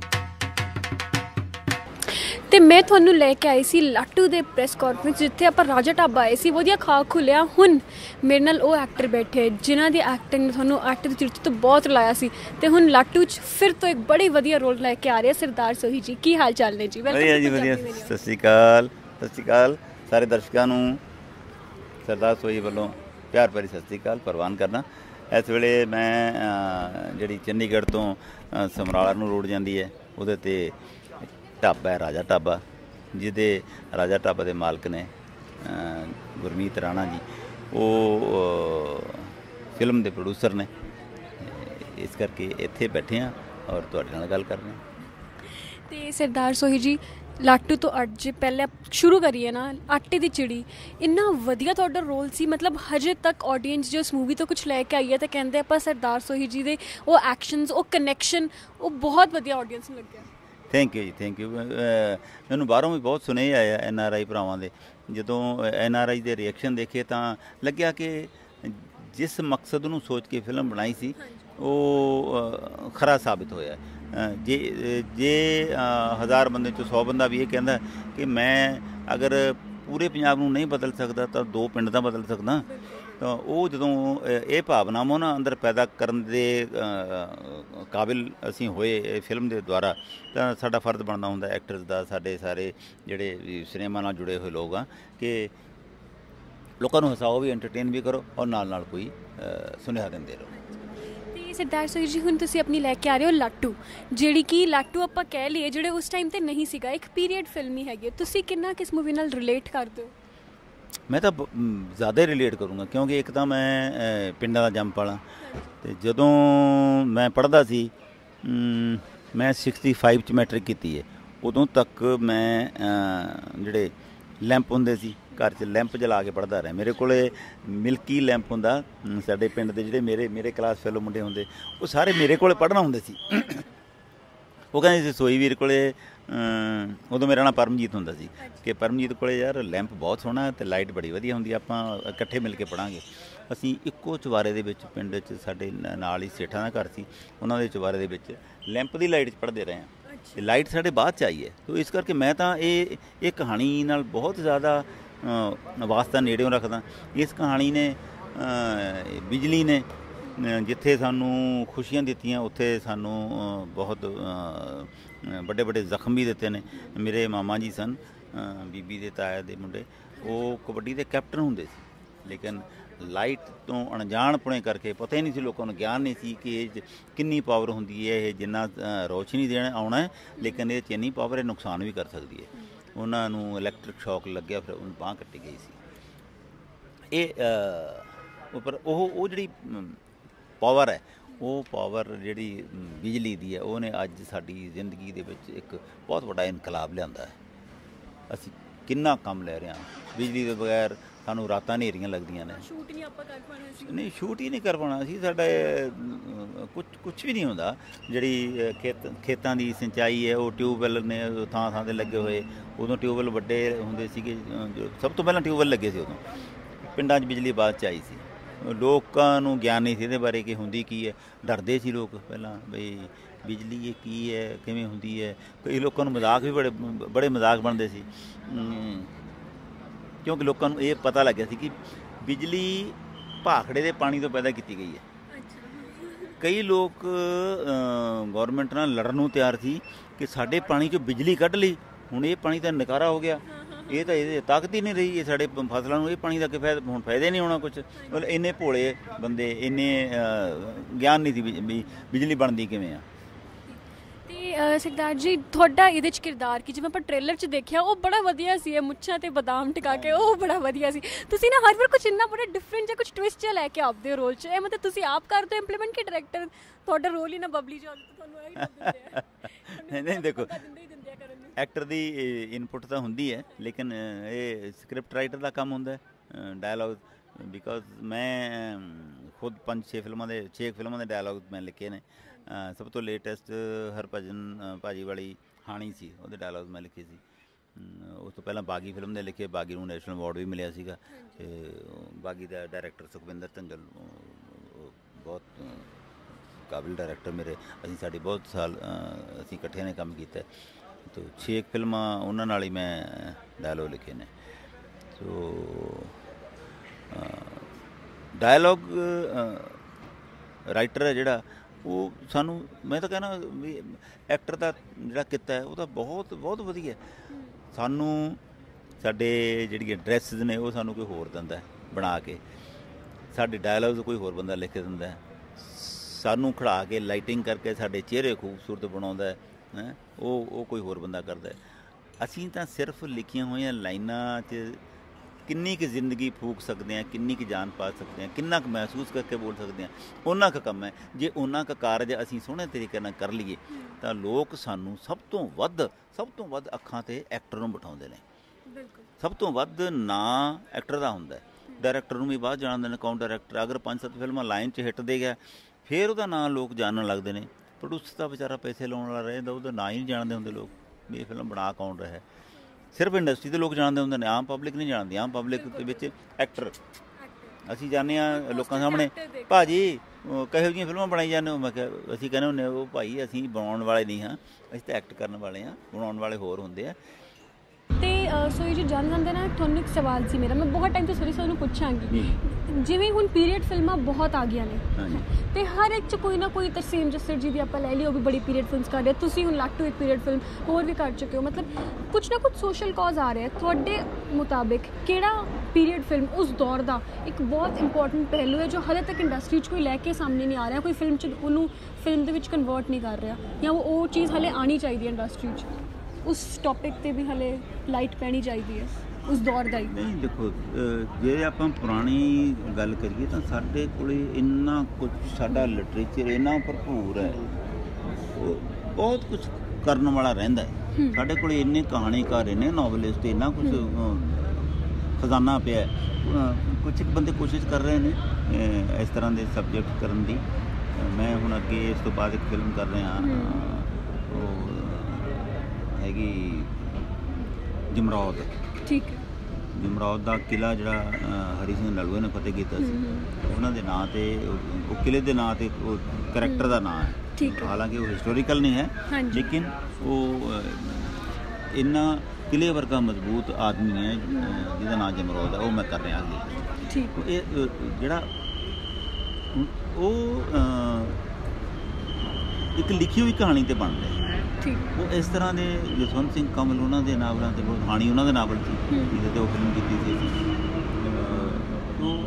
ਤੇ ਮੈਂ ਤੁਹਾਨੂੰ ਲੈ ਕੇ ਆਈ ਸੀ ਲਾਟੂ ਦੇ ਪ੍ਰੈਸ ਕਾਨਫਰੰਸ, ਜਿੱਥੇ ਆਪਾਂ ਰਾਜਾ ਢਾਬਾ ਆਏ ਸੀ, ਵਧੀਆ ਖਾ ਖੁੱਲਿਆ। ਹੁਣ ਮੇਰੇ ਨਾਲ ਉਹ ਐਕਟਰ ਬੈਠੇ ਜਿਨ੍ਹਾਂ ਦੀ ਐਕਟਿੰਗ ਨੇ ਤੁਹਾਨੂੰ ਆਟੇ ਦੀ ਚਿੜੀ ਤੋਂ ਬਹੁਤ ਲਾਇਆ ਸੀ, ਤੇ ਹੁਣ ਲਾਟੂ 'ਚ ਫਿਰ ਤੋਂ ਇੱਕ ਬੜੀ ਵਧੀਆ ਰੋਲ ਲੈ ਕੇ ਆ ਰਹੇ ਸਰਦਾਰ ਸੋਹੀ ਜੀ। ਕੀ ਹਾਲ ਚਾਲ ਨੇ ਜੀ? ਵਧੀਆ ਜੀ, ਵਧੀਆ। ਸਤਿ ਸ਼੍ਰੀ ਅਕਾਲ, ਸਤਿ ਸ਼੍ਰੀ ਅਕਾਲ ਸਾਰੇ ਦਰਸ਼ਕਾਂ ਨੂੰ। ਸਰਦਾਰ ਸੋਹੀ ਵੱਲੋਂ ਪਿਆਰ ਭਰੀ ਸਤਿ ਸ਼੍ਰੀ ਅਕਾਲ ਪ੍ਰਵਾਨ ਕਰਨਾ। ਇਸ ਵੇਲੇ ਮੈਂ ਜਿਹੜੀ ਚੰਡੀਗੜ੍ਹ ਤੋਂ ਸਮਰਾਲਾ ਨੂੰ ਰੋਡ ਜਾਂਦੀ ਹੈ, ਉਹਦੇ 'ਤੇ ਢਾਬਾ ਹੈ ਰਾਜਾ ਢਾਬਾ, ਜਿਹਦੇ ਰਾਜਾ ਢਾਬਾ ਦੇ ਮਾਲਕ ਨੇ ਗੁਰਮੀਤ ਰਾਣਾ ਜੀ। ਉਹ ਫਿਲਮ ਦੇ ਪ੍ਰੋਡਿਊਸਰ ਨੇ, ਇਸ ਕਰਕੇ ਇੱਥੇ ਬੈਠੇ ਹਾਂ ਔਰ ਤੁਹਾਡੇ ਨਾਲ ਗੱਲ ਕਰ ਰਹੇ ਹਾਂ। ਤੇ ਸਰਦਾਰ ਸੋਹੀ ਜੀ, ਲਾਟੂ ਤੋਂ ਅੱਜ ਪਹਿਲਾਂ ਸ਼ੁਰੂ ਕਰੀਏ ਨਾ, ਆਟੇ ਦੀ ਚਿੜੀ ਇੰਨਾ ਵਧੀਆ ਤੁਹਾਡਾ ਰੋਲ ਸੀ। ਮਤਲਬ ਹਜੇ ਤੱਕ ਆਡੀਅנס ਜੋ ਇਸ ਮੂਵੀ ਤੋਂ ਕੁਝ ਲੈ ਕੇ ਆਈ ਹੈ ਤਾਂ ਕਹਿੰਦੇ ਆਪਾਂ ਸਰਦਾਰ ਸੋਹੀ ਜੀ ਦੇ ਉਹ ਐਕਸ਼ਨਸ, ਉਹ ਕਨੈਕਸ਼ਨ, ਉਹ ਬਹੁਤ ਵਧੀਆ ਆਡੀਅנס ਨੂੰ ਲੱਗਿਆ। ਥੈਂਕ ਯੂ ਜੀ, ਥੈਂਕ ਯੂ। ਮੈਨੂੰ ਬਾਹਰੋਂ ਵੀ ਬਹੁਤ ਸੁਨੇਹੇ ਆਏ ਐਨ ਆਰ ਆਈ ਭਰਾਵਾਂ ਦੇ। ਜਦੋਂ ਐਨ ਆਰ ਆਈ ਦੇ ਰਿਐਕਸ਼ਨ ਦੇਖੇ ਤਾਂ ਲੱਗਿਆ ਕਿ ਜਿਸ ਮਕਸਦ ਨੂੰ ਸੋਚ ਕੇ ਫਿਲਮ ਬਣਾਈ ਸੀ ਉਹ ਖਰਾ ਸਾਬਿਤ ਹੋਇਆ। ਜੇ ਜੇ ਹਜ਼ਾਰ ਬੰਦੇ 'ਚੋਂ ਸੌ ਬੰਦਾ ਵੀ ਇਹ ਕਹਿੰਦਾ ਕਿ ਮੈਂ ਅਗਰ ਪੂਰੇ ਪੰਜਾਬ ਨੂੰ ਨਹੀਂ ਬਦਲ ਸਕਦਾ ਤਾਂ ਦੋ ਪਿੰਡ ਦਾ ਬਦਲ ਸਕਦਾ, ਤਾਂ ਉਹ ਜਦੋਂ ਇਹ ਭਾਵਨਾਵਾਂ ਨਾ ਅੰਦਰ ਪੈਦਾ ਕਰਨ ਦੇ ਕਾਬਿਲ ਅਸੀਂ ਹੋਏ ਫਿਲਮ ਦੇ ਦੁਆਰਾ, ਤਾਂ ਸਾਡਾ ਫਰਜ਼ ਬਣਦਾ ਹੁੰਦਾ ਐਕਟਰਸ ਦਾ, ਸਾਡੇ ਸਾਰੇ ਜਿਹੜੇ ਵੀ ਸਿਨੇਮਾ ਨਾਲ ਜੁੜੇ ਹੋਏ ਲੋਕ ਆ, ਕਿ ਲੋਕਾਂ ਨੂੰ ਹਸਾਓ ਵੀ, ਐਂਟਰਟੇਨ ਵੀ ਕਰੋ ਔਰ ਨਾਲ ਨਾਲ ਕੋਈ ਸੁਨੇਹਾ ਦਿੰਦੇ ਰਹੋ। ਤੇ ਸਰਦਾਰ ਸੋਹੀ ਜੀ, ਹੁਣ ਤੁਸੀਂ ਆਪਣੀ ਲੈ ਕੇ ਆ ਰਹੇ ਹੋ ਲਾਟੂ, ਜਿਹੜੀ ਕਿ ਲਾਟੂ ਆਪਾਂ ਕਹਿ ਲਈਏ ਜਿਹੜੇ ਉਸ ਟਾਈਮ 'ਤੇ ਨਹੀਂ ਸੀਗਾ, ਇੱਕ ਪੀਰੀਅਡ ਫਿਲਮ ਹੀ ਹੈਗੀ। ਤੁਸੀਂ ਕਿੰਨਾ ਕਿਸ ਮੂਵੀ ਨਾਲ ਰਿਲੇਟ ਕਰਦੇ ਹੋ? ਮੈਂ ਤਾਂ ਜ਼ਿਆਦਾ ਹੀ ਰਿਲੇਟ ਕਰੂੰਗਾ, ਕਿਉਂਕਿ ਇੱਕ ਤਾਂ ਮੈਂ ਪਿੰਡਾਂ ਦਾ ਜੰਮ ਵਾਲਾ, ਅਤੇ ਜਦੋਂ ਮੈਂ ਪੜ੍ਹਦਾ ਸੀ, ਮੈਂ ਸਿਕਸਟੀ ਫਾਈਵ 'ਚ ਮੈਟ੍ਰਿਕ ਕੀਤੀ ਹੈ, ਉਦੋਂ ਤੱਕ ਮੈਂ ਜਿਹੜੇ ਲੈਂਪ ਹੁੰਦੇ ਸੀ ਘਰ 'ਚ, ਲੈਂਪ ਜਲਾ ਕੇ ਪੜ੍ਹਦਾ ਰਿਹਾ। ਮੇਰੇ ਕੋਲ ਮਿਲਕੀ ਲੈਂਪ ਹੁੰਦਾ, ਸਾਡੇ ਪਿੰਡ ਦੇ ਜਿਹੜੇ ਮੇਰੇ ਮੇਰੇ ਕਲਾਸ ਫੈਲੋ ਮੁੰਡੇ ਹੁੰਦੇ, ਉਹ ਸਾਰੇ ਮੇਰੇ ਕੋਲ ਪੜ੍ਹਨਾ ਹੁੰਦੇ ਸੀ। ਉਹ ਕਹਿੰਦੇ ਸੀ ਸੋਈ ਵੀਰ ਕੋਲੇ, ਉਦੋਂ ਮੇਰਾ ਨਾਂ ਪਰਮਜੀਤ ਹੁੰਦਾ ਸੀ, ਕਿ ਪਰਮਜੀਤ ਕੋਲੇ ਯਾਰ ਲੈਂਪ ਬਹੁਤ ਸੋਹਣਾ ਅਤੇ ਲਾਈਟ ਬੜੀ ਵਧੀਆ ਹੁੰਦੀ, ਆਪਾਂ ਇਕੱਠੇ ਮਿਲ ਕੇ ਪੜ੍ਹਾਂਗੇ। ਅਸੀਂ ਇੱਕੋ ਚੁਬਾਰੇ ਦੇ ਵਿੱਚ, ਪਿੰਡ 'ਚ ਸਾਡੇ ਨਾਲ ਹੀ ਸੇਠਾਂ ਦਾ ਘਰ ਸੀ, ਉਹਨਾਂ ਦੇ ਚੁਬਾਰੇ ਦੇ ਵਿੱਚ ਲੈਂਪ ਦੀ ਲਾਈਟ 'ਚ ਪੜ੍ਹਦੇ ਰਹੇ ਹਾਂ, ਅਤੇ ਲਾਈਟ ਸਾਡੇ ਬਾਅਦ 'ਚ ਆਈ ਹੈ। ਤੋ ਇਸ ਕਰਕੇ ਮੈਂ ਤਾਂ ਇਹ ਇਹ ਕਹਾਣੀ ਨਾਲ ਬਹੁਤ ਜ਼ਿਆਦਾ ਵਾਸਤਾ ਨੇੜਿਓਂ ਰੱਖਦਾ। ਇਸ ਕਹਾਣੀ ਨੇ, ਬਿਜਲੀ ਨੇ ਜਿੱਥੇ ਸਾਨੂੰ ਖੁਸ਼ੀਆਂ ਦਿੱਤੀਆਂ, ਉੱਥੇ ਸਾਨੂੰ ਬਹੁਤ ਵੱਡੇ ਵੱਡੇ ਜ਼ਖਮ ਵੀ ਦਿੱਤੇ ਨੇ। ਮੇਰੇ ਮਾਮਾ ਜੀ ਸਨ, ਬੀਬੀ ਦੇ ਤਾਇਆ ਦੇ ਮੁੰਡੇ, ਉਹ ਕਬੱਡੀ ਦੇ ਕੈਪਟਨ ਹੁੰਦੇ ਸੀ, ਲੇਕਿਨ ਲਾਈਟ ਤੋਂ ਅਣਜਾਣਪੁਣੇ ਕਰਕੇ ਪਤਾ ਹੀ ਨਹੀਂ ਸੀ, ਲੋਕਾਂ ਨੂੰ ਗਿਆਨ ਨਹੀਂ ਸੀ ਕਿ ਇਹ ਕਿੰਨੀ ਪਾਵਰ ਹੁੰਦੀ ਹੈ, ਇਹ ਜਿੰਨਾ ਰੋਸ਼ਨੀ ਦੇਣ ਆਉਣਾ ਹੈ, ਲੇਕਿਨ ਇਹ 'ਚ ਇੰਨੀ ਪਾਵਰ ਇਹ ਨੁਕਸਾਨ ਵੀ ਕਰ ਸਕਦੀ ਹੈ। ਉਹਨਾਂ ਨੂੰ ਇਲੈਕਟ੍ਰਿਕ ਸ਼ੌਕ ਲੱਗਿਆ, ਫਿਰ ਉਹਨੂੰ ਬਾਂਹ ਕੱਟੀ ਗਈ ਸੀ। ਇਹ ਉੱਪਰ ਉਹ ਉਹ ਜਿਹੜੀ ਪਾਵਰ ਹੈ, ਉਹ ਪਾਵਰ ਜਿਹੜੀ ਬਿਜਲੀ ਦੀ ਹੈ, ਉਹਨੇ ਅੱਜ ਸਾਡੀ ਜ਼ਿੰਦਗੀ ਦੇ ਵਿੱਚ ਇੱਕ ਬਹੁਤ ਵੱਡਾ ਇਨਕਲਾਬ ਲਿਆਂਦਾ ਹੈ। ਅਸੀਂ ਕਿੰਨਾ ਕੰਮ ਲੈ ਰਹੇ ਹਾਂ, ਬਿਜਲੀ ਦੇ ਬਗੈਰ ਸਾਨੂੰ ਰਾਤਾਂ ਹਨੇਰੀਆਂ ਲੱਗਦੀਆਂ ਨੇ। ਸ਼ੂਟ ਨਹੀਂ ਆਪਾਂ ਕਰ ਪਾਣਾ ਸੀ, ਨਹੀਂ ਸ਼ੂਟ ਹੀ ਨਹੀਂ ਕਰ ਪਾਉਣਾ ਸੀ। ਸਾਡਾ ਕੁਛ ਕੁਛ ਵੀ ਨਹੀਂ ਹੁੰਦਾ। ਜਿਹੜੀ ਖੇਤ ਖੇਤਾਂ ਦੀ ਸਿੰਚਾਈ ਹੈ ਉਹ ਟਿਊਬਵੈੱਲ ਨੇ ਥਾਂ ਥਾਂ 'ਤੇ ਲੱਗੇ ਹੋਏ। ਉਦੋਂ ਟਿਊਬਵੈੱਲ ਵੱਡੇ ਹੁੰਦੇ ਸੀਗੇ, ਸਭ ਤੋਂ ਪਹਿਲਾਂ ਟਿਊਬਵੈੱਲ ਲੱਗੇ ਸੀ। ਉਦੋਂ ਪਿੰਡਾਂ 'ਚ ਬਿਜਲੀ ਬਾਅਦ 'ਚ ਆਈ ਸੀ। ਲੋਕਾਂ ਨੂੰ ਗਿਆਨ ਨਹੀਂ ਸੀ ਇਹਦੇ ਬਾਰੇ ਕਿ ਹੁੰਦੀ ਕੀ ਹੈ। ਡਰਦੇ ਸੀ ਲੋਕ ਪਹਿਲਾਂ ਬਈ ਬਿਜਲੀ ਇਹ ਕੀ ਹੈ, ਕਿਵੇਂ ਹੁੰਦੀ ਹੈ। ਕਈ ਲੋਕਾਂ ਨੂੰ ਮਜ਼ਾਕ ਵੀ ਬੜੇ ਬੜੇ ਮਜ਼ਾਕ ਬਣਦੇ ਸੀ, ਕਿਉਂਕਿ ਲੋਕਾਂ ਨੂੰ ਇਹ ਪਤਾ ਲੱਗਿਆ ਸੀ ਕਿ ਬਿਜਲੀ ਭਾਖੜੇ ਦੇ ਪਾਣੀ ਤੋਂ ਪੈਦਾ ਕੀਤੀ ਗਈ ਹੈ। ਕਈ ਲੋਕ ਗੌਰਮੈਂਟ ਨਾਲ ਲੜਨ ਨੂੰ ਤਿਆਰ ਸੀ ਕਿ ਸਾਡੇ ਪਾਣੀ 'ਚੋਂ ਬਿਜਲੀ ਕੱਢ ਲਈ, ਹੁਣ ਇਹ ਪਾਣੀ ਤਾਂ ਨਕਾਰਾ ਹੋ ਗਿਆ, ਇਹ ਤਾਂ ਇਹਦੇ ਤਾਕਤ ਹੀ ਨਹੀਂ ਰਹੀ, ਇਹ ਸਾਡੇ ਫਸਲਾਂ ਨੂੰ ਇਹ ਪਾਣੀ ਦਾ ਕਿਫਾਇਤ ਹੁਣ ਫਾਇਦਾ ਨਹੀਂ ਹੋਣਾ ਕੁਛ। ਮਤਲਬ ਇੰਨੇ ਭੋਲੇ ਬੰਦੇ, ਇੰਨੇ ਗਿਆਨ ਨਹੀਂ ਸੀ ਵੀ ਬਿਜਲੀ ਬਣਦੀ ਕਿਵੇਂ ਆ। ਤੇ ਸਰਦਾਰ ਜੀ ਤੁਹਾਡਾ ਇਹਦੇ 'ਚ ਕਿਰਦਾਰ ਕੀ, ਜਿਵੇਂ ਆਪਾਂ ਟ੍ਰੇਲਰ 'ਚ ਦੇਖਿਆ ਉਹ ਬੜਾ ਵਧੀਆ ਸੀ, ਇਹ ਮੁੱਛਾਂ ਤੇ ਬਦਾਮ ਟਿਕਾ ਕੇ ਉਹ ਬੜਾ ਵਧੀਆ ਸੀ। ਤੁਸੀਂ ਨਾ ਹਰ ਵਾਰ ਕੁਛ ਇੰਨਾ ਬੜਾ ਡਿਫਰੈਂਟ ਜਿਹਾ ਕੁਛ ਟਵਿਸਟ ਜਿਹਾ ਲੈ ਕੇ ਆਉਂਦੇ ਹੋ ਰੋਲ 'ਚ। ਇਹ ਮਤਲਬ ਤੁਸੀਂ ਆਪ ਕਰਦੇ ਹੋ ਇੰਪਲੀਮੈਂਟ ਕਿ ਡਾਇਰੈਕਟਰ ਤੁਹਾਡਾ ਰੋਲ ਹੀ ਨਾ ਬਬਲੀ ਜਿਹਾ ਤੁਹਾਨੂੰ ਇਹ ਨਹੀਂ ਨਹੀਂ ਦੇਖੋ ਐਕਟਰ ਦੀ ਇਨਪੁਟ ਤਾਂ ਹੁੰਦੀ ਹੈ, ਲੇਕਿਨ ਇਹ ਸਕ੍ਰਿਪਟ ਰਾਈਟਰ ਦਾ ਕੰਮ ਹੁੰਦਾ ਹੈ ਡਾਇਲੋਗ। ਬਿਕੋਜ਼ ਮੈਂ ਖੁਦ ਪੰਜ ਛੇ ਫਿਲਮਾਂ ਦੇ ਛੇ ਫਿਲਮਾਂ ਦੇ ਡਾਇਲੋਗ ਮੈਂ ਲਿਖੇ ਨੇ। ਸਭ ਤੋਂ ਲੇਟੈਸਟ ਹਰਭਜਨ ਭਾਜੀ ਵਾਲੀ ਹਾਣੀ ਸੀ, ਉਹਦੇ ਡਾਇਲੋਗ ਮੈਂ ਲਿਖੇ ਸੀ। ਉਸ ਤੋਂ ਪਹਿਲਾਂ ਬਾਗੀ ਫਿਲਮ ਦੇ ਲਿਖੇ, ਬਾਗੀ ਨੂੰ ਨੈਸ਼ਨਲ ਅਵਾਰਡ ਵੀ ਮਿਲਿਆ ਸੀਗਾ। ਅਤੇ ਬਾਗੀ ਦਾ ਡਾਇਰੈਕਟਰ ਸੁਖਵਿੰਦਰ ਧੰਜਲ ਬਹੁਤ ਕਾਬਿਲ ਡਾਇਰੈਕਟਰ ਮੇਰੇ, ਅਸੀਂ ਸਾਡੀ ਬਹੁਤ ਸਾਲ ਅਸੀਂ ਇਕੱਠਿਆਂ ਨੇ ਕੰਮ ਕੀਤਾ। ਤੋ ਛੇ ਫਿਲਮਾਂ ਉਹਨਾਂ ਨਾਲ ਹੀ ਮੈਂ ਡਾਇਲੋਗ ਲਿਖੇ ਨੇ। ਸੋ ਡਾਇਲੋਗ ਰਾਈਟਰ ਹੈ ਜਿਹੜਾ, ਉਹ ਸਾਨੂੰ ਮੈਂ ਤਾਂ ਕਹਿਣਾ ਵੀ ਐਕਟਰ ਦਾ ਜਿਹੜਾ ਕਿੱਤਾ ਹੈ ਉਹ ਤਾਂ ਬਹੁਤ ਬਹੁਤ ਵਧੀਆ। ਸਾਨੂੰ ਸਾਡੇ ਜਿਹੜੀਆਂ ਡਰੈਸਿਸ ਨੇ ਉਹ ਸਾਨੂੰ ਕੋਈ ਹੋਰ ਦਿੰਦਾ ਬਣਾ ਕੇ, ਸਾਡੇ ਡਾਇਲੋਗਸ ਕੋਈ ਹੋਰ ਬੰਦਾ ਲਿਖ ਕੇ ਦਿੰਦਾ, ਸਾਨੂੰ ਖੜਾ ਕੇ ਲਾਈਟਿੰਗ ਕਰਕੇ ਸਾਡੇ ਚਿਹਰੇ ਖੂਬਸੂਰਤ ਬਣਾਉਂਦਾ ਹੈ, ਉਹ ਉਹ ਕੋਈ ਹੋਰ ਬੰਦਾ ਕਰਦਾ। ਅਸੀਂ ਤਾਂ ਸਿਰਫ ਲਿਖੀਆਂ ਹੋਈਆਂ ਲਾਈਨਾਂ 'ਚ ਕਿੰਨੀ ਕੁ ਜ਼ਿੰਦਗੀ ਫੂਕ ਸਕਦੇ ਹਾਂ, ਕਿੰਨੀ ਕੁ ਜਾਨ ਪਾ ਸਕਦੇ ਹਾਂ, ਕਿੰਨਾ ਕੁ ਮਹਿਸੂਸ ਕਰਕੇ ਬੋਲ ਸਕਦੇ ਹਾਂ, ਉਹਨਾਂ ਕੁ ਕੰਮ ਹੈ। ਜੇ ਉਹਨਾਂ ਕੁ ਕਾਰਜ ਅਸੀਂ ਸੋਹਣੇ ਤਰੀਕੇ ਨਾਲ ਕਰ ਲਈਏ ਤਾਂ ਲੋਕ ਸਾਨੂੰ ਸਭ ਤੋਂ ਵੱਧ ਸਭ ਤੋਂ ਵੱਧ ਅੱਖਾਂ 'ਤੇ ਐਕਟਰ ਨੂੰ ਬਿਠਾਉਂਦੇ ਨੇ। ਸਭ ਤੋਂ ਵੱਧ ਨਾਂ ਐਕਟਰ ਦਾ ਹੁੰਦਾ। ਡਾਇਰੈਕਟਰ ਨੂੰ ਵੀ ਬਾਅਦ ਜਾਣਦੇ ਨੇ ਕੌਣ ਡਾਇਰੈਕਟਰ। ਅਗਰ ਪੰਜ ਸੱਤ ਫਿਲਮਾਂ ਲਾਈਨ 'ਚ ਹਿੱਟ ਦੇ ਗਿਆ ਫਿਰ ਉਹਦਾ ਨਾਂ ਲੋਕ ਜਾਣਨ ਲੱਗਦੇ ਨੇ। ਪ੍ਰੋਡਿਊਸਰ ਦਾ ਵਿਚਾਰਾ ਪੈਸੇ ਲਾਉਣ ਵਾਲਾ ਰਹਿੰਦਾ, ਉਹਦਾ ਨਾਂ ਹੀ ਨਹੀਂ ਜਾਣਦੇ ਹੁੰਦੇ ਲੋਕ ਵੀ ਇਹ ਫਿਲਮ ਬਣਾ ਕੌਣ ਰਿਹਾ। ਸਿਰਫ ਇੰਡਸਟਰੀ ਦੇ ਲੋਕ ਜਾਣਦੇ ਹੁੰਦੇ ਨੇ, ਆਮ ਪਬਲਿਕ ਨਹੀਂ ਜਾਣਦੀ। ਆਮ ਪਬਲਿਕ ਦੇ ਵਿੱਚ ਐਕਟਰ ਅਸੀਂ ਜਾਂਦੇ ਹਾਂ ਲੋਕਾਂ ਸਾਹਮਣੇ, ਭਾਜੀ ਕਿਹੋ ਜਿਹੀਆਂ ਫਿਲਮਾਂ ਬਣਾਈ ਜਾਂਦੇ ਹੋ। ਮੈਂ ਕਿਹਾ ਅਸੀਂ ਕਹਿੰਦੇ ਹੁੰਦੇ ਉਹ ਭਾਈ ਅਸੀਂ ਬਣਾਉਣ ਵਾਲੇ ਨਹੀਂ ਹਾਂ, ਅਸੀਂ ਤਾਂ ਐਕਟ ਕਰਨ ਵਾਲੇ ਹਾਂ, ਬਣਾਉਣ ਵਾਲੇ ਹੋਰ ਹੁੰਦੇ ਆ। ਤੇ ਸੋ ਇਹ ਜੋ ਜਾਣ ਜਾਂਦੇ ਨਾ, ਤੁਹਾਨੂੰ ਇੱਕ ਸਵਾਲ ਸੀ ਮੇਰਾ, ਮੈਂ ਬਹੁਤ ਟਾਈਮ ਤੋਂ ਸੋਰੀ ਤੁਹਾਨੂੰ ਪੁੱਛਾਂਗੀ। ਜਿਵੇਂ ਹੁਣ ਪੀਰੀਅਡ ਫਿਲਮਾਂ ਬਹੁਤ ਆ ਗਈਆਂ ਨੇ ਤੇ ਹਰ ਇੱਕ 'ਚ ਕੋਈ ਨਾ ਕੋਈ, ਤਰਸੇਮ ਜੱਸਰ ਜੀ ਦੀ ਆਪਾਂ ਲੈ ਲਈ, ਉਹ ਵੀ ਬੜੀ ਪੀਰੀਅਡ ਫਿਲਮਸ ਕਰ ਰਹੇ, ਤੁਸੀਂ ਹੁਣ ਲਾਟੂ ਇੱਕ ਪੀਰੀਅਡ ਫਿਲਮ ਹੋਰ ਵੀ ਕਰ ਚੁੱਕੇ ਹੋ। ਮਤਲਬ ਕੁਛ ਨਾ ਕੁਛ ਸੋਸ਼ਲ ਕਾਜ਼ ਆ ਰਿਹਾ। ਤੁਹਾਡੇ ਮੁਤਾਬਿਕ ਕਿਹੜਾ ਪੀਰੀਅਡ ਫਿਲਮ ਉਸ ਦੌਰ ਦਾ ਇੱਕ ਬਹੁਤ ਇੰਪੋਰਟੈਂਟ ਪਹਿਲੂ ਹੈ ਜੋ ਹਾਲੇ ਤੱਕ ਇੰਡਸਟਰੀ 'ਚ ਕੋਈ ਲੈ ਕੇ ਸਾਹਮਣੇ ਨਹੀਂ ਆ ਰਿਹਾ, ਕੋਈ ਫਿਲਮ 'ਚ ਉਹਨੂੰ ਫਿਲਮ ਦੇ ਵਿੱਚ ਕਨਵਰਟ ਨਹੀਂ ਕਰ ਰਿਹਾ, ਜਾਂ ਉਹ ਉਹ ਚੀਜ਼ ਹਾਲੇ ਆਉਣੀ ਚਾਹੀਦੀ ਹੈ ਇੰਡਸਟਰੀ 'ਚ? ਉਸ ਟੌਪਿਕ 'ਤੇ ਵੀ ਹਾਲੇ ਲਾਈਟ ਪੈਣੀ ਚਾਹੀਦੀ ਹੈ ਉਸ ਦੌਰ ਦਾ ਹੀ। ਨਹੀਂ ਦੇਖੋ, ਜੇ ਆਪਾਂ ਪੁਰਾਣੀ ਗੱਲ ਕਰੀਏ ਤਾਂ ਸਾਡੇ ਕੋਲ ਇੰਨਾ ਕੁਝ, ਸਾਡਾ ਲਿਟਰੇਚਰ ਇੰਨਾ ਭਰਪੂਰ ਹੈ, ਬਹੁਤ ਕੁਝ ਕਰਨ ਵਾਲਾ ਰਹਿੰਦਾ ਹੈ। ਸਾਡੇ ਕੋਲ ਇੰਨੇ ਕਹਾਣੀਕਾਰ, ਇੰਨੇ ਨਾਵਲਿਸਟ, ਇੰਨਾ ਕੁਝ ਖਜ਼ਾਨਾ ਪਿਆ। ਕੁਝ ਬੰਦੇ ਕੋਸ਼ਿਸ਼ ਕਰ ਰਹੇ ਨੇ ਇਸ ਤਰ੍ਹਾਂ ਦੇ ਸਬਜੈਕਟ ਕਰਨ ਦੀ। ਮੈਂ ਹੁਣ ਅੱਗੇ ਇਸ ਤੋਂ ਬਾਅਦ ਇੱਕ ਫਿਲਮ ਕਰ ਰਿਹਾ, ਉਹ ਹੈਗੀ ਜਮਰੌਦ। ਠੀਕ ਹੈ। ਜਮਰੌਦ ਦਾ ਕਿਲ੍ਹਾ ਜਿਹੜਾ ਹਰੀ ਸਿੰਘ ਨਲੂਏ ਨੇ ਫਤਿਹ ਕੀਤਾ ਸੀ, ਉਹਨਾਂ ਦੇ ਨਾਂ 'ਤੇ, ਉਹ ਕਿਲ੍ਹੇ ਦੇ ਨਾਂ 'ਤੇ ਉਹ ਕਰੈਕਟਰ ਦਾ ਨਾਂ ਹੈ। ਹਾਲਾਂਕਿ ਉਹ ਹਿਸਟੋਰੀਕਲ ਨਹੀਂ ਹੈ, ਲੇਕਿਨ ਉਹ ਇੰਨਾ ਕਿਲ੍ਹੇ ਵਰਗਾ ਮਜ਼ਬੂਤ ਆਦਮੀ ਹੈ ਜਿਹਦਾ ਨਾਂ ਜਮਰੌਦ ਹੈ, ਉਹ ਮੈਂ ਕਰ ਰਿਹਾ ਅੱਗੇ। ਇਹ ਜਿਹੜਾ ਉਹ ਇੱਕ ਲਿਖੀ ਹੋਈ ਕਹਾਣੀ 'ਤੇ ਬਣ ਰਿਹਾ। ਉਹ ਇਸ ਤਰ੍ਹਾਂ ਦੇ ਜਸਵੰਤ ਸਿੰਘ ਕਮਲ ਉਹਨਾਂ ਦੇ ਨਾਵਲਾਂ 'ਤੇ, ਬਹੁਤ ਹਾਣੀ ਉਹਨਾਂ ਦੇ ਨਾਵਲ ਸੀ ਜਿਹਦੇ 'ਤੇ ਉਹ ਫਿਲਮ ਕੀਤੀ ਸੀ। ਉਹ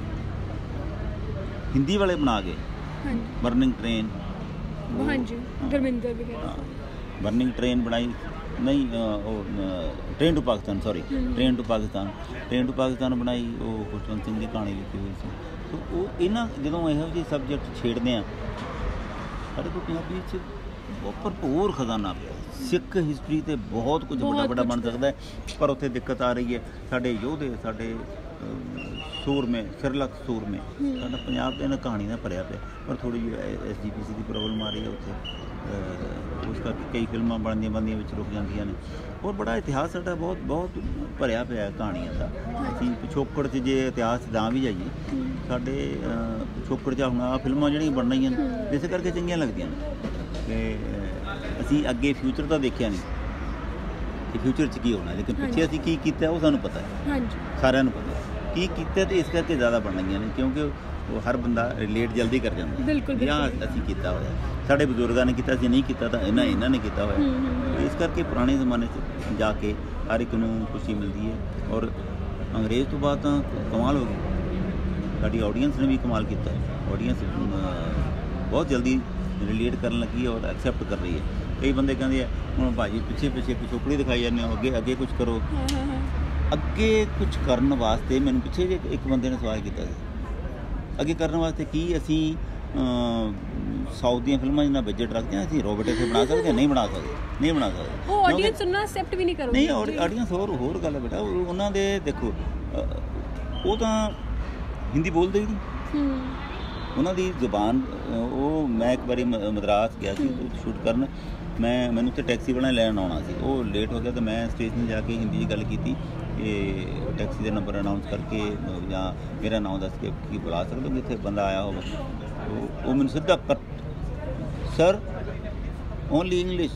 ਹਿੰਦੀ ਵਾਲੇ ਬਣਾ ਕੇ ਬਰਨਿੰਗ ਟ੍ਰੇਨ, ਹਾਂਜੀ ਗੁਰਮਿੰਦਰ ਵਗੈਰਾ, ਬਰਨਿੰਗ ਟ੍ਰੇਨ ਬਣਾਈ। ਨਹੀਂ ਉਹ train to Pakistan, sorry train to Pakistan train to Pakistan ਬਣਾਈ, ਉਹ ਖੁਸ਼ਵੰਤ ਸਿੰਘ ਦੀ ਕਹਾਣੀ ਲਿਖੀ ਹੋਈ ਸੀ। ਸੋ ਉਹ ਇਹਨਾਂ ਜਦੋਂ ਇਹੋ ਜਿਹੇ ਸਬਜੈਕਟ ਛੇੜਦੇ ਆ, ਸਾਡੇ ਕੋਲ ਪੰਜਾਬੀ 'ਚ ਬਹੁਤ ਭਰਪੂਰ ਖਜ਼ਾਨਾ ਪਿਆ। ਸਿੱਖ ਹਿਸਟਰੀ 'ਤੇ ਬਹੁਤ ਕੁਝ ਵੱਡਾ ਵੱਡਾ ਬਣ ਸਕਦਾ ਹੈ, ਪਰ ਉੱਥੇ ਦਿੱਕਤ ਆ ਰਹੀ ਹੈ। ਸਾਡੇ ਯੋਧੇ, ਸਾਡੇ ਸੂਰਮੇ ਸਿਰਲਕ ਸੂਰਮੇ ਸਾਡਾ ਪੰਜਾਬ ਦੇ ਨਾਲ ਕਹਾਣੀ ਨਾਲ ਭਰਿਆ ਪਿਆ ਪਰ ਥੋੜ੍ਹੀ ਜਿਹੀ ਐਸ ਜੀ ਪੀ ਸੀ ਦੀ ਪ੍ਰੋਬਲਮ ਆ ਰਹੀ ਹੈ ਉੱਥੇ ਉਸ ਕਰਕੇ ਕਈ ਫਿਲਮਾਂ ਬਣਦੀਆਂ ਬਣਦੀਆਂ ਵਿੱਚ ਰੁਕ ਜਾਂਦੀਆਂ ਨੇ ਔਰ ਬੜਾ ਇਤਿਹਾਸ ਸਾਡਾ ਬਹੁਤ ਬਹੁਤ ਭਰਿਆ ਪਿਆ ਕਹਾਣੀਆਂ ਦਾ ਅਸੀਂ ਪਿਛੋਕੜ 'ਚ ਜੇ ਇਤਿਹਾਸ ਨਾ ਵੀ ਜਾਈਏ ਸਾਡੇ ਪਿਛੋਕੜ 'ਚ ਹੁਣ ਆਹ ਫਿਲਮਾਂ ਜਿਹੜੀਆਂ ਬਣ ਰਹੀਆਂ ਨੇ ਇਸੇ ਕਰਕੇ ਚੰਗੀਆਂ ਲੱਗਦੀਆਂ ਨੇ ਕਿ ਅਸੀਂ ਅੱਗੇ ਫਿਊਚਰ ਤਾਂ ਦੇਖਿਆ ਨਹੀਂ ਕਿ ਫਿਊਚਰ 'ਚ ਕੀ ਹੋਣਾ ਲੇਕਿਨ ਪਿੱਛੇ ਅਸੀਂ ਕੀ ਕੀਤਾ ਉਹ ਸਾਨੂੰ ਪਤਾ ਹੈ ਸਾਰਿਆਂ ਨੂੰ ਪਤਾ ਕੀ ਕੀਤਾ ਅਤੇ ਇਸ ਕਰਕੇ ਜ਼ਿਆਦਾ ਬਣ ਰਹੀਆਂ ਨੇ ਕਿਉਂਕਿ ਉਹ ਹਰ ਬੰਦਾ ਰਿਲੇਟ ਜਲਦੀ ਕਰ ਜਾਂਦਾ ਬਿਲਕੁਲ ਜਾਂ ਅਸੀਂ ਕੀਤਾ ਹੋਇਆ ਸਾਡੇ ਬਜ਼ੁਰਗਾਂ ਨੇ ਕੀਤਾ ਅਸੀਂ ਨਹੀਂ ਕੀਤਾ ਤਾਂ ਇਹਨਾਂ ਇਹਨਾਂ ਨੇ ਕੀਤਾ ਹੋਇਆ ਇਸ ਕਰਕੇ ਪੁਰਾਣੇ ਜ਼ਮਾਨੇ 'ਚ ਜਾ ਕੇ ਹਰ ਇੱਕ ਨੂੰ ਖੁਸ਼ੀ ਮਿਲਦੀ ਹੈ ਔਰ ਅੰਗਰੇਜ਼ ਤੋਂ ਬਾਅਦ ਤਾਂ ਕਮਾਲ ਹੋ ਗਈ ਸਾਡੀ ਆਡੀਅנס ਨੇ ਵੀ ਕਮਾਲ ਕੀਤਾ ਆਡੀਅנס ਬਹੁਤ ਜਲਦੀ ਰਿਲੇਟ ਕਰਨ ਲੱਗੀ ਔਰ ਐਕਸੈਪਟ ਕਰ ਰਹੀ ਹੈ ਕਈ ਬੰਦੇ ਕਹਿੰਦੇ ਆ ਹੁਣ ਭਾਜੀ ਪਿੱਛੇ ਪਿੱਛੇ ਪਿਛੋਕੜੀ ਦਿਖਾਈ ਜਾਂਦੇ ਹੋ ਅੱਗੇ ਅੱਗੇ ਕੁਝ ਕਰੋ ਅੱਗੇ ਕੁਝ ਕਰਨ ਵਾਸਤੇ ਮੈਨੂੰ ਪਿੱਛੇ ਜੇ ਇੱਕ ਬੰਦੇ ਨੇ ਸਵਾਲ ਕੀਤਾ ਸੀ ਅੱਗੇ ਕਰਨ ਵਾਸਤੇ ਕੀ ਅਸੀਂ ਸਾਊਥ ਦੀਆਂ ਫਿਲਮਾਂ ਜਿੰਨਾ ਬਜਟ ਰੱਖਦੇ ਹਾਂ ਅਸੀਂ ਰੋਬੋਟ ਇੱਥੇ ਬਣਾ ਸਕਦੇ ਨਹੀਂ ਬਣਾ ਸਕਦੇ ਨਹੀਂ ਬਣਾ ਸਕਦੇ ਉਹ ਆਡੀਅנס ਉਹਨਾਂ ਐਕਸੈਪਟ ਵੀ ਨਹੀਂ ਕਰੂਗੀ ਨਹੀਂ ਆਡੀਅנס ਹੋਰ ਹੋਰ ਗੱਲ ਹੈ ਬੇਟਾ ਉਹਨਾਂ ਦੇ ਦੇਖੋ ਉਹ ਤਾਂ ਹਿੰਦੀ ਬੋਲਦੇ ਹੀ ਨਹੀਂ ਉਹਨਾਂ ਦੀ ਜ਼ੁਬਾਨ ਉਹ ਮੈਂ ਇੱਕ ਵਾਰੀ ਮਦਰਾਸ ਗਿਆ ਸੀ ਸ਼ੂਟ ਕਰਨ ਮੈਂ ਮੈਨੂੰ ਉੱਥੇ ਟੈਕਸੀ ਵਾਲਾ ਲੈਣ ਆਉਣਾ ਸੀ ਉਹ ਲੇਟ ਹੋ ਗਿਆ ਤਾਂ ਮੈਂ ਸਟੇਸ਼ਨ ਜਾ ਕੇ ਹਿੰਦੀ 'ਚ ਗੱਲ ਕੀਤੀ ਕਿ ਟੈਕਸੀ ਦਾ ਨੰਬਰ ਅਨਾਊਂਸ ਕਰਕੇ ਜਾਂ ਮੇਰਾ ਨਾਮ ਦੱਸ ਕੇ ਕੀ ਬੁਲਾ ਸਕਦੇ ਹੋ ਜਿੱਥੇ ਬੰਦਾ ਆਇਆ ਹੋਵੇ ਉਹ ਮੈਨੂੰ ਸਿੱਧਾ cut sir only English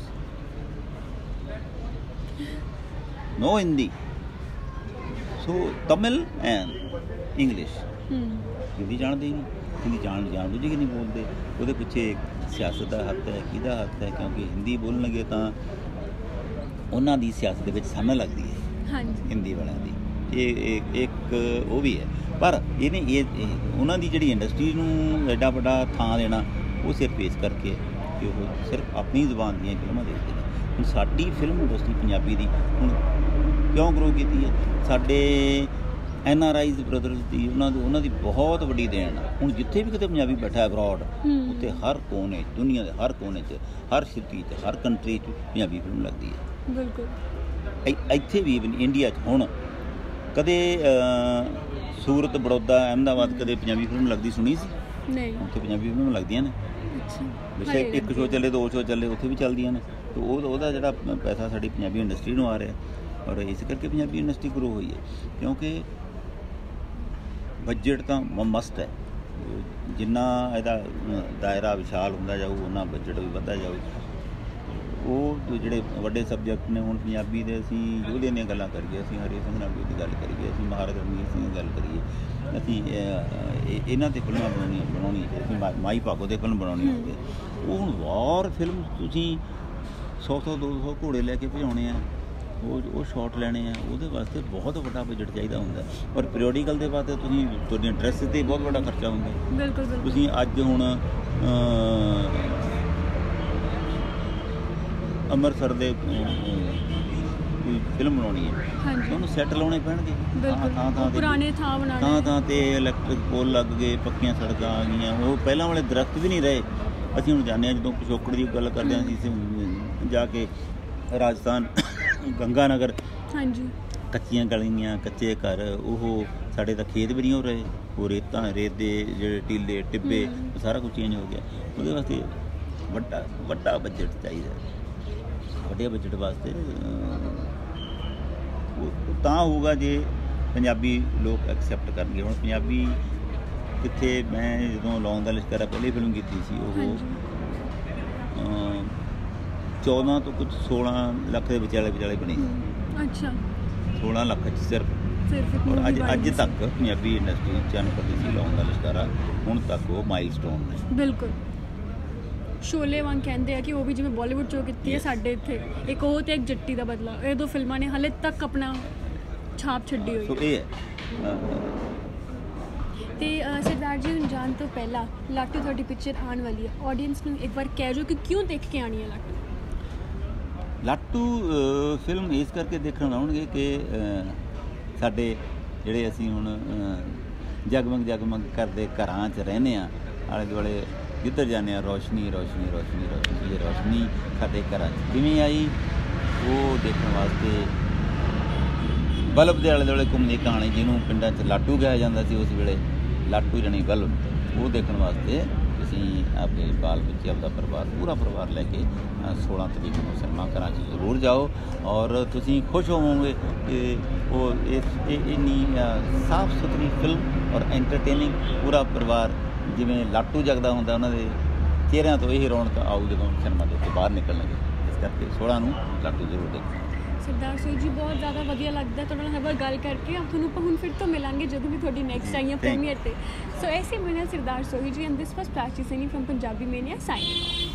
no Hindi so Tamil and English Hindi ਜਾਣਦੇ ਹੀ ਨਹੀਂ ਹਿੰਦੀ ਜਾਣ ਜਾਣ ਬੁੱਝ ਕੇ ਨਹੀਂ ਬੋਲਦੇ ਉਹਦੇ ਪਿੱਛੇ ਸਿਆਸਤ ਦਾ ਹੱਥ ਹੈ ਕਿਹਦਾ ਹੱਥ ਹੈ ਕਿਉਂਕਿ ਹਿੰਦੀ ਬੋਲਣਗੇ ਤਾਂ ਉਹਨਾਂ ਦੀ ਸਿਆਸਤ ਦੇ ਵਿੱਚ ਸਮਝ ਲੱਗਦੀ ਹੈ ਹਿੰਦੀ ਵਾਲਿਆਂ ਦੀ ਇਹ ਇੱਕ ਉਹ ਵੀ ਹੈ ਪਰ ਇਹਨੇ ਇਹ ਉਹਨਾਂ ਦੀ ਜਿਹੜੀ ਇੰਡਸਟਰੀ ਨੂੰ ਐਡਾ ਵੱਡਾ ਥਾਂ ਦੇਣਾ ਉਹ ਸਿਰਫ ਇਸ ਕਰਕੇ ਕਿ ਉਹ ਸਿਰਫ ਆਪਣੀ ਜ਼ੁਬਾਨ ਦੀਆਂ ਫਿਲਮਾਂ ਦੇਖਦੇ ਨੇ ਹੁਣ ਸਾਡੀ ਫਿਲਮ ਇੰਡਸਟਰੀ ਪੰਜਾਬੀ ਦੀ ਹੁਣ ਕਿਉਂ ਗਰੋ ਕੀਤੀ ਹੈ ਸਾਡੇ ਐਨ ਆਰ ਆਈਜ਼ ਬ੍ਰਦਰਸ ਦੀ ਉਹਨਾਂ ਦੀ ਉਹਨਾਂ ਦੀ ਬਹੁਤ ਵੱਡੀ ਦੇਣ ਹੁਣ ਜਿੱਥੇ ਵੀ ਕਿਤੇ ਪੰਜਾਬੀ ਬੈਠਾ ਅਬਰੋਡ ਉੱਥੇ ਹਰ ਕੋਨੇ ਦੁਨੀਆ ਦੇ ਹਰ ਕੋਨੇ 'ਚ ਹਰ ਸਿਟੀ 'ਚ ਹਰ ਕੰਟਰੀ 'ਚ ਪੰਜਾਬੀ ਫਿਲਮ ਲੱਗਦੀ ਹੈ ਬਿਲਕੁਲ ਇੱਥੇ ਵੀ ਇੰਡੀਆ 'ਚ ਹੁਣ ਕਦੇ ਸੂਰਤ ਬੜੌਦਾ ਅਹਿਮਦਾਬਾਦ ਕਦੇ ਪੰਜਾਬੀ ਫਿਲਮ ਲੱਗਦੀ ਸੁਣੀ ਸੀ ਨਹੀਂ ਉੱਥੇ ਪੰਜਾਬੀ ਫਿਲਮ ਲੱਗਦੀਆਂ ਨੇ ਬੇਸ਼ੱਕ ਇੱਕ ਸ਼ੋਅ ਚੱਲੇ ਦੋ ਸ਼ੋਅ ਚੱਲੇ ਉੱਥੇ ਵੀ ਚੱਲਦੀਆਂ ਨੇ ਅਤੇ ਉਹ ਉਹਦਾ ਜਿਹੜਾ ਪੈਸਾ ਸਾਡੀ ਪੰਜਾਬੀ ਇੰਡਸਟਰੀ ਨੂੰ ਆ ਰਿਹਾ ਔਰ ਇਸ ਕਰਕੇ ਪੰਜਾਬੀ ਇੰਡਸਟਰੀ ਗਰੋ ਹੋਈ ਹੈ ਕਿਉਂਕਿ ਬਜਟ ਤਾਂ ਮਸਤ ਹੈ ਜਿੰਨਾ ਇਹਦਾ ਦਾਇਰਾ ਵਿਸ਼ਾਲ ਹੁੰਦਾ ਜਾਊ ਉਹਨਾਂ ਬਜਟ ਵੀ ਵੱਧਦਾ ਜਾਊ ਉਹ ਜਿਹੜੇ ਵੱਡੇ ਸਬਜੈਕਟ ਨੇ ਹੁਣ ਪੰਜਾਬੀ ਦੇ ਅਸੀਂ ਯੋਧਿਆਂ ਦੀਆਂ ਗੱਲਾਂ ਕਰੀਏ ਅਸੀਂ ਹਰੀ ਸਿੰਘ ਨਲੂਏ ਦੀ ਗੱਲ ਕਰੀਏ ਅਸੀਂ ਮਹਾਰਾਜਾ ਰਣਜੀਤ ਸਿੰਘ ਦੀ ਗੱਲ ਕਰੀਏ ਅਸੀਂ ਇਹਨਾਂ 'ਤੇ ਫਿਲਮਾਂ ਬਣਾਉਣੀਆਂ ਬਣਾਉਣੀਆਂ ਅਸੀਂ ਮਾਈ ਭਾਗੋ 'ਤੇ ਫਿਲਮ ਬਣਾਉਣੀ ਹੋਵੇ ਉਹ ਹੁਣ ਵਾਰ ਫਿਲਮ ਤੁਸੀਂ ਸੌ ਸੌ ਦੋ ਸੌ ਘੋੜੇ ਲੈ ਕੇ ਭਜਾਉਣੇ ਆ ਉਹ ਉਹ ਸ਼ਾਟ ਲੈਣੇ ਆ ਉਹਦੇ ਵਾਸਤੇ ਬਹੁਤ ਵੱਡਾ ਬਜਟ ਚਾਹੀਦਾ ਹੁੰਦਾ ਪਰ ਪੀਰੀਓਡੀਕਲ ਦੇ ਵਾਸਤੇ ਤੁਸੀਂ ਤੁਹਾਡੀਆਂ ਡਰੈਸ 'ਤੇ ਬਹੁਤ ਵੱਡਾ ਖਰਚਾ ਹੁੰਦਾ ਬਿਲਕੁਲ ਤੁਸੀਂ ਅੱਜ ਹੁਣ ਅੰਮ੍ਰਿਤਸਰ ਦੇ ਕੋਈ ਫਿਲਮ ਬਣਾਉਣੀ ਹੈ ਉਹਨੂੰ ਸੈੱਟ ਲਾਉਣੇ ਪੈਣਗੇ ਥਾਂ ਥਾਂ ਪੁਰਾਣੇ ਥਾਂ ਬਣਾਉਣੇ ਥਾਂ ਥਾਂ 'ਤੇ ਇਲੈਕਟ੍ਰਿਕ ਪੋਲ ਲੱਗ ਗਏ ਪੱਕੀਆਂ ਸੜਕਾਂ ਆ ਗਈਆਂ ਉਹ ਪਹਿਲਾਂ ਵਾਲੇ ਦਰਖਤ ਵੀ ਨਹੀਂ ਰਹੇ ਅਸੀਂ ਹੁਣ ਜਾਂਦੇ ਹਾਂ ਜਦੋਂ ਪਿਛੋਕੜ ਦੀ ਗੱਲ ਕਰਦੇ ਹਾਂ ਅਸੀਂ ਜਾ ਕੇ ਰਾਜਸਥਾਨ ਗੰਗਾ ਨਗਰ ਹਾਂਜੀ ਕੱਚੀਆਂ ਗਲੀਆਂ ਕੱਚੇ ਘਰ ਉਹ ਸਾਡੇ ਤਾਂ ਖੇਤ ਵੀ ਨਹੀਂ ਹੋ ਰਹੇ ਉਹ ਰੇਤਾਂ ਰੇਤ ਦੇ ਜਿਹੜੇ ਟੀਲੇ ਟਿੱਬੇ ਸਾਰਾ ਕੁਝ ਚੇਂਜ ਹੋ ਗਿਆ ਉਹਦੇ ਵਾਸਤੇ ਵੱਡਾ ਵੱਡਾ ਬਜਟ ਚਾਹੀਦਾ ਵੱਡੇ ਬਜਟ ਵਾਸਤੇ ਤਾਂ ਹੋਊਗਾ ਜੇ ਪੰਜਾਬੀ ਲੋਕ ਐਕਸੈਪਟ ਕਰਨਗੇ ਹੁਣ ਪੰਜਾਬੀ ਕਿੱਥੇ ਮੈਂ ਜਦੋਂ ਲੌਂਗ ਦਾ ਲਿਸ਼ਕਰਾ ਪਹਿਲੀ ਫਿਲਮ ਕੀਤੀ ਸੀ ਉਹ ਚੌਦਾਂ ਤੋਂ ਕੁਝ ਸੋਲਾਂ ਲੱਖ ਦੇ ਵਿਚਾਲੇ ਵਿਚਾਲੇ ਬਣੀ ਅੱਛਾ ਸੋਲਾਂ ਲੱਖ 'ਚ ਸਿਰਫ ਔਰ ਅੱਜ ਅੱਜ ਤੱਕ ਪੰਜਾਬੀ ਇੰਡਸਟਰੀ ਚੰਨ ਕਰਦੀ ਸੀ ਲੌਂਗ ਦਾ ਲਿਸ਼ਕਰਾ ਹੁਣ ਤੱਕ ਉਹ ਮਾਈਲਸਟੋਨ ਨੇ ਬਿਲਕੁਲ ਸ਼ੋਲੇ ਵਾਂਗ ਕਹਿੰਦੇ ਆ ਕਿ ਉਹ ਵੀ ਜਿਵੇਂ ਬਾਲੀਵੁੱਡ 'ਚੋਂ ਕੀਤੀ ਹੈ ਸਾਡੇ ਇੱਥੇ ਇੱਕ ਉਹ ਤੇ ਇੱਕ ਜੱਟੀ ਦਾ ਬਦਲਾ ਇਹ ਦੋ ਫਿਲਮਾਂ ਨੇ ਹਾਲੇ ਤੱਕ ਆਪਣਾ ਛਾਪ ਛੱਡੀ ਹੋਈ ਸੋ ਇਹ ਹੈ ਤੇ ਸਰਦਾਰ ਜੀ ਹੁਣ ਜਾਣ ਤੋਂ ਪਹਿਲਾਂ ਲਾਟੂ ਤੁਹਾਡੀ ਪਿਕਚਰ ਆਉਣ ਵਾਲੀ ਹੈ ਆਡੀਅנס ਨੂੰ ਇੱਕ ਵਾਰ ਕਹਿ ਜੋ ਕਿ ਕਿਉਂ ਦੇਖ ਕੇ ਆਣੀ ਹੈ ਲਾਟੂ ਲਾਟੂ ਫਿਲਮ ਇਸ ਕਰਕੇ ਦੇਖਣ ਆਉਣਗੇ ਕਿ ਸਾਡੇ ਜਿਹੜੇ ਅਸੀਂ ਹੁਣ ਜਗਮਗ ਜਗਮਗ ਕਰਦੇ ਘਰਾਂ 'ਚ ਰਹਿੰਦੇ ਹਾਂ ਆਲੇ ਦੁਆਲੇ ਜਿੱਧਰ ਜਾਂਦੇ ਹਾਂ ਰੋਸ਼ਨੀ ਰੋਸ਼ਨੀ ਰੋਸ਼ਨੀ ਰੋਸ਼ਨੀ ਇਹ ਰੋਸ਼ਨੀ ਸਾਡੇ ਘਰਾਂ 'ਚ ਕਿਵੇਂ ਆਈ ਉਹ ਦੇਖਣ ਵਾਸਤੇ ਬਲਬ ਦੇ ਆਲੇ ਦੁਆਲੇ ਘੁੰਮਦੀ ਕਹਾਣੀ, ਜਿਹਨੂੰ ਪਿੰਡਾਂ 'ਚ ਲਾਟੂ ਕਿਹਾ ਜਾਂਦਾ ਸੀ ਉਸ ਵੇਲੇ, ਲਾਟੂ ਜਾਣੀ ਬਲਬ, ਉਹ ਦੇਖਣ ਵਾਸਤੇ ਤੁਸੀਂ ਆਪਣੇ ਬਾਲ ਬੱਚੇ, ਆਪਦਾ ਪਰਿਵਾਰ, ਪੂਰਾ ਪਰਿਵਾਰ ਲੈ ਕੇ ਸੋਲਾਂ ਤਰੀਕ ਨੂੰ ਸਿਨੇਮਾ ਘਰਾਂ 'ਚ ਜ਼ਰੂਰ ਜਾਓ ਔਰ ਤੁਸੀਂ ਖੁਸ਼ ਹੋਵੋਗੇ ਕਿ ਉਹ ਇਹ ਇੰਨੀ ਸਾਫ ਸੁਥਰੀ ਫਿਲਮ ਔਰ ਐਂਟਰਟੇਨਿੰਗ, ਪੂਰਾ ਪਰਿਵਾਰ ਜਿਵੇਂ ਲਾਟੂ ਜਗਦਾ ਹੁੰਦਾ ਉਹਨਾਂ ਦੇ ਚਿਹਰਿਆਂ ਤੋਂ ਇਹੀ ਰੌਣਕ ਆਊ ਜਦੋਂ ਸਿਨੇਮਾ ਦੇ ਉੱਤੇ ਬਾਹਰ ਨਿਕਲਣਗੇ। ਇਸ ਕਰਕੇ ਸੋਲਾਂ ਨੂੰ ਲਾਟੂ ਜ਼ਰੂਰ ਦੇਖੋ। ਸਰਦਾਰ ਸੋਈ ਜੀ ਬਹੁਤ ਜ਼ਿਆਦਾ ਵਧੀਆ ਲੱਗਦਾ ਤੁਹਾਡੇ ਨਾਲ ਹਰ ਗੱਲ ਕਰਕੇ। ਆਪ ਤੁਹਾਨੂੰ ਆਪਾਂ ਹੁਣ ਫਿਰ ਤੋਂ ਮਿਲਾਂਗੇ ਜਦੋਂ ਵੀ ਤੁਹਾਡੀ ਨੈਕਸਟ ਆਈਆਂ ਪ੍ਰੀਮੀਅਰ ਤੇ। ਸੋ ਐਸੇ ਮੇਰੇ Sardar Sohi ji and this was Prachi Saini from Punjabi Mania signing.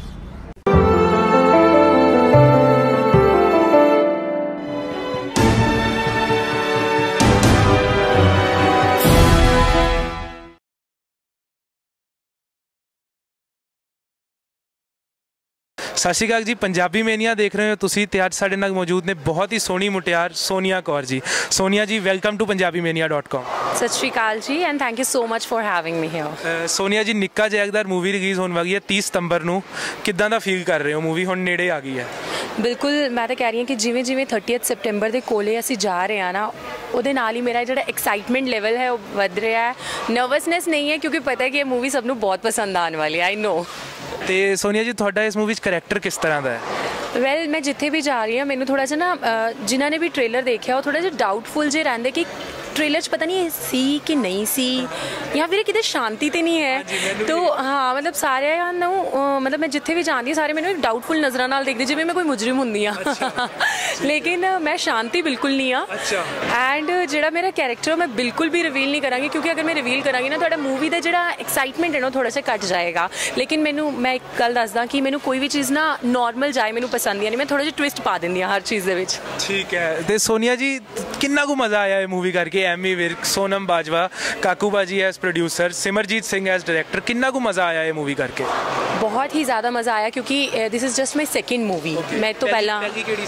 ਸਤਿ ਸ਼੍ਰੀ ਅਕਾਲ ਜੀ, ਪੰਜਾਬੀ ਮੇਨੀਆ ਦੇਖ ਰਹੇ ਹੋ ਤੁਸੀਂ ਤੇ ਅੱਜ ਸਾਡੇ ਨਾਲ ਮੌਜੂਦ ਨੇ ਬਹੁਤ ਹੀ ਸੋਹਣੀ ਮੁਟਿਆਰ Sonia Kaur ji. Sonia ji, welcome to Punjabi Mania dot com. ਸਤਿ ਸ਼੍ਰੀ ਅਕਾਲ ਜੀ and thank you so much for having me here. Sonia ji, Nikka Zaildar movie release ਹੋਣ ਵਾਲੀ ਹੈ ਤੀਹ ਸਤੰਬਰ ਨੂੰ, ਕਿੱਦਾਂ ਦਾ ਫੀਲ ਕਰ ਰਹੇ ਹੋ? ਮੂਵੀ ਹੁਣ ਨੇੜੇ ਆ ਗਈ ਹੈ। ਬਿਲਕੁਲ, ਮੈਂ ਤਾਂ ਕਹਿ ਰਹੀ ਹਾਂ ਕਿ ਜਿਵੇਂ ਜਿਵੇਂ ਥਰਟੀਥ ਸੈਪਟੈਂਬਰ ਦੇ ਕੋਲੇ ਅਸੀਂ ਜਾ ਰਹੇ ਹਾਂ ਨਾ, ਉਹਦੇ ਨਾਲ ਹੀ ਮੇਰਾ ਜਿਹੜਾ ਐਕਸਾਈਟਮੈਂਟ ਲੈਵਲ ਹੈ ਉਹ ਵੱਧ ਰਿਹਾ ਹੈ। ਨਰਵਸਨੈਸ ਨਹੀਂ ਹੈ ਕਿਉਂਕਿ ਪਤਾ ਹੈ ਕਿ ਇਹ ਮੂਵੀ ਸਭ ਨੂੰ ਬਹੁਤ ਪਸੰਦ ਆਉਣ ਵਾਲੀ ਹੈ। ਆਈ ਨੋ। ਤੇ ਸੋਨੀਆ ਜੀ, ਤੁਹਾਡਾ ਇਸ ਮੂਵੀ 'ਚ ਕਰੈਕਟਰ ਕਿਸ ਤਰ੍ਹਾਂ ਦਾ ਹੈ? ਵੈਲ, ਮੈਂ ਜਿੱਥੇ ਵੀ ਜਾ ਰਹੀ ਹਾਂ ਮੈਨੂੰ ਥੋੜ੍ਹਾ ਜਿਹਾ ਨਾ, ਜਿਨ੍ਹਾਂ ਨੇ ਵੀ ਟ੍ਰੇਲਰ ਦੇਖਿਆ ਉਹ ਥੋੜ੍ਹਾ ਜਿਹਾ ਡਾਊਟਫੁਲ ਜਿਹੇ ਰਹਿੰਦੇ ਕਿ ट्रेलर च पता नहीं सी कि नहीं सी या फिर कितने शांति तो नहीं है। तो हाँ, मतलब सारे मतलब मैं जिथे भी जाती हूँ सारे मैंने एक डाउटफुल नज़र नाल देखते जिवें मैं कोई मुजरिम हुंदी हाँ। लेकिन मैं शांति बिल्कुल नहीं हाँ। एंड जिहड़ा मेरा कैरेक्टर मैं बिल्कुल भी रिवील नहीं करांगी क्योंकि अगर मैं रिवील करांगी ना थोड़ा मूवी का जिहड़ा एक्साइटमेंट है ना थोड़ा सा घट जाएगा। लेकिन मैनू मैं एक गल दसदा कि मैनू कोई भी चीज़ ना नॉर्मल जाए मैनू पसंद नहीं, मैं थोड़ा जिहा ट्विस्ट पा दिंदी हर चीज़ दे विच। ठीक है। ते सोनिया जी, किन्ना को मज़ा आया है मूवी करके? Ammy Virk, Sonam Bajwa, Kaku Baji as producer, Simerjit Singh as director, किन्ना को मज़ा आया है मूवी करके? बहुत ही ज़्यादा मज़ा आया क्योंकि this is just my second movie. मैं तो पहला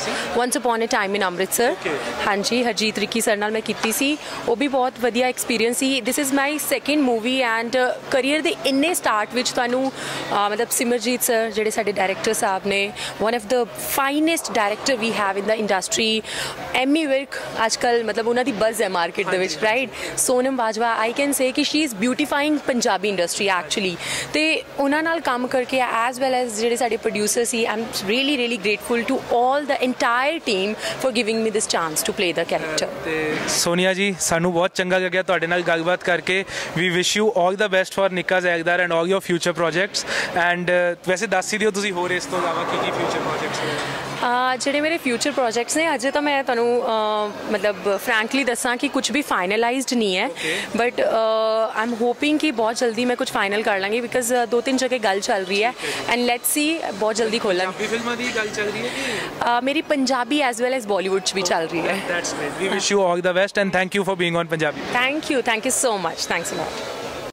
once upon a time in Amritsar हाँ जी हरजीत रिक्की सर नाल मैं कीती सी, वो भी बहुत वधिया एक्सपीरियंस सी। This is my second movie and career दे इन्ने स्टार्ट विच तुहानू मतलब सिमरजीत सर जिहड़े साडे डायरेक्टर साहब ने, one of the finest director we have in the industry. Ammy Virk आजकल मतलब उन्हां दी बज़ है मार्केट दे विच right. Sonam Bajwa I can say कि she is beautifying Punjabi industry actually. तो उन्हां नाल काम करके एज वेल एज जिहड़े साडे प्रोड्यूसर सी, I am really really grateful to all the entire team for giving me this chance to play the character. Sonia ji, सानू बहुत चंगा लग्या तुहाडे नाल गलबात करके। We wish you all the best for Nikka Zaildar and all your future projects. And वैसे दस ही दिओ तुसीं होर इस तो इलावा की की फ्यूचर प्रोजेक्ट्स ने? ਜਿਹੜੇ ਮੇਰੇ ਫਿਊਚਰ ਪ੍ਰੋਜੈਕਟਸ ਨੇ ਅਜੇ ਤਾਂ ਮੈਂ ਤੁਹਾਨੂੰ ਮਤਲਬ ਫਰੈਂਕਲੀ ਦੱਸਾਂ ਕਿ ਕੁਝ ਵੀ ਫਾਈਨਲਾਈਜ਼ਡ ਨਹੀਂ ਹੈ, ਬਟ ਆਈ ਐਮ ਹੋਪਿੰਗ ਕਿ ਬਹੁਤ ਜਲਦੀ ਮੈਂ ਕੁਝ ਫਾਈਨਲ ਕਰ ਲਾਂਗੀ ਬਿਕਾਜ਼ ਦੋ ਤਿੰਨ ਜਗ੍ਹਾ ਗੱਲ ਚੱਲ ਰਹੀ ਹੈ ਐਂਡ ਲੈਟਸ ਸੀ ਬਹੁਤ ਜਲਦੀ ਖੋਲਾਂਗੇ। ਪੰਜਾਬੀ ਫਿਲਮਾਂ ਦੀ ਗੱਲ ਚੱਲ ਰਹੀ ਹੈ ਕਿ ਮੇਰੀ Punjabi as well as Bollywood 'ਚ ਵੀ ਚੱਲ ਰਹੀ ਹੈ। That's great. We wish you all the best and thank you for being on Punjabi. Thank you thank you so much thanks a lot.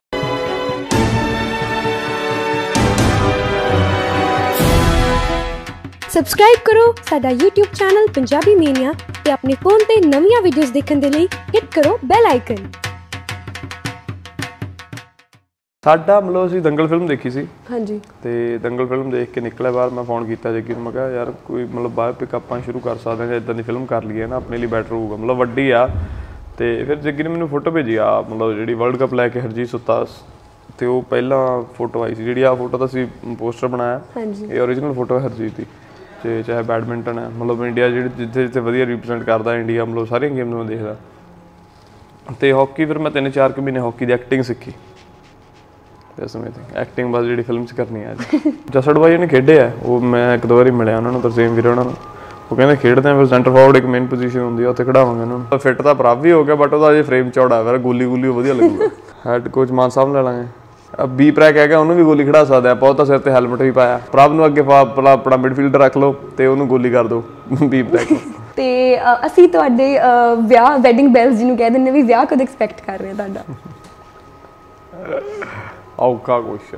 Subscribe ਕਰੋ ਸਾਡਾ YouTube ਚੈਨਲ ਪੰਜਾਬੀ ਮੇਨੀਆ ਤੇ ਆਪਣੇ ਫੋਨ ਤੇ ਨਵੀਆਂ ਵੀਡੀਓਜ਼ ਦੇਖਣ ਦੇ ਲਈ ਹਿੱਟ ਕਰੋ ਬੈਲ ਆਈਕਨ। ਸਾਡਾ ਮਤਲਬ ਅਸੀਂ ਦੰਗਲ ਫਿਲਮ ਦੇਖੀ ਸੀ ਹਾਂਜੀ, ਤੇ ਦੰਗਲ ਫਿਲਮ ਦੇਖ ਕੇ ਨਿਕਲਿਆ ਬਾਹਰ। ਮੈਂ ਫੋਨ ਕੀਤਾ ਜੱਗੀ ਨੂੰ, ਮੈਂ ਕਿਹਾ ਯਾਰ ਕੋਈ ਮਤਲਬ ਬਾਇਓਪਿਕ ਆਪਾਂ ਸ਼ੁਰੂ ਕਰ ਸਕਦੇ ਹਾਂ ਜਾਂ ਇਦਾਂ ਦੀ ਫਿਲਮ ਕਰ ਲਈਏ ਨਾ, ਆਪਣੇ ਲਈ ਬੈਟਰ ਹੋਊਗਾ, ਮਤਲਬ ਵੱਡੀ ਆ। ਤੇ ਫਿਰ ਜੱਗੀ ਨੇ ਮੈਨੂੰ ਫੋਟੋ ਭੇਜੀ ਆ ਮਤਲਬ ਜਿਹੜੀ ਵਰਲਡ ਕੱਪ ਲੈ ਕੇ ਹਰਜੀਤ ਸੁੱਤਾ ਤੇ ਉਹ ਪਹਿਲਾਂ ਫੋਟੋ ਆਈ ਸੀ। ਜਿਹੜੀ ਆ ਫੋਟੋ ਤਾਂ ਅਸੀਂ ਪੋਸਟਰ ਬਣਾਇਆ, ਇਹ ਓਰੀਜਨਲ ਫੋਟੋ ਹੈ ਹਰਜੀਤ ਦੀ। ਤੇ ਚਾਹੇ ਬੈਡਮਿੰਟਨ ਹੈ ਮਤਲਬ ਇੰਡੀਆ ਜਿਹੜੀ ਜਿੱਥੇ ਜਿੱਥੇ ਵਧੀਆ ਰਿਪਰੈਜ਼ੈਂਟ ਕਰਦਾ ਇੰਡੀਆ, ਮਤਲਬ ਸਾਰੀਆਂ ਗੇਮਾਂ ਮੈਂ ਦੇਖਦਾ। ਤੇ ਹਾਕੀ ਫਿਰ ਮੈਂ ਤਿੰਨ ਚਾਰ ਕੁ ਮਹੀਨੇ ਹਾਕੀ ਦੀ ਐਕਟਿੰਗ ਸਿੱਖੀ। ਇਸ ਅਮੇਜ਼ਿੰਗ ਐਕਟਿੰਗ ਬਸ ਜਿਹੜੀ ਫਿਲਮ 'ਚ ਕਰਨੀ ਹੈ ਅੱਜ। ਜਸੜ ਬਾਈ ਉਹਨੇ ਖੇਡੇ ਆ, ਉਹ ਮੈਂ ਇੱਕ ਦੋ ਵਾਰੀ ਮਿਲਿਆ ਉਹਨਾਂ ਨੂੰ, ਤਰਸੇਮ ਵੀਰ ਉਹਨਾਂ ਨੂੰ। ਉਹ ਕਹਿੰਦੇ ਖੇਡਦੇ ਆ ਫਿਰ ਸੈਂਟਰ ਫਾਰਵਰਡ ਇੱਕ ਮੇਨ ਪੋਜੀਸ਼ਨ ਹੁੰਦੀ ਆ, ਉੱਥੇ ਖਿਡਾਵਾਂਗੇ ਉਹਨਾਂ ਨੂੰ। ਫਿੱਟ ਤਾਂ ਪ੍ਰਭ ਵੀ ਹੋ ਗਿਆ ਬਟ ਉਹਦਾ ਅਜੇ ਫਰੇਮ ਚੌੜਾ ਫਿਰ ਗੋਲੀ ਗੋਲੀ ਵਧੀਆ ਲੱਗੂਗਾ। ਹੈਡ ਕੋਚ ਮਾਨ ਸਾਹਿਬ ਲੈ ਲਾਂਗੇ। ਬੀ ਪ੍ਰੈਕ ਹੈਗਾ, ਉਹਨੂੰ ਵੀ ਗੋਲੀ ਖੜਾ ਸਕਦੇ ਆਪਾਂ। ਉਹ ਤਾਂ ਸਿਰ ਤੇ ਹੈਲਮਟ ਵੀ ਪਾਇਆ। ਪ੍ਰਭ ਨੂੰ ਅੱਗੇ ਆਪਣਾ ਮਿਡਫੀਲਡਰ ਰੱਖ ਲਓ ਤੇ ਉਹਨੂੰ ਗੋਲੀ ਕਰ ਦਿਓ ਬੀ ਪ੍ਰੈਕ ਨੂੰ। ਤੇ ਅਸੀਂ ਤੁਹਾਡੇ ਵਿਆਹ ਵੈਡਿੰਗ ਬੈਲਸ ਜਿਹਨੂੰ ਕਹਿ ਦਿੰਦੇ ਵੀ ਵਿਆਹ ਕਦੋਂ ਐਕਸਪੈਕਟ ਕਰ ਰਹੇ ਆ ਤੁਹਾਡਾ? ਔਖਾ question.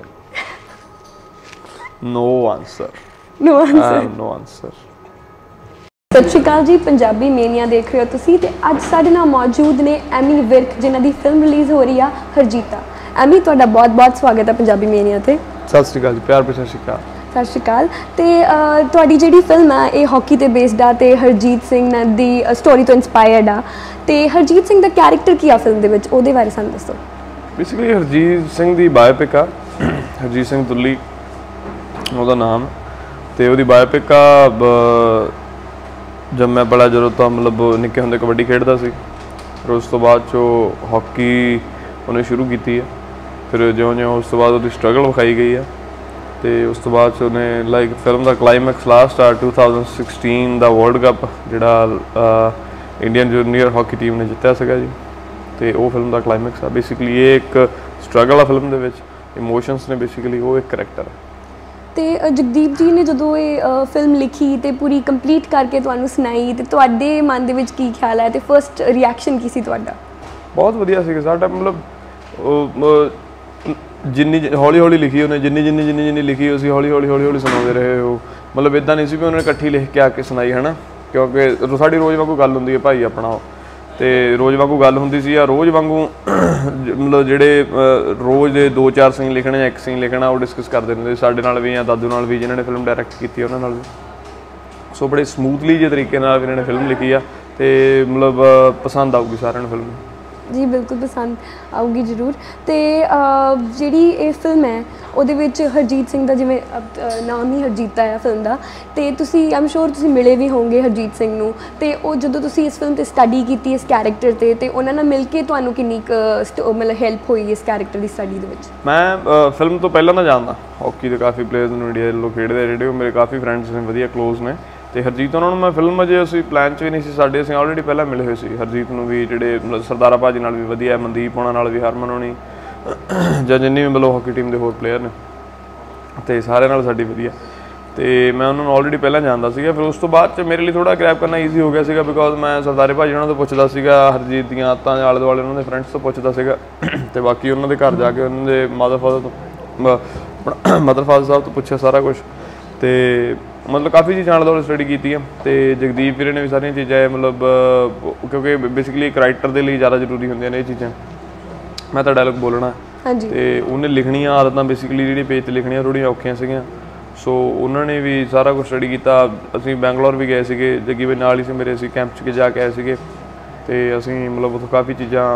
No answer. No answer no answer. ਸਤਿ ਸ਼੍ਰੀ ਅਕਾਲ ਜੀ, ਪੰਜਾਬੀ ਮੇਨੀਆ ਦੇਖ ਰਹੇ ਹੋ ਤੁਸੀਂ ਤੇ ਅੱਜ ਸਾਡੇ ਨਾਲ ਮੌਜੂਦ ਨੇ ਐਮੀ ਵਿਰਕ ਜਿਨ੍ਹਾਂ ਦੀ ਫਿਲਮ ਰਿਲੀਜ਼ ਹੋ ਰਹੀ ਆ ਹਰਜੀਤਾ। ਐਮੀ, ਤੁਹਾਡਾ ਬਹੁਤ ਬਹੁਤ ਸਵਾਗਤ ਹੈ ਪੰਜਾਬੀ ਮੇਨੀਆ ਤੇ। ਸਤਿ ਸ਼੍ਰੀ ਅਕਾਲ ਜੀ, ਪਿਆਰ ਭਰੀ ਸਤਿ ਸ਼੍ਰੀ ਅਕਾਲ। ਸਤਿ ਸ਼੍ਰੀ ਅਕਾਲ। ਤੇ ਤੁਹਾਡੀ ਜਿਹੜੀ ਫਿਲਮ ਆ ਇਹ ਹਾਕੀ ਤੇ ਬੇਸਡ ਆ ਤੇ ਹਰਜੀਤ ਸਿੰਘ ਦੀ ਸਟੋਰੀ ਤੋਂ ਇਨਸਪਾਇਰਡ ਆ, ਤੇ ਹਰਜੀਤ ਸਿੰਘ ਦਾ ਕੈਰੈਕਟਰ ਕੀ ਆ ਫਿਲਮ ਦੇ ਵਿੱਚ, ਉਹਦੇ ਬਾਰੇ ਸਾਨੂੰ ਦੱਸੋ। ਬੇਸਿਕਲੀ ਹਰਜੀਤ ਸਿੰਘ ਦੀ ਬਾਇਓਪਿਕ ਆ, ਹਰਜੀਤ ਸਿੰਘ ਦੁੱਲੀ ਉਹਦਾ ਨਾਮ, ਤੇ ਉਹਦੀ ਬਾਇਓਪਿਕ ਆ। ਜਦ ਮੈਂ ਬੜਾ ਜਦੋਂ ਤਾਂ ਮਤਲਬ ਨਿੱਕੇ ਹੁੰਦੇ ਕਬੱਡੀ ਖੇਡਦਾ ਸੀ, ਫਿਰ ਉਸ ਤੋਂ ਬਾਅਦ 'ਚੋਂ ਹਾਕੀ ਉਹਨੇ ਸ਼ੁਰੂ ਕੀਤੀ ਹੈ। ਫਿਰ ਜਿਉਂ ਜਿਉਂ ਉਸ ਤੋਂ ਬਾਅਦ ਉਹਦੀ ਸਟਰਗਲ ਵਿਖਾਈ ਗਈ ਆ, ਅਤੇ ਉਸ ਤੋਂ ਬਾਅਦ 'ਚ ਉਹਨੇ ਲਾਈਕ ਫਿਲਮ ਦਾ ਕਲਾਈਮੈਕਸ ਲਾਸਟ ਆ ਟੂ ਥਾਊਜ਼ੈਂਡ ਸਿਕਸਟੀਨ ਦਾ ਵਰਲਡ ਕੱਪ ਜਿਹੜਾ ਇੰਡੀਅਨ ਜੂਨੀਅਰ ਹਾਕੀ ਟੀਮ ਨੇ ਜਿੱਤਿਆ ਸੀਗਾ ਜੀ, ਅਤੇ ਉਹ ਫਿਲਮ ਦਾ ਕਲਾਈਮੈਕਸ ਆ। ਬੇਸਿਕਲੀ ਇਹ ਇੱਕ ਸਟਰਗਲ ਆ ਫਿਲਮ ਦੇ ਵਿੱਚ, ਇਮੋਸ਼ਨਸ ਨੇ ਬੇਸਿਕਲੀ, ਉਹ ਇੱਕ ਕਰੈਕਟਰ ਹੈ। ਤੇ ਜਗਦੀਪ ਜੀ ਨੇ ਜਦੋਂ ਇਹ ਫਿਲਮ ਲਿਖੀ ਤੇ ਪੂਰੀ ਕੰਪਲੀਟ ਕਰਕੇ ਤੁਹਾਨੂੰ ਸੁਣਾਈ, ਤੇ ਤੁਹਾਡੇ ਮਨ ਦੇ ਵਿੱਚ ਕੀ ਖਿਆਲ ਹੈ ਤੇ ਫਸਟ ਰਿਐਕਸ਼ਨ ਕੀ ਸੀ ਤੁਹਾਡਾ? ਬਹੁਤ ਵਧੀਆ ਸੀਗਾ ਸਾਡਾ, ਮਤਲਬ ਜਿੰਨੀ ਹੌਲੀ ਹੌਲੀ ਲਿਖੀ ਉਹਨੇ, ਜਿੰਨੀ ਜਿੰਨੀ ਜਿੰਨੀ ਜਿੰਨੀ ਲਿਖੀ ਅਸੀਂ ਹੌਲੀ ਹੌਲੀ ਹੌਲੀ ਹੌਲੀ ਸੁਣਾਉਂਦੇ ਰਹੇ। ਉਹ ਮਤਲਬ ਇੱਦਾਂ ਨਹੀਂ ਸੀ ਵੀ ਉਹਨੇ ਇਕੱਠੀ ਲਿਖ ਕੇ ਆ ਕੇ ਸੁਣਾਈ ਹੈ ਨਾ, ਕਿਉਂਕਿ ਸਾਡੀ ਰੋਜ਼ ਵਾਂਗੂ ਗੱਲ ਹੁੰਦੀ ਹੈ ਭਾਈ ਆਪਣਾ, ਅਤੇ ਰੋਜ਼ ਵਾਂਗੂ ਗੱਲ ਹੁੰਦੀ ਸੀ। ਜਾਂ ਰੋਜ਼ ਵਾਂਗੂ ਮਤਲਬ ਜਿਹੜੇ ਰੋਜ਼ ਦੇ ਦੋ ਚਾਰ ਸੀਨ ਲਿਖਣੇ ਜਾਂ ਇੱਕ ਸੀਨ ਲਿਖਣਾ, ਉਹ ਡਿਸਕਸ ਕਰਦੇ ਹੁੰਦੇ ਸਾਡੇ ਨਾਲ ਵੀ ਜਾਂ ਦਾਦੂ ਨਾਲ ਵੀ, ਜਿਨ੍ਹਾਂ ਨੇ ਫਿਲਮ ਡਾਇਰੈਕਟ ਕੀਤੀ ਉਹਨਾਂ ਨਾਲ ਵੀ। ਸੋ ਬੜੇ ਸਮੂਥਲੀ ਜਿਹੇ ਤਰੀਕੇ ਨਾਲ ਇਹਨਾਂ ਨੇ ਫਿਲਮ ਲਿਖੀ ਆ, ਅਤੇ ਮਤਲਬ ਪਸੰਦ ਆਊਗੀ ਸਾਰਿਆਂ ਨੂੰ ਫਿਲਮ। ਜੀ ਬਿਲਕੁਲ ਪਸੰਦ ਆਊਗੀ ਜ਼ਰੂਰ। ਅਤੇ ਜਿਹੜੀ ਇਹ ਫਿਲਮ ਹੈ ਉਹਦੇ ਵਿੱਚ ਹਰਜੀਤ ਸਿੰਘ ਦਾ ਜਿਵੇਂ ਨਾਮ ਹੀ ਹਰਜੀਤ ਹੈ ਫਿਲਮ ਦਾ, ਅਤੇ ਤੁਸੀਂ ਆਮ ਸ਼ੋਰ ਤੁਸੀਂ ਮਿਲੇ ਵੀ ਹੋਵੋਗੇ ਹਰਜੀਤ ਸਿੰਘ ਨੂੰ, ਅਤੇ ਉਹ ਜਦੋਂ ਤੁਸੀਂ ਇਸ ਫਿਲਮ 'ਤੇ ਸਟੱਡੀ ਕੀਤੀ ਇਸ ਕੈਰੈਕਟਰ 'ਤੇ, ਅਤੇ ਉਹਨਾਂ ਨਾਲ ਮਿਲ ਕੇ ਤੁਹਾਨੂੰ ਕਿੰਨੀ ਕੁ ਮਤਲਬ ਹੈਲਪ ਹੋਈ ਇਸ ਕੈਰੈਕਟਰ ਦੀ ਸਟੱਡੀ ਦੇ ਵਿੱਚ? ਮੈਂ ਫਿਲਮ ਤੋਂ ਪਹਿਲਾਂ ਤਾਂ ਜਾਣਦਾ ਹਾਕੀ ਦੇ ਕਾਫੀ ਪਲੇਅਰਸ ਨੂੰ ਇੰਡੀਆ ਵੱਲੋਂ ਖੇਡਦੇ ਆ ਜਿਹੜੇ, ਉਹ ਮੇਰੇ ਕਾਫੀ ਫਰੈਂਡਸ ਨੇ, ਵਧੀਆ ਕਲੋਜ਼ ਨੇ। ਅਤੇ ਹਰਜੀਤ ਉਹਨਾਂ ਨੂੰ ਮੈਂ ਫਿਲਮ ਅਜੇ ਅਸੀਂ ਪਲਾਨ 'ਚ ਵੀ ਨਹੀਂ ਸੀ ਸਾਡੇ, ਅਸੀਂ ਆਲਰੇਡੀ ਪਹਿਲਾਂ ਮਿਲੇ ਹੋਏ ਸੀ ਹਰਜੀਤ ਨੂੰ ਵੀ, ਜਿਹੜੇ ਮਤਲਬ ਸਰਦਾਰਾ ਭਾਜੀ ਨਾਲ ਵੀ ਵਧੀਆ, ਮਨਦੀਪ ਹੋਣਾ ਨਾਲ ਵੀ, ਹਰਮਨ ਹੋਣੀ ਜਾਂ ਜਿੰਨੀ ਵੀ ਮਤਲਬ ਹਾਕੀ ਟੀਮ ਦੇ ਹੋਰ ਪਲੇਅਰ ਨੇ, ਅਤੇ ਸਾਰਿਆਂ ਨਾਲ ਸਾਡੀ ਵਧੀਆ, ਅਤੇ ਮੈਂ ਉਹਨਾਂ ਨੂੰ ਆਲਰੇਡੀ ਪਹਿਲਾਂ ਜਾਣਦਾ ਸੀਗਾ। ਫਿਰ ਉਸ ਤੋਂ ਬਾਅਦ 'ਚ ਮੇਰੇ ਲਈ ਥੋੜ੍ਹਾ ਗ੍ਰੈਬ ਕਰਨਾ ਈਜ਼ੀ ਹੋ ਗਿਆ ਸੀਗਾ, ਬਿਕੋਜ਼ ਮੈਂ ਸਰਦਾਰੇ ਭਾਜੀ ਉਹਨਾਂ ਤੋਂ ਪੁੱਛਦਾ ਸੀਗਾ, ਹਰਜੀਤ ਦੀਆਂ ਆਦਤਾਂ ਆਲੇ ਦੁਆਲੇ ਉਹਨਾਂ ਦੇ ਫਰੈਂਡਸ ਤੋਂ ਪੁੱਛਦਾ ਸੀਗਾ, ਅਤੇ ਬਾਕੀ ਉਹਨਾਂ ਦੇ ਘਰ ਜਾ ਕੇ ਉਹਨਾਂ ਦੇ ਮਦਰ ਫਾਦਰ ਤੋਂ ਮਦਰ ਫਾਦਰ ਸਾਹਿਬ ਤੋਂ ਪੁੱਛਿਆ ਸਾਰਾ ਕੁਛ, ਅਤੇ ਮਤਲਬ ਕਾਫੀ ਚੀਜ਼ਾਂ ਆਲੇ ਦੁਆਲੇ ਸਟੱਡੀ ਕੀਤੀ ਆ। ਅਤੇ ਜਗਦੀਪ ਵੀਰੇ ਨੇ ਵੀ ਸਾਰੀਆਂ ਚੀਜ਼ਾਂ ਮਤਲਬ, ਕਿਉਂਕਿ ਬੇਸਿਕਲੀ ਇੱਕ ਰਾਈਟਰ ਦੇ ਲਈ ਜ਼ਿਆਦਾ ਜ਼ਰੂਰੀ ਹੁੰਦੀਆਂ ਨੇ ਇਹ ਚੀਜ਼ਾਂ। ਮੈਂ ਤਾਂ ਡਾਇਲੋਗ ਬੋਲਣਾ, ਅਤੇ ਉਹਨੇ ਲਿਖਣੀਆਂ ਆਦਤਾਂ ਬੇਸਿਕਲੀ ਜਿਹੜੀ ਪੇਜ 'ਤੇ ਲਿਖਣੀਆਂ ਥੋੜ੍ਹੀਆਂ ਔਖੀਆਂ ਸੀਗੀਆਂ, ਸੋ ਉਹਨਾਂ ਨੇ ਵੀ ਸਾਰਾ ਕੁਛ ਸਟੱਡੀ ਕੀਤਾ। ਅਸੀਂ ਬੈਂਗਲੌਰ ਵੀ ਗਏ ਸੀਗੇ, ਜੱਗੀ ਵੀ ਨਾਲ ਹੀ ਸੀ ਮੇਰੇ, ਅਸੀਂ ਕੈਂਪ 'ਚ ਜਾ ਕੇ ਆਏ ਸੀਗੇ, ਅਤੇ ਅਸੀਂ ਮਤਲਬ ਉੱਥੋਂ ਕਾਫੀ ਚੀਜ਼ਾਂ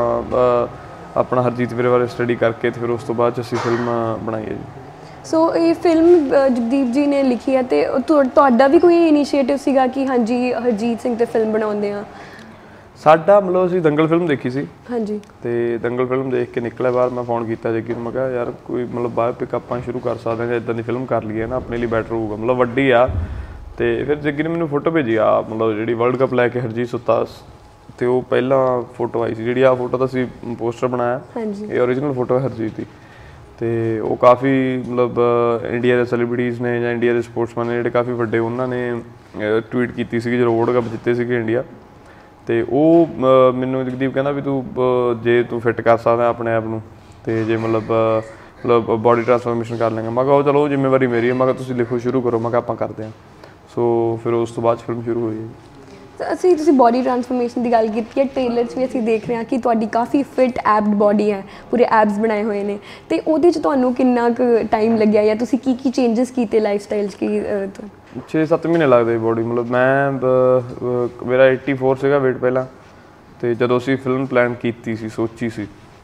ਆਪਣਾ ਹਰਜੀਤ ਵੀਰੇ ਬਾਰੇ ਸਟੱਡੀ ਕਰਕੇ, ਅਤੇ ਫਿਰ ਉਸ ਤੋਂ ਬਾਅਦ 'ਚ ਅਸੀਂ ਫਿਲਮ ਬਣਾਈ ਹੈ ਜੀ। ਸੋ ਇਹ ਫਿਲਮ ਜਗਦੀਪ ਜੀ ਨੇ ਲਿਖੀ ਹੈ, ਅਤੇ ਤੁਹਾਡਾ ਵੀ ਕੋਈ ਇਨੀਸ਼ੀਏਟਿਵ ਸੀਗਾ ਕਿ ਹਾਂਜੀ ਹਰਜੀਤ ਸਿੰਘ 'ਤੇ ਫਿਲਮ ਬਣਾਉਂਦੇ ਆ? ਸਾਡਾ ਮਤਲਬ ਅਸੀਂ ਦੰਗਲ ਫਿਲਮ ਦੇਖੀ ਸੀ, ਹਾਂਜੀ, ਅਤੇ ਦੰਗਲ ਫਿਲਮ ਦੇਖ ਕੇ ਨਿਕਲਿਆ ਬਾਹਰ, ਮੈਂ ਫੋਨ ਕੀਤਾ ਜੱਗੀ ਨੂੰ, ਮੈਂ ਕਿਹਾ ਯਾਰ ਕੋਈ ਮਤਲਬ ਬਾਇਓਪਿਕ ਆਪਾਂ ਸ਼ੁਰੂ ਕਰ ਸਕਦੇ ਹਾਂ ਜਾਂ ਇੱਦਾਂ ਦੀ ਫਿਲਮ ਕਰ ਲਈਏ ਨਾ, ਆਪਣੇ ਲਈ ਬੈਟਰ ਹੋਊਗਾ, ਮਤਲਬ ਵੱਡੀ ਆ। ਅਤੇ ਫਿਰ ਜੱਗੀ ਨੇ ਮੈਨੂੰ ਫੋਟੋ ਭੇਜੀ ਆ, ਮਤਲਬ ਜਿਹੜੀ ਵਰਲਡ ਕੱਪ ਲੈ ਕੇ ਹਰਜੀਤ ਸੁੱਤਾ, ਅਤੇ ਉਹ ਪਹਿਲਾਂ ਫੋਟੋ ਆਈ ਸੀ ਜਿਹੜੀ, ਆਹ ਫੋਟੋ ਤਾਂ ਅਸੀਂ ਪੋਸਟਰ ਬਣਾਇਆ, ਇਹ ਓਰੀਜਨਲ ਫੋਟੋ ਹੈ ਹਰਜੀਤ ਦੀ। ਅਤੇ ਉਹ ਕਾਫੀ ਮਤਲਬ ਇੰਡੀਆ ਦੇ ਸੈਲੀਬ੍ਰਿਟੀਜ਼ ਨੇ ਜਾਂ ਇੰਡੀਆ ਦੇ ਸਪੋਰਟਸਮੈਨ ਨੇ ਜਿਹੜੇ ਕਾਫੀ ਵੱਡੇ, ਉਹਨਾਂ ਨੇ ਟਵੀਟ ਕੀਤੀ ਸੀਗੀ ਜਦੋਂ ਵਰਲਡ ਕੱਪ ਜਿੱਤੇ ਸੀਗੇ ਇੰਡੀਆ, ਅਤੇ ਉਹ ਮੈਨੂੰ ਜਗਦੀਪ ਕਹਿੰਦਾ ਵੀ ਤੂੰ ਜੇ ਤੂੰ ਫਿੱਟ ਕਰ ਸਕਦਾ ਆਪਣੇ ਆਪ ਨੂੰ, ਅਤੇ ਜੇ ਮਤਲਬ ਮਤਲਬ ਬੋਡੀ ਟਰਾਂਸਫੋਰਮੇਸ਼ਨ ਕਰ ਲੈਂਗਾ, ਮੈਂ ਕਿਹਾ ਉਹ ਚਲੋ ਜ਼ਿੰਮੇਵਾਰੀ ਮੇਰੀ ਹੈ, ਮੈਂ ਕਿਹਾ ਤੁਸੀਂ ਲਿਖੋ ਸ਼ੁਰੂ ਕਰੋ, ਮੈਂ ਕਿਹਾ ਆਪਾਂ ਕਰਦੇ ਹਾਂ। ਸੋ ਫਿਰ ਉਸ ਤੋਂ ਬਾਅਦ ਫਿਲਮ ਸ਼ੁਰੂ ਹੋਈ ਹੈ। ਅਸੀਂ ਤੁਸੀਂ ਬੋਡੀ ਟਰਾਂਸਫੋਰਮੇਸ਼ਨ ਦੀ ਗੱਲ ਕੀਤੀ ਹੈ, ਟ੍ਰੇਲਰ 'ਚ ਵੀ ਅਸੀਂ ਦੇਖ ਰਹੇ ਹਾਂ ਕਿ ਤੁਹਾਡੀ ਕਾਫੀ ਫਿਟ ਐਬਡ ਬੋਡੀ ਹੈ, ਪੂਰੇ ਐਬਸ ਬਣਾਏ ਹੋਏ ਨੇ, ਅਤੇ ਉਹਦੇ 'ਚ ਤੁਹਾਨੂੰ ਕਿੰਨਾ ਕੁ ਟਾਈਮ ਲੱਗਿਆ ਜਾਂ ਤੁਸੀਂ ਕੀ ਕੀ ਚੇਂਜਸ ਕੀਤੇ ਲਾਈਫ ਸਟਾਈਲ 'ਚ? ਕੀ ਛੇ ਸੱਤ ਮਹੀਨੇ ਲੱਗਦੇ ਬੋਡੀ, ਮਤਲਬ ਮੈਂ ਮੇਰਾ ਏਟੀ ਫੋਰ ਸੀਗਾ ਵੇਟ ਪਹਿਲਾਂ, ਅਤੇ ਜਦੋਂ ਅਸੀਂ ਫਿਲਮ ਪਲਾਨ ਕੀਤੀ ਸੀ, ਸੋਚੀ ਸੀ,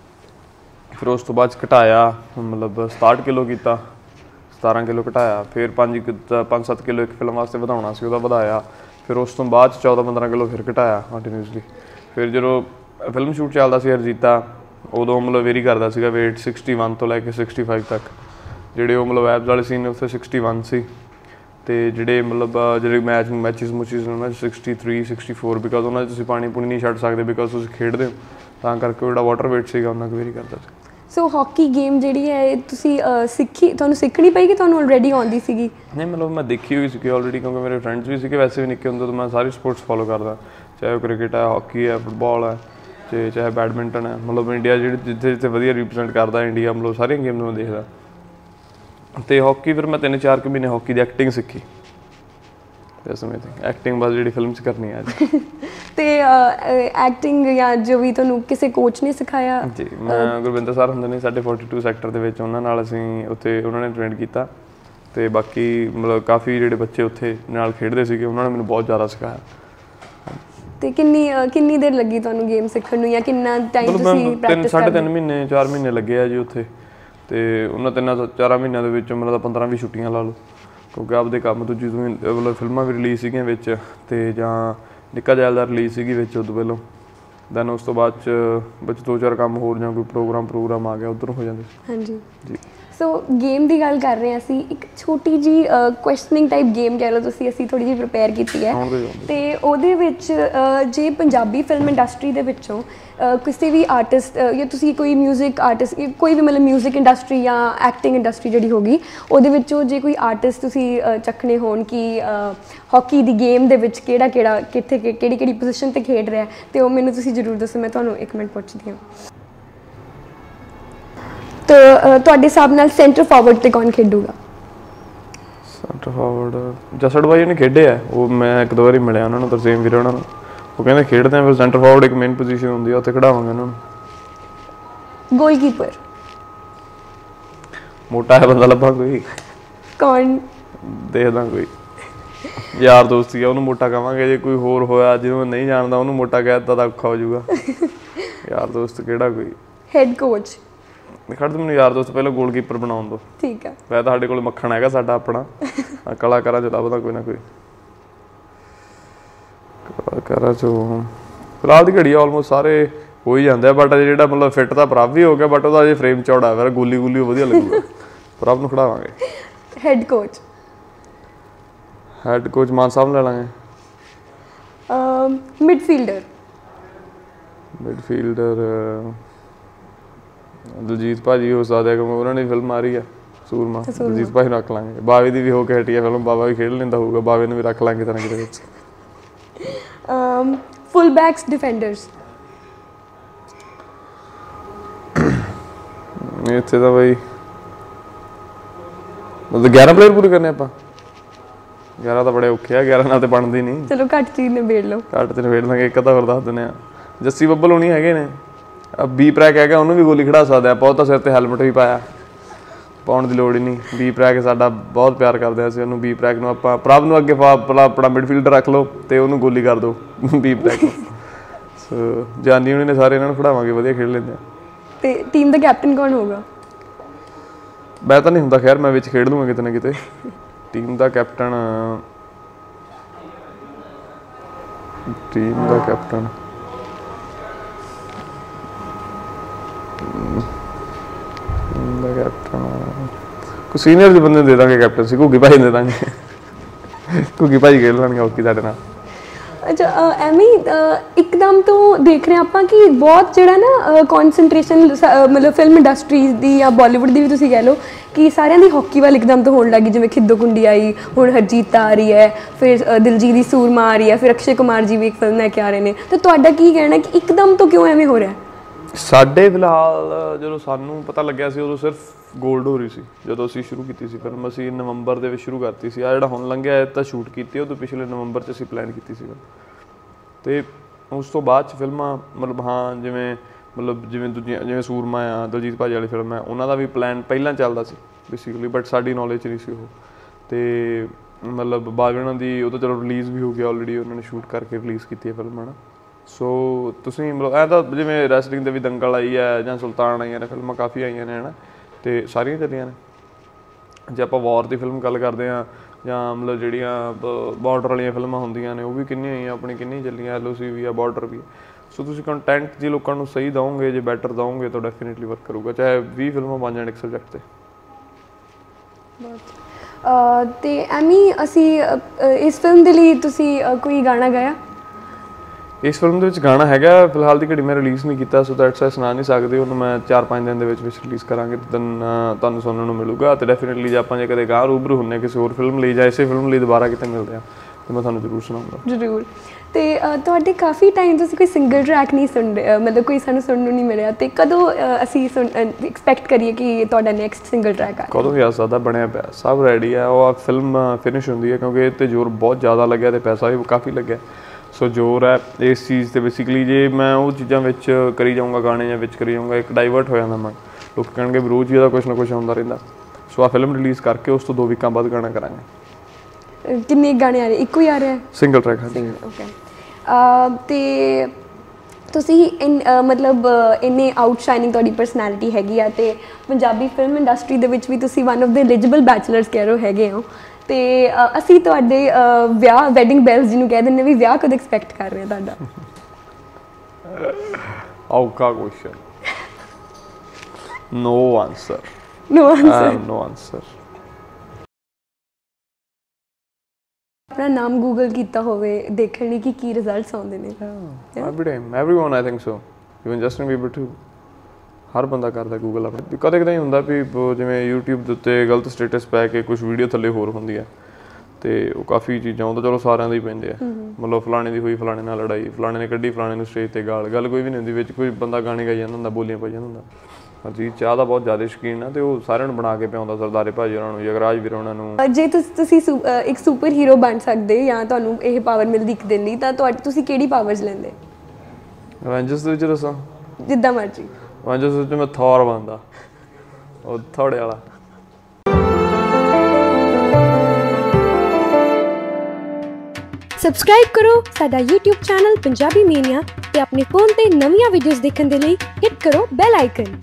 ਫਿਰ ਉਸ ਤੋਂ ਬਾਅਦ 'ਚ ਘਟਾਇਆ, ਮਤਲਬ ਸਤਾਹਠ ਕਿਲੋ ਕੀਤਾ, ਸਤਾਰਾਂ ਕਿਲੋ ਘਟਾਇਆ, ਫਿਰ ਪੰਜ ਪੰਜ ਸੱਤ ਕਿਲੋ ਇੱਕ ਫਿਲਮ ਵਾਸਤੇ ਵਧਾਉਣਾ ਸੀ, ਉਹਦਾ ਵਧਾਇਆ, ਫਿਰ ਉਸ ਤੋਂ ਬਾਅਦ 'ਚ ਚੌਦਾਂ ਪੰਦਰਾਂ ਕਿਲੋ ਫਿਰ ਘਟਾਇਆ ਕੰਟੀਨਿਊਸਲੀ। ਫਿਰ ਜਦੋਂ ਫਿਲਮ ਸ਼ੂਟ ਚੱਲਦਾ ਸੀ ਹਰਜੀਤਾ, ਉਦੋਂ ਮਤਲਬ ਵੇਰੀ ਕਰਦਾ ਸੀਗਾ ਵੇਟ ਸਿਕਸਟੀ ਵਨ ਤੋਂ ਲੈ ਕੇ ਸਿਕਸਟੀ ਫਾਈਵ ਤੱਕ, ਜਿਹੜੇ ਉਹ ਮਤਲਬ ਐਬਸ ਵਾਲੇ ਸੀਨ ਨੇ ਉੱਥੇ ਸਿਕਸਟੀ ਵਨ ਸੀ, ਅਤੇ ਜਿਹੜੇ ਮਤਲਬ ਜਿਹੜੇ ਮੈਚ ਮੈਚਿਸ ਮੁਚਿਸ ਨੇ ਉਹਨਾਂ 'ਚ sixty three sixty four, because ਉਹਨਾਂ 'ਚ ਤੁਸੀਂ ਪਾਣੀ ਪੂਣੀ ਨਹੀਂ ਛੱਡ ਸਕਦੇ, ਬਿਕੋਜ਼ ਤੁਸੀਂ ਖੇਡਦੇ ਹੋ, ਤਾਂ ਕਰਕੇ ਜਿਹੜਾ ਵਾਟਰ ਵੇਟ ਸੀਗਾ ਉਹਨਾਂ ਕੁ ਵੇਰੀ ਕਰਦਾ ਸੀ। ਸੋ ਹਾਕੀ ਗੇਮ ਜਿਹੜੀ ਹੈ ਤੁਸੀਂ ਸਿੱਖੀ, ਤੁਹਾਨੂੰ ਸਿੱਖਣੀ ਪਈ ਕਿ ਤੁਹਾਨੂੰ ਆਲਰੇਡੀ ਆਉਂਦੀ ਸੀਗੀ? ਨਹੀਂ, ਮਤਲਬ ਮੈਂ ਦੇਖੀ ਹੋਈ ਸੀਗੀ ਆਲਰੇਡੀ, ਕਿਉਂਕਿ ਮੇਰੇ ਫਰੈਂਡਸ ਵੀ ਸੀਗੇ, ਵੈਸੇ ਵੀ ਨਿੱਕੇ ਹੁੰਦੇ ਤੋਂ ਮੈਂ ਸਾਰੀ ਸਪੋਰਟਸ ਫੋਲੋ ਕਰਦਾ, ਚਾਹੇ ਉਹ ਕ੍ਰਿਕਟ ਹੈ, ਹਾਕੀ ਹੈ, ਫੁੱਟਬਾਲ ਹੈ, ਤੇ ਚਾਹੇ ਬੈਡਮਿੰਟਨ ਹੈ, ਮਤਲਬ ਇੰਡੀਆ ਜਿਹੜੀ ਜਿੱਥੇ ਜਿੱਥੇ ਵਧੀਆ ਰਿਪਰੈਜ਼ੈਂਟ ਕਰਦਾ ਇੰਡੀਆ, ਮਤਲਬ ਸਾਰੀਆਂ ਗੇਮ ਨੂੰ ਮੈਂ ਦੇਖਦਾ। ਅਤੇ ਹਾਕੀ ਫਿਰ ਮੈਂ ਤਿੰਨ ਚਾਰ ਕੁ ਮਹੀਨੇ ਹਾਕੀ ਦੀ ਐਕਟਿੰਗ ਸਿੱਖੀ, ਇਸ ਸਮੇਂ ਤੇ ਐਕਟਿੰਗ ਬਸ ਜਿਹੜੀ ਫਿਲਮ 'ਚ ਕਰਨੀ ਹੈ ਅੱਜ। ਅਤੇ ਐਕਟਿੰਗ ਜਾਂ ਜੋ ਵੀ ਤੁਹਾਨੂੰ ਕਿਸੇ ਕੋਚ ਨੇ ਸਿਖਾਇਆ? ਜੀ, ਮੈਂ ਗੁਰਵਿੰਦਰ ਸਰ ਹੁੰਦੇ ਨੇ ਸਾਡੇ ਫੋਰਟੀ ਟੂ ਸੈਕਟਰ ਦੇ ਵਿੱਚ, ਉਹਨਾਂ ਨਾਲ ਅਸੀਂ ਉੱਥੇ ਉਹਨਾਂ ਨੇ ਟ੍ਰੇਨ ਕੀਤਾ, ਤੇ ਬਾਕੀ ਮਤਲਬ ਕਾਫੀ ਜਿਹੜੇ ਬੱਚੇ ਉੱਥੇ ਨਾਲ ਖੇਡਦੇ ਸੀਗੇ ਉਹਨਾਂ ਨੇ ਮੈਨੂੰ ਬਹੁਤ ਜ਼ਿਆਦਾ ਸਿਖਾਇਆ। ਤੇ ਕਿੰਨੀ ਕਿੰਨੀ ਦੇਰ ਲੱਗੀ ਤੁਹਾਨੂੰ ਗੇਮ ਸਿੱਖਣ ਨੂੰ ਜਾਂ ਕਿੰਨਾ ਟਾਈਮ ਤੁਸੀਂ ਪ੍ਰੈਕਟਿਸ ਕਰਦੇ? ਸਾਢੇ ਤਿੰਨ ਮਹੀਨੇ ਚਾਰ ਮਹੀਨੇ ਲੱਗੇ ਆ ਜੀ ਉੱਥੇ, ਤੇ ਉਹਨਾਂ ਤਿੰਨਾਂ ਚਾਰਾਂ ਮਹੀਨਿਆਂ ਦੇ ਵਿੱਚ ਮਤਲਬ ਪੰਦਰਾਂ ਵੀਹ ਛੁੱਟੀਆਂ ਲਾ ਲਓ, ਕਿਉਂਕਿ ਆਪਦੇ ਕੰਮ ਦੂਜੀ ਤੋਂ ਮਤਲਬ ਫਿਲਮਾਂ ਵੀ ਰਿਲੀਜ਼ ਸੀਗੀਆਂ ਵਿੱਚ, ਤੇ ਜਾਂ ਨਿੱਕਾ ਜੈਲਦਾਰ ਰਿਲੀਜ਼ ਸੀਗੀ ਵਿੱਚ ਉਦੋਂ ਪਹਿਲਾਂ। ਦੈਨ ਉਸ ਤੋਂ ਬਾਅਦ 'ਚ ਵਿੱਚ ਦੋ ਚਾਰ ਕੰਮ ਹੋਰ ਜਾਂ ਕੋਈ ਪ੍ਰੋਗਰਾਮ ਪ੍ਰੋਗਰਾਮ ਆ ਗਿਆ ਉੱਧਰ ਹੋ ਜਾਂਦੇ ਸੀ। ਹਾਂਜੀ ਜੀ। ਸੋ ਗੇਮ ਦੀ ਗੱਲ ਕਰ ਰਹੇ ਹਾਂ ਅਸੀਂ, ਇੱਕ ਛੋਟੀ ਜੀ ਕੁਐਸਚਨਿੰਗ ਟਾਈਪ ਗੇਮ ਕਹਿ ਲਓ ਤੁਸੀਂ, ਅਸੀਂ ਥੋੜ੍ਹੀ ਜਿਹੀ ਪ੍ਰਿਪੇਅਰ ਕੀਤੀ ਹੈ, ਅਤੇ ਉਹਦੇ ਵਿੱਚ ਜੇ ਪੰਜਾਬੀ ਫਿਲਮ ਇੰਡਸਟਰੀ ਦੇ ਵਿੱਚੋਂ ਕਿਸੇ ਵੀ ਆਰਟਿਸਟ ਜਾਂ ਤੁਸੀਂ ਕੋਈ ਮਿਊਜ਼ਿਕ ਆਰਟਿਸਟ ਕੋਈ ਵੀ ਮਤਲਬ ਮਿਊਜ਼ਿਕ ਇੰਡਸਟਰੀ ਜਾਂ ਐਕਟਿੰਗ ਇੰਡਸਟਰੀ ਜਿਹੜੀ ਹੋ ਗਈ ਉਹਦੇ ਵਿੱਚੋਂ ਜੇ ਕੋਈ ਆਰਟਿਸਟ ਤੁਸੀਂ ਚੱਕਣੇ ਹੋਣ ਕਿ ਹਾਕੀ ਦੀ ਗੇਮ ਦੇ ਵਿੱਚ ਕਿਹੜਾ ਕਿਹੜਾ ਕਿੱਥੇ ਕਿਹੜੀ ਕਿਹੜੀ ਪੋਜੀਸ਼ਨ 'ਤੇ ਖੇਡ ਰਿਹਾ, ਅਤੇ ਉਹ ਮੈਨੂੰ ਤੁਸੀਂ ਜ਼ਰੂਰ ਦੱਸੋ। ਮੈਂ ਤੁਹਾਨੂੰ ਇੱਕ ਮਿੰਟ ਪੁੱਛਦੀ ਹਾਂ। ਤਾਂ ਤੁਹਾਡੇ ਹਿਸਾਬ ਨਾਲ ਸੈਂਟਰ ਫਾਰਵਰਡ 'ਤੇ ਕੌਣ ਖੇਡੂਗਾ? ਸੈਂਟਰ ਫਾਰਵਰਡ ਜਸੜ ਬਾਈ ਨੇ ਖੇਡੇ ਆ, ਉਹ ਮੈਂ ਇੱਕ ਦੋ ਵਾਰੀ ਮਿਲਿਆ ਉਹਨਾਂ ਨੂੰ, ਤਰਸੇਮ ਵੀਰੇ ਉਹਨਾਂ ਨੂੰ, ਉਹ ਕਹਿੰਦੇ ਖੇਡਦੇ ਆ ਫਿਰ ਸੈਂਟਰ ਫਾਰਵਰਡ ਇੱਕ ਮੇਨ ਪੋਜੀਸ਼ਨ ਹੁੰਦੀ ਆ, ਉੱਥੇ ਖਿਡਾਵਾਂਗੇ ਉਹਨਾਂ ਨੂੰ। ਗੋਲਕੀਪਰ ਮੋਟਾ ਹੈ ਬੰਦਾ ਲੱਭਾਂ ਕੋਈ? ਕੌਣ ਦੇਖਦਾ ਕੋਈ ਯਾਰ ਦੋਸਤ ਹੀ ਆ, ਉਹਨੂੰ ਮੋਟਾ ਕਹਾਂਗੇ। ਜੇ ਕੋਈ ਹੋਰ ਹੋਇਆ ਜਿਹਨੂੰ ਮੈਂ ਨਹੀਂ ਜਾਣਦਾ ਉਹਨੂੰ ਮੋਟਾ ਕਹਿ ਦਿੱਤਾ ਤਾਂ ਔਖਾ ਹੋ ਜਾਊਗਾ। ਯਾਰ ਦੋਸਤ ਕਿਹੜਾ ਕੋਈ? Head coach. ਖੜ ਤੂੰ ਮੈਨੂੰ ਯਾਰ ਦੋਸਤ ਪਹਿਲਾਂ ਗੋਲਕੀਪਰ ਬਣਾਉਣ ਦੋ। ਠੀਕ ਹੈ। ਵੈਸੇ ਤਾਂ ਸਾਡੇ ਕੋਲ ਮੱਖਣ ਹੈਗਾ ਸਾਡਾ ਆਪਣਾ, ਕਲਾਕਾਰਾਂ 'ਚ ਲੱਭਦਾ ਕੋਈ ਨਾ ਕੋਈ ਕਲਾਕਾਰਾਂ 'ਚੋਂ। ਫਿਲਹਾਲ ਦੀ ਘੜੀ ਆਲਮੋਸਟ ਸਾਰੇ ਹੋ ਹੀ ਜਾਂਦੇ ਆ, ਬਟ ਅਜੇ ਜਿਹੜਾ ਮਤਲਬ ਫਿੱਟ ਤਾਂ ਪ੍ਰਭ ਵੀ ਹੋ ਗਿਆ, ਬਟ ਉਹਦਾ ਅਜੇ ਫਰੇਮ ਚੌੜਾ ਹੈ, ਗੋਲੀ ਗੋਲੀ ਵਧੀਆ ਲੱਗੂਗਾ। ਪ੍ਰਭ ਨੂੰ ਖੜਾਵਾਂਗੇ। Head coach? Head coach Maan ਸਾਹਿਬ ਲੈ ਲਾਂਗੇ। ਮਿਡਫੀਲਡਰ? ਮਿਡਫੀਲਡਰ ਦਲਜੀਤ ਭਾਜੀ ਹੋ ਸਕਦਾ, ਕਿਉਂਕਿ ਉਹਨਾਂ ਨੇ ਫਿਲਮ ਆ ਰਹੀ ਆ ਸੂਰਮਾ, ਦਲਜੀਤ ਭਾਜੀ ਰੱਖ ਲਾਂਗੇ। ਬਾਵੇ ਦੀ ਵੀ ਹੋ ਕੇ ਹਟੀ ਆ ਫਿਲਮ, ਬਾਵਾ ਵੀ ਖੇਡ ਲੈਂਦਾ ਹੋਊਗਾ, ਬਾਵੇ ਨੂੰ ਵੀ ਰੱਖ ਲਾਂਗੇ ਤਰ੍ਹਾਂ ਕਿਤੇ ਵਿੱਚ। Full backs defenders? ਇੱਥੇ ਤਾਂ ਬਈ ਮਤਲਬ ਗਿਆਰਾਂ ਪਲੇਅਰ ਪੂਰੇ ਕਰਨੇ ਆਪਾਂ। ਗਿਆਰਾਂ ਤਾਂ ਬੜੇ ਔਖੇ ਆ, ਗਿਆਰਾਂ ਨਾਲ ਤੇ ਬਣਦੀ ਨਹੀਂ। ਚਲੋ ਘੱਟ ਚੀਜ਼ ਨਿਬੇੜ ਲਓ। ਘੱਟ ਤੇ ਨਿਬੇੜ ਲਾਂਗੇ, ਇੱਕ ਅੱਧਾ ਹੋਰ ਦੱਸ ਦਿੰਦੇ ਆ। ਜੱਸੀ ਬੱਬਲ ਹੋਣੀ ਹੈਗੇ ਨੇ, ਬੀ ਪ੍ਰੈਕ ਹੈਗਾ, ਉਹਨੂੰ ਵੀ ਗੋਲੀ ਖੜਾ ਸਕਦੇ ਆਪਾਂ। ਉਹ ਤਾਂ ਸਿਰ ਤੇ ਹੈਲਮਟ ਵੀ ਪਾਇਆ, ਪਾਉਣ ਦੀ ਲੋੜ ਹੀ ਨਹੀਂ। ਬੀ ਪ੍ਰੈਕ ਸਾਡਾ ਬਹੁਤ ਪਿਆਰ ਕਰਦੇ ਹਾਂ ਅਸੀਂ ਉਹਨੂੰ। ਬੀ ਪ੍ਰੈਕ ਨੂੰ ਆਪਾਂ ਪ੍ਰਭ ਨੂੰ ਅੱਗੇ ਆਪਣਾ ਮਿਡਫੀਲਡਰ ਰੱਖ ਲਓ ਅਤੇ ਉਹਨੂੰ ਗੋਲੀ ਕਰ ਦਿਓ ਬੀ ਪ੍ਰੈਕ ਨੂੰ। ਸੋ ਜਾਨੀ ਹੋਣੀ ਨੇ ਸਾਰੇ ਇਹਨਾਂ ਨੂੰ ਖੜਾਵਾਂਗੇ, ਵਧੀਆ ਖੇਡ ਲੈਂਦੇ ਆ। ਅਤੇ ਟੀਮ ਦਾ ਕੈਪਟਨ ਕੌਣ ਹੋਊਗਾ? ਮੈਂ ਤਾਂ ਨਹੀਂ ਹੁੰਦਾ, ਖੈਰ ਮੈਂ ਵਿੱਚ ਖੇਡ ਲੂੰਗਾ ਕਿਤੇ ਨਾ ਕਿਤੇ। ਟੀਮ ਦਾ ਕੈਪਟਨ ਟੀਮ ਦਾ ਕੈਪਟਨ ਦਾ ਕੈਪਟਨ ਕੋਈ ਸੀਨੀਅਰ ਦੇ ਬੰਦੇ ਦੇ ਦਾਂਗੇ ਕੈਪਟਨਸੀ। ਘੁੱਗੀ ਭਾਈ ਦੇ ਦਾਂਗੇ, ਘੁੱਗੀ ਭਾਈ ਖੇਡ ਲੈਣਗੇ ਹਾਕੀ ਸਾਡੇ ਨਾਲ। ਅੱਛਾ, ਐਵੇਂ ਇੱਕਦਮ ਤੋਂ ਦੇਖ ਰਹੇ ਆਪਾਂ ਕਿ ਬਹੁਤ ਜਿਹੜਾ ਨਾ ਕੌਨਸਨਟ੍ਰੇਸ਼ਨ ਮਤਲਬ ਫਿਲਮ ਇੰਡਸਟਰੀਜ਼ ਦੀ ਜਾਂ ਬਾਲੀਵੁੱਡ ਦੀ ਵੀ ਤੁਸੀਂ ਕਹਿ ਲਓ ਕਿ ਸਾਰਿਆਂ ਦੀ ਹਾਕੀ ਵੱਲ ਇੱਕਦਮ ਤੋਂ ਹੋਣ ਲੱਗੀ। ਜਿਵੇਂ ਖਿੱਦੋ ਕੁੰਡੀ ਆਈ, ਹੁਣ ਹਰਜੀਤ ਆ ਰਹੀ ਹੈ, ਫਿਰ ਦਿਲਜੀਤ ਦੀ ਸੂਰਮਾ ਆ ਰਹੀ ਹੈ, ਫਿਰ ਅਕਸ਼ੇ ਕੁਮਾਰ ਜੀ ਵੀ ਇੱਕ ਫਿਲਮ ਲੈ ਕੇ ਆ ਰਹੇ ਨੇ। ਤਾਂ ਤੁਹਾਡਾ ਕੀ ਕਹਿਣਾ ਕਿ ਇੱਕਦਮ ਤੋਂ ਕਿਉਂ ਐਵੇਂ ਹੋ ਰਿਹਾ? ਸਾਡੇ ਫਿਲਹਾਲ ਜਦੋਂ ਸਾਨੂੰ ਪਤਾ ਲੱਗਿਆ ਸੀ ਉਦੋਂ ਸਿਰਫ ਗੋਲਡ ਹੋ ਰਹੀ ਸੀ। ਜਦੋਂ ਅਸੀਂ ਸ਼ੁਰੂ ਕੀਤੀ ਸੀ ਫਿਲਮ, ਅਸੀਂ ਨਵੰਬਰ ਦੇ ਵਿੱਚ ਸ਼ੁਰੂ ਕਰਤੀ ਸੀ। ਆ ਜਿਹੜਾ ਹੁਣ ਲੰਘਿਆ ਤਾਂ ਸ਼ੂਟ ਕੀਤੀ, ਉਦੋਂ ਪਿਛਲੇ ਨਵੰਬਰ 'ਚ ਅਸੀਂ ਪਲਾਨ ਕੀਤੀ ਸੀ। ਅਤੇ ਉਸ ਤੋਂ ਬਾਅਦ 'ਚ ਫਿਲਮਾਂ ਮਤਲਬ ਹਾਂ ਜਿਵੇਂ ਮਤਲਬ ਜਿਵੇਂ ਦੂਜੀਆਂ ਜਿਵੇਂ ਸੂਰਮਾ ਆ, ਦਲਜੀਤ ਭਾਜੀ ਵਾਲੀ ਫਿਲਮ ਹੈ, ਉਹਨਾਂ ਦਾ ਵੀ ਪਲਾਨ ਪਹਿਲਾਂ ਚੱਲਦਾ ਸੀ ਬੇਸਿਕਲੀ, ਬਟ ਸਾਡੀ ਨੌਲੇਜ 'ਚ ਨਹੀਂ ਸੀ ਉਹ। ਅਤੇ ਮਤਲਬ ਬਾਵੇ ਉਹਨਾਂ ਦੀ ਉਹ ਤਾਂ ਚਲੋ ਰਿਲੀਜ਼ ਵੀ ਹੋ ਗਿਆ ਆਲਰੇਡੀ, ਉਹਨਾਂ ਨੇ ਸ਼ੂਟ ਕਰਕੇ ਰਿਲੀਜ਼ ਕੀਤੀ ਹੈ ਫਿਲਮ, ਹੈ ਨਾ। ਸੋ ਤੁਸੀਂ ਮਤਲਬ ਐਂ ਤਾਂ ਜਿਵੇਂ ਰੈਸਲਿੰਗ ਦੇ ਵੀ ਦੰਗਲ ਆਈ ਹੈ ਜਾਂ ਸੁਲਤਾਨ ਆਈਆਂ ਨੇ, ਫਿਲਮਾਂ ਕਾਫੀ ਆਈਆਂ ਨੇ, ਹੈ ਨਾ, ਅਤੇ ਸਾਰੀਆਂ ਚੱਲੀਆਂ ਨੇ। ਜੇ ਆਪਾਂ ਵਾਰ ਦੀ ਫਿਲਮ ਗੱਲ ਕਰਦੇ ਹਾਂ ਜਾਂ ਮਤਲਬ ਜਿਹੜੀਆਂ ਬਾਰਡਰ ਵਾਲੀਆਂ ਫਿਲਮਾਂ ਹੁੰਦੀਆਂ ਨੇ, ਉਹ ਵੀ ਕਿੰਨੀਆਂ ਆਈਆਂ ਆਪਣੀ, ਕਿੰਨੀਆਂ ਚੱਲੀਆਂ। ਐਲ ਓ ਸੀ ਵੀ ਆ, ਬਾਰਡਰ ਵੀ। ਸੋ ਤੁਸੀਂ ਕੰਟੈਂਟ ਜੇ ਲੋਕਾਂ ਨੂੰ ਸਹੀ ਦਿਓਗੇ, ਜੇ ਬੈਟਰ ਦਿਓਗੇ ਤਾਂ ਡੈਫੀਨੇਟਲੀ ਵਰਕ ਕਰੂਗਾ, ਚਾਹੇ ਵੀਹ ਫਿਲਮਾਂ ਬਣ ਜਾਣ ਇੱਕ ਸਬਜੈਕਟ 'ਤੇ। ਅਤੇ ਐਵੇਂ ਅਸੀਂ ਇਸ ਫਿਲਮ ਦੇ ਲਈ ਤੁਸੀਂ ਕੋਈ ਗਾਣਾ ਗਾਇਆ? ਇਸ ਫਿਲਮ ਦੇ ਵਿੱਚ ਗਾਣਾ ਹੈਗਾ, ਫਿਲਹਾਲ ਦੀ ਘੜੀ ਮੈਂ ਰਿਲੀਜ਼ ਨਹੀਂ ਕੀਤਾ, ਸੋ ਦੈਟਸ ਵਾਈ ਸੁਣਾ ਨਹੀਂ ਸਕਦੇ। ਉਹਨੂੰ ਮੈਂ ਚਾਰ ਪੰਜ ਦਿਨ ਦੇ ਵਿੱਚ ਵਿੱਚ ਰਿਲੀਜ਼ ਕਰਾਂਗੇ, ਦੈਨ ਤੁਹਾਨੂੰ ਸੁਣਨ ਨੂੰ ਮਿਲੂਗਾ। ਅਤੇ ਡੈਫੀਨੇਟਲੀ ਜੇ ਆਪਾਂ ਜੇ ਕਦੇ ਗਾਹ ਰੂਬਰੂ ਹੁੰਦੇ ਕਿਸੇ ਹੋਰ ਫਿਲਮ ਲਈ ਜਾਂ ਇਸੇ ਫਿਲਮ ਲਈ ਦੁਬਾਰਾ ਕਿਤੇ ਮਿਲਦੇ ਹਾਂ ਤਾਂ ਮੈਂ ਤੁਹਾਨੂੰ ਜ਼ਰੂਰ ਸੁਣਾਉਂਗਾ। ਜ਼ਰੂਰ। ਅਤੇ ਤੁਹਾਡੇ ਕਾਫੀ ਟਾਈਮ ਤੁਸੀਂ ਕੋਈ ਸਿੰਗਲ ਟਰੈਕ ਨਹੀਂ ਸੁਣ ਰਹੇ, ਮਤਲਬ ਕੋਈ ਸਾਨੂੰ ਸੁਣਨ ਨੂੰ ਨਹੀਂ ਮਿਲਿਆ, ਅਤੇ ਕਦੋਂ ਅਸੀਂ ਸੁਣ ਐਕਸਪੈਕਟ ਕਰੀਏ ਕਿ ਤੁਹਾਡਾ ਨੈਕਸਟ ਸਿੰਗਲ ਟਰੈਕ ਆ? ਕਦੋਂ ਵੀ ਆ ਸਕਦਾ, ਬਣਿਆ ਪਿਆ, ਸਭ ਰੈਡੀ ਆ। ਉਹ ਫਿਲਮ ਫਿਨਿਸ਼ ਹੁੰਦੀ ਹੈ ਕਿਉਂਕਿ ਇਹ 'ਤੇ ਜ਼ੋਰ ਬਹੁਤ ਜ਼ਿਆਦਾ ਲੱਗਿਆ ਅਤੇ ਪੈਸਾ ਵੀ ਕਾਫੀ ਲੱਗਿਆ। ਸੋ ਜ਼ੋਰ ਹੈ ਇਸ ਚੀਜ਼ 'ਤੇ ਬੇਸਿਕਲੀ। ਜੇ ਮੈਂ ਉਹ ਚੀਜ਼ਾਂ ਵਿੱਚ ਕਰੀ ਜਾਊਂਗਾ, ਗਾਣੇ ਜਾਂ ਵਿੱਚ ਕਰੀ ਜਾਊਂਗਾ, ਇੱਕ ਡਾਈਵਰਟ ਹੋ ਜਾਂਦਾ ਮਨ। ਲੋਕ ਕਹਿਣਗੇ ਵੀ ਰੋਜ਼ ਹੀ ਇਹਦਾ ਕੁਛ ਨਾ ਕੁਛ ਆਉਂਦਾ ਰਹਿੰਦਾ। ਸੋ ਆ ਫਿਲਮ ਰਿਲੀਜ਼ ਕਰਕੇ ਉਸ ਤੋਂ ਦੋ ਵੀਕਾਂ ਬਾਅਦ ਗਾਣਾ ਕਰਾਂਗੇ। ਕਿੰਨੇ ਗਾਣੇ ਆ ਰਹੇ? ਇੱਕੋ ਹੀ ਆ ਰਿਹਾ? ਸਿੰਗਲ ਟਰੈਕ ਹੈ। ਓਕੇ। ਤੇ ਤੁਸੀਂ ਇਨ ਮਤਲਬ ਇੰਨੇ ਆਊਟਸ਼ਾਈਨਿੰਗ ਤੁਹਾਡੀ ਪਰਸਨੈਲਿਟੀ ਹੈਗੀ ਆ ਤੇ ਪੰਜਾਬੀ ਫਿਲਮ ਇੰਡਸਟਰੀ ਦੇ ਵਿੱਚ ਵੀ ਤੁਸੀਂ one of the eligible bachelors ਕਹਿ ਰਹੇ ਹੈਗੇ ਹੋ ਤੇ ਅਸੀਂ ਤੁਹਾਡੇ ਵਿਆਹ ਵੈਡਿੰਗ ਬੈਲਸ ਜਿਹਨੂੰ ਕਹਿ ਦਿੰਦੇ ਵੀ ਵਿਆਹ ਕਦ ਐਕਸਪੈਕਟ ਕਰ ਰਹੇ ਆ ਤੁਹਾਡਾ? ਔਖਾ question. No answer. No answer. No answer. ਆਪਣਾ ਨਾਮ ਗੂਗਲ ਕੀਤਾ ਹੋਵੇ ਦੇਖਣ ਲਈ ਕਿ ਕੀ ਰਿਜ਼ਲਟਸ ਆਉਂਦੇ ਨੇ? Every time everyone I think so even Justin Bieber too. ਹਰ ਬੰਦਾ ਕਰਦਾ ਗੂਗਲ ਆਪਣੇ। ਕਦੇ ਕਦੇ ਹੁੰਦਾ ਵੀ ਜਿਵੇਂ YouTube ਦੇ ਉੱਤੇ ਗਲਤ ਸਟੇਟਸ ਪੈ ਕੇ ਕੁਝ ਵੀਡੀਓ ਥੱਲੇ ਹੋਰ ਹੁੰਦੀ ਹੈ ਤੇ ਉਹ ਕਾਫੀ ਚੀਜ਼ਾਂ ਉਹ ਤਾਂ ਚਲੋ ਸਾਰਿਆਂ ਦੇ ਹੀ ਪੈਂਦੇ ਆ। ਮਤਲਬ ਫਲਾਣੇ ਦੀ ਹੋਈ ਫਲਾਣੇ ਨਾਲ ਲੜਾਈ, ਫਲਾਣੇ ਨੇ ਕੱਢੀ ਫਲਾਣੇ ਨੂੰ ਸਟੇਜ ਤੇ ਗਾਲ, ਗੱਲ ਕੋਈ ਵੀ ਨਹੀਂ ਹੁੰਦੀ, ਵਿੱਚ ਕੋਈ ਬੰਦਾ ਗਾਣੇ ਗਾਈ ਜਾਂਦਾ ਹੁੰਦਾ, ਬੋਲੀਆਂ ਪਾਈ ਜਾਂਦਾ ਹੁੰਦਾ। ਹਰਜੀਤ ਚਾਹ ਦਾ ਬਹੁਤ ਜ਼ਿਆਦਾ ਸ਼ੌਕੀਨ ਆ ਤੇ ਉਹ ਸਾਰਿਆਂ ਨੂੰ ਬਣਾ ਕੇ ਪਿਆਉਂਦਾ, ਸਰਦਾਰੇ ਭਾਜੀ ਉਹਨਾਂ ਨੂੰ, ਯਗਰਾਜ ਵੀਰ ਉਹਨਾਂ ਨੂੰ। ਜੇ ਤੁਸੀਂ ਇੱਕ ਸੁਪਰ ਹੀਰੋ ਬਣ ਸਕਦੇ ਜਾਂ ਤੁਹਾਨੂੰ ਇਹ ਪਾਵਰ ਮਿਲਦੀ ਇੱਕ ਦਿਨ ਲਈ ਤਾਂ ਤੁਹਾਡੀ ਤੁਸੀਂ ਕਿਹੜੀ ਪਾਵਰਸ ਲੈਂਦੇ? ਐਵੈਂਜਰਸ ਦੇ ਵਿੱਚ ਦੱਸਾਂ? ਜਿੱਦਾਂ ਮਰਜ਼ੀ। ਐਵੈਂਜਰਸ ਵਿੱਚ ਮੈਂ ਥੋਰ ਬਣਦਾ, ਉਹ ਥੋੜੇ ਵਾਲਾ। ਸਬਸਕ੍ਰਾਈਬ ਕਰੋ ਸਾਡਾ YouTube ਚੈਨਲ ਪੰਜਾਬੀ ਮੇਨੀਆ ਤੇ ਆਪਣੇ ਫੋਨ ਤੇ ਨਵੀਆਂ ਵੀਡੀਓਜ਼ ਦੇਖਣ ਦੇ ਲਈ ਹਿੱਟ ਕਰੋ ਬੈਲ ਆਈਕਨ।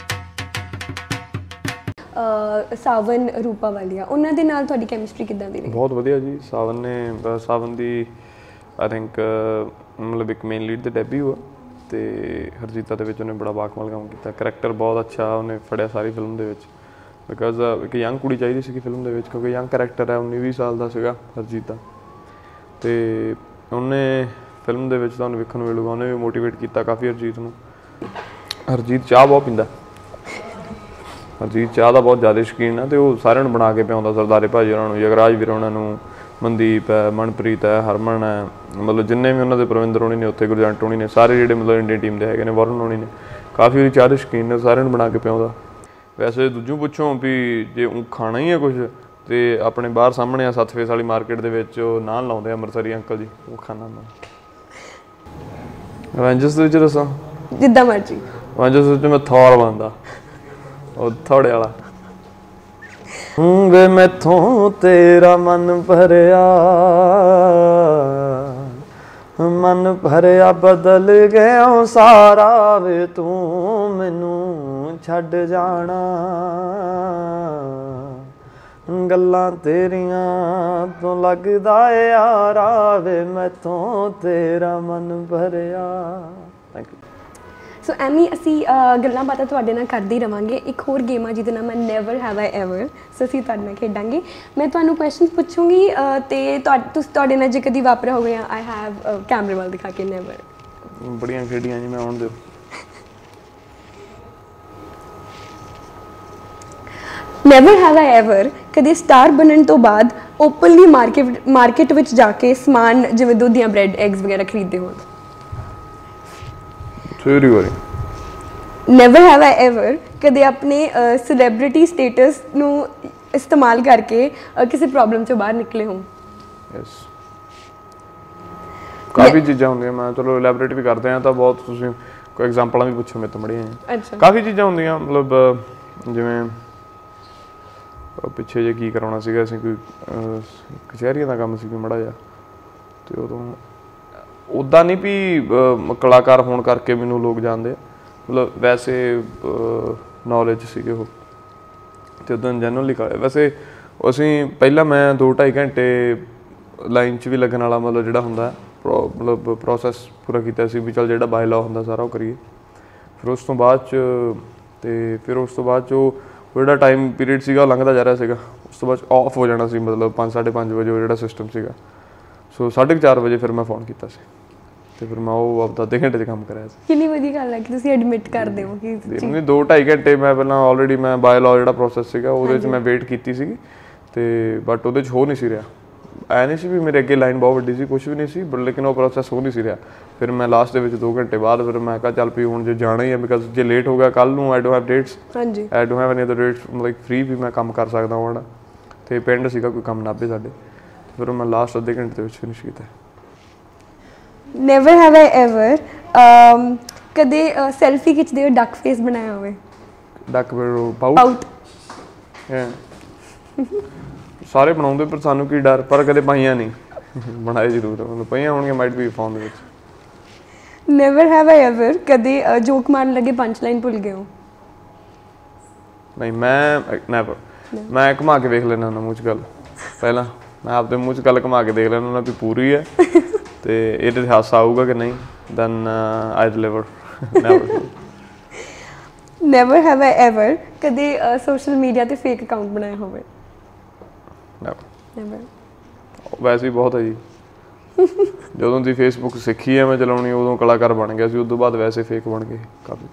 ਸਾਵਨ ਰੂਪਾ ਵਾਲੀਆ, ਉਹਨਾਂ ਦੇ ਨਾਲ ਤੁਹਾਡੀ ਕੈਮਿਸਟਰੀ ਕਿੱਦਾਂ ਦੀ ਰਹੀ? ਬਹੁਤ ਵਧੀਆ ਜੀ। ਸਾਵਨ ਨੇ ਸਾਵਨ ਦੀ ਆਈ ਥਿੰਕ ਮਤਲਬ ਇੱਕ ਮੇਨ ਲੀਡ ਦੇ ਡੈਬਿਊ ਆ ਤੇ ਹਰਜੀਤਾ ਦੇ ਵਿੱਚ ਉਹਨੇ ਬੜਾ ਬਾਕਮਾਲ ਕੰਮ ਕੀਤਾ। ਕਰੈਕਟਰ ਬਹੁਤ ਅੱਛਾ ਉਹਨੇ ਫੜਿਆ ਸਾਰੀ ਫਿਲਮ ਦੇ ਵਿੱਚ ਬਿਕਾਜ਼ ਇੱਕ ਯੰਗ ਕੁੜੀ ਚਾਹੀਦੀ ਸੀਗੀ ਫਿਲਮ ਦੇ ਵਿੱਚ ਕਿਉਂਕਿ ਯੰਗ ਕਰੈਕਟਰ ਹੈ, ਉੱਨੀ ਵੀਹ ਸਾਲ ਦਾ ਸੀਗਾ ਹਰਜੀਤਾ ਤੇ ਉਹਨੇ ਫਿਲਮ ਦੇ ਵਿੱਚ ਤੁਹਾਨੂੰ ਵੇਖਣ ਨੂੰ ਮਿਲੂਗਾ ਉਹਨੇ ਵੀ ਮੋਟੀਵੇਟ ਕੀਤਾ ਕਾਫੀ ਹਰਜੀਤ ਨੂੰ। ਹਰਜੀਤ ਚਾਹ ਬਹੁਤ ਪੀਂਦਾ, ਹਰਜੀਤ ਚਾਹ ਦਾ ਬਹੁਤ ਜ਼ਿਆਦਾ ਸ਼ੌਕੀਨ ਆ ਤੇ ਉਹ ਸਾਰਿਆਂ ਨੂੰ ਬਣਾ ਕੇ ਪਿਆਉਂਦਾ, ਸਰਦਾਰੇ ਭਾਜੀ ਉਹਨਾਂ ਨੂੰ, ਯਗਰਾਜ ਵੀਰ ਉਹਨਾਂ ਨੂੰ, ਮਨਦੀਪ ਹੈ, ਮਨਪ੍ਰੀਤ ਹੈ, ਹਰਮਨ ਹੈ, ਮਤਲਬ ਜਿੰਨੇ ਵੀ ਉਹਨਾਂ ਦੇ ਪ੍ਰਵਿੰਦਰ ਹੋਣੀ ਨੇ ਉੱਥੇ, ਗੁਰਜੰਟ ਹੋਣੀ ਨੇ, ਸਾਰੇ ਜਿਹੜੇ ਮਤਲਬ ਇੰਡੀਅਨ ਟੀਮ ਦੇ ਹੈਗੇ ਨੇ, ਵਰਨ ਹੋਣੀ ਨੇ, ਕਾਫੀ ਉਹਦੀ ਚਾਹ ਦੇ ਸ਼ੌਕੀਨ ਨੇ, ਸਾਰਿਆਂ ਨੂੰ ਬਣਾ ਕੇ ਪਿਆਉਂਦਾ। ਵੈਸੇ ਦੂਜੋਂ ਪੁੱਛੋਂ ਵੀ ਜੇ ਉਹ ਖਾਣਾ ਹੀ ਹੈ ਕੁਝ ਤੇ ਆਪਣੇ ਬਾਹਰ ਸਾਹਮਣੇ ਆ ਸੱਤ ਫੇਸ ਵਾਲੀ ਮਾਰਕੀਟ ਦੇ ਵਿੱਚ ਉਹ ਨਾਨ ਲਾਉਂਦੇ ਆ ਅੰਮ੍ਰਿਤਸਰੀ ਅੰਕਲ ਜੀ, ਉਹ ਖਾਣਾ ਹੁੰਦਾ। ਐਵੈਂਜਰਸ ਦੇ ਵਿੱਚ ਦੱਸਾਂ? ਜਿੱਦਾਂ ਮਰਜ਼ੀ। ਐਵੈਂਜਰਸ ਵਿੱਚ ਮੈਂ ਥੋਰ ਬਣਦਾ, ਉਹ ਥੋੜੇ ਵਾਲਾ। ਵੇ ਮੈਥੋਂ ਤੇਰਾ ਮਨ ਭਰਿਆ, ਮਨ ਭਰਿਆ ਬਦਲ ਗਿਆ ਸਾਰਾ, ਵੇ ਤੂੰ ਮੈਨੂੰ ਛੱਡ ਜਾਣਾ, ਗੱਲਾਂ ਤੇਰੀਆਂ ਤੋਂ ਲੱਗਦਾ ਯਾਰਾ, ਵੇ ਮੈਥੋਂ ਤੇਰਾ ਮਨ ਭਰਿਆ। Thank you. ਸੋ ਐਮੀ ਅਸੀਂ ਗੱਲਾਂ ਬਾਤਾਂ ਤੁਹਾਡੇ ਨਾਲ ਕਰਦੇ ਹੀ ਰਵਾਂਗੇ। ਇੱਕ ਹੋਰ ਗੇਮ ਆ ਜਿਹਦਾ ਨਾਮ ਹੈ never have I ever, so ਅਸੀਂ ਤੁਹਾਡੇ ਨਾਲ ਖੇਡਾਂਗੇ। ਮੈਂ ਤੁਹਾਨੂੰ ਕੁਐਸਚਨਸ ਪੁੱਛੂੰਗੀ ਤੇ ਤੁਸੀਂ ਤੁਹਾਡੇ ਨਾਲ ਜੇ ਕਦੀ ਵਾਪਰਿਆ ਹੋਵੇ ਆਈ ਹੈਵ ਕੈਮਰੇ ਵੱਲ ਦਿਖਾ ਕੇ ਨੈਵਰ। ਬੜੀਆਂ ਖੇਡੀਆਂ ਜੀ ਮੈਂ, ਆਉਣ ਦਿਓ। ਨੈਵਰ ਹੈਵ ਆਈ ਐਵਰ ਕਦੇ ਸਟਾਰ ਬਣਨ ਤੋਂ ਬਾਅਦ ਓਪਨਲੀ ਮਾਰਕੀਟ ਮਾਰਕੀਟ ਵਿੱਚ ਜਾ ਕੇ ਸਮਾਨ ਜਿਵੇਂ ਦੁੱਧ ਜਾਂ ਬ੍ਰੈਡ ਐਗਸ ਵਗੈਰਾ ਖਰੀਦਦੇ ਹੋ? ਥਿਊਰੀ ਵਾਰੀ। ਨੈਵਰ ਹੈਵ ਆਈ ਐਵਰ ਕਦੇ ਆਪਣੇ ਸੈਲੀਬ੍ਰਿਟੀ ਸਟੇਟਸ ਨੂੰ ਇਸਤੇਮਾਲ ਕਰਕੇ ਕਿਸੇ ਪ੍ਰੋਬਲਮ ਚੋਂ ਬਾਹਰ ਨਿਕਲੇ ਹੋ? ਯੈਸ। ਕਾਫੀ ਚੀਜ਼ਾਂ ਹੁੰਦੀਆਂ, ਮੈਂ ਚਲੋ ਇਲੈਬੋਰੇਟ ਵੀ ਕਰਦੇ ਆ ਤਾਂ ਬਹੁਤ, ਤੁਸੀਂ ਕੋਈ ਐਗਜ਼ਾਮਪਲਾਂ ਵੀ ਪੁੱਛੋ ਮੇਰੇ ਤੋਂ ਬੜੀਆਂ। ਅੱਛਾ। ਕਾਫੀ ਚੀਜ਼ਾਂ ਹੁੰਦੀਆਂ ਮਤਲਬ ਜਿਵੇਂ ਪਿੱਛੇ ਜੇ ਕੀ ਕਰਾਉਣਾ ਸੀਗਾ ਅਸੀਂ, ਕੋਈ ਕਚਹਿਰੀਆਂ ਦਾ ਕੰਮ ਸੀ ਕੋਈ ਮਾੜਾ ਜਿਹਾ ਤੇ ਉਦੋਂ ਉੱਦਾਂ ਨਹੀਂ ਵੀ ਕਲਾਕਾਰ ਹੋਣ ਕਰਕੇ ਮੈਨੂੰ ਲੋਕ ਜਾਣਦੇ ਆ, ਮਤਲਬ ਵੈਸੇ ਨੌਲੇਜ ਸੀਗੇ ਉਹ ਅਤੇ ਉੱਦਾਂ ਜਨਰਲੀ ਵੈਸੇ ਅਸੀਂ ਪਹਿਲਾਂ ਮੈਂ ਦੋ ਢਾਈ ਘੰਟੇ ਲਾਈਨ 'ਚ ਵੀ ਲੱਗਣ ਵਾਲਾ ਮਤਲਬ ਜਿਹੜਾ ਹੁੰਦਾ ਪ੍ਰੋ ਮਤਲਬ ਪ੍ਰੋਸੈਸ ਪੂਰਾ ਕੀਤਾ ਸੀ ਵੀ ਚੱਲ ਜਿਹੜਾ ਬਾਈ ਲਾਅ ਹੁੰਦਾ ਸਾਰਾ ਉਹ ਕਰੀਏ। ਫਿਰ ਉਸ ਤੋਂ ਬਾਅਦ 'ਚ ਅਤੇ ਫਿਰ ਉਸ ਤੋਂ ਬਾਅਦ 'ਚ ਉਹ ਜਿਹੜਾ ਟਾਈਮ ਪੀਰੀਅਡ ਸੀਗਾ ਉਹ ਲੰਘਦਾ ਜਾ ਰਿਹਾ ਸੀਗਾ, ਉਸ ਤੋਂ ਬਾਅਦ ਔਫ ਹੋ ਜਾਣਾ ਸੀ ਮਤਲਬ ਪੰਜ ਸਾਢੇ ਪੰਜ ਵਜੇ ਉਹ ਜਿਹੜਾ ਸਿਸਟਮ ਸੀਗਾ। ਸੋ ਸਾਢੇ ਕੁ ਚਾਰ ਵਜੇ ਫਿਰ ਮੈਂ ਫੋਨ ਕੀਤਾ ਸੀ ਅਤੇ ਫਿਰ ਮੈਂ ਉਹ ਆਪਦਾ ਅੱਧੇ ਘੰਟੇ 'ਚ ਕੰਮ ਕਰਿਆ ਸੀ। ਕਿੰਨੀ ਵਧੀਆ ਗੱਲ ਹੈ ਕਿ ਤੁਸੀਂ ਐਡਮਿਟ ਕਰਦੇ ਹੋ ਕਿ ਦੋ ਢਾਈ ਘੰਟੇ ਮੈਂ ਪਹਿਲਾਂ ਆਲਰੇਡੀ ਮੈਂ ਬਾਏ ਲਾਅ ਜਿਹੜਾ ਪ੍ਰੋਸੈਸ ਸੀਗਾ ਉਹਦੇ 'ਚ ਮੈਂ ਵੇਟ ਕੀਤੀ ਸੀਗੀ ਅਤੇ ਬਟ ਉਹਦੇ 'ਚ ਹੋ ਨਹੀਂ ਸੀ ਰਿਹਾ। ਐ ਨਹੀਂ ਸੀ ਵੀ ਮੇਰੇ ਅੱਗੇ ਲਾਈਨ ਬਹੁਤ ਵੱਡੀ ਸੀ, ਕੁਛ ਵੀ ਨਹੀਂ ਸੀ, ਬਟ ਲੇਕਿਨ ਉਹ ਪ੍ਰੋਸੈਸ ਹੋ ਨਹੀਂ ਸੀ ਰਿਹਾ। ਫਿਰ ਮੈਂ ਲਾਸਟ ਦੇ ਵਿੱਚ ਦੋ ਘੰਟੇ ਬਾਅਦ ਫਿਰ ਮੈਂ ਕਿਹਾ ਚੱਲ ਪਈ ਹੁਣ ਜੇ ਜਾਣਾ ਹੀ ਹੈ ਬਿਕਾਜ਼ ਜੇ ਲੇਟ ਹੋ ਗਿਆ ਕੱਲ੍ਹ ਨੂੰ ਆਈ ਡੋਂਟ ਹੈਵ ਡੇਟਸ, ਹਾਂਜੀ I don't have any other dates, like free ਵੀ ਮੈਂ ਕੰਮ ਕਰ ਸਕਦਾ ਹਾਂ ਅਤੇ ਪਿੰਡ ਸੀਗਾ ਕੋਈ ਕੰਮ ਨਾਭੇ ਸਾਡੇ, ਫਿਰ ਮੈਂ ਲਾਸਟ ਅੱਧੇ ਘੰਟੇ ਦੇ ਵਿੱਚ ਫਿਨਿਸ਼ ਕੀਤਾ। ਨੈਵਰ ਹੈਵ ਆਈ ਐਵਰ ਕਦੇ ਸੈਲਫੀ ਖਿੱਚਦੇ ਹੋਏ ਡੱਕ ਫੇਸ ਬਣਾਇਆ ਹੋਵੇ? Duck pout? ਸਾਰੇ ਬਣਾਉਂਦੇ ਪਰ ਸਾਨੂੰ ਕੀ ਡਰ, ਪਰ ਕਦੇ ਪਾਈਆਂ ਨਹੀਂ। ਬਣਾਏ ਜ਼ਰੂਰ ਮਤਲਬ ਪਈਆਂ ਹੋਣਗੀਆਂ ਮਾਈਟ ਬੀ ਫੋਨ ਦੇ ਵਿੱਚ। ਨੈਵਰ ਹੈਵ ਆਈ ਐਵਰ ਕਦੇ ਜੋਕ ਮਾਰਨ ਲੱਗੇ ਪੰਜ ਲਾਈਨ ਭੁੱਲ ਗਏ ਹੋ? ਨਹੀਂ ਮੈਂ ਨੈਵਰ। ਮੈਂ ਘੁਮਾ ਕੇ ਵੇਖ ਲੈਣਾ ਹੁੰਦਾ ਮੂੰਹ 'ਚ ਗੱਲ, ਪਹਿਲਾਂ ਮੈਂ ਆਪਦੇ ਮੂੰਹ 'ਚ ਗੱਲ ਘੁਮਾ ਕੇ ਦੇਖ ਲੈਣਾ ਹੁੰਦਾ ਵੀ ਪੂਰੀ ਹੈ ਤੇ ਇਹਦੇ 'ਤੇ ਹਾਸਾ ਆਊਗਾ ਕਿ ਨਹੀਂ, then I deliver. Never never have I ever ਕਦੇ ਸੋਸ਼ਲ ਮੀਡੀਆ ਤੇ ਫੇਕ ਅਕਾਊਂਟ ਬਣਾਇਆ ਹੋਵੇ? ਨੈਵਰ। ਨੈਵਰ। ਵੈਸੇ ਹੀ ਬਹੁਤ ਹੈ ਜੀ। ਜਦੋਂ ਦੀ ਫੇਸਬੁੱਕ ਸਿੱਖੀ ਹੈ ਮੈਂ ਚਲਾਉਣੀ, ਉਦੋਂ ਕਲਾਕਾਰ ਬਣ ਗਿਆ ਸੀ, ਉਸ ਤੋਂ ਬਾਅਦ ਵੈਸੇ ਫੇਕ ਬਣ ਗਏ ਕਾਫੀ।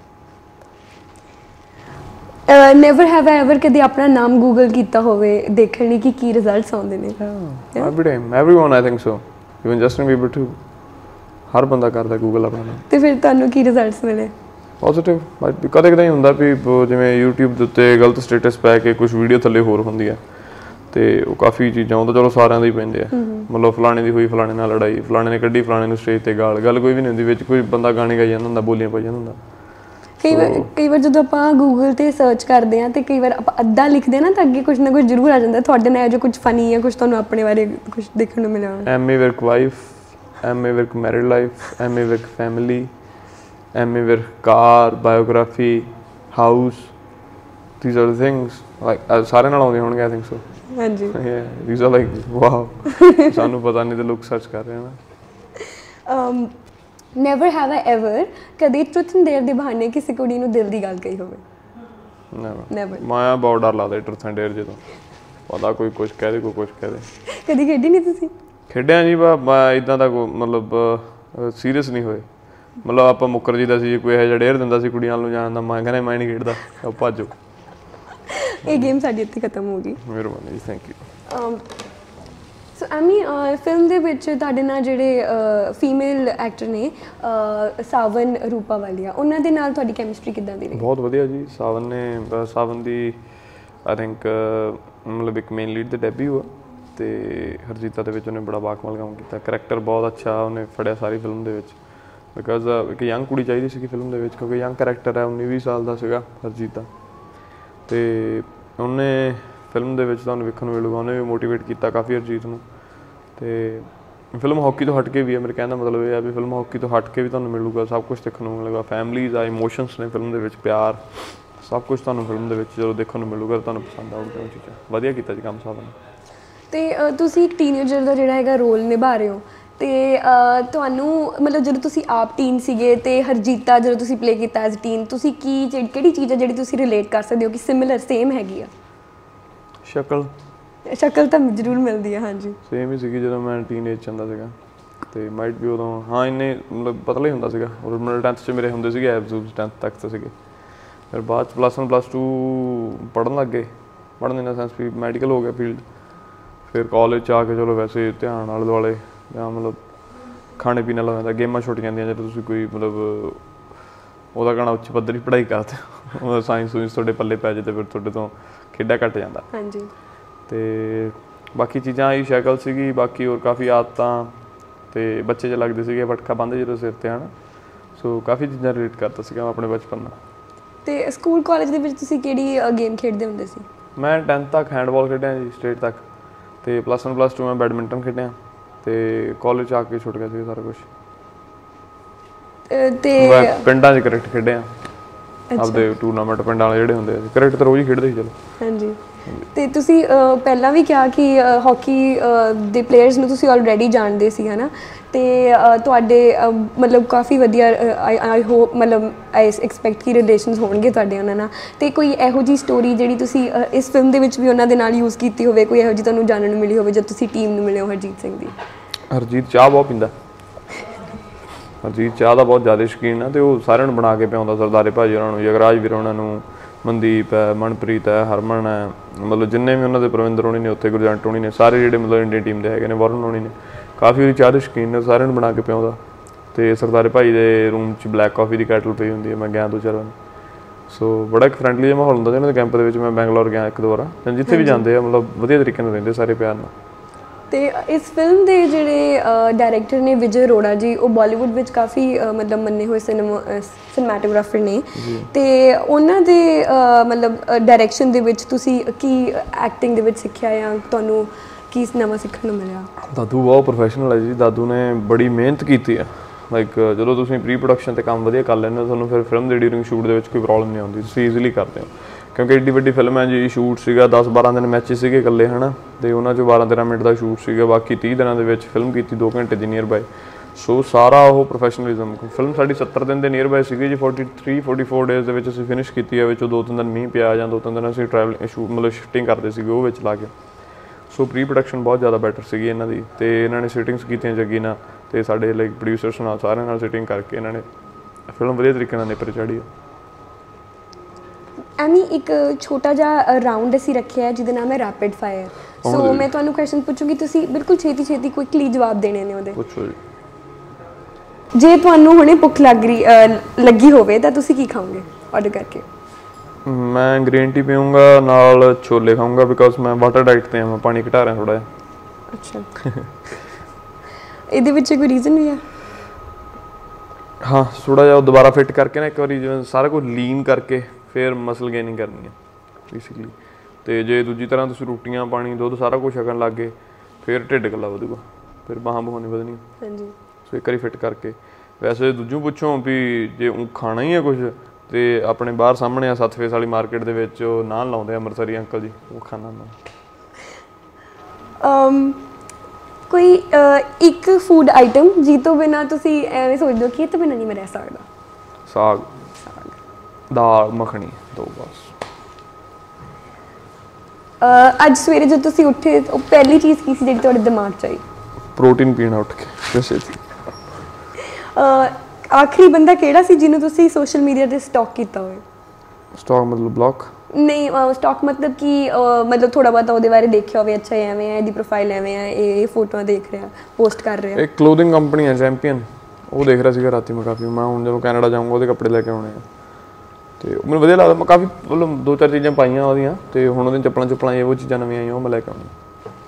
ਨੈਵਰ ਹੈਵ ਆਈ ਐਵਰ ਕਦੇ ਆਪਣਾ ਨਾਮ ਗੂਗਲ ਕੀਤਾ ਹੋਵੇ ਦੇਖਣ ਲਈ ਕਿ ਕੀ ਰਿਜ਼ਲਟਸ ਆਉਂਦੇ ਨੇ? Every time, everyone I think so, even Justin Bieber too. ਹਰ ਬੰਦਾ ਕਰਦਾ ਗੂਗਲ ਆਪਣਾ ਨਾਮ। ਤੇ ਫਿਰ ਤੁਹਾਨੂੰ ਕੀ ਰਿਜ਼ਲਟਸ ਮਿਲੇ? ਪੋਜ਼ਿਟਿਵ। ਕਦੇ ਕਦੇ ਹੁੰਦਾ ਵੀ ਜਿਵੇਂ YouTube ਦੇ ਉੱਤੇ ਗਲਤ ਸਟੇਟਸ ਪੈ ਕੇ ਕੁਝ ਵੀਡੀਓ ਥੱਲੇ ਹੋਰ ਹੁੰਦੀ ਹੈ ਤੇ ਉਹ ਕਾਫੀ ਚੀਜ਼ਾਂ ਉਹ ਤਾਂ ਚਲੋ ਸਾਰਿਆਂ ਦੇ ਹੀ ਪੈਂਦੇ ਆ, ਮਤਲਬ ਫਲਾਣੇ ਦੀ ਹੋਈ ਫਲਾਣੇ ਨਾਲ ਲੜਾਈ, ਫਲਾਣੇ ਨੇ ਕੱਢੀ ਫਲਾਣੇ ਨੂੰ ਸਟੇਜ ਤੇ ਗਾਲ, ਗੱਲ ਕੋਈ ਵੀ ਨਹੀਂ ਹੁੰਦੀ, ਵਿੱਚ ਕੋਈ ਬੰਦਾ ਗਾਣੇ ਗਾਈ ਜਾਂਦਾ ਹੁੰਦਾ, ਬੋਲੀਆਂ ਪਾਈ ਜਾਂਦਾ ਹੁੰਦਾ। ਕਈ ਵਾਰ ਕਈ ਵਾਰ ਜਦੋਂ ਆਪਾਂ ਗੂਗਲ ਤੇ ਸਰਚ ਕਰਦੇ ਹਾਂ ਤੇ ਕਈ ਵਾਰ ਆਪਾਂ ਅੱਧਾ ਲਿਖਦੇ ਹਾਂ ਨਾ ਤਾਂ ਅੱਗੇ ਕੁਝ ਨਾ ਕੁਝ ਜ਼ਰੂਰ ਆ ਜਾਂਦਾ। ਤੁਹਾਡੇ ਨਾਲ ਜੋ ਕੁਝ ਫਨੀ ਹੈ, ਕੁਝ ਤੁਹਾਨੂੰ ਆਪਣੇ ਬਾਰੇ ਕੁਝ ਦੇਖਣ ਨੂੰ ਮਿਲਿਆ? Ammy Virk wife, Ammy Virk married life, Ammy Virk family, Ammy Virk car, biography, house, these are the things like ਸਾਰੇ ਨਾਲ ਆਉਂਦੇ ਹੋਣਗੇ ਆਈ ਥਿੰਕ ਸੋ। ਹਾਂਜੀ ਥੀਸ ਆਰ ਲਾਈਕ ਵਾਓ, ਸਾਨੂੰ ਪਤਾ ਨਹੀਂ ਤੇ ਲੋਕ ਸਰਚ ਕਰ ਰਹੇ ਹਨ। ਨੈਵਰ ਹੈਵ ਆਈ ਐਵਰ ਕਦੇ ਟਰੂਥ ਐਂਡ ਡੇਅਰ ਦੇ ਬਹਾਨੇ ਕਿਸੇ ਕੁੜੀ ਨੂੰ ਦਿਲ ਦੀ ਗੱਲ ਕਹੀ ਹੋਵੇ? ਨੈਵਰ। ਨੈਵਰ। ਮੈਂ ਬਹੁਤ ਡਰ ਲੱਗਦਾ ਟਰੂਥ ਐਂਡ ਡੇਅਰ ਜਦੋਂ ਪਤਾ ਕੋਈ ਕੁਝ ਕਹਿ ਦੇ ਕੋਈ ਕੁਝ ਕਹਿ ਦੇ। ਕਦੀ ਖੇਡੀ ਨਹੀਂ ਤੁਸੀਂ? ਖੇਡਿਆ ਜੀ, ਬਾ ਇੱਦਾਂ ਦਾ ਕੋਈ ਮਤਲਬ ਸੀਰੀਅਸ ਨਹੀਂ ਹੋਏ, ਮਤਲਬ ਆਪਾਂ ਮੁੱਕਰ ਜੀ ਦਾ ਸੀ, ਕੋਈ ਇਹੋ ਜਿਹਾ ਡੇਅਰ ਦਿੰਦਾ ਸੀ ਕੁੜੀਆਂ ਨੂੰ ਜਾਣ ਦਾ, ਮੈਂ ਕਹਿੰਦਾ ਮੈਂ ਨਹੀਂ ਖੇਡਦਾ, ਉਹ ਭੱਜੋ। ਇਹ ਗੇਮ ਸਾਡੀ ਇੱਥੇ ਖਤਮ ਹੋ ਗਈ। ਮਿਹਰਬਾਨੀ ਜੀ, thank you. So Ammy film ਦੇ ਵਿੱਚ ਤੁਹਾਡੇ ਨਾਲ ਜਿਹੜੇ ਫੀਮੇਲ ਐਕਟਰ ਨੇ ਸਾਵਨ ਰੂਪਾ ਵਾਲੀਆ, ਉਹਨਾਂ ਦੇ ਨਾਲ ਤੁਹਾਡੀ ਕੈਮਿਸਟਰੀ ਕਿੱਦਾਂ ਦੀ ਰਹੀ? ਬਹੁਤ ਵਧੀਆ ਜੀ। ਸਾਵਨ ਨੇ ਸਾਵਨ ਦੀ ਆਈ ਥਿੰਕ ਮਤਲਬ ਇੱਕ ਮੇਨ ਲੀਡ ਦੇ ਡੈਬਿਊ ਆ ਤੇ ਹਰਜੀਤਾ ਦੇ ਵਿੱਚ ਉਹਨੇ ਬੜਾ ਬਾਕਮਾਲ ਕੰਮ ਕੀਤਾ। ਕਰੈਕਟਰ ਬਹੁਤ ਅੱਛਾ ਉਹਨੇ ਫੜਿਆ ਸਾਰੀ ਫਿਲਮ ਦੇ ਵਿੱਚ, ਬਿਕਾਜ਼ ਇੱਕ ਯੰਗ ਕੁੜੀ ਚਾਹੀਦੀ ਸੀਗੀ ਫਿਲਮ ਦੇ ਵਿੱਚ, ਕਿਉਂਕਿ ਯੰਗ ਕਰੈਕਟਰ ਹੈ, ਉੱਨੀ ਵੀਹ ਸਾਲ ਦਾ ਸੀਗਾ ਹਰਜੀਤਾ, ਤੇ ਉਹਨੇ ਫਿਲਮ ਦੇ ਵਿੱਚ ਤੁਹਾਨੂੰ ਵੇਖਣ ਨੂੰ ਮਿਲੂਗਾ ਉਹਨੇ ਵੀ ਮੋਟੀਵੇਟ ਕੀਤਾ ਕਾਫੀ ਹਰਜੀਤ ਨੂੰ। ਤੇ ਫਿਲਮ ਹਾਕੀ ਤੋਂ ਹਟ ਕੇ ਵੀ ਹੈ, ਮੇਰੇ ਕਹਿਣ ਦਾ ਮਤਲਬ ਇਹ ਹੈ ਵੀ ਫਿਲਮ ਹਾਕੀ ਤੋਂ ਹਟ ਕੇ ਵੀ ਤੁਹਾਨੂੰ ਮਿਲੂਗਾ ਸਭ ਕੁਝ ਦੇਖਣ ਨੂੰ ਮਿਲੇਗਾ। ਫੈਮਲੀਜ਼ ਆ, ਇਮੋਸ਼ਨਸ ਨੇ ਫਿਲਮ ਦੇ ਵਿੱਚ, ਪਿਆਰ, ਸਭ ਕੁਝ ਤੁਹਾਨੂੰ ਫਿਲਮ ਦੇ ਵਿੱਚ ਜਦੋਂ ਦੇਖਣ ਨੂੰ ਮਿਲੂਗਾ ਤੁਹਾਨੂੰ ਪਸੰਦ ਆਊਗਾ ਉਹ ਚੀਜ਼ਾਂ। ਵਧੀਆ ਕੀਤਾ ਜੀ ਕੰਮ ਸਾਹਿਬ ਨੇ। ਤੇ ਤੁਸੀਂ ਇੱਕ ਟੀਨੇਜਰ ਦਾ ਜਿਹੜਾ ਹੈਗਾ ਰੋਲ ਨਿਭਾ ਰਹੇ ਹੋ, ਤੇ ਤੁਹਾਨੂੰ ਮਤਲਬ ਜਦੋਂ ਤੁਸੀਂ ਆਪ ਟੀਨ ਸੀਗੇ ਤੇ ਹਰਜੀਤਾ ਜਦੋਂ ਤੁਸੀਂ ਪਲੇ ਕੀਤਾ ਐਜ਼ ਟੀਨ, ਤੁਸੀਂ ਕੀ ਕਿਹੜੀ ਚੀਜ਼ ਹੈ ਜਿਹੜੀ ਤੁਸੀਂ ਰਿਲੇਟ ਕਰ ਸਕਦੇ ਹੋ ਕਿ ਸਿਮਿਲਰ ਸੇਮ ਹੈਗੀ ਆ? ਸ਼ਕਲ। ਸ਼ਕਲ ਤਾਂ ਜ਼ਰੂਰ ਮਿਲਦੀ ਹੈ। ਹਾਂਜੀ ਸੇਮ ਹੀ ਸੀਗੀ ਜਦੋਂ ਮੈਂ ਟੀਨੇਜ 'ਚ ਹੁੰਦਾ ਸੀਗਾ, ਤੇ ਮਾਈਟ ਵੀ ਉਦੋਂ ਹਾਂ ਇੰਨੇ ਮਤਲਬ ਪਤਲਾ ਹੀ ਹੁੰਦਾ ਸੀਗਾ। ਔਰ ਮੇਰੇ ਟੈਂਥ 'ਚ ਮੇਰੇ ਹੁੰਦੇ ਸੀਗੇ ਐਬਜ਼ੂਬਸ, ਟੈਂਥ ਤੱਕ ਤਾਂ ਸੀਗੇ। ਫਿਰ ਬਾਅਦ 'ਚ ਪਲੱਸ ਵਨ ਪਲੱਸ ਟੂ ਪੜ੍ਹਨ ਲੱਗ ਗਏ, ਪੜ੍ਹਨ ਇਨ ਦਾ ਸੈਂਸ ਵੀ ਮੈਡੀਕਲ ਹੋ ਗਿਆ ਫੀਲਡ। ਫਿਰ ਕਾਲਜ 'ਚ ਆ ਕੇ ਚਲੋ ਵੈਸੇ ਧਿਆਨ ਆਲੇ ਦੁਆਲੇ ਜਾਂ ਮਤਲਬ ਖਾਣੇ ਪੀਣੇ ਵਾਲਾ ਹੁੰਦਾ, ਗੇਮਾਂ ਛੁੱਟ ਜਾਂਦੀਆਂ ਜਦੋਂ ਤੁਸੀਂ ਕੋਈ ਮਤਲਬ ਉਹਦਾ ਕਹਿਣਾ ਉੱਚ ਪੱਧਰ ਦੀ ਪੜ੍ਹਾਈ ਕਰਦੇ ਹੋ, ਸਾਇੰਸ ਸੂਇੰਸ ਤੁਹਾਡੇ ਪੱਲੇ ਪੈ ਜਾਏ ਤਾਂ ਫਿਰ ਤੁਹਾਡੇ ਤੋਂ ਖੇਡਾਂ ਘੱਟ ਜਾਂਦਾ। ਹਾਂਜੀ। ਅਤੇ ਬਾਕੀ ਚੀਜ਼ਾਂ ਹੀ ਸ਼ਕਲ ਸੀਗੀ, ਬਾਕੀ ਹੋਰ ਕਾਫੀ ਆਦਤਾਂ ਅਤੇ ਬੱਚੇ 'ਚ ਲੱਗਦੇ ਸੀਗੇ ਪਟਕਾ ਬੰਨ੍ਹਦੇ ਜਦੋਂ ਸਿਰ 'ਤੇ ਹਨ, ਸੋ ਕਾਫੀ ਚੀਜ਼ਾਂ ਰਿਲੇਟ ਕਰਦਾ ਸੀਗਾ ਮੈਂ ਆਪਣੇ ਬਚਪਨ ਨਾਲ। ਅਤੇ ਸਕੂਲ ਕਾਲਜ ਦੇ ਵਿੱਚ ਤੁਸੀਂ ਕਿਹੜੀ ਗੇਮ ਖੇਡਦੇ ਹੁੰਦੇ ਸੀ? ਮੈਂ ਟੈਂਥ ਤੱਕ ਹੈਂਡਬਾਲ ਖੇਡਿਆ ਜੀ, ਸਟੇਟ ਤੱਕ, ਅਤੇ ਪਲੱਸ ਵਨ ਪਲੱਸ ਟੂ ਮੈਂ ਬੈਡਮਿੰਟਨ ਖੇਡਿਆ, ਅਤੇ ਕਾਲਜ 'ਚ ਆ ਕੇ ਛੁੱਟ ਗਿਆ ਸੀ ਸਾਰਾ ਕੁਛ। ਅਤੇ ਪਿੰਡਾਂ 'ਚ ਕ੍ਰਿਕਟ ਖੇਡਿਆ, ਆਪਦੇ ਟੂਰਨਾਮੈਂਟ ਪਿੰਡਾਂ ਵਾਲੇ ਜਿਹੜੇ ਹੁੰਦੇ ਆ, ਕ੍ਰਿਕਟ ਤਾਂ ਰੋਜ਼ ਹੀ ਖੇਡਦੇ ਸੀ ਚਲੋ। ਹਾਂਜੀ। ਅਤੇ ਤੁਸੀਂ ਪਹਿਲਾਂ ਵੀ ਕਿਹਾ ਕਿ ਹਾਕੀ ਦੇ ਪਲੇਅਰਸ ਨੂੰ ਤੁਸੀਂ ਆਲਰੇਡੀ ਜਾਣਦੇ ਸੀ ਹੈ ਨਾ, ਅਤੇ ਤੁਹਾਡੇ ਮਤਲਬ ਕਾਫੀ ਵਧੀਆ ਆਈ ਆਈ ਹੋਪ ਮਤਲਬ ਆਈ ਐਕਸਪੈਕਟ ਕਿ ਰਿਲੇਸ਼ਨਸ ਹੋਣਗੇ ਤੁਹਾਡੇ ਉਹਨਾਂ ਨਾਲ। ਅਤੇ ਕੋਈ ਇਹੋ ਜਿਹੀ ਸਟੋਰੀ ਜਿਹੜੀ ਤੁਸੀਂ ਇਸ ਫਿਲਮ ਦੇ ਵਿੱਚ ਵੀ ਉਹਨਾਂ ਦੇ ਨਾਲ ਯੂਜ਼ ਕੀਤੀ ਹੋਵੇ, ਕੋਈ ਇਹੋ ਜਿਹੀ ਤੁਹਾਨੂੰ ਜਾਣਨ ਨੂੰ ਮਿਲੀ ਹੋਵੇ ਜਦ ਤੁਸੀਂ ਟੀਮ ਨੂੰ ਮਿਲੇ ਹੋ ਹਰਜੀਤ ਸਿੰਘ ਦੀ? ਹਰਜੀਤ ਚਾਹ ਬਹੁਤ ਪੀਂਦਾ, ਹਰਜੀਤ ਚਾਹ ਦਾ ਬਹੁਤ ਜ਼ਿਆਦਾ ਸ਼ੌਕੀਨ ਆ, ਅਤੇ ਉਹ ਸਾਰਿਆਂ ਨੂੰ ਬਣਾ ਕੇ ਪਿਆਉਂਦਾ, ਸਰਦਾਰੇ ਭਾਜੀ ਉਹਨਾਂ ਨੂੰ, ਯਗਰਾਜ ਵੀਰ ਉਹਨਾਂ ਨੂੰ, ਮਨਦੀਪ ਹੈ, ਮਨਪ੍ਰੀਤ ਹੈ, ਹਰਮਨ ਹੈ, ਮਤਲਬ ਜਿੰਨੇ ਵੀ ਉਹਨਾਂ ਦੇ ਪ੍ਰਵਿੰਦਰ ਹੋਣੀ ਨੇ ਉੱਥੇ, ਗੁਰਜੰਟ ਹੋਣੀ ਨੇ, ਸਾਰੇ ਜਿਹੜੇ ਮਤਲਬ ਇੰਡੀਅਨ ਟੀਮ ਦੇ ਹੈਗੇ ਨੇ, ਵਰਨ ਹੋਣੀ ਨੇ, ਕਾਫੀ ਉਹਦੀ ਚਾਹ ਦੇ ਸ਼ੌਕੀਨ ਨੇ, ਸਾਰਿਆਂ ਨੂੰ ਬਣਾ ਕੇ ਪਿਆਉਂਦਾ। ਅਤੇ ਸਰਦਾਰੇ ਭਾਈ ਦੇ ਰੂਮ 'ਚ ਬਲੈਕ ਕਾਫੀ ਦੀ ਕੈਟਲ ਪਈ ਹੁੰਦੀ ਹੈ, ਮੈਂ ਗਿਆ ਦੋ ਚਾਰ ਵਾਰ, ਸੋ ਬੜਾ ਇੱਕ ਫਰੈਂਡਲੀ ਜਿਹਾ ਮਾਹੌਲ ਹੁੰਦਾ ਸੀ ਉਹਨਾਂ ਦੇ ਕੈਂਪ ਦੇ ਵਿੱਚ। ਮੈਂ ਬੈਂਗਲੌਰ ਗਿਆ ਇੱਕ ਦੋ ਵਾਰ, ਜਿੱਥੇ ਵੀ ਜਾਂਦੇ ਆ ਮਤਲਬ ਵਧੀਆ ਤਰੀਕੇ ਨਾਲ ਰਹਿੰਦੇ ਸਾਰੇ ਪਿਆਰ ਨਾਲ। ਤੇ ਇਸ ਫਿਲਮ ਦੇ ਜਿਹੜੇ ਡਾਇਰੈਕਟਰ ਨੇ ਵਿਜੇ ਅਰੋੜਾ ਜੀ, ਉਹ ਬਾਲੀਵੁੱਡ ਵਿੱਚ ਕਾਫੀ ਮਤਲਬ ਮੰਨੇ ਹੋਏ ਸਿਨੇਮਾ ਸਿਨੇਮੈਟੋਗ੍ਰਾਫਰ ਨੇ, ਤੇ ਉਹਨਾਂ ਦੇ ਮਤਲਬ ਡਾਇਰੈਕਸ਼ਨ ਦੇ ਵਿੱਚ ਤੁਸੀਂ ਕੀ ਐਕਟਿੰਗ ਦੇ ਵਿੱਚ ਸਿੱਖਿਆ ਜਾਂ ਤੁਹਾਨੂੰ ਕੀ ਨਵਾਂ ਸਿੱਖਣ ਨੂੰ ਮਿਲਿਆ? ਦਾਦੂ ਬਹੁਤ ਪ੍ਰੋਫੈਸ਼ਨਲ ਹੈ ਜੀ, ਦਾਦੂ ਨੇ ਬੜੀ ਮਿਹਨਤ ਕੀਤੀ ਹੈ। ਲਾਈਕ ਜਦੋਂ ਤੁਸੀਂ ਪ੍ਰੀ ਪ੍ਰੋਡਕਸ਼ਨ 'ਤੇ ਕੰਮ ਵਧੀਆ ਕਰ ਲੈਂਦੇ ਹੋ, ਤੁਹਾਨੂੰ ਫਿਰ ਫਿਲਮ ਦੇ ਡਿਊਰਿੰਗ ਸ਼ੂਟ ਦੇ ਵਿੱਚ ਕੋਈ ਪ੍ਰੋਬਲਮ ਨਹੀਂ ਆਉਂਦੀ, ਤੁਸੀਂ ਈਜ਼ੀਲੀ ਕਰਦੇ ਹੋ। ਕਿਉਂਕਿ ਐਡੀ ਵੱਡੀ ਫਿਲਮ ਹੈ ਜੀ, ਸ਼ੂਟ ਸੀਗਾ ਦਸ ਬਾਰਾਂ ਦਿਨ ਮੈਚਿਸ ਸੀਗੇ ਇਕੱਲੇ ਹੈ ਨਾ, ਅਤੇ ਉਹਨਾਂ 'ਚੋਂ ਬਾਰਾਂ ਤੇਰਾਂ ਮਿੰਟ ਦਾ ਸ਼ੂਟ ਸੀਗਾ, ਬਾਕੀ ਤੀਹ ਦਿਨਾਂ ਦੇ ਵਿੱਚ ਫਿਲਮ ਕੀਤੀ ਦੋ ਘੰਟੇ ਦੀ ਨੀਅਰ ਬਾਏ। ਸੋ ਸਾਰਾ ਉਹ ਪ੍ਰੋਫੈਸ਼ਨਲਿਜ਼ਮ, ਫਿਲਮ ਸਾਡੀ ਸੱਤਰ ਦਿਨ ਦੇ ਨੀਅਰ ਬਾਏ ਸੀਗੀ ਜੀ, forty three forty four days ਦੇ ਵਿੱਚ ਅਸੀਂ ਫਿਨਿਸ਼ ਕੀਤੀ ਹੈ। ਵਿੱਚੋਂ ਦੋ ਤਿੰਨ ਦਿਨ ਮੀਂਹ ਪਿਆ ਜਾਂ ਦੋ ਤਿੰਨ ਦਿਨ ਅਸੀਂ ਟਰੈਵਲਿੰਗ ਸ਼ੂਟ ਮਤਲਬ ਸ਼ਿਫਟਿੰਗ ਕਰਦੇ ਸੀਗੇ ਉਹ ਵਿੱਚ ਲਾ ਕੇ। ਸੋ ਪ੍ਰੀ ਪ੍ਰੋਡਕਸ਼ਨ ਬਹੁਤ ਜ਼ਿਆਦਾ ਬੈਟਰ ਸੀਗੀ ਇਹਨਾਂ ਦੀ, ਅਤੇ ਇਹਨਾਂ ਨੇ ਸਿਟਿੰਗਸ ਕੀਤੀਆਂ ਜੱਗੀ ਨਾਲ, ਅਤੇ ਸਾਡੇ ਲਾਈਕ ਪ੍ਰੋਡਿਊਸਰਸ ਨਾਲ ਸਾਰਿਆਂ ਨਾਲ ਸਿਟਿੰਗ ਕਰਕੇ ਇਹਨਾਂ ਨੇ ਫਿਲਮ ਵਧੀਆ ਤਰੀਕੇ ਨਾਲ ਨਿਪਰ ਚਾੜੀ ਹੈ। ਐਵੇਂ ਇੱਕ ਛੋਟਾ ਜਿਹਾ ਰਾਊਂਡ ਅਸੀਂ ਰੱਖਿਆ ਹੈ ਜਿਹਦਾ ਨਾਮ ਹੈ ਰੈਪਿਡ ਫਾਇਰ। ਸੋ ਮੈਂ ਤੁਹਾਨੂੰ ਕੁਐਸਚਨ ਪੁੱਛੂੰਗੀ, ਤੁਸੀਂ ਬਿਲਕੁਲ ਛੇਤੀ ਛੇਤੀ ਕੁਇਕਲੀ ਜਵਾਬ ਦੇਣੇ ਨੇ ਉਹਦੇ। ਪੁੱਛੋ ਜੀ। ਜੇ ਤੁਹਾਨੂੰ ਹੁਣੇ ਭੁੱਖ ਲੱਗ ਰਹੀ ਲੱਗੀ ਹੋਵੇ ਤਾਂ ਤੁਸੀਂ ਕੀ ਖਾਓਗੇ ਆਰਡਰ ਕਰਕੇ? ਮੈਂ ਗ੍ਰੀਨ ਟੀ ਪੀਊਂਗਾ, ਨਾਲ ਛੋਲੇ ਖਾਊਂਗਾ, ਬਿਕੋਜ਼ ਮੈਂ ਵਾਟਰ ਡਾਈਟ 'ਤੇ ਹਾਂ, ਮੈਂ ਪਾਣੀ ਘਟਾ ਰਿਹਾ ਥੋੜ੍ਹਾ ਜਿਹਾ। ਅੱਛਾ, ਇਹਦੇ ਵਿੱਚ ਕੋਈ ਰੀਜ਼ਨ ਵੀ ਹੈ? ਹਾਂ, ਥੋੜ੍ਹਾ ਜਿਹਾ ਉਹ ਦੁਬਾਰਾ ਫਿੱਟ ਕਰਕੇ ਨਾ ਇੱਕ ਵਾਰੀ ਜਿਵੇਂ ਸਾਰਾ ਕੁਝ ਲੀਨ ਕਰਕੇ ਫਿਰ ਮਸਲ ਗੇਨਿੰਗ ਕਰਨੀ ਹੈ ਬੇਸਿਕਲੀ। ਅਤੇ ਜੇ ਦੂਜੀ ਤਰ੍ਹਾਂ ਤੁਸੀਂ ਰੋਟੀਆਂ ਪਾਣੀ ਦੁੱਧ ਸਾਰਾ ਕੁਛ ਛਕਣ ਲੱਗ ਗਏ ਫਿਰ ਢਿੱਡ ਇਕੱਲਾ ਵਧੂਗਾ, ਫਿਰ ਬਾਹਾਂ ਬੂਹਾਂ ਨਹੀਂ ਵਧਣੀਆਂ। ਹਾਂਜੀ। ਸੋ ਇੱਕ ਵਾਰੀ ਫਿੱਟ ਕਰਕੇ। ਵੈਸੇ ਦੂਜੋਂ ਪੁੱਛੋ ਵੀ ਜੇ ਉਹ ਖਾਣਾ ਹੀ ਹੈ ਕੁਛ, ਅਤੇ ਆਪਣੇ ਬਾਹਰ ਸਾਹਮਣੇ ਆ ਸੱਤ ਫੇਸ ਵਾਲੀ ਮਾਰਕੀਟ ਦੇ ਵਿੱਚ ਉਹ ਨਾਨ ਲਾਉਂਦੇ ਆ ਅੰਮ੍ਰਿਤਸਰੀ ਅੰਕਲ ਜੀ, ਉਹ ਖਾਣਾ ਮੈਂ। ਕੋਈ ਇੱਕ ਫੂਡ ਆਈਟਮ ਜੀ ਤੋਂ ਬਿਨਾਂ ਤੁਸੀਂ ਐਵੇਂ ਸੋਚਦੇ ਹੋ ਕਿ ਇਹ ਤੋਂ ਬਿਨਾਂ ਨਹੀਂ ਮੈਂ ਰਹਿ ਸਕਦਾ? ਸਾਗ, ਦਾਲ ਮੱਖਣੀ, ਦੋ ਬਸ। ਅੱਜ ਸਵੇਰੇ ਜਦੋਂ ਤੁਸੀਂ ਉੱਠੇ ਉਹ ਪਹਿਲੀ ਚੀਜ਼ ਕੀ ਸੀ ਜਿਹੜੀ ਤੁਹਾਡੇ ਦਿਮਾਗ 'ਚ ਆਈ? ਪ੍ਰੋਟੀਨ ਪੀਣਾ ਉੱਠ ਕੇ ਵੈਸੇ ਸੀ। ਆਖਰੀ ਬੰਦਾ ਕਿਹੜਾ ਸੀ ਜਿਹਨੂੰ ਤੁਸੀਂ ਸੋਸ਼ਲ ਮੀਡੀਆ 'ਤੇ ਸਟਾਕ ਕੀਤਾ ਹੋਵੇ? ਸਟਾਕ ਮਤਲਬ ਬਲੌਕ? ਨਹੀਂ, ਸਟਾਕ ਮਤਲਬ ਕਿ ਮਤਲਬ ਥੋੜ੍ਹਾ ਬਹੁਤਾ ਉਹਦੇ ਬਾਰੇ ਦੇਖਿਆ ਹੋਵੇ, ਅੱਛਾ ਐਵੇਂ ਹੈ, ਇਹਦੀ ਪ੍ਰੋਫਾਈਲ ਐਵੇਂ ਹੈ, ਇਹ ਫੋਟੋਆਂ ਦੇਖ ਰਿਹਾ, ਪੋਸਟ ਕਰ ਰਿਹਾ। ਇੱਕ ਕਲੋਥਿੰਗ ਕੰਪਨੀ ਹੈ ਚੈਂਪੀਅਨ, ਉਹ ਦੇਖ ਰਿਹਾ ਸੀਗਾ ਰਾਤੀ ਮੈਂ ਕਾਫੀ। ਮੈਂ ਹੁਣ ਜਦੋਂ ਕੈਨੇਡਾ ਜਾਊਂਗਾ ਉਹਦੇ ਕੱਪੜੇ ਲੈ ਕੇ ਆਉਣੇ ਆ, ਅਤੇ ਮੈਨੂੰ ਵਧੀਆ ਲੱਗਦਾ। ਮੈਂ ਕਾਫੀ ਮਤਲਬ ਦੋ ਚਾਰ ਚੀਜ਼ਾਂ ਪਾਈਆਂ ਉਹਦੀਆਂ, ਅਤੇ ਹੁਣ ਉਹਦੀਆਂ ਚੱਪਲਾਂ ਚੁੱਪਲਾਂ ਇਹ ਉਹ ਚੀਜ਼ਾਂ ਨਵੀਆਂ ਆਈਆਂ ਉਹ ਮੈਂ ਲੈ ਕੇ ਆਉਣੀਆਂ।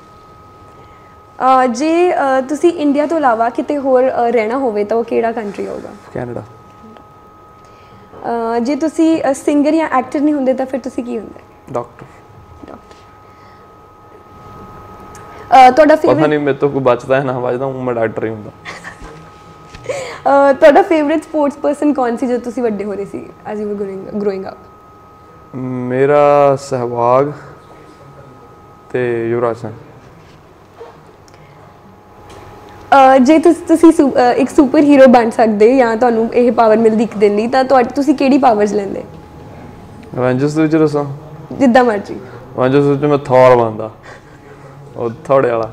ਜੇ ਤੁਸੀਂ ਇੰਡੀਆ ਤੋਂ ਇਲਾਵਾ ਕਿਤੇ ਹੋਰ ਰਹਿਣਾ ਹੋਵੇ ਤਾਂ ਉਹ ਕਿਹੜਾ ਕੰਟਰੀ ਹੋਊਗਾ? ਕੈਨੇਡਾ। ਜੇ ਤੁਸੀਂ ਸਿੰਗਰ ਜਾਂ ਐਕਟਰ ਨਹੀਂ ਹੁੰਦੇ ਤਾਂ ਫਿਰ ਤੁਸੀਂ ਕੀ ਹੁੰਦੇ? ਡਾਕਟਰ। ਡਾਕਟਰ। ਤੁਹਾਡਾ ਫੇਵਰੇਟ? ਪਤਾ ਨਹੀਂ ਮੇਰੇ ਤੋਂ ਕੋਈ ਬਚਦਾ ਹੈ ਨਾ ਬਚਦਾ, ਉਹ ਮੈਂ ਡਾਕਟਰ ਹੀ ਹੁੰਦਾ। ਤੁਹਾਡਾ ਫੇਵਰੇਟ ਸਪੋਰਟਸ ਪਰਸਨ ਕੌਣ ਸੀ ਜਦੋਂ ਤੁਸੀਂ ਵੱਡੇ ਹੋ ਰਹੇ ਸੀ as you were growing up? ਮੇਰਾ ਸਹਿਵਾਗ ਤੇ ਯੁਵਰਾਜ ਸਿੰਘ। ਜੇ ਤੁਸੀਂ ਇੱਕ ਸੁਪਰ ਹੀਰੋ ਬਣ ਸਕਦੇ ਜਾਂ ਤੁਹਾਨੂੰ ਇਹ ਪਾਵਰ ਮਿਲਦੀ ਇੱਕ ਦਿਨ ਲਈ ਤਾਂ ਤੁਹਾਡੀ ਤੁਸੀਂ ਕਿਹੜੀ ਪਾਵਰਸ ਲੈਂਦੇ? ਅਵੈਂਜਰਸ ਦੇ ਵਿੱਚ ਦੱਸਾਂ? ਜਿੱਦਾਂ ਮਰਜ਼ੀ। ਅਵੈਂਜਰਸ ਵਿੱਚ ਮੈਂ ਥੋਰ ਬਣਦਾ, ਉਹ ਥੋੜੇ ਵਾਲਾ।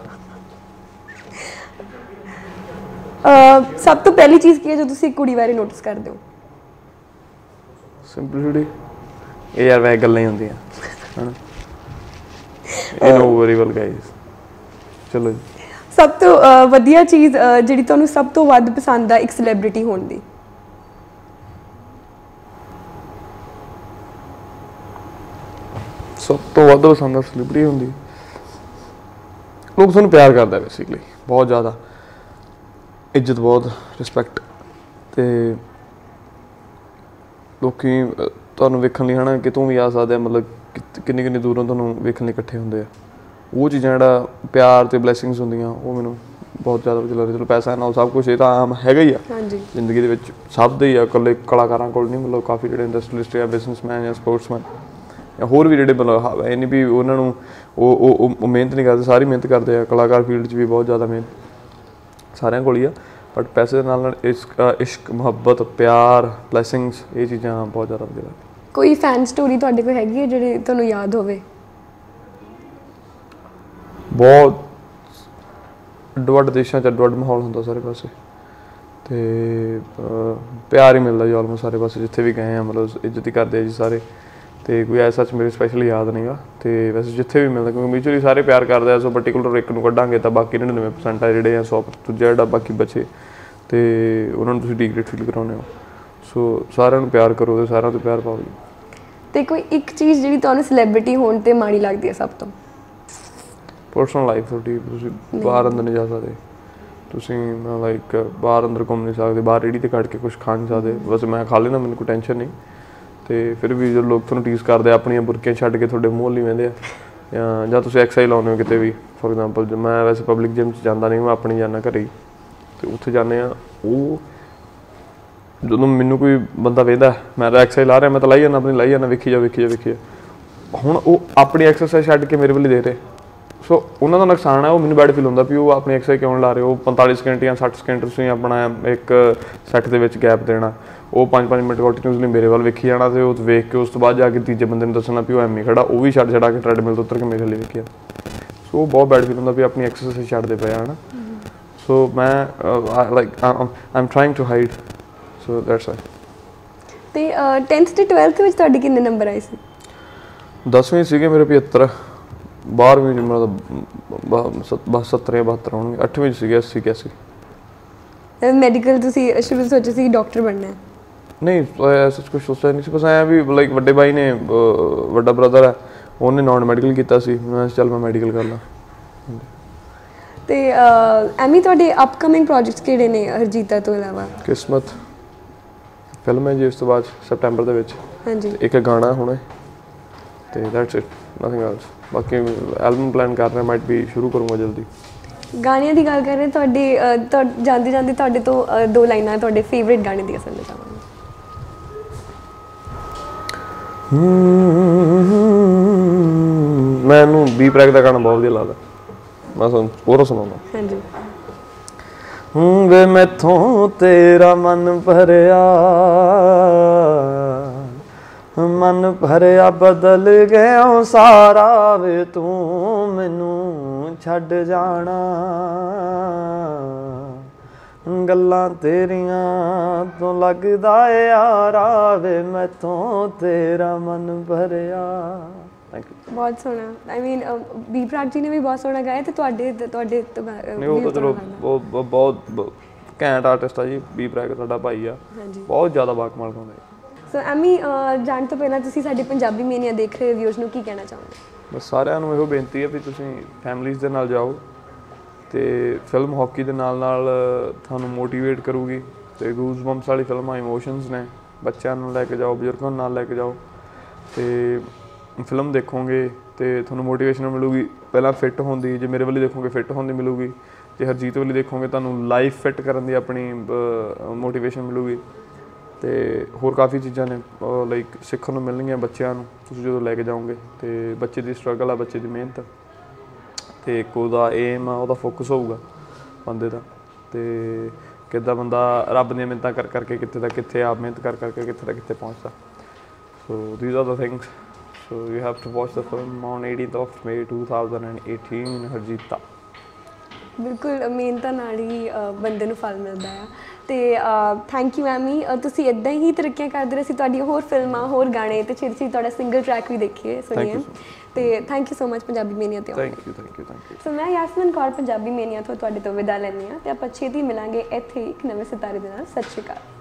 ਸਭ ਤੋਂ ਪਹਿਲੀ ਚੀਜ਼ ਕੀ ਹੈ ਜੋ ਤੁਸੀਂ ਕੁੜੀ ਬਾਰੇ ਨੋਟਿਸ ਕਰਦੇ ਹੋ? ਸਿੰਪਲਿਸਿਟੀ। ਇਹ ਯਾਰ ਵੈਸੇ ਗੱਲਾਂ ਹੀ ਹੁੰਦੀਆਂ ਹੈ, ਇਹ ਨੋ ਵੈਰੀ ਵੈਲ ਗਾਈਜ਼। ਚਲੋ ਜੀ। ਸਭ ਤੋਂ ਵਧੀਆ ਚੀਜ਼ ਜਿਹੜੀ ਤੁਹਾਨੂੰ ਸਭ ਤੋਂ ਵੱਧ ਪਸੰਦ ਆ ਇੱਕ ਸੈਲੀਬ੍ਰਿਟੀ ਹੋਣ ਦੀ? ਸਭ ਤੋਂ ਵੱਧ ਪਸੰਦ ਆ ਸੈਲੀਬ੍ਰਿਟੀ ਹੁੰਦੀ, ਲੋਕ ਤੁਹਾਨੂੰ ਪਿਆਰ ਕਰਦੇ ਬੇਸਿਕਲੀ, ਬਹੁਤ ਜ਼ਿਆਦਾ ਇੱਜ਼ਤ, ਬਹੁਤ ਰਿਸਪੈਕਟ, ਅਤੇ ਲੋਕ ਤੁਹਾਨੂੰ ਵੇਖਣ ਲਈ ਹੈ ਨਾ ਕਿਤੋਂ ਵੀ ਆ ਸਕਦੇ ਆ, ਮਤਲਬ ਕਿੰਨੀ ਕਿੰਨੀ ਦੂਰੋਂ ਤੁਹਾਨੂੰ ਵੇਖਣ ਲਈ ਇਕੱਠੇ ਹੁੰਦੇ ਆ। ਉਹ ਚੀਜ਼ਾਂ ਜਿਹੜਾ ਪਿਆਰ ਅਤੇ ਬਲੈਸਿੰਗਸ ਹੁੰਦੀਆਂ ਉਹ ਮੈਨੂੰ ਬਹੁਤ ਜ਼ਿਆਦਾ ਵਧੀਆ ਲੱਗਦਾ। ਚਲੋ ਪੈਸਾ ਨਾਲ ਸਭ ਕੁਛ ਇਹ ਤਾਂ ਆਮ ਹੈਗਾ ਹੀ ਆ ਜ਼ਿੰਦਗੀ ਦੇ ਵਿੱਚ, ਸਭ ਦੇ ਹੀ ਆ, ਇਕੱਲੇ ਕਲਾਕਾਰਾਂ ਕੋਲ ਨਹੀਂ, ਮਤਲਬ ਕਾਫੀ ਜਿਹੜੇ ਇੰਡਸਟਰੀਲਿਸਟ ਆ, ਬਿਜ਼ਨਸਮੈਨ ਜਾਂ ਸਪੋਰਟਸਮੈਨ ਜਾਂ ਹੋਰ ਵੀ ਜਿਹੜੇ ਮਤਲਬ ਇਹ ਨਹੀਂ ਵੀ ਉਹਨਾਂ ਨੂੰ ਉਹ ਉਹ ਮਿਹਨਤ ਨਹੀਂ ਕਰਦੇ, ਸਾਰੀ ਮਿਹਨਤ ਕਰਦੇ ਆ। ਕਲਾਕਾਰ ਫੀਲਡ 'ਚ ਵੀ ਬਹੁਤ ਜ਼ਿਆਦਾ ਮਿਹਨਤ ਸਾਰਿਆਂ ਕੋਲ ਹੀ ਆ, ਬਟ ਪੈਸੇ ਦੇ ਨਾਲ ਨਾਲ ਇਸ਼ਕ ਇਸ਼ਕ ਮੁਹੱਬਤ, ਪਿਆਰ, ਬਲੈਸਿੰਗਸ, ਇਹ ਚੀਜ਼ਾਂ ਬਹੁਤ ਜ਼ਿਆਦਾ ਵਧੀਆ ਲੱਗਦੀਆਂ। ਕੋਈ ਫੈਨ ਸਟੋਰੀ ਤੁਹਾਡੇ ਕੋਲ ਹੈਗੀ ਹੈ ਜਿਹੜੀ ਤੁਹਾਨੂੰ ਯਾਦ ਹੋਵੇ? ਬਹੁਤ ਅੱਡੋ ਅੱਡ ਦੇਸ਼ਾਂ 'ਚ ਅੱਡੋ ਅੱਡ ਮਾਹੌਲ ਹੁੰਦਾ ਸਾਰੇ ਪਾਸੇ, ਅਤੇ ਪਿਆਰ ਹੀ ਮਿਲਦਾ ਜੀ ਆਲਮੋਸਟ ਸਾਰੇ ਪਾਸੇ ਜਿੱਥੇ ਵੀ ਗਏ ਆ, ਮਤਲਬ ਇੱਜ਼ਤ ਹੀ ਕਰਦੇ ਆ ਜੀ ਸਾਰੇ, ਅਤੇ ਕੋਈ ਐਸਾ ਸੱਚ ਮੇਰੇ ਸਪੈਸ਼ਲੀ ਯਾਦ ਨਹੀਂ ਗਾ। ਅਤੇ ਵੈਸੇ ਜਿੱਥੇ ਵੀ ਮਿਲਦਾ, ਕਿਉਂਕਿ ਮਿਊਚੁਅਲੀ ਸਾਰੇ ਪਿਆਰ ਕਰਦੇ ਆ, ਸੋ ਪਰਟੀਕੁਲਰ ਇੱਕ ਨੂੰ ਕੱਢਾਂਗੇ ਤਾਂ ਬਾਕੀ ਨੜਿਨਵੇਂ ਪਰਸੈਂਟ ਆ ਜਿਹੜੇ ਆ ਸੌ ਦੂਜਾ ਜਿਹੜਾ ਬਾਕੀ ਬਚੇ, ਅਤੇ ਉਹਨਾਂ ਨੂੰ ਤੁਸੀਂ ਡੀਗਰੇਡ ਫੀਲ ਕਰਾਉਂਦੇ ਹੋ। ਸੋ ਸਾਰਿਆਂ ਨੂੰ ਪਿਆਰ ਕਰੋ ਅਤੇ ਸਾਰਿਆਂ ਤੋਂ ਪਿਆਰ ਪਾਓ ਜੀ। ਅਤੇ ਕੋਈ ਇੱਕ ਚੀਜ਼ ਜਿਹੜੀ ਤੁਹਾਨੂੰ ਸੈਲੀਬ੍ਰਿਟੀ ਹੋਣ 'ਤੇ ਮਾੜੀ ਲੱਗਦੀ ਹੈ ਸਭ ਤੋਂ? ਪਰਸਨਲ ਲਾਈਫ ਤੁਹਾਡੀ, ਤੁਸੀਂ ਬਾਹਰ ਅੰਦਰ ਨਹੀਂ ਜਾ ਸਕਦੇ, ਤੁਸੀਂ ਲਾਈਕ ਬਾਹਰ ਅੰਦਰ ਘੁੰਮ ਨਹੀਂ ਸਕਦੇ, ਬਾਹਰ ਰੇਹੜੀ 'ਤੇ ਕੱਢ ਕੇ ਕੁਛ ਖਾ ਨਹੀਂ ਸਕਦੇ। ਬਸ ਮੈਂ ਖਾ ਲੈਂਦਾ, ਮੈਨੂੰ ਕੋਈ ਟੈਨਸ਼ਨ ਨਹੀਂ। ਅਤੇ ਫਿਰ ਵੀ ਜਦੋਂ ਲੋਕ ਤੁਹਾਨੂੰ ਟੀਸ ਕਰਦੇ, ਆਪਣੀਆਂ ਬੁਰਕੀਆਂ ਛੱਡ ਕੇ ਤੁਹਾਡੇ ਮੂੰਹ ਲਈ ਵਹਿੰਦੇ ਆ, ਜਾਂ ਜਾਂ ਤੁਸੀਂ ਐਕਸਰਸਾਈਜ਼ ਲਾਉਂਦੇ ਹੋ ਕਿਤੇ ਵੀ, ਫੋਰ ਐਗਜ਼ਾਮਪਲ ਮੈਂ ਵੈਸੇ ਪਬਲਿਕ ਜਿਮ 'ਚ ਜਾਂਦਾ ਨਹੀਂ, ਮੈਂ ਆਪਣੀ ਜਾਂਦਾ ਘਰੇ ਹੀ, ਅਤੇ ਉੱਥੇ ਜਾਂਦੇ ਹਾਂ। ਉਹ ਜਦੋਂ ਮੈਨੂੰ ਕੋਈ ਬੰਦਾ ਵੇਖਦਾ ਮੈਂ ਤਾਂ ਐਕਸਰਸਾਈਜ਼ ਲਾ ਰਿਹਾ, ਮੈਂ ਤਾਂ ਲਾਈ ਜਾਂਦਾ, ਆਪਣੀ ਲਾਈ ਜਾਂਦਾ, ਵੇਖੀ ਜਾ ਵੇਖੀ ਜਾ ਵੇਖੀ ਜਾ ਹੁਣ ਉਹ ਆਪਣੀ ਐਕਸਰਸਾਈਜ਼ ਛੱਡ ਕੇ ਮੇਰੇ ਵੱਲ ਦੇ ਰਹੇ, ਸੋ ਉਹਨਾਂ ਦਾ ਨੁਕਸਾਨ ਹੈ। ਉਹ ਮੈਨੂੰ ਬੈਡ ਫੀਲ ਹੁੰਦਾ ਵੀ ਉਹ ਆਪਣੀ ਐਕਸਰਸਾਈਜ਼ ਕਿਉਂ ਲਾ ਰਹੇ ਹੋ। ਪੰਤਾਲੀ ਸਕਿੰਟ ਜਾਂ ਸੱਠ ਸਕਿੰਟ ਤੁਸੀਂ ਆਪਣਾ ਇੱਕ ਸੈੱਟ ਦੇ ਵਿੱਚ ਗੈਪ ਦੇਣਾ, ਉਹ ਪੰਜ ਪੰਜ ਮਿੰਟ ਕੰਟੀਨਿਊਸਲੀ ਮੇਰੇ ਵੱਲ ਵੇਖੀ ਜਾਣਾ, ਅਤੇ ਉਹ ਵੇਖ ਕੇ ਉਸ ਤੋਂ ਬਾਅਦ ਜਾ ਕੇ ਤੀਜੇ ਬੰਦੇ ਨੂੰ ਦੱਸਣਾ ਵੀ ਉਹ ਐਵੇਂ ਖੜਾ, ਉਹ ਵੀ ਛੱਡ ਛੜਾ ਕੇ ਟ੍ਰੈਡਮਿਲ ਤੋਂ ਉੱਤਰ ਕੇ ਮੇਰੇ ਲਈ ਵੇਖਿਆ। ਸੋ ਬਹੁਤ ਬੈਡ ਫੀਲ ਹੁੰਦਾ ਵੀ ਆਪਣੀ ਐਕਸਰਸਾਈਜ਼ ਛੱਡਦੇ ਪਏ ਹੈ ਨਾ। ਸੋ ਮੈਂ like I am trying to hide, so that's why. ਤੇ ਟੈਂਥ ਤੇ ਟਵੈਲਥ ਵਿੱਚ ਤੁਹਾਡੇ ਕਿੰਨੇ ਨੰਬਰ ਆਏ ਸੀ? ਦਸਵੀਂ ਸੀਗੇ ਮੇਰੇ ਪਝੱਤਰ, ਬਾਰ੍ਹਵੀਂ ਮਤਲਬ ਬਸ ਸੱਤਰ ਜਾਂ ਬਹੱਤਰ ਹੋਣਗੇ, ਅੱਠਵੀਂ 'ਚ ਸੀਗੇ ਅੱਸੀ ਇਕਿਆਸੀ। ਮੈਡੀਕਲ ਤੁਸੀਂ ਸ਼ੁਰੂ ਤੋਂ ਸੋਚਿਆ ਸੀ ਡਾਕਟਰ ਬਣਨਾ? ਨਹੀਂ, ਐਸਾ ਕੁਛ ਸੋਚਿਆ ਨਹੀਂ ਸੀ, ਬਸ ਐਂ ਵੀ ਲਾਈਕ ਵੱਡੇ ਬਾਈ ਨੇ, ਵੱਡਾ ਬ੍ਰਦਰ ਹੈ, ਉਹਨੇ ਨੋਨ ਮੈਡੀਕਲ ਕੀਤਾ ਸੀ, ਮੈਂ ਚੱਲ ਮੈਂ ਮੈਡੀਕਲ ਕਰ ਲਾਂ। ਤੇ ਐਵੇਂ ਤੁਹਾਡੇ ਅਪਕਮਿੰਗ ਪ੍ਰੋਜੈਕਟਸ ਕਿਹੜੇ ਨੇ ਹਰਜੀਤਾ ਤੋਂ ਇਲਾਵਾ? ਕਿਸਮਤ ਫਿਲਮ ਹੈ ਜੀ, ਉਸ ਤੋਂ ਬਾਅਦ ਸੈਪਟੈਂਬਰ ਦੇ ਵਿੱਚ ਹਾਂਜੀ ਇੱਕ ਗਾਣਾ ਹੁਣੇ, ਤੇ ਦੈਟਸ ਇਟ, ਨਥਿੰਗ ਐਲਸ। ਬਾਕੀ ਐਲਬਮ ਪਲਾਨ ਕਰ ਰਿਹਾ, ਮਾਈਟ ਵੀ ਸ਼ੁਰੂ ਕਰੂੰਗਾ ਜਲਦੀ। ਗਾਣਿਆਂ ਦੀ ਗੱਲ ਕਰ ਰਹੇ, ਤੁਹਾਡੇ ਜਾਂਦੇ ਜਾਂਦੇ ਤੁਹਾਡੇ ਤੋਂ ਦੋ ਲਾਈਨਾਂ ਤੁਹਾਡੇ ਫੇਵਰੇਟ ਗਾਣੇ ਦੀਆਂ ਸੁਣਨਾ ਚਾਹਾਂਗੇ। ਮੈਨੂੰ ਬੀ ਪ੍ਰੈਕ ਦਾ ਗਾਣਾ ਬਹੁਤ ਵਧੀਆ ਲੱਗਦਾ, ਮੈਂ ਤੁਹਾਨੂੰ ਹੋਰ ਸੁਣਾਉਂਦਾ। ਹਾਂਜੀ। ਵੇ ਮੈਥੋਂ ਤੇਰਾ ਮਨ ਭਰਿਆ, ਮਨ ਭਰਿਆ ਬਦਲ ਗਿਆ ਸਾਰਾ, ਵੇ ਤੂੰ ਮੈਨੂੰ ਛੱਡ ਜਾਣਾ, ਗੱਲਾਂ ਤੇਰੀਆਂ ਤੋਂ ਲੱਗਦਾ ਯਾਰਾ, ਵੇ ਮੈਥੋਂ ਤੇਰਾ ਮਨ ਭਰਿਆ। ਬਹੁਤ ਸੋਹਣਾ। ਆਈ ਮੀਨ ਬੀ ਪ੍ਰਾਕ ਜੀ ਨੇ ਵੀ ਬਹੁਤ ਸੋਹਣਾ ਗਾਇਆ, ਤੇ ਤੁਹਾਡੇ ਤੁਹਾਡੇ ਨਹੀਂ ਉਹ ਤਾਂ ਚਲੋ ਬਹੁਤ ਬਹੁਤ ਘੈਂਟ ਆਰਟਿਸਟ ਆ ਜੀ। ਬੀ ਪ੍ਰਾਕ ਸਾਡਾ ਭਾਈ ਆ, ਬਹੁਤ ਜ਼ਿਆਦਾ ਬਾਕਮਾਲ ਗਾਉਂਦਾ। ਸੋ ਐਮੀ ਜਾਣ ਤੋਂ ਪਹਿਲਾਂ ਤੁਸੀਂ ਸਾਡੇ ਪੰਜਾਬੀ ਮੇਨੀਆ ਦੇਖ ਰਹੇ ਵਿਊਅਰਸ ਨੂੰ ਕੀ ਕਹਿਣਾ ਚਾਹੋਗੇ? ਬਸ ਸਾਰਿਆਂ ਨੂੰ ਇਹੋ ਬੇਨਤੀ ਹੈ ਵੀ ਤੁਸੀਂ ਫੈਮਲੀਜ਼ ਦੇ ਨਾਲ ਜਾਓ, ਅਤੇ ਫਿਲਮ ਹਾਕੀ ਦੇ ਨਾਲ ਨਾਲ ਤੁਹਾਨੂੰ ਮੋਟੀਵੇਟ ਕਰੂਗੀ, ਅਤੇ ਗੂਜ਼ ਬੰਪਸ ਵਾਲੀ ਫਿਲਮਾਂ ਇਮੋਸ਼ਨਸ ਨੇ, ਬੱਚਿਆਂ ਨੂੰ ਲੈ ਕੇ ਜਾਓ, ਬਜ਼ੁਰਗਾਂ ਨੂੰ ਨਾਲ ਲੈ ਕੇ ਜਾਓ, ਅਤੇ ਫਿਲਮ ਦੇਖੋਗੇ ਅਤੇ ਤੁਹਾਨੂੰ ਮੋਟੀਵੇਸ਼ਨ ਮਿਲੂਗੀ। ਪਹਿਲਾਂ ਫਿੱਟ ਹੋਣ ਦੀ, ਜੇ ਮੇਰੇ ਵੱਲ ਦੇਖੋਗੇ ਫਿੱਟ ਹੋਣ ਦੀ ਮਿਲੂਗੀ, ਜੇ ਹਰਜੀਤ ਵੱਲ ਦੇਖੋਗੇ ਤੁਹਾਨੂੰ ਲਾਈਫ ਫਿੱਟ ਕਰਨ ਦੀ ਆਪਣੀ ਮੋਟੀਵੇਸ਼ਨ ਮਿਲੂਗੀ, ਅਤੇ ਹੋਰ ਕਾਫੀ ਚੀਜ਼ਾਂ ਨੇ ਲਾਈਕ ਸਿੱਖਣ ਨੂੰ ਮਿਲਣਗੀਆਂ ਬੱਚਿਆਂ ਨੂੰ ਤੁਸੀਂ ਜਦੋਂ ਲੈ ਕੇ ਜਾਓਗੇ। ਅਤੇ ਬੱਚੇ ਦੀ ਸਟਰਗਲ ਆ, ਬੱਚੇ ਦੀ ਮਿਹਨਤ, ਅਤੇ ਇੱਕ ਉਹਦਾ ਏਮ ਆ, ਉਹਦਾ ਫੋਕਸ ਹੋਊਗਾ ਬੰਦੇ ਦਾ, ਅਤੇ ਕਿੱਦਾਂ ਬੰਦਾ ਰੱਬ ਦੀਆਂ ਮਿਹਨਤਾਂ ਕਰ ਕਰਕੇ ਕਿੱਥੇ ਦਾ ਕਿੱਥੇ, ਆਪ ਮਿਹਨਤ ਕਰ ਕਰਕੇ ਕਿੱਥੇ ਦਾ ਕਿੱਥੇ ਪਹੁੰਚਦਾ। So these are the things. So you have to watch the film on eighteenth of May two thousand eighteen, Harjeeta. ਬਿਲਕੁਲ, ਮਿਹਨਤਾਂ ਨਾਲ ਹੀ ਬੰਦੇ ਨੂੰ ਫਲ ਮਿਲਦਾ ਆ। ਅਤੇ ਥੈਂਕ ਯੂ ਐਮੀ, ਤੁਸੀਂ ਇੱਦਾਂ ਹੀ ਤਰੱਕੀਆਂ ਕਰਦੇ ਰਹੇ, ਅਸੀਂ ਤੁਹਾਡੀਆਂ ਹੋਰ ਫਿਲਮਾਂ, ਹੋਰ ਗਾਣੇ, ਅਤੇ ਛੇਤੀ ਛੇਤੀ ਤੁਹਾਡਾ ਸਿੰਗਲ ਟਰੈਕ ਵੀ ਦੇਖੀਏ, ਸੁਣੀਏ। ਅਤੇ thank you so much Punjabi mania 'ਤੇ। Thank you thank you thank you. So ਮੈਂ ਯਾਸਮੀਨ ਕੌਰ ਪੰਜਾਬੀ ਮੇਨੀਆ ਤੋਂ ਤੁਹਾਡੇ ਤੋਂ ਵਿਦਾ ਲੈਂਦੀ ਹਾਂ, ਅਤੇ ਆਪਾਂ ਛੇਤੀ ਮਿਲਾਂਗੇ ਇੱਥੇ ਇੱਕ ਨਵੇਂ ਸਿਤਾਰੇ ਦੇ ਨਾਲ। ਸਤਿ ਸ਼੍ਰੀ ਅਕਾਲ।